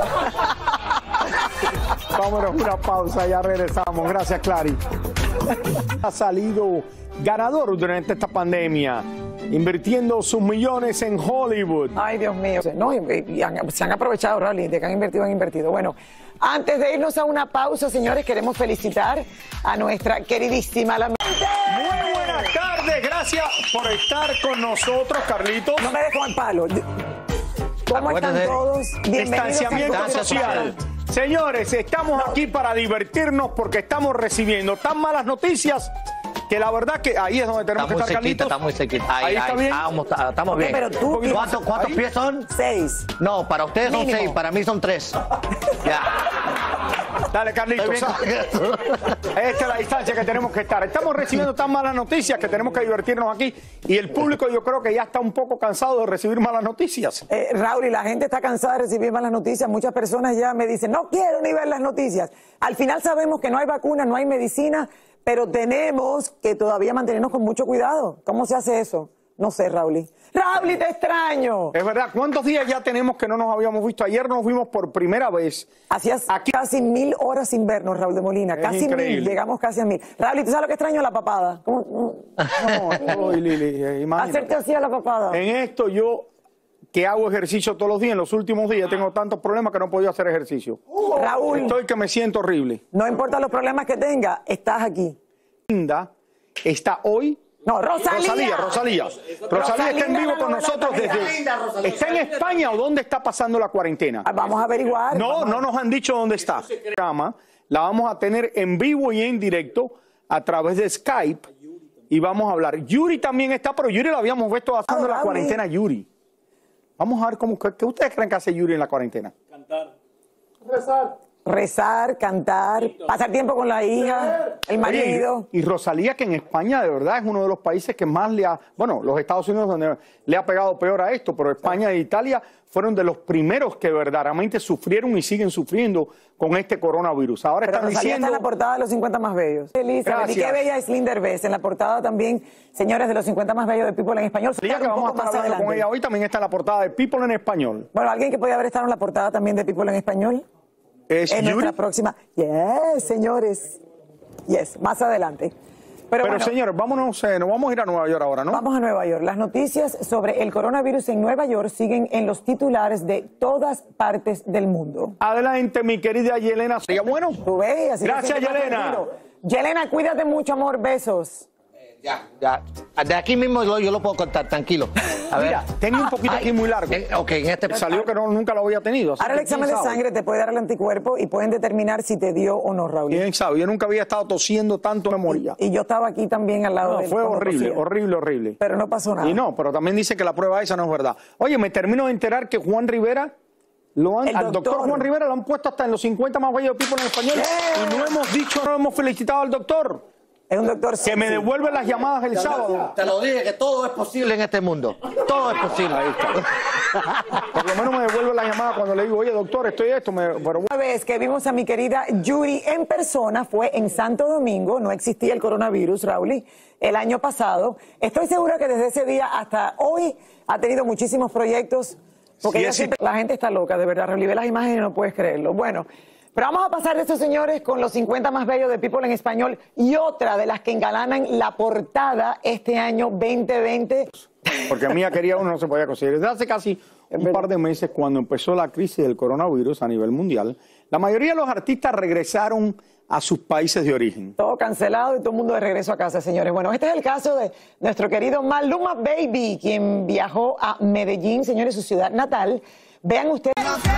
Vámonos, una pausa, ya regresamos. Gracias, Clary. Ha salido ganador durante esta pandemia, invirtiendo sus millones en Hollywood. Ay, Dios mío. No, y- y han- se han aprovechado, Raúl, de que han invertido, han invertido. Bueno, antes de irnos a una pausa, señores, queremos felicitar a nuestra queridísima la... Muy buenas tardes, gracias por estar con nosotros, Carlitos. No me dejo al palo. ¿Cómo están Acuérdate. todos? Bienvenidos a Distanciamiento Cosas social. Señores, estamos aquí para divertirnos porque estamos recibiendo tan malas noticias que la verdad que ahí es donde tenemos Está muy que estar, cerquita, Carlitos. está muy cerquita. Ahí, Ahí está ahí, bien. Estamos, estamos bien. Pero tú- ¿Cuántos, cuántos Ahí. pies son? Seis. No, para ustedes son Mínimo. seis, para mí son tres. Ya. Dale, Carlitos. Estoy bien. Esta es la distancia que tenemos que estar. Estamos recibiendo tan malas noticias que tenemos que divertirnos aquí. Y el público yo creo que ya está un poco cansado de recibir malas noticias. Eh, Raúl, y la gente está cansada de recibir malas noticias. Muchas personas ya me dicen, no quiero ni ver las noticias. Al final sabemos que no hay vacuna, no hay medicina, pero tenemos que todavía mantenernos con mucho cuidado. ¿Cómo se hace eso? No sé, Raúl. Raúl, te extraño. Es verdad, ¿cuántos días ya tenemos que no nos habíamos visto? Ayer nos vimos por primera vez. Hacías Aquí- casi mil horas sin vernos, Raúl de Molina. Es Casi increíble. mil, llegamos casi a mil. Raúl, ¿tú sabes lo que extraño? La papada. ¿Cómo? No, uy, Lili, eh, imagínate. Hacerte así a la papada. En esto yo, que hago ejercicio todos los días, en los últimos días tengo tantos problemas que no he podido hacer ejercicio. Raúl, Estoy que me siento horrible. no importa los problemas que tengas, estás aquí. Linda está hoy. No, Rosalía. Rosalía, Rosalía. Rosalía está en vivo con nosotros desde... ¿Está en España o dónde está pasando la cuarentena? Ah, Vamos a averiguar. No, Vamos a- no nos han dicho dónde está. La vamos a tener en vivo y en directo a través de Skype y vamos a hablar. Yuri también está, pero Yuri la habíamos visto haciendo Ah, la Raúl. cuarentena, Yuri. Vamos a ver cómo, ¿qué ustedes creen que hace Yuri en la cuarentena? Rezar, cantar, pasar tiempo con la hija, el marido. Oye, y, y Rosalía, que en España de verdad es uno de los países que más le ha, bueno, los Estados Unidos donde le ha pegado peor a esto, pero España e Italia fueron de los primeros que verdaderamente sufrieron y siguen sufriendo con este coronavirus. Ahora Pero están Rosalía diciendo... está en la portada de los cincuenta más bellos. Elizabeth, y qué Gracias. bella es Linda Derbez. En la portada también, señores, de los cincuenta más bellos de People en Español. Rosalía, que Un vamos a poco estar más hablando con adelante. ella hoy, también está en la portada de People en Español. Bueno, alguien que podía haber estado en la portada también de People en Español. Es En Yuri. nuestra próxima. Yes, señores. Yes, más adelante. Pero, bueno, señores, vámonos, eh, nos vamos a ir a Nueva York ahora, ¿no? Vamos a Nueva York. Las noticias sobre el coronavirus en Nueva York siguen en los titulares de todas partes del mundo. Adelante, mi querida Yelena. ¿Sería bueno? Tú ves, así Gracias, se siente más Yelena. tranquilo. Yelena, cuídate mucho, amor. Besos. Ya, ya. De aquí mismo yo, yo lo puedo contar, tranquilo. A Mira, ver. tenía un poquito Ay, aquí muy largo. eh, ok, en este Salió que no, nunca lo había tenido. así Ahora el que examen de quién sabe. sangre te puede dar el anticuerpo y pueden determinar si te dio o no, Raúl. Quién sabe, yo nunca había estado tosiendo tanto en memoria. Y yo estaba aquí también al lado No, de él fue cuando horrible, tosía. horrible, horrible. Pero no pasó nada. Y no, pero también dice que la prueba esa no es verdad. Oye, me termino de enterar que Juan Rivera, lo han, El al doctor. doctor Juan Rivera lo han puesto hasta en los cincuenta más bellos people en español. Yeah. Y no hemos dicho, no hemos felicitado al doctor. Es un doctor Que me sexy. devuelve las llamadas el sábado. Te lo dije, que todo es posible en este mundo. Todo es posible. Ahí está. Por lo menos me devuelve la llamada cuando le digo, oye, doctor, estoy esto. Me... Pero... Una vez que vimos a mi querida Yuri en persona fue en Santo Domingo, no existía el coronavirus, Raúl, el año pasado. Estoy segura que desde ese día hasta hoy ha tenido muchísimos proyectos, porque Sí, ella es- siempre- la gente está loca, de verdad, Raúl, ve las imágenes y no puedes creerlo. Bueno, pero vamos a pasar de estos señores con los cincuenta más bellos de People en español y otra de las que engalanan la portada este año veinte veinte. Porque mía quería uno no se podía conseguir. Desde hace casi un par de meses, cuando empezó la crisis del coronavirus a nivel mundial, la mayoría de los artistas regresaron a sus países de origen. Todo cancelado y todo el mundo de regreso a casa, señores. Bueno, este es el caso de nuestro querido Maluma Baby, quien viajó a Medellín, señores, su ciudad natal. Vean ustedes.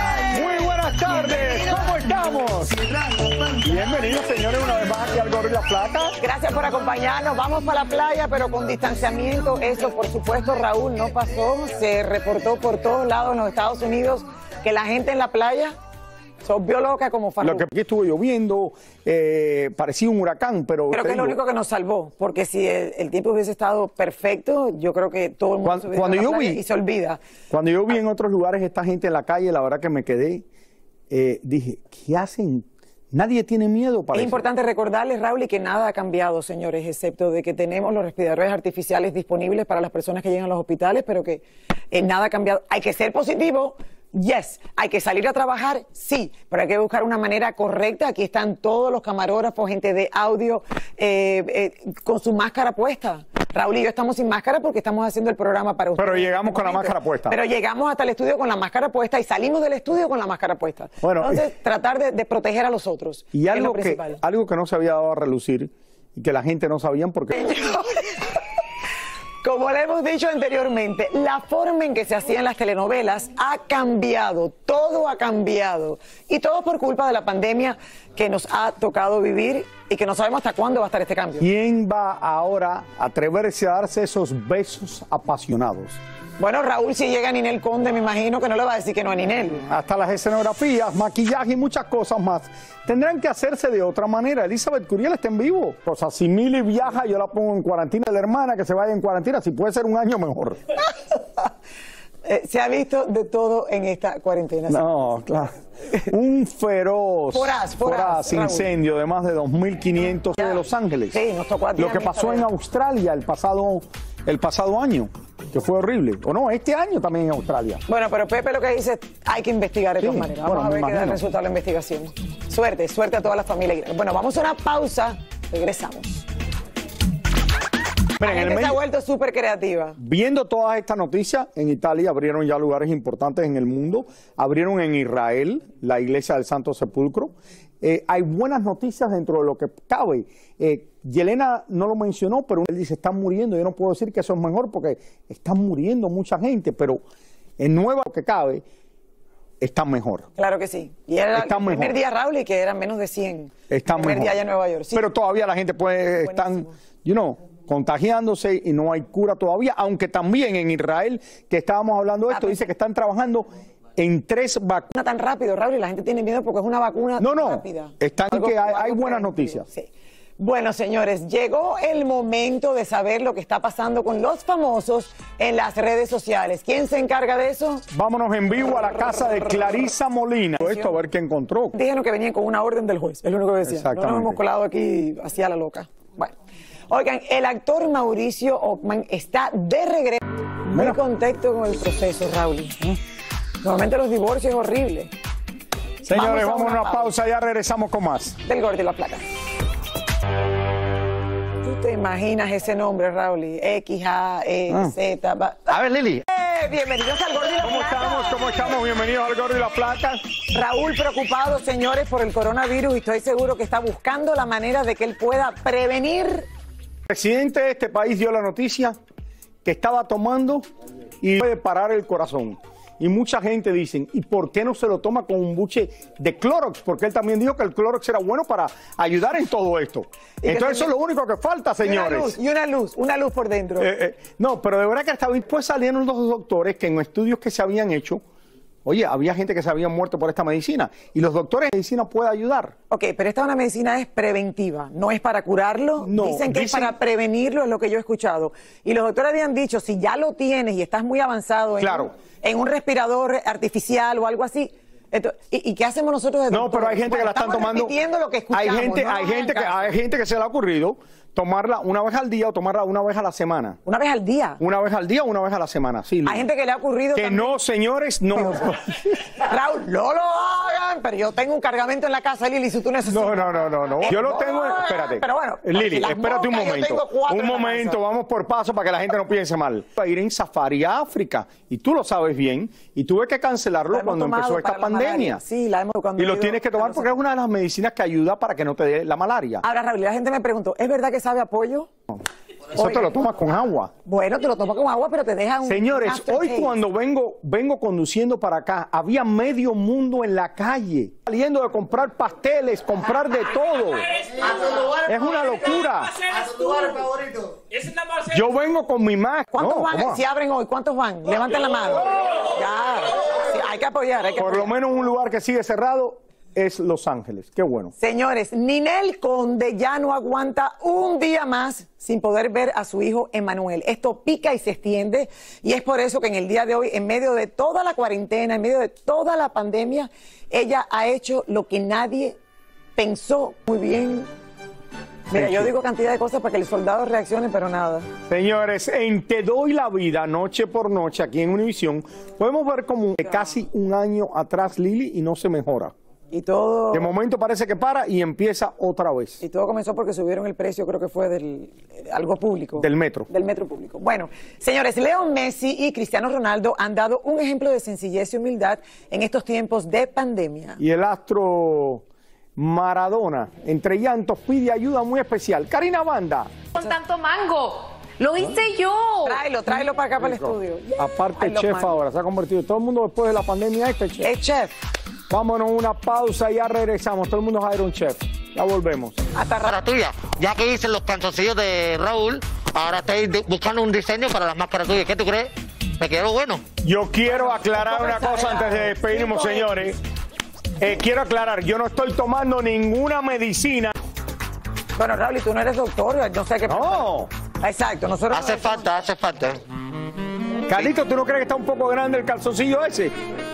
Muy buenas tardes, ¿cómo estamos? Bienvenidos, señores, una vez más aquí al Gordo y la Plata. Gracias por acompañarnos. Vamos para la playa, pero con distanciamiento. Eso, por supuesto, Raúl, no pasó. Se reportó por todos lados en los Estados Unidos que la gente en la playa se volvió loca como Lo Farruko. que aquí estuvo lloviendo, eh, parecía un huracán, pero... Creo te que es lo digo, único que nos salvó, porque si el, el tiempo hubiese estado perfecto, yo creo que todo el mundo Cuando- se hubiese cuando ido a la yo playa vi- y se olvida. Cuando yo vi en otros lugares esta gente en la calle, la verdad que me quedé, eh, dije, ¿qué hacen? Nadie tiene miedo para Es eso. importante recordarles, Raúl, y que nada ha cambiado, señores, excepto de que tenemos los respiradores artificiales disponibles para las personas que llegan a los hospitales, pero que eh, nada ha cambiado. Hay que ser positivo, yes. Hay que salir a trabajar, sí, pero hay que buscar una manera correcta. Aquí están todos los camarógrafos, gente de audio, eh, eh, con su máscara puesta. Raúl y yo estamos sin máscara porque estamos haciendo el programa para ustedes. Pero en llegamos este con la momento. máscara puesta. Pero llegamos hasta el estudio con la máscara puesta y salimos del estudio con la máscara puesta. Bueno, Entonces, tratar de, de proteger a los otros. Y que es algo lo que, principal. algo que no se había dado a relucir y que la gente no sabían porque... Como le hemos dicho anteriormente, la forma en que se hacían las telenovelas ha cambiado, todo ha cambiado. Y todo por culpa de la pandemia que nos ha tocado vivir y que no sabemos hasta cuándo va a estar este cambio. ¿Quién va ahora a atreverse a darse esos besos apasionados? Bueno, Raúl, si llega Ninel Conde, me imagino que no le va a decir que no a Ninel. Hasta las escenografías, maquillaje y muchas cosas más tendrán que hacerse de otra manera. Elizabeth Curiel está en vivo. Pues si Mili viaja, yo la pongo en cuarentena. La hermana que se vaya en cuarentena, si puede ser un año mejor. Eh, se ha visto de todo en esta cuarentena. No, claro. Un feroz, Foraz, foraz, Raúl. incendio de más de dos mil quinientos de Los Ángeles. Sí, nos tocó a ti, Lo a que mí pasó en saber. Australia el pasado, el pasado año, que fue horrible. O no, este año también en Australia. Bueno, pero Pepe lo que dice, hay que investigar de Sí, todas maneras. Vamos bueno, a me ver qué da el imagino. resultado de la investigación. Suerte, suerte a toda la familia. Bueno, vamos a una pausa, regresamos. Miren, La en el gente se ha medio- vuelto súper creativa. Viendo todas estas noticias, en Italia abrieron ya lugares importantes en el mundo. Abrieron en Israel la iglesia del Santo Sepulcro. Eh, hay buenas noticias dentro de lo que cabe. Eh, Yelena no lo mencionó, pero él dice, están muriendo. Yo no puedo decir que eso es mejor porque están muriendo mucha gente, pero en Nueva lo que cabe, están mejor. Claro que sí. Y era Está el primer mejor. día, Raúl, y que eran menos de cien. Están el primer mejor. día allá en Nueva York. Sí. Pero todavía la gente puede estar, you know, contagiándose y no hay cura todavía, aunque también en Israel, que estábamos hablando de esto, dice que están trabajando en tres vacunas. No tan rápido, Raúl, y la gente tiene miedo porque es una vacuna No, no, rápida. están Algo- que hay, algo hay buenas preventivo. noticias. Sí. Bueno, señores, llegó el momento de saber lo que está pasando con los famosos en las redes sociales. ¿Quién se encarga de eso? Vámonos en vivo a la casa de Clarisa Molina. Esto a ver qué encontró. Dijeron que venían con una orden del juez, es lo único que decían. No Exactamente. nos hemos colado aquí hacia la loca. Bueno, oigan, el actor Mauricio Ockman está de regreso. Muy contento con el proceso, Raúl. Normalmente los divorcios es horrible. Señores, Vamos a vamos a una una pausa, ya regresamos con más. Del Gordo y la Plata. Usted te imaginas ese nombre, Raúl? X, A, E, Ah. Z. va- A ver, Lili. Eh, bienvenidos al Gordo y la ¿Cómo Flaca. estamos? ¿Cómo estamos? Bienvenidos al Gordo y la Flaca. Raúl preocupado, señores, por el coronavirus y estoy seguro que está buscando la manera de que él pueda prevenir. El presidente de este país dio la noticia que estaba tomando y puede parar el corazón. Y mucha gente dice, ¿y por qué no se lo toma con un buche de Clorox? Porque él también dijo que el Clorox era bueno para ayudar en todo esto. que Entonces se- eso es lo único que falta, Y una señores. luz, y una luz, una luz por dentro. Eh, eh, no, pero de verdad que hasta después salieron los doctores que en estudios que se habían hecho, oye, había gente que se había muerto por esta medicina y los doctores de medicina pueden ayudar. Ok, pero esta una medicina es preventiva, no es para curarlo. No, dicen que dicen- es para prevenirlo, es lo que yo he escuchado. Y los doctores habían dicho, si ya lo tienes y estás muy avanzado en, Claro. un, en un respirador artificial o algo así, ento- ¿y, y qué hacemos nosotros de No, doctores? pero hay gente que la Bueno, están estamos tomando. repitiendo lo que escuchamos, hay gente, no hay nos gente que, hagan caso. hay gente que se le ha ocurrido tomarla una vez al día o tomarla una vez a la semana. Una vez al día. Una vez al día o una vez a la semana, sí. Hay gente que le ha ocurrido Que también. no, señores, no. Raúl, no lo hagan, pero yo tengo un cargamento en la casa, Lili, si tú necesitas. No, no, no, no, no. Yo lo tengo, No, espérate. Pero bueno, Lili, si las espérate un moscas, yo momento. tengo cuatro Un en la momento, casa. vamos por paso para que la gente no piense mal. Va a ir en safari a África, y tú lo sabes bien, y tuve que cancelarlo La hemos cuando tomado empezó esta para la pandemia. malaria. Sí, la hemos cuando Y lo he ido tienes que a tomar los- porque es una de las medicinas que ayuda para que no te dé la malaria. Ahora, Raúl, la gente me preguntó, ¿es verdad que sabe a pollo? Eso Oye. te lo tomas con agua. Bueno, te lo tomas con agua, pero te deja un... Señores, un hoy aftertaste. cuando vengo, vengo conduciendo para acá, había medio mundo en la calle, saliendo de comprar pasteles, comprar de todo. Es una locura. Yo vengo con mi máscara. ¿Cuántos No, van? ¿cómo va? Si abren hoy, ¿cuántos van? Levanten la mano. Ya. Sí, hay que apoyar, hay que Por lo apoyar. menos un lugar que sigue cerrado es Los Ángeles. Qué bueno. Señores, Ninel Conde ya no aguanta un día más sin poder ver a su hijo Emanuel. Esto pica y se extiende y es por eso que en el día de hoy, en medio de toda la cuarentena, en medio de toda la pandemia, ella ha hecho lo que nadie pensó. Muy bien. Mira, yo digo cantidad de cosas para que el soldado reaccione, pero nada. Señores, en Te Doy la Vida, noche por noche, aquí en Univisión, podemos ver como de casi un año atrás Lili y no se mejora. Y todo... De momento parece que para y empieza otra vez. Y todo comenzó porque subieron el precio, creo que fue del eh, algo público. Del metro. Del metro público. Bueno, señores, Leo Messi y Cristiano Ronaldo han dado un ejemplo de sencillez y humildad en estos tiempos de pandemia. Y el astro Maradona, entre llantos, pide ayuda muy especial. Karina Banda. Con tanto mango. Lo hice yo. Tráelo, tráelo para acá, para el estudio. Aparte, Ay, los chef mangos. ahora, se ha convertido. Todo el mundo después de la pandemia este chef. Es chef. Vámonos a una pausa y ya regresamos. Todo el mundo es Iron Chef. Ya volvemos. Hasta Para tuya, ya que hice los canzoncillos de Raúl, ahora estoy de- buscando un diseño para las máscaras tuyas. ¿Qué tú crees? Me quedó bueno. Yo quiero aclarar una cosa antes de despedirnos, señores. Eh, quiero aclarar, yo no estoy tomando ninguna medicina. Bueno, Raúl, y tú no eres doctor, no sé qué. No. Exacto, nosotros. Hace falta, hace falta. Carlito, ¿tú no crees que está un poco grande el calzoncillo ese?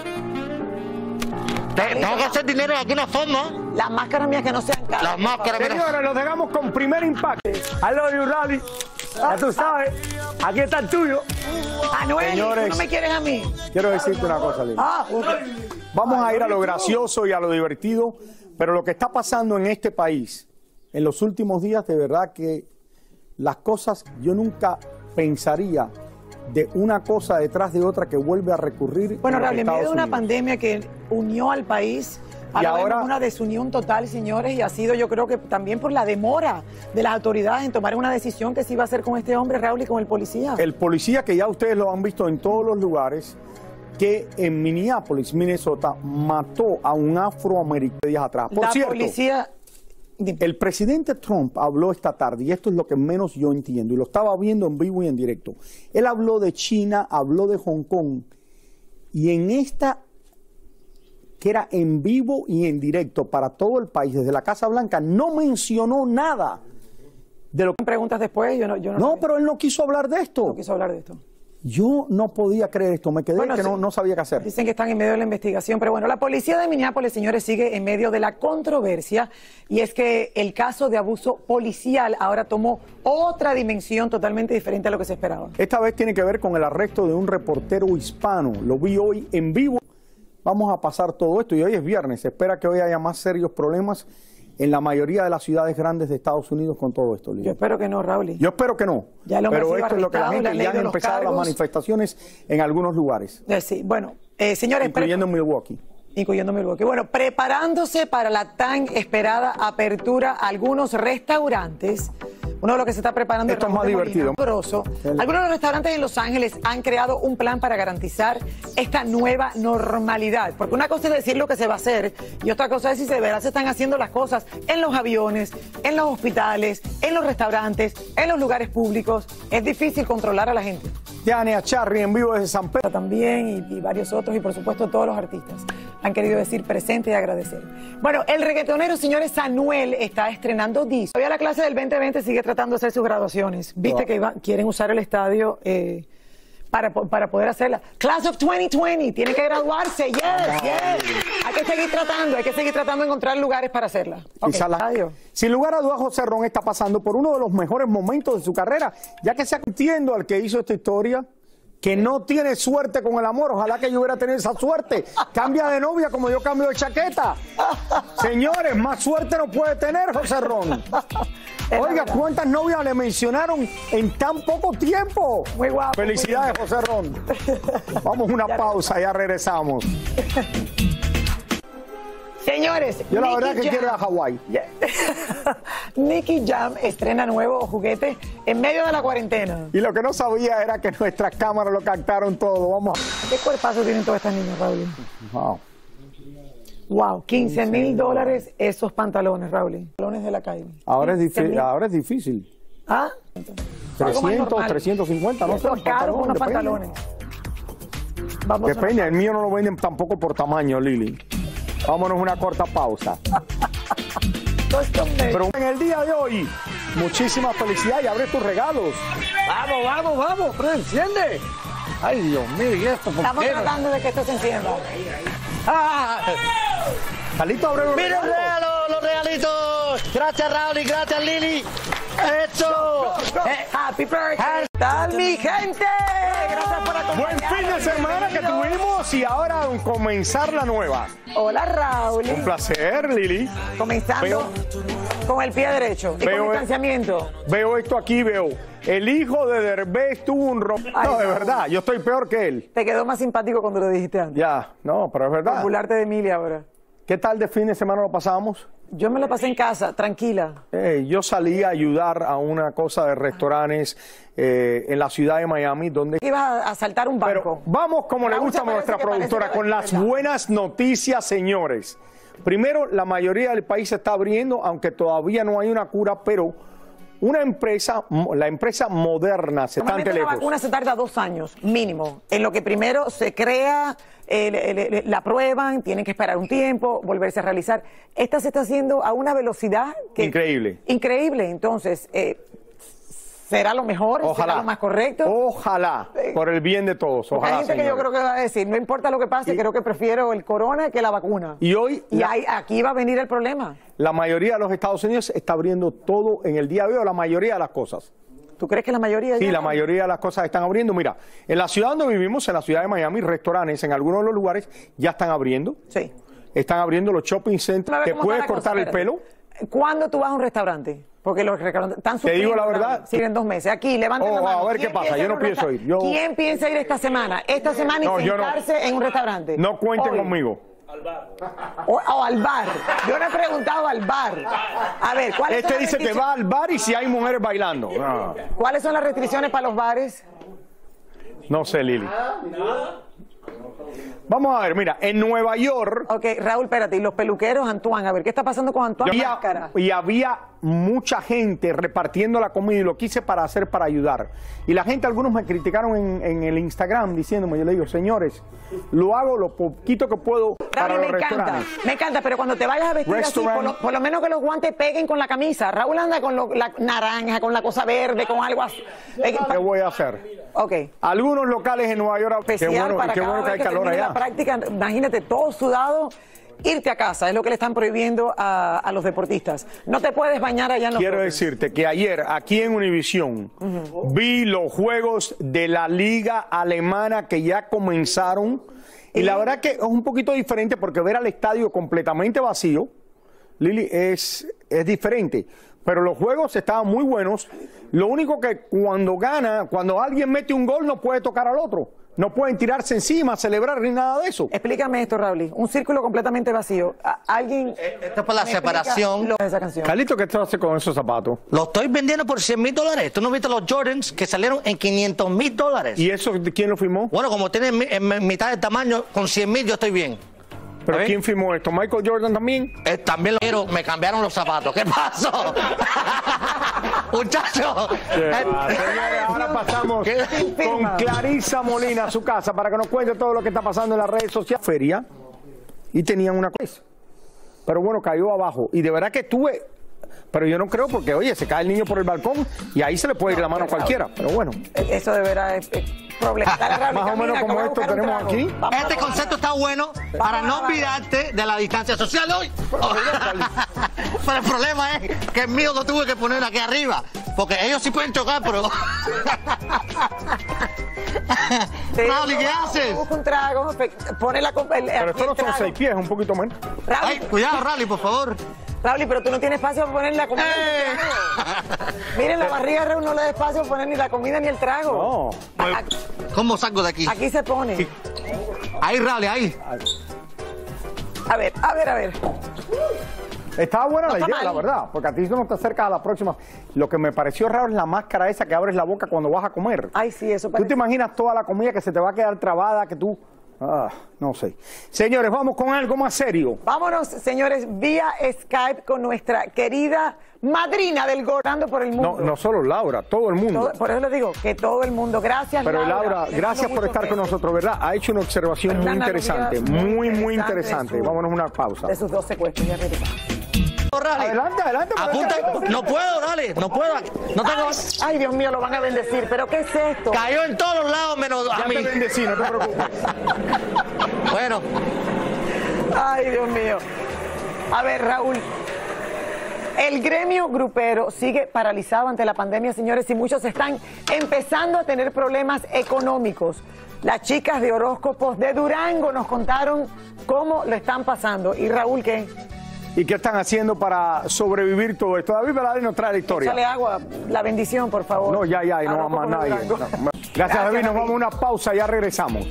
Te- Tengo que hacer dinero de alguna forma. Las máscaras mías que no sean caras. Las máscaras, mira. Señores, los dejamos con primer impacto. I love you, Rally. Ya tú sabes, aquí está el tuyo. Anuel, Señores, ¿tú no me quieres a mí? Quiero decirte una cosa, Lili. Ah, ok. Vamos a ir a lo gracioso y a lo divertido, pero lo que está pasando en este país en los últimos días, de verdad que las cosas, yo nunca pensaría de una cosa detrás de otra que vuelve a recurrir. Bueno, en los Raúl, en medio de Estados una Unidos. pandemia que unió al país, Y ahora ahora- vemos una desunión total, señores, y ha sido, yo creo que también por la demora de las autoridades en tomar una decisión que se iba a hacer con este hombre, Raúl, y con el policía. El policía que ya ustedes lo han visto en todos los lugares, que en Minneapolis, Minnesota, mató a un afroamericano días atrás. Por la cierto, policía... el presidente Trump habló esta tarde, y esto es lo que menos yo entiendo, y lo estaba viendo en vivo y en directo. Él habló de China, habló de Hong Kong, y en esta, que era en vivo y en directo para todo el país, desde la Casa Blanca, no mencionó nada de lo que... Preguntas después, yo no... Yo no, No, pero él no quiso hablar de esto. no quiso hablar de esto. Yo no podía creer esto, me quedé Bueno, que no, sí. no sabía qué hacer. Dicen que están en medio de la investigación, pero bueno, la policía de Minneapolis, señores, sigue en medio de la controversia y es que el caso de abuso policial ahora tomó otra dimensión totalmente diferente a lo que se esperaba. Esta vez tiene que ver con el arresto de un reportero hispano. Lo vi hoy en vivo. Vamos a pasar todo esto y hoy es viernes. Se espera que hoy haya más serios problemas en la mayoría de las ciudades grandes de Estados Unidos con todo esto, Lili? Yo espero que no, Raúl. Yo espero que no. Ya lo pero hemos esto es lo que la gente ya han empezado las manifestaciones en algunos lugares. Eh, sí, bueno, eh, señores. Incluyendo Milwaukee. Incluyendo Milwaukee. Bueno, preparándose para la tan esperada apertura, algunos restaurantes. Uno de los que se está preparando Esto es más divertido. Grosso. Algunos de los restaurantes en Los Ángeles han creado un plan para garantizar esta nueva normalidad. Porque una cosa es decir lo que se va a hacer y otra cosa es si de verdad se están haciendo las cosas en los aviones, en los hospitales, en los restaurantes, en los lugares públicos. Es difícil controlar a la gente. Yania Charry en vivo desde San Pedro. También y, y varios otros y por supuesto todos los artistas han querido decir presente y agradecer. Bueno, el reggaetonero, señores, Anuel está estrenando disco. Todavía la clase del veinte veinte sigue tratando de hacer sus graduaciones. Viste no. que iba, quieren usar el estadio eh, para, para poder hacerla. Class of veinte veinte, tiene que graduarse, yes, no, yes. Hay que seguir tratando, hay que seguir tratando de encontrar lugares para hacerla. Okay. La, sin lugar a dudas, José Ron está pasando por uno de los mejores momentos de su carrera, ya que se entiendo al que hizo esta historia, que no tiene suerte con el amor. Ojalá que yo hubiera tenido esa suerte. Cambia de novia como yo cambio de chaqueta. Señores, más suerte no puede tener José Ron. Oiga, ¿cuántas novias le mencionaron en tan poco tiempo? Muy guapo. Felicidades, muy José Ron. Vamos a una pausa, ya regresamos. Señores, yo la Nicky verdad que Jam. quiero ir a Hawái. Yeah. Nicky Jam estrena nuevo juguete en medio de la cuarentena. Y lo que no sabía era que nuestras cámaras lo captaron todo. Vamos a... ¿Qué cuerpazo tienen todas estas niñas, Raúl? Wow. Wow, quince mil dólares esos pantalones, Raúl. Pantalones de la calle. Ahora es, difícil, ahora es difícil. ¿Ah? trescientos, trescientos cincuenta, no sé. Es caro unos pantalones. Vamos depende, el mío no lo venden tampoco por tamaño, Lili. Vámonos a una corta pausa. Pero en el día de hoy, muchísima felicidad y abre tus regalos. Vamos, vamos, vamos, pero enciende. Ay, Dios mío, ¿y esto? ¿Por Estamos qué? tratando de que esto se encienda. Ah, Carlito, abre los ¡Miren regalos! los regalitos! Gracias, Raúl, y gracias, Lili. ¡Eso! Eh, ¡Happy birthday! ¿Qué tal, mi gente? Gracias por acompañarnos. Buen fin de semana que tuvimos y ahora comenzar la nueva. Hola, Raúl. Un placer, Lili. Comenzando veo, con el pie derecho y veo, con distanciamiento. Veo esto aquí, veo. El hijo de Derbez tuvo un rom... Ay, no, de no. verdad, yo estoy peor que él. Te quedó más simpático cuando lo dijiste antes. Ya, no, pero es verdad. Por burlarte de Emilia ahora. ¿Qué tal de fin de semana lo pasamos? Yo me lo pasé en casa, tranquila. Eh, yo salí a ayudar a una cosa de restaurantes eh, en la ciudad de Miami, donde... Ibas a saltar un banco. Pero vamos, como le gusta a nuestra productora, con las buenas noticias, señores. Primero, la mayoría del país se está abriendo, aunque todavía no hay una cura, pero una empresa, la empresa Moderna, se está ante lejos. La vacuna se tarda dos años, mínimo. En lo que primero se crea, eh, le, le, la prueban, tienen que esperar un tiempo, volverse a realizar. Esta se está haciendo a una velocidad que... Increíble. Increíble. Entonces, eh, ¿será lo mejor? Ojalá. ¿Será lo más correcto? Ojalá, por el bien de todos. Ojalá, hay gente señores. que yo creo que va a decir, no importa lo que pase, y, creo que prefiero el corona que la vacuna. Y hoy... Y la, hay, aquí va a venir el problema. La mayoría de los Estados Unidos está abriendo todo en el día de hoy, la mayoría de las cosas. ¿Tú crees que la mayoría? Sí, ya la no? mayoría de las cosas están abriendo. Mira, en la ciudad donde vivimos, en la ciudad de Miami, restaurantes en algunos de los lugares ya están abriendo. Sí. Están abriendo los shopping centers. ¿Te puedes cortar el pelo? ¿Cuándo tú vas a un restaurante? Porque los restaurantes están Te digo la verdad. Siguen dos meses. Aquí, levanten oh, la mano. A ver qué pasa. Yo no pienso ir. Yo... ¿Quién piensa ir esta semana? Esta semana y no, sentarse no. en un restaurante. No cuenten Hoy. conmigo. Al bar. O, o al bar. Yo no he preguntado al bar. A ver, ¿cuáles Este son las dice que va al bar y si hay mujeres bailando. No. ¿Cuáles son las restricciones para los bares? No sé, Lili. Vamos a ver, mira, en Nueva York... Ok, Raúl, espérate, y los peluqueros, Antoine, a ver, ¿qué está pasando con Antoine había, Máscara? Y había mucha gente repartiendo la comida y lo quise para hacer para ayudar. Y la gente, algunos me criticaron en, en el Instagram diciéndome, yo le digo, señores, lo hago lo poquito que puedo para Raúl, los me encanta, restaurantes. me encanta, pero cuando te vayas a vestir así, por lo, por lo menos que los guantes peguen con la camisa. Raúl anda con lo, la naranja, con la cosa verde, con algo así. ¿Qué voy a hacer? Ok. Algunos locales en Nueva York, Especial qué bueno, para qué cada bueno que hay vez calor termine allá. la práctica, imagínate, todo sudado, irte a casa, es lo que le están prohibiendo a, a los deportistas. No te puedes bañar allá en los Quiero hoteles. decirte que ayer, aquí en Univisión, uh-huh. vi los juegos de la Liga Alemana que ya comenzaron. Y, y la verdad que es un poquito diferente porque ver al estadio completamente vacío, Lili, es, es diferente. Pero los juegos estaban muy buenos. Lo único que cuando gana, cuando alguien mete un gol, no puede tocar al otro. No pueden tirarse encima, celebrar ni nada de eso. Explícame esto, Raúl. Un círculo completamente vacío. ¿A- ¿Alguien? Esto es por la separación. Lo de esa canción. Carlito, ¿qué tú haces con esos zapatos? Los estoy vendiendo por cien mil dólares. ¿Tú no viste los Jordans que salieron en quinientos mil dólares? ¿Y eso quién lo firmó? Bueno, como tienen mi- en mi- mitad de tamaño, con cien mil yo estoy bien. ¿Pero ¿Sabes? quién firmó esto? ¿Michael Jordan también? Eh, también lo pero me cambiaron los zapatos. ¿Qué pasó? Muchachos. Señores, ahora pasamos con Clarisa Molina a su casa para que nos cuente todo lo que está pasando en las redes sociales. Feria y tenían una cosa. Pero bueno, cayó abajo. Y de verdad que estuve... Pero yo no creo porque, oye, se cae el niño por el balcón y ahí se le puede ir la mano a cualquiera. Pero bueno. Eso de verdad es, es problema. Dale, Raúl, Más o camina, menos que como voy a esto buscar un tenemos trago. aquí. Vamos Este a- concepto está bueno para no olvidarte de la distancia social hoy. Pero el problema es que el mío lo tuve que poner aquí arriba. Porque ellos sí pueden chocar, pero... Raúl, ¿qué haces? Busca un trago, fe- pone la copa. el- Pero aquí esto el no son trago. seis pies, un poquito menos. Raúl, Ay, cuidado, Rally, por favor. Raúl, pero tú no tienes espacio para poner la comida ni el trago. Miren, la barriga de Raúl no le da espacio para poner ni la comida ni el trago. No. A- ¿Cómo salgo de aquí? Aquí se pone. Ahí, Rally, ahí. A ver, a ver, a ver. Estaba buena No la está idea, mal. la verdad, porque a ti no te acercas a la próxima. Lo que me pareció raro es la máscara esa que abres la boca cuando vas a comer. Ay, sí, eso ¿Tú parece. te imaginas toda la comida que se te va a quedar trabada, que tú... Ah, no sé. Señores, vamos con algo más serio. Vámonos, señores, vía Skype con nuestra querida madrina del Gorando por el No, mundo. no solo Laura, todo el mundo. Todo- por eso le digo que todo el mundo. Gracias, Pero Laura. Laura, Le gracias mando por estar muchos con besos. nosotros, ¿verdad? Ha hecho una observación muy Una interesante, analogía muy, muy interesante interesante. de su- Vámonos a una pausa. De sus dos secuestros, ya regresamos. Rally. Adelante, adelante. Apunta. No puedo, dale, no puedo. No tengo... Ay, Dios mío, lo van a bendecir. ¿Pero qué es esto? Cayó en todos los lados menos a Ya mí. te bendecí, no te preocupes. Bueno, Ay, Dios mío. A ver, Raúl. El gremio grupero sigue paralizado ante la pandemia, señores, y muchos están empezando a tener problemas económicos. Las chicas de horóscopos de Durango nos contaron cómo lo están pasando. ¿Y Raúl qué? ¿Y qué están haciendo para sobrevivir todo esto? David Valadez nos trae la historia. Échale agua, la bendición, por favor. No, ya, ya, y no va más Horóscopos de nadie. Durango. No. Gracias, David. Nos vamos a una pausa, ya regresamos.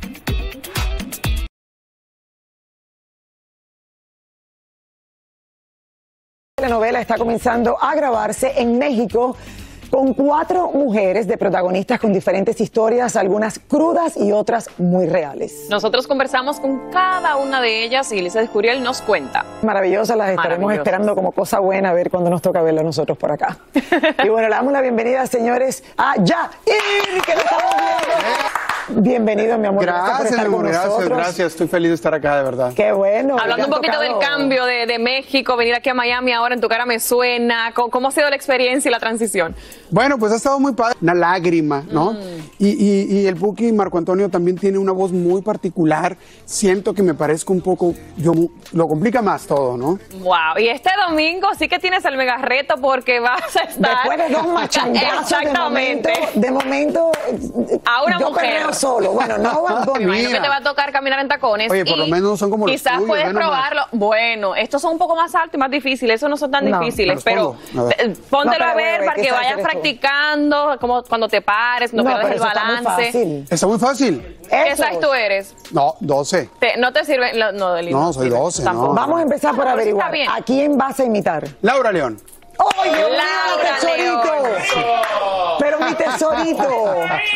La novela está comenzando a grabarse en México con cuatro mujeres de protagonistas con diferentes historias, algunas crudas y otras muy reales. Nosotros conversamos con cada una de ellas y Elisa Escuriel nos cuenta. Maravillosas, las estaremos Maravillosas. esperando como cosa buena a ver cuando nos toca verla a nosotros por acá. Y bueno, le damos la bienvenida, señores, a Yair, que lo estamos viendo. Bienvenido, mi amor. por Gracias, estar mi con amor, gracias, nosotros. gracias. Estoy feliz de estar acá, de verdad. Qué bueno. Hablando un poquito del cambio de, de México, venir aquí a Miami ahora, En tu cara me suena. ¿Cómo, cómo ha sido la experiencia y la transición? Bueno, pues ha estado muy padre. Una lágrima, ¿no? Mm. Y, y, y el Buki Marco Antonio también tiene una voz muy particular. Siento que me parezco un poco, yo lo complica más todo, ¿no? Wow. Y este domingo sí que tienes el mega reto porque vas a estar. Después de dos machangazos, Exactamente. de momento, de momento A una yo mujer. perreo solo. Bueno, no, Me imagino Mira. que te va a tocar caminar en tacones. Oye, por y lo menos no son como los Quizás tuyos, puedes ve nomás. probarlo. Bueno, estos son un poco más altos y más difíciles. Esos no son tan No, difíciles, me los pero pongo. A ver. eh, póntelo No, a pero ver bebé, para que quizás vayas eres tú. practicando, como cuando te pares, no, No, pierdas pero el eso está muy balance. fácil. Está muy fácil. ¿Qué size tú eres? No, doce. Te- no te sirve. lo- No, Delino, No, soy sirve. doce, Tampoco. no. Vamos a empezar por Está averiguar bien. a quién vas a imitar. Laura León. ¡Ay, Dios mío, Laura tesorito! Pero mi tesorito.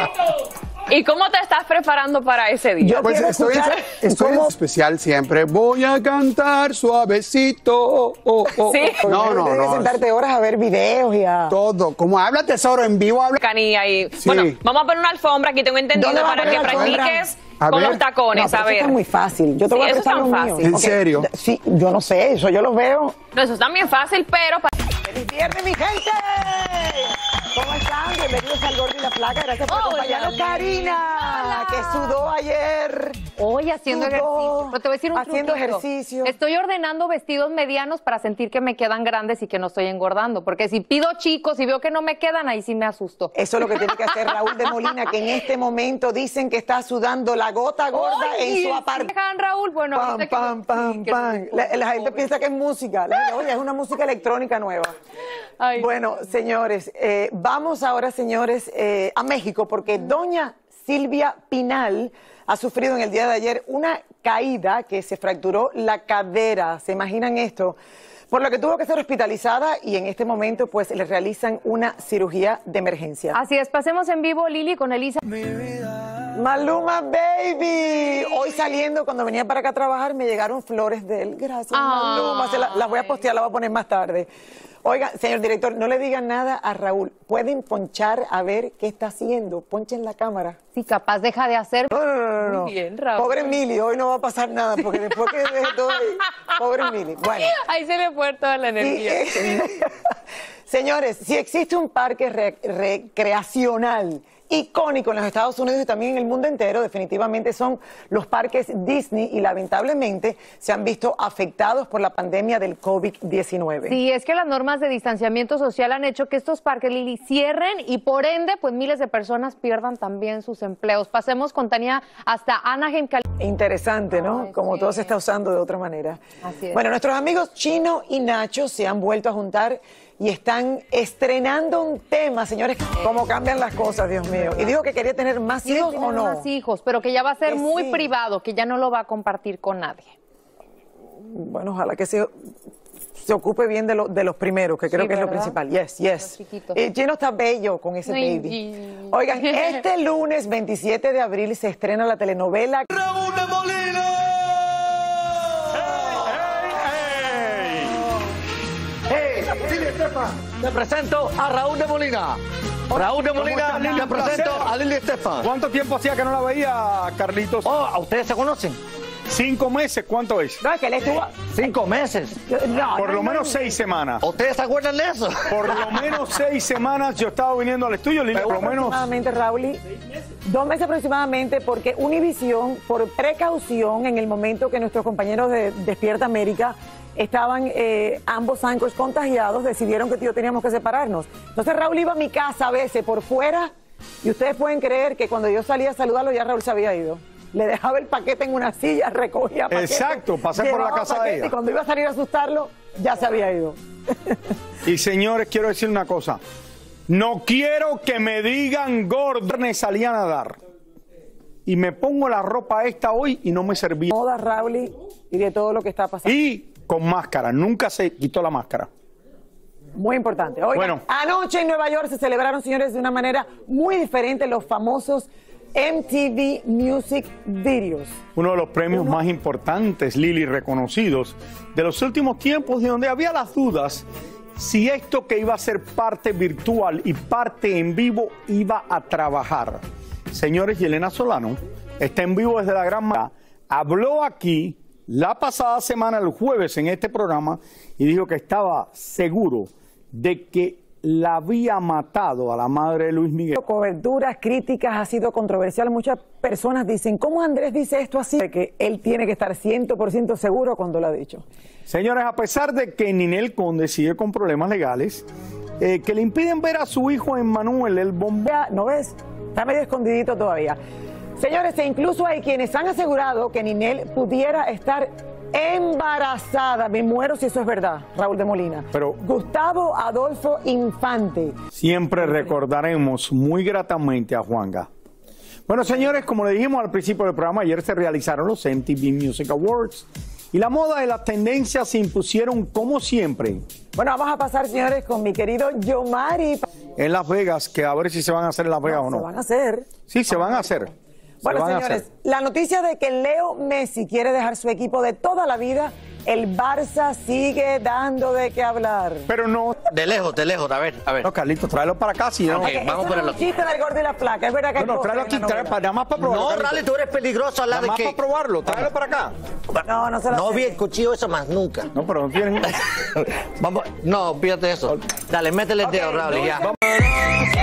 ¿Y cómo te estás preparando para ese día? Yo Pues quiero estoy, escuchar estoy cómo- especial siempre. Voy a cantar suavecito. Oh, oh, oh. Sí. No, Primero no, tienes que no. sentarte horas a ver videos y a... Todo. Como habla Tesoro en vivo, habla. Canilla y Sí. bueno, vamos a poner una alfombra aquí tengo entendido ¿Dónde va a para poner que la alfombra? practiques A con ver. los tacones, No, pero a eso ver. está muy fácil. Yo te Sí, voy a eso es prestar tan los míos. fácil. ¿En Ok, serio? d- Sí, yo no sé, eso yo los veo. No, eso está bien fácil, pero para- ¡Feliz viernes, mi gente! ¿Cómo están? Bienvenidos al Gordo y la Flaca. Gracias por Hola, acompañarnos. Lili. Karina, Hola. que sudó ayer Hoy haciendo Sudor, ejercicio. Pero te voy a decir un haciendo truquito. ejercicio. Estoy ordenando vestidos medianos para sentir que me quedan grandes y que no estoy engordando. Porque si pido chicos y veo que no me quedan, ahí sí me asusto. Eso es lo que tiene que hacer Raúl de Molina, que en este momento dicen que está sudando la gota gorda Oye, en su apartamento. dejan, Raúl, bueno, Pam, ahorita que pam, me- pam, sí, que pam. me- La, la gente piensa que es música. La gente, oye, es una música electrónica nueva. Bueno, señores, eh, vamos ahora, señores, eh, a México, porque doña Silvia Pinal ha sufrido en el día de ayer una caída que se fracturó la cadera. ¿Se imaginan esto? Por lo que tuvo que ser hospitalizada y en este momento pues le realizan una cirugía de emergencia. Así es, pasemos en vivo, Lili, con Elisa. Maluma Baby. Hoy saliendo, cuando venía para acá a trabajar, me llegaron flores de él. Gracias, Ay. Maluma. Se la- las voy a postear, las voy a poner más tarde. Oiga, señor director, no le digan nada a Raúl. Pueden ponchar a ver qué está haciendo. Ponchen la cámara. Si capaz deja de hacer. No, no, no, no. Muy bien, Raúl. Pobre Mili, hoy no va a pasar nada, porque después que deje todo ahí, pobre Mili. Bueno. Ahí se le fue toda la energía. Sí. Señores, si existe un parque re- recreacional icónico en los Estados Unidos y también en el mundo entero, definitivamente son los parques Disney y lamentablemente se han visto afectados por la pandemia del COVID diecinueve. Sí, es que las normas de distanciamiento social han hecho que estos parques, Lili, cierren y por ende, pues miles de personas pierdan también sus empleos. Pasemos con Tania hasta Anaheim, California. Interesante, ¿no? Como todo se está usando de otra manera. Así es. Bueno, nuestros amigos Chino y Nacho se han vuelto a juntar y están estrenando un tema, señores. ¿Cómo cambian las cosas, Dios mío? Y dijo que quería tener más Quiere hijos o tener no. más hijos, pero que ya va a ser Que muy sí. privado, que ya no lo va a compartir con nadie. Bueno, ojalá que se, se ocupe bien de, lo- de los primeros, que creo Sí, que es lo ¿verdad? principal. Yes, yes. chiquitos. Y Chino está bello con ese Ay, baby. sí. Oigan, este lunes veintisiete de abril se estrena la telenovela ¡Raúl de Molina! ¡Hey! Lili Estefan, te presento a Raúl de Molina. Raúl de Molina, Lili? te Un presento placer. a Lili Estefan. ¿Cuánto tiempo hacía que no la veía, Carlitos? Oh, ¿a ustedes se conocen? ¿Cinco meses? ¿Cuánto es? No, es que él estuvo... Cinco meses. No, Por no, lo no, menos no. seis semanas. ¿Ustedes se acuerdan de eso? Por lo menos seis semanas yo estaba viniendo al estudio, Lili, por lo menos... Aproximadamente, Raúl, y dos meses aproximadamente, porque Univisión, por precaución, en el momento que nuestros compañeros de Despierta América estaban eh, ambos anchors contagiados, decidieron que tío teníamos que separarnos. Entonces Raúl iba a mi casa a veces por fuera y ustedes pueden creer que cuando yo salía a saludarlo ya Raúl se había ido. Le dejaba el paquete en una silla, recogía paquete. Exacto, pasé por la llevaba casa de paquete, ella. Y cuando iba a salir a asustarlo, ya se había ido. Y señores, quiero decir una cosa. No quiero que me digan gordo. Me salí a nadar. Y me pongo la ropa esta hoy y no me servía. Moda, Raúl, y de todo lo que está pasando. Y con máscara. Nunca se quitó la máscara. Muy importante. Oigan, Bueno. anoche en Nueva York se celebraron, señores, de una manera muy diferente los famosos M T V Music Videos. Uno de los premios más importantes, Lili, reconocidos de los últimos tiempos, de donde había las dudas si esto que iba a ser parte virtual y parte en vivo iba a trabajar. Señores, Yelena Solano está en vivo desde la Gran Manzana. Habló aquí la pasada semana, el jueves, en este programa, y dijo que estaba seguro de que la había matado a la madre de Luis Miguel. Coberturas, críticas, ha sido controversial. Muchas personas dicen, ¿cómo Andrés dice esto así? Que él tiene que estar cien por ciento seguro cuando lo ha dicho. Señores, a pesar de que Ninel Conde sigue con problemas legales, eh, que le impiden ver a su hijo Emmanuel, el bombón. ¿No ves? Está medio escondidito todavía. Señores, e incluso hay quienes han asegurado que Ninel pudiera estar embarazada. Me muero si eso es verdad, Raúl de Molina. Pero Gustavo Adolfo Infante. siempre recordaremos muy gratamente a Juanga. Bueno, señores, como le dijimos al principio del programa, ayer se realizaron los M T V Music Awards y la moda y las tendencias se impusieron como siempre. Bueno, vamos a pasar, señores, con mi querido Yomari. En Las Vegas, que a ver si se van a hacer en Las Vegas No, o no. se van a hacer. Sí, se van a hacer. Se Bueno, van a señores, hacer. la noticia de que Leo Messi quiere dejar su equipo de toda la vida, el Barça sigue dando de qué hablar. Pero no. De lejos, de lejos, a ver, a ver. No, Carlitos, tráelo para acá, si no. Ok, Eso vamos a no ponerlo es un aquí. chiste del gordo y la placa, es verdad que hay No, no, cosas tráelo en aquí, la trae, novela. para, nada más para probarlo. No, Carlitos. Rally, tú eres peligroso hablar Nada de más que... para probarlo, tráelo para acá. No, no se lo No hace. vi el cuchillo eso más nunca. No, pero no tienes. Vamos, no, fíjate eso. Dale, métele el dedo, Rally, ya.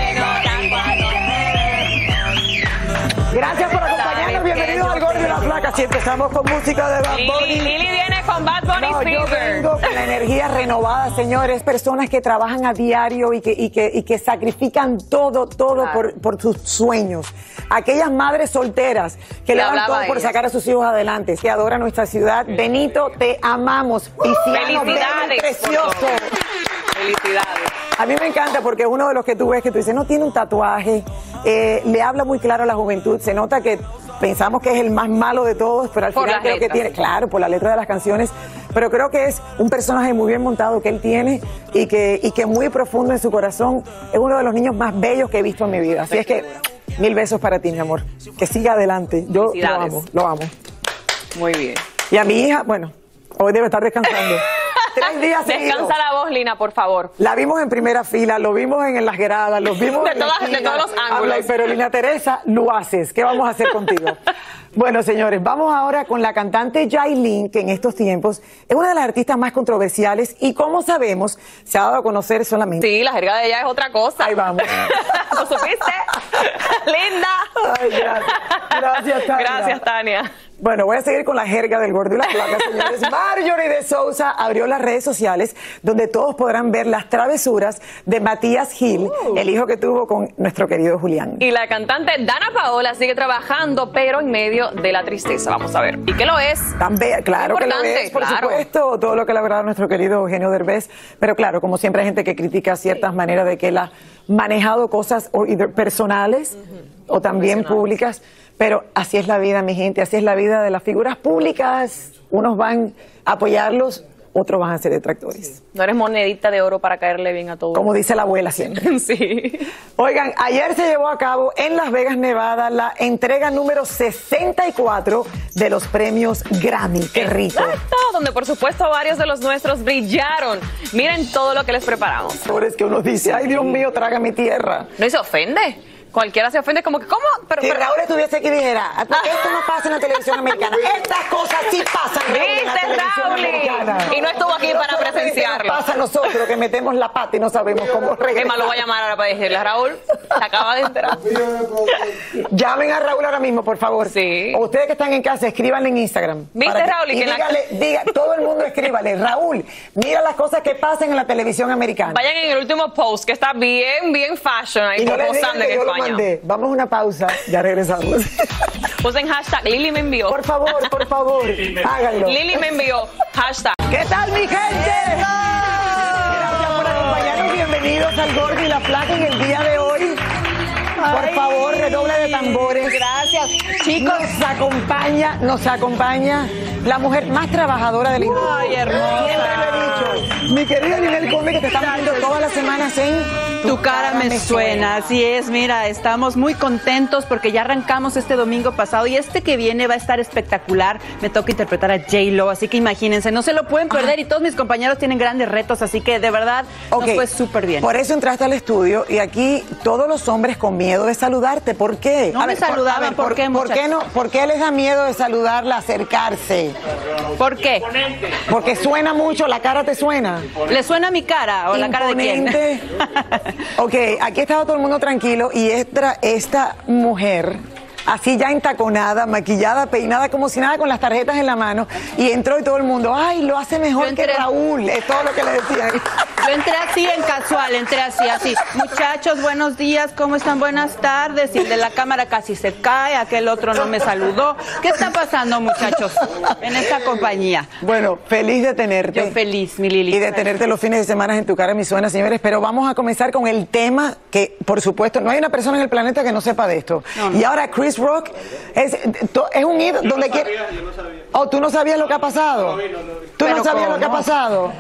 Gracias por acompañarnos, bienvenidos al gordo y la placa. si empezamos con música de Bad Bunny. Lili, Lili viene con Bad Bunny No, yo Fever. vengo con la energía renovada, señores. Personas que trabajan a diario y que, y que, y que sacrifican todo, todo Claro. por, por sus sueños. Aquellas madres solteras que le Yo dan hablaba todo de por ellas. sacar a sus hijos adelante, que adoran nuestra ciudad. Benito, te amamos. Tiziano, bello, Felicidades. precioso. por todo. Felicidades. A mí me encanta porque es uno de los que tú ves que tú dices, no tiene un tatuaje, eh, le habla muy claro a la juventud, se nota que pensamos que es el más malo de todos, pero al Por final las creo que letras. tiene, claro, por la letra de las canciones, pero creo que es un personaje muy bien montado que él tiene y que, y que muy profundo en su corazón, es uno de los niños más bellos que he visto en mi vida. Así es que, mil besos para ti, mi amor. Que siga adelante. Yo lo Felicidades. amo, lo amo. Muy bien. Y a mi hija, bueno, hoy debe estar descansando. Tres días seguidos. Descansa la voz, Lina, por favor. La vimos en primera fila, lo vimos en las gradas, lo vimos De en la todas- de esquina. todos los ángulos. Habla, pero Lina Teresa, lo haces. ¿Qué vamos a hacer contigo? Bueno, señores, vamos ahora con la cantante Yailin, que en estos tiempos es una de las artistas más controversiales y, como sabemos, se ha dado a conocer solamente. Sí, la jerga de ella es otra cosa. Ahí vamos. ¿Lo supiste? Linda. Ay, gracias. Gracias, Tania. Gracias, Tania. Bueno, voy a seguir con la jerga del gordo y la flaca, señores. Marjorie de Sousa abrió las redes sociales donde todos podrán ver las travesuras de Matías Gil, el hijo que tuvo con nuestro querido Julián. Y la cantante Dana Paola sigue trabajando, pero en medio de la tristeza. Vamos a ver. ¿Y qué lo es? Tan bella, claro que lo Importante, es, por claro. supuesto, todo lo que ha logrado nuestro querido Eugenio Derbez, pero claro, como siempre hay gente que critica ciertas maneras de que él ha manejado cosas o either personales o también públicas, pero así es la vida, mi gente, así es la vida de las figuras públicas. Unos van a apoyarlos, otros van a ser detractores. No eres monedita de oro para caerle bien a todos. Como dice la abuela siempre. Sí. Oigan, ayer se llevó a cabo en Las Vegas, Nevada, la entrega número sesenta y cuatro de los premios Grammy. ¡Qué rico! Exacto, donde por supuesto varios de los nuestros brillaron. Miren todo lo que les preparamos. Por es que uno dice, ay Dios mío, traga mi tierra. No, y se ofende. Cualquiera se ofende, como que, ¿cómo? Pero, Si pero- Raúl estuviese aquí dijera, ¿por qué esto no pasa en la televisión americana? Estas cosas sí pasan, Raúl, en la ¿Viste, televisión Raúl? americana. Y no estuvo aquí No para solamente presenciarlo. nos pasa a nosotros que metemos la pata y no sabemos cómo ¿Qué regresar. más lo voy a llamar ahora para decirle? Raúl, se acaba de enterar. Llamen a Raúl ahora mismo, por favor. Sí. O ustedes que están en casa, escríbanle en Instagram. ¿Viste, Para que- Raúl? Y Y que en la- dígale, diga, todo el mundo escríbale, Raúl, mira las cosas que pasan en la televisión americana. Vayan en el último post, que está bien, bien fashion ahí, Y no le digan posando que en yo lo España. mandé. Vamos a una pausa, ya regresamos. Usen hashtag Lili me envió. Por favor, por favor, háganlo. Lili me envió. Hashtag. ¿Qué tal, mi gente? Gracias por acompañarnos. Bienvenidos al Gordo y la Flaca en el día de hoy. Por favor, redoble de tambores. Gracias. Chicos, Nos acompaña, nos acompaña la mujer más trabajadora de la industria. Ay, hermosa. Siempre lo he dicho. Mi querida Ninel Conde, que te estamos viendo todas las semanas en Tu cara me suena, así es, mira, estamos muy contentos porque ya arrancamos este domingo pasado y este que viene va a estar espectacular. Me toca interpretar a J-Lo, así que imagínense, no se lo pueden perder y todos mis compañeros tienen grandes retos, así que de verdad nos Ok, fue súper bien. Por eso entraste al estudio y aquí todos los hombres con miedo de saludarte. ¿Por qué? No me saludaban, ¿por qué, ¿por qué no? muchachos? ¿Por qué les da miedo de saludarla, acercarse? ¿Por qué? Porque suena mucho, la cara te suena. ¿Le suena mi cara o la cara de quién? Imponente. Ok, aquí estaba todo el mundo tranquilo y esta, esta mujer, así ya entaconada, maquillada, peinada, como si nada, con las tarjetas en la mano, y entró y todo el mundo, ay, lo hace mejor Yo entré- que Raúl, es todo lo que le decían. Yo entré así en casual, entré así, así. Muchachos, buenos días, ¿cómo están? Buenas tardes. Y el de la cámara casi se cae, aquel otro no me saludó. ¿Qué está pasando, muchachos, en esta compañía? Bueno, feliz de tenerte. Yo feliz, mi Lili. Y de tenerte los fines de semana en Tu Cara Me Suena, señores. Pero vamos a comenzar con el tema que, por supuesto, no hay una persona en el planeta que no sepa de esto. No, no. Y ahora Chris Rock es, to- es un ídolo donde quiere... Oh, ¿tú no sabías lo que ha pasado? ¿Tú no Pero sabías lo que ha ¿cómo? pasado?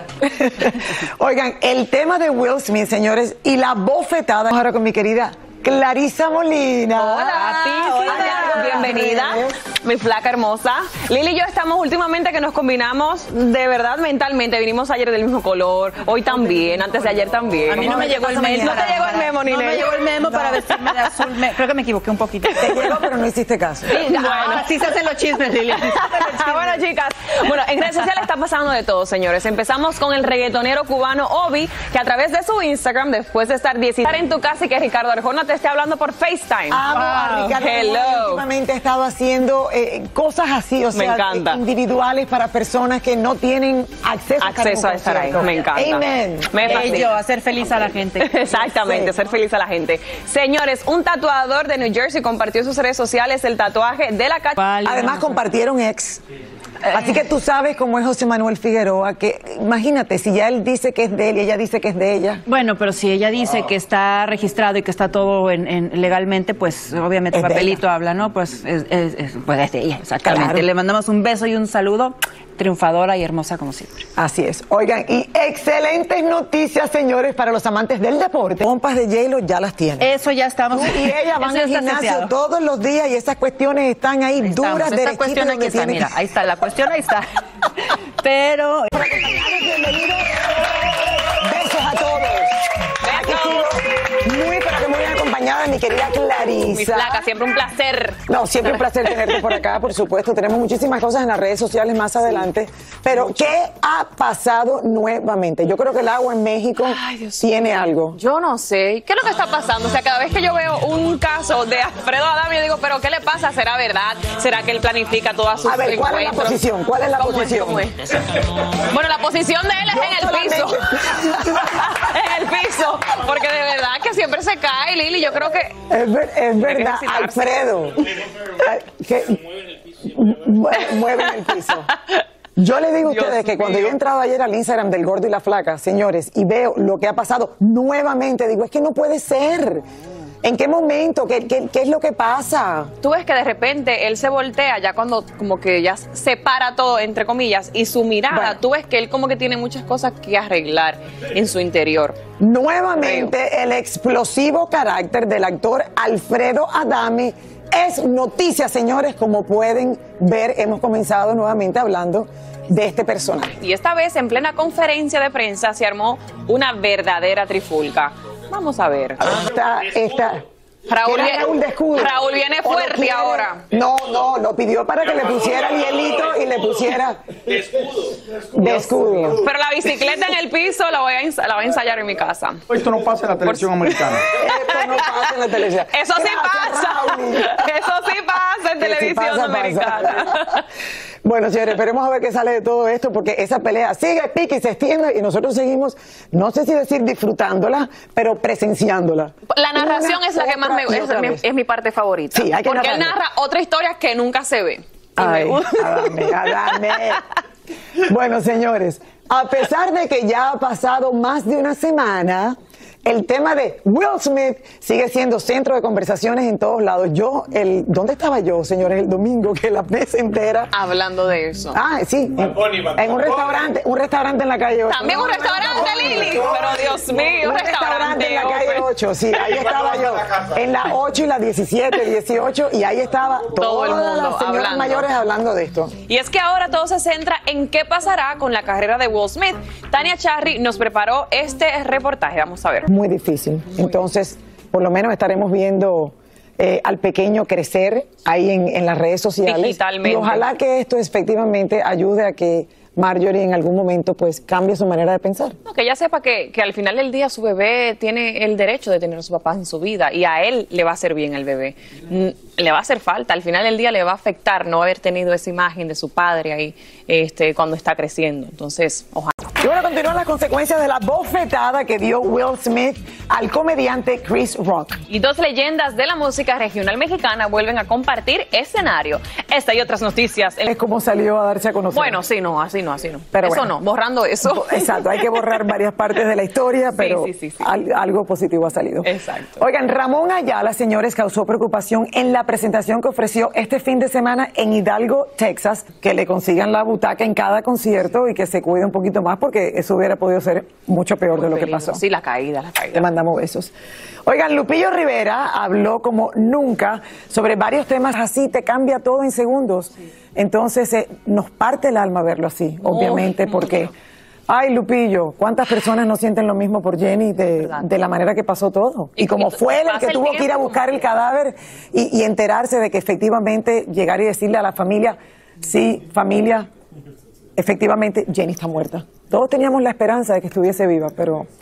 Oigan, el tema de Will Smith, señores, y la bofetada. Vamos ahora con mi querida Clarisa Molina. Hola, A ti, hola, Clara. bienvenida, mi flaca hermosa. Lili y yo estamos últimamente que nos combinamos de verdad mentalmente. Vinimos ayer del mismo color, hoy también, antes de ayer también. A mí no me llegó el memo. No te llegó el memo, ni No me Nel. llegó el memo para vestirme de azul. Me- creo que me equivoqué un poquito. Te llegó, pero no hiciste caso. Bueno, así se hacen los chismes, Lili. Así se hacen los chismes. Bueno, chicas, bueno, en redes sociales está pasando de todo, señores. Empezamos con el reggaetonero cubano Obi, que a través de su Instagram, después de estar dieciséis en tu casa y que Ricardo Arjona te esté hablando por FaceTime. Amo a Ricardo Arjona. Hello. Últimamente he estado haciendo, eh, eh, cosas así, o Me sea, encanta. individuales para personas que no tienen acceso, Acceso a estar ahí, me encanta. Amen. Me fascina. yo, hacer feliz a la gente. Exactamente, ser feliz a la gente. Señores, un tatuador de New Jersey compartió en sus redes sociales el tatuaje de la cacha. Además compartieron ex. Así que tú sabes cómo es José Manuel Figueroa, que imagínate, si ya él dice que es de él y ella dice que es de ella. Bueno, pero si ella dice que está registrado y que está todo en, en- legalmente, pues obviamente el Es de papelito habla, ¿no? Pues es, es- es- pues es de ella, exactamente. Claro. Le mandamos un beso y un saludo, triunfadora y hermosa como siempre. Así es. Oigan, y excelentes noticias, señores, para los amantes del deporte. Pompas de J-Lo ya las tienen. Eso ya estamos. Tú y ella van Eso al ya está gimnasio seteado. todos los días y esas cuestiones están ahí, Ahí duras, estamos. Esta derechitas cuestión aquí donde está, tienen mira, que- ahí está, la cuestión ahí está. Pero... Bienvenidos. Besos a todos. Aquí sigo muy, pero que muy bien acompañada de mi querida Clarisa. Mi flaca, siempre un placer. No, siempre un placer tenerte por acá, por supuesto. Tenemos muchísimas cosas en las redes sociales más adelante. Pero, ¿qué ha pasado nuevamente? Yo creo que el agua en México tiene algo. Yo no sé. ¿Qué es lo que está pasando? O sea, cada vez que yo veo un caso de Alfredo Adame, yo digo, ¿pero qué le pasa? ¿Será verdad? ¿Será que él planifica todas sus A ver, ¿cuál es la encuentros? posición? ¿Cuál es la ¿Cómo posición? ¿Cómo es? Bueno, la posición de él es Yo en el piso. En el piso. Porque de verdad que siempre se cae, Lili. Yo creo que... Es, ver- es verdad, ejercitarse. Alfredo. Ay, que- Mue- Mueven el piso. Yo le digo a Dios ustedes que cuando mío. yo he entrado ayer al Instagram del Gordo y la Flaca, señores, y veo lo que ha pasado nuevamente, digo, es que no puede ser. ¿En qué momento? ¿Qué, qué, qué es lo que pasa? Tú ves que de repente él se voltea ya cuando como que ya separa todo, entre comillas, y su mirada, Bueno. tú ves que él como que tiene muchas cosas que arreglar en su interior. Nuevamente, el explosivo carácter del actor Alfredo Adame es noticia, señores, como pueden ver, hemos comenzado nuevamente hablando de este personaje. Y esta vez, en plena conferencia de prensa, se armó una verdadera trifulca. Vamos a ver. Esta, esta, Raúl que era viene- Raúl de escudo. Raúl viene ¿O lo fuerte quiere? ahora. No, no, lo pidió para que le pusiera el hielito y le pusiera De escudo. de escudo. Pero la bicicleta en el piso la voy a, ens- la voy a ensayar en mi casa. Esto no pasa en la televisión americana. Esto no pasa en la televisión. Eso sí Gracias, pasa. Raúl. Eso sí pasa en Que si televisión pasa, americana. pasa. Bueno, señores, esperemos a ver qué sale de todo esto, porque esa pelea sigue, pique y se extiende, y nosotros seguimos, no sé si decir disfrutándola, pero presenciándola. La narración Una, es la que más me otra y es, otra mi, vez. es mi parte favorita. Sí, hay que Porque él narrarlo. narra otra historia que nunca se ve. Y me Ay, gusta. Adame, Adame. Bueno, señores, a pesar de que ya ha pasado más de una semana, el tema de Will Smith sigue siendo centro de conversaciones en todos lados. Yo, el, ¿dónde estaba yo, señores, el domingo que la mesa entera? Hablando de eso. Ah, sí, en, Bunny, Bad en un Bunny. restaurante, un restaurante en la calle ocho. También un No, no, restaurante, no, no, Lili. no, no. Pero Dios mío, Un un restaurante en la restaurante. calle open. ocho, sí, ahí estaba yo, en la ocho y la diecisiete, dieciocho, y ahí estaba Todo el todas mundo las señoras hablando. mayores hablando de esto. Y es que ahora todo se centra en qué pasará con la carrera de Will Smith. Tania Charry nos preparó este reportaje. Vamos a ver. Muy difícil. Entonces, por lo menos estaremos viendo eh, al pequeño crecer ahí en, en las redes sociales. Digitalmente. Y ojalá que esto efectivamente ayude a que Marjorie en algún momento pues cambie su manera de pensar. No, que ella sepa que, que al final del día su bebé tiene el derecho de tener a su papá en su vida y a él le va a hacer bien al bebé. Mm, Le va a hacer falta, al final del día le va a afectar no haber tenido esa imagen de su padre ahí este, cuando está creciendo. Entonces, ojalá. Y bueno, continúan las consecuencias de la bofetada que dio Will Smith al comediante Chris Rock. Y dos leyendas de la música regional mexicana vuelven a compartir escenario. Esta y otras noticias. Es como salió a darse a conocer. Bueno, sí, no, así no, así no. Pero eso bueno. no, borrando eso. Exacto, hay que borrar varias partes de la historia, pero sí, sí, sí. al- algo positivo ha salido. Exacto. Oigan, Ramón Ayala, señores, causó preocupación en la presentación que ofreció este fin de semana en Hidalgo, Texas, que le consigan la butaca en cada concierto y que se cuide un poquito más porque eso hubiera podido ser mucho peor de lo que pasó. Sí, la caída, la caída. Le mandamos besos. Oigan, Lupillo Rivera habló como nunca sobre varios temas así, te cambia todo en segundos. Entonces, eh, nos parte el alma verlo así, obviamente, Oh, porque, ay, Lupillo, ¿cuántas personas no sienten lo mismo por Jenny de, de la manera que pasó todo? Y, Y- como y fue él el pasa que el tuvo que ir a tiempo, buscar el cadáver y, y enterarse de que efectivamente llegar y decirle a la familia, sí, familia, efectivamente Jenny está muerta. Todos teníamos la esperanza de que estuviese viva, pero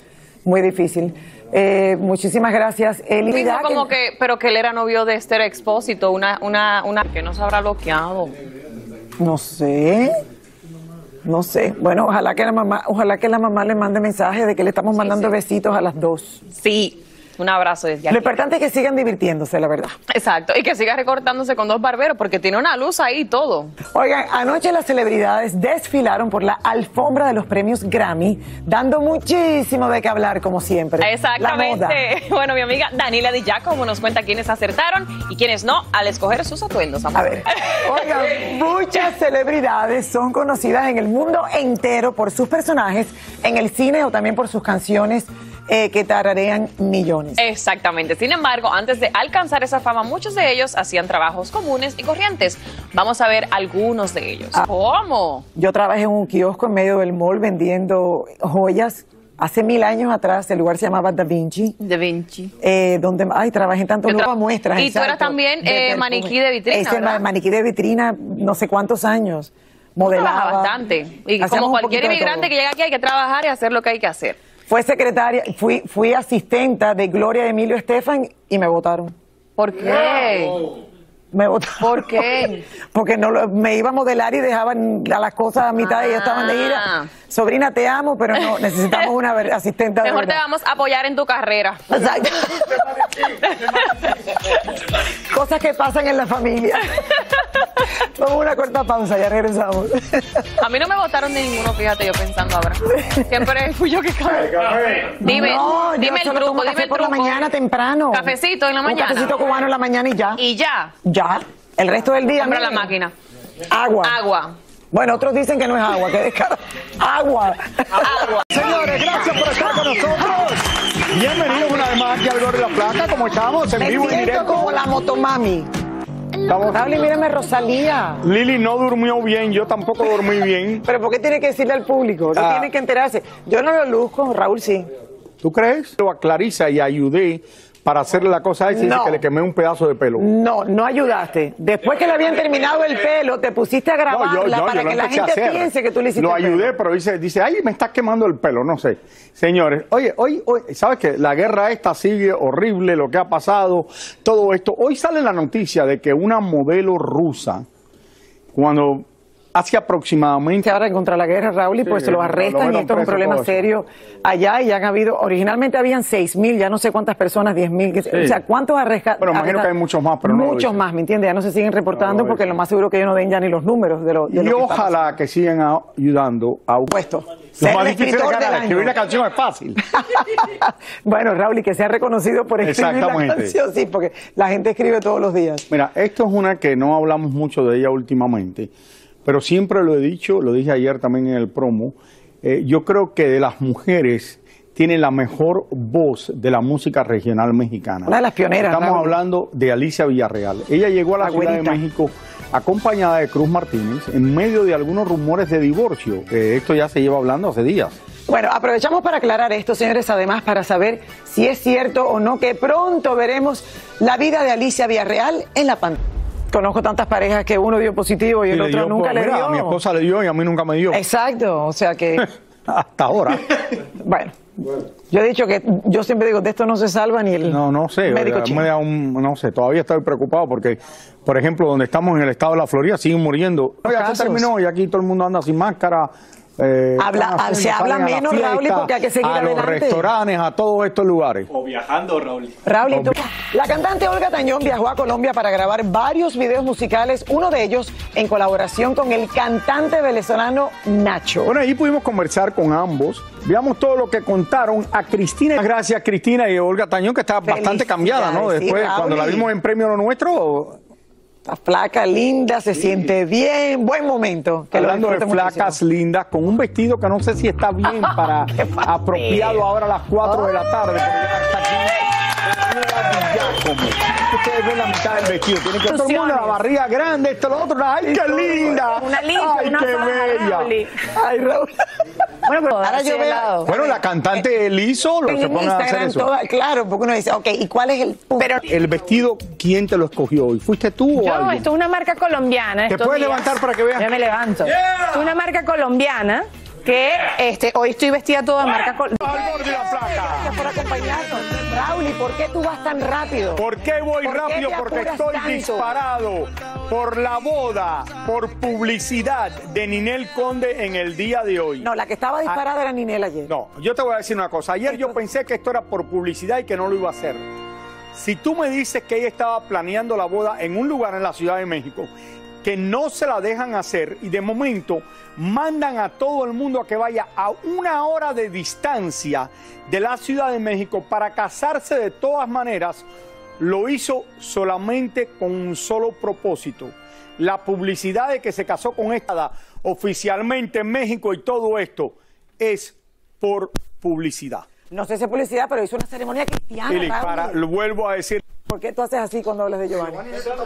muy difícil. Eh, muchísimas gracias, Eli. Dijo Ya como que- que, pero que él era novio de Esther Expósito, una, una, una que no se habrá bloqueado. No sé. No sé. Bueno, ojalá que la mamá, ojalá que la mamá le mande mensaje de que le estamos mandando besitos a las dos. Sí. Un abrazo desde aquí. Lo importante es que sigan divirtiéndose, la verdad. Exacto. Y que siga recortándose con dos barberos porque tiene una luz ahí y todo. Oigan, anoche las celebridades desfilaron por la alfombra de los premios Grammy, dando muchísimo de qué hablar, como siempre. La moda. Exactamente. Bueno, mi amiga Daniela Di Giacomo nos cuenta quiénes acertaron y quiénes no al escoger sus atuendos. Vamos a ver. Oigan, muchas celebridades son conocidas en el mundo entero por sus personajes en el cine o también por sus canciones eh, que tararean millones. Exactamente. Sin embargo, antes de alcanzar esa fama, muchos de ellos hacían trabajos comunes y corrientes. Vamos a ver algunos de ellos. Ah. ¿Cómo? Yo trabajé en un kiosco en medio del mall vendiendo joyas. Hace mil años atrás, el lugar se llamaba Da Vinci. Da Vinci. Eh, donde, ay, trabajé en tantos Yo tra- lugares, muestras. Y tú eras exacto, también de eh, perfume. maniquí de vitrina, Ese ¿verdad? ma- maniquí de vitrina, no sé cuántos años. Modelaba. Trabajaba bastante. Y Hacíamos como un cualquier poquito de inmigrante todo. que llega aquí hay que trabajar y hacer lo que hay que hacer. Fue secretaria, fui, fui asistenta de Gloria Emilio Estefan y me votaron. ¿Por qué? Me votaron. ¿Por qué? Porque no lo- me iba a modelar y dejaban a las cosas a mitad y ellos estaban de Ah. gira. Sobrina, te amo, pero no, necesitamos una ver- asistente de Mejor te verdad. vamos a apoyar en tu carrera. Exacto. Cosas que pasan en la familia. Vamos a una corta pausa, ya regresamos. A mí no me votaron de ninguno, fíjate, yo pensando ahora. Siempre fui yo que cabe. Dime, No, yo dime el solo truco, tomo dime café el por la truco. mañana temprano. Cafecito en la mañana. Un cafecito cubano en la mañana y ya. Y ya. Ya. El resto del día. Compra la miren, máquina. Agua. Agua. Bueno, otros dicen que no es agua, que es cara. Agua. Agua. Señores, gracias por estar con nosotros. Bienvenidos una vez más aquí al Gordo y la Plata. ¿Cómo estamos? En Me vivo y siento directo. como la motomami. Estamos- Raúl, mírame, Rosalía. Lili no durmió bien, yo tampoco dormí bien. Pero ¿por qué tiene que decirle al público? No Ah. tiene que enterarse. Yo no lo luzco, Raúl sí. ¿Tú crees? Yo a Clarisa y ayudé para hacerle la cosa esa y dice No. que le quemé un pedazo de pelo. No, no ayudaste. Después que le habían terminado el pelo, te pusiste a grabarla No, yo- yo- para yo lo que la empecé a gente hacer. piense que tú le hiciste Lo el pelo. ayudé, pero dice, dice, ay, me estás quemando el pelo, no sé. Señores, oye, hoy, hoy, ¿sabes qué? La guerra esta sigue horrible, lo que ha pasado, todo esto. Hoy sale la noticia de que una modelo rusa, cuando hace aproximadamente... Ahora contra la guerra, Raúl, y Sí, pues se los lo- lo arrestan y metieron esto es un preso, problema todo eso. serio allá y ya han habido, originalmente habían seis mil, ya no sé cuántas personas, diez mil, Sí. o sea, ¿cuántos arrestan? Bueno, imagino que hay muchos más, pero no lo Muchos dicen. más, ¿me entiendes? Ya no se siguen reportando No lo porque dicen. lo más seguro que ellos no den ya ni los números de lo, de Y lo que está ojalá que sigan a- ayudando a... Puesto. Lo Ser más el difícil escritor es del ganar, escribir año. la canción es fácil. Bueno, Raúl, y que sea reconocido por escribir la Exactamente. canción, sí, porque la gente escribe todos los días. Mira, esto es una que no hablamos mucho de ella últimamente, pero siempre lo he dicho, lo dije ayer también en el promo, eh, yo creo que de las mujeres tiene la mejor voz de la música regional mexicana. Una de las pioneras, Estamos Raúl. hablando de Alicia Villarreal. Ella llegó a la, La Ciudad güerita. de México acompañada de Cruz Martínez en medio de algunos rumores de divorcio, que esto ya se lleva hablando hace días. Bueno, aprovechamos para aclarar esto, señores, además para saber si es cierto o no que pronto veremos la vida de Alicia Villarreal en la pantalla. Conozco tantas parejas que uno dio positivo y el Y le otro dio, nunca pues, le mira, dio. a mi esposa le dio y a mí nunca me dio. Exacto, o sea que, Hasta ahora. bueno, yo he dicho que yo siempre digo, de esto no se salva ni el No, no sé, médico me chino. da un- no sé, todavía estoy preocupado porque, por ejemplo, donde estamos en el estado de la Florida siguen muriendo. Ya se casos. terminó y aquí todo el mundo anda sin máscara. eh, Habla- están haciendo- se habla salen a la menos, fiesta, Raúl, porque hay que seguir a los adelante. restaurantes, a todos estos lugares. O viajando, Raúl. Raúl, ¿y tú? La cantante Olga Tañón viajó a Colombia para grabar varios videos musicales, uno de ellos en colaboración con el cantante venezolano Nacho. Bueno, ahí pudimos conversar con ambos. Veamos todo lo que contaron a Cristina. Gracias, Cristina y Olga Tañón, que está bastante cambiada, ¿no? Felicidades, sí, Después, cuando la Raúl. vimos en Premio Lo Nuestro, Está flaca, linda, se siente bien, buen momento. Que lo hablando de disfrute flacas lindas, con un vestido que no sé si está bien para apropiado ahora a las cuatro de la tarde. Porque ya está aquí. Daniela Di Giacomo. Ustedes ven la mitad del vestido. Tiene que todo el mundo la barriga grande, esto, lo otro. ¡Ay, qué linda! Una linda, ¡Ay, una qué faja, bella! Raúl. Ay, Raúl. Bueno, pero Ahora yo veo Bueno, la cantante él hizo, lo en se pongan a hacer Instagram eso. toda- claro, porque uno dice, ok, ¿y cuál es el punto? Pero El vestido, ¿quién te lo escogió? ¿Y fuiste tú o Yo, alguien? esto es una marca colombiana. ¿Te estos puedes días. levantar para que veas? Ya me levanto. Es una marca colombiana que este, hoy estoy vestida toda de marca. Col- Al borde de la placa. Gracias por acompañarnos. Raúl, ¿y por qué tú vas tan rápido? ¿Por qué voy ¿Por qué rápido? te Porque apuras estoy tanto? disparado por la boda, por publicidad de Ninel Conde en el día de hoy. No, la que estaba disparada era Ninel ayer. No, yo te voy a decir una cosa. Ayer yo pensé que esto era por publicidad y que no lo iba a hacer. Si tú me dices que ella estaba planeando la boda en un lugar en la Ciudad de México, que no se la dejan hacer y de momento mandan a todo el mundo a que vaya a una hora de distancia de la Ciudad de México para casarse de todas maneras, lo hizo solamente con un solo propósito: la publicidad de que se casó con esta oficialmente en México, y todo esto es por publicidad. No sé si es publicidad, pero hizo una ceremonia cristiana. Eli, Raúl. para, lo vuelvo a decir. ¿Por qué tú haces así cuando hablas de Giovanni?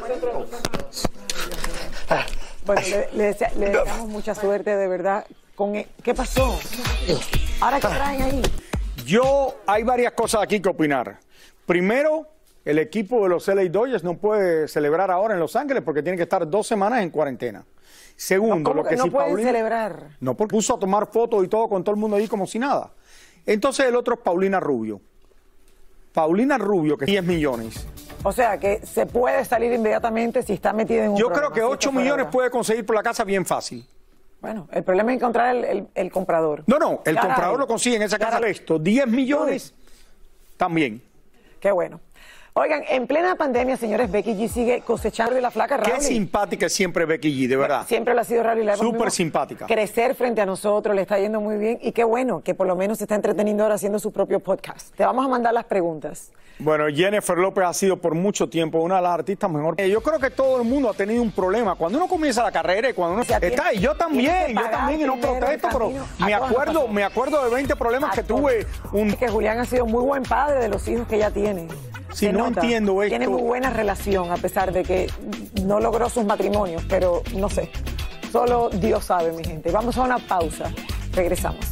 Bueno, le, le, desea- le deseamos mucha suerte, de verdad. Con e- ¿Qué pasó? ¿Ahora qué traen ahí? Yo, hay varias cosas aquí que opinar. Primero, el equipo de los L A Dodgers no puede celebrar ahora en Los Ángeles porque tiene que estar dos semanas en cuarentena. Segundo, ¿Cómo lo que que no si pueden Paulina... celebrar? No, porque puso a tomar fotos y todo con todo el mundo ahí como si nada. Entonces el otro es Paulina Rubio. Paulina Rubio, que diez millones. O sea, que se puede salir inmediatamente si está metida en un Yo problema, creo que si ocho está fuera millones ahora. puede conseguir por la casa bien fácil. Bueno, el problema es encontrar el, el- el comprador. No, no, el Caray. comprador lo consigue en esa casa Caray. de esto. diez millones también. Qué bueno. Oigan, en plena pandemia, señores, Becky G sigue cosechando de la flaca Raúl. Qué simpática es siempre Becky G, de verdad. Siempre lo ha sido Raúl y la hemos Súper visto simpática. crecer frente a nosotros, le está yendo muy bien y qué bueno que por lo menos se está entreteniendo ahora haciendo su propio podcast. Te vamos a mandar las preguntas. Bueno, Jennifer López ha sido por mucho tiempo una de las artistas mejor. Eh, Yo creo que todo el mundo ha tenido un problema. Cuando uno comienza la carrera y cuando uno tiene- está, y yo tienes también, que yo pagar también, y no primero el protesto, pero camino. A me todos nos acuerdo, pasó. me acuerdo de veinte problemas que A todos. tuve. Un... Que Julián ha sido muy buen padre de los hijos que ella tiene. Si Se no nota. entiendo esto- Tiene muy buena relación, a pesar de que no logró sus matrimonios, pero no sé. Solo Dios sabe, mi gente. Vamos a una pausa. Regresamos.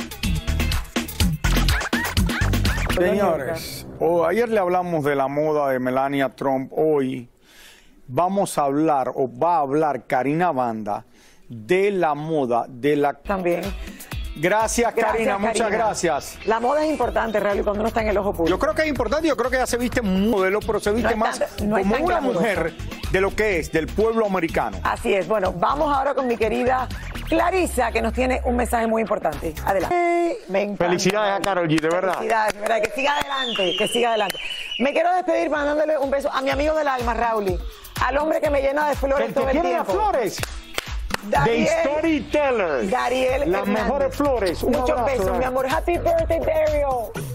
Señores, oh, ayer le hablamos de la moda de Melania Trump. Hoy vamos a hablar, o va a hablar Karina Banda, de la moda de la... También. Gracias, Karina, Gracias, muchas Karina. gracias. La moda es importante, Raúl, cuando uno está en el ojo público. Yo creo que es importante, yo creo que ella se viste modelo, pero se viste No es más tan- no es como tan una glamurosa. mujer de lo que es, del pueblo americano. Así es. Bueno, vamos ahora con mi querida Clarisa, que nos tiene un mensaje muy importante. Adelante. Me encanta. Felicidades a Karol G, de verdad. Felicidades, de verdad. Que siga adelante, que siga adelante. Me quiero despedir mandándole un beso a mi amigo del alma, Raúl, al hombre que me llena de flores ¿Quién todo te el quiere las tiempo. flores? Dariel- The Storyteller. Dariel Las Hernández. mejores flores. Un Muchos abrazo, besos, Dariel. mi amor. Happy birthday, Dario.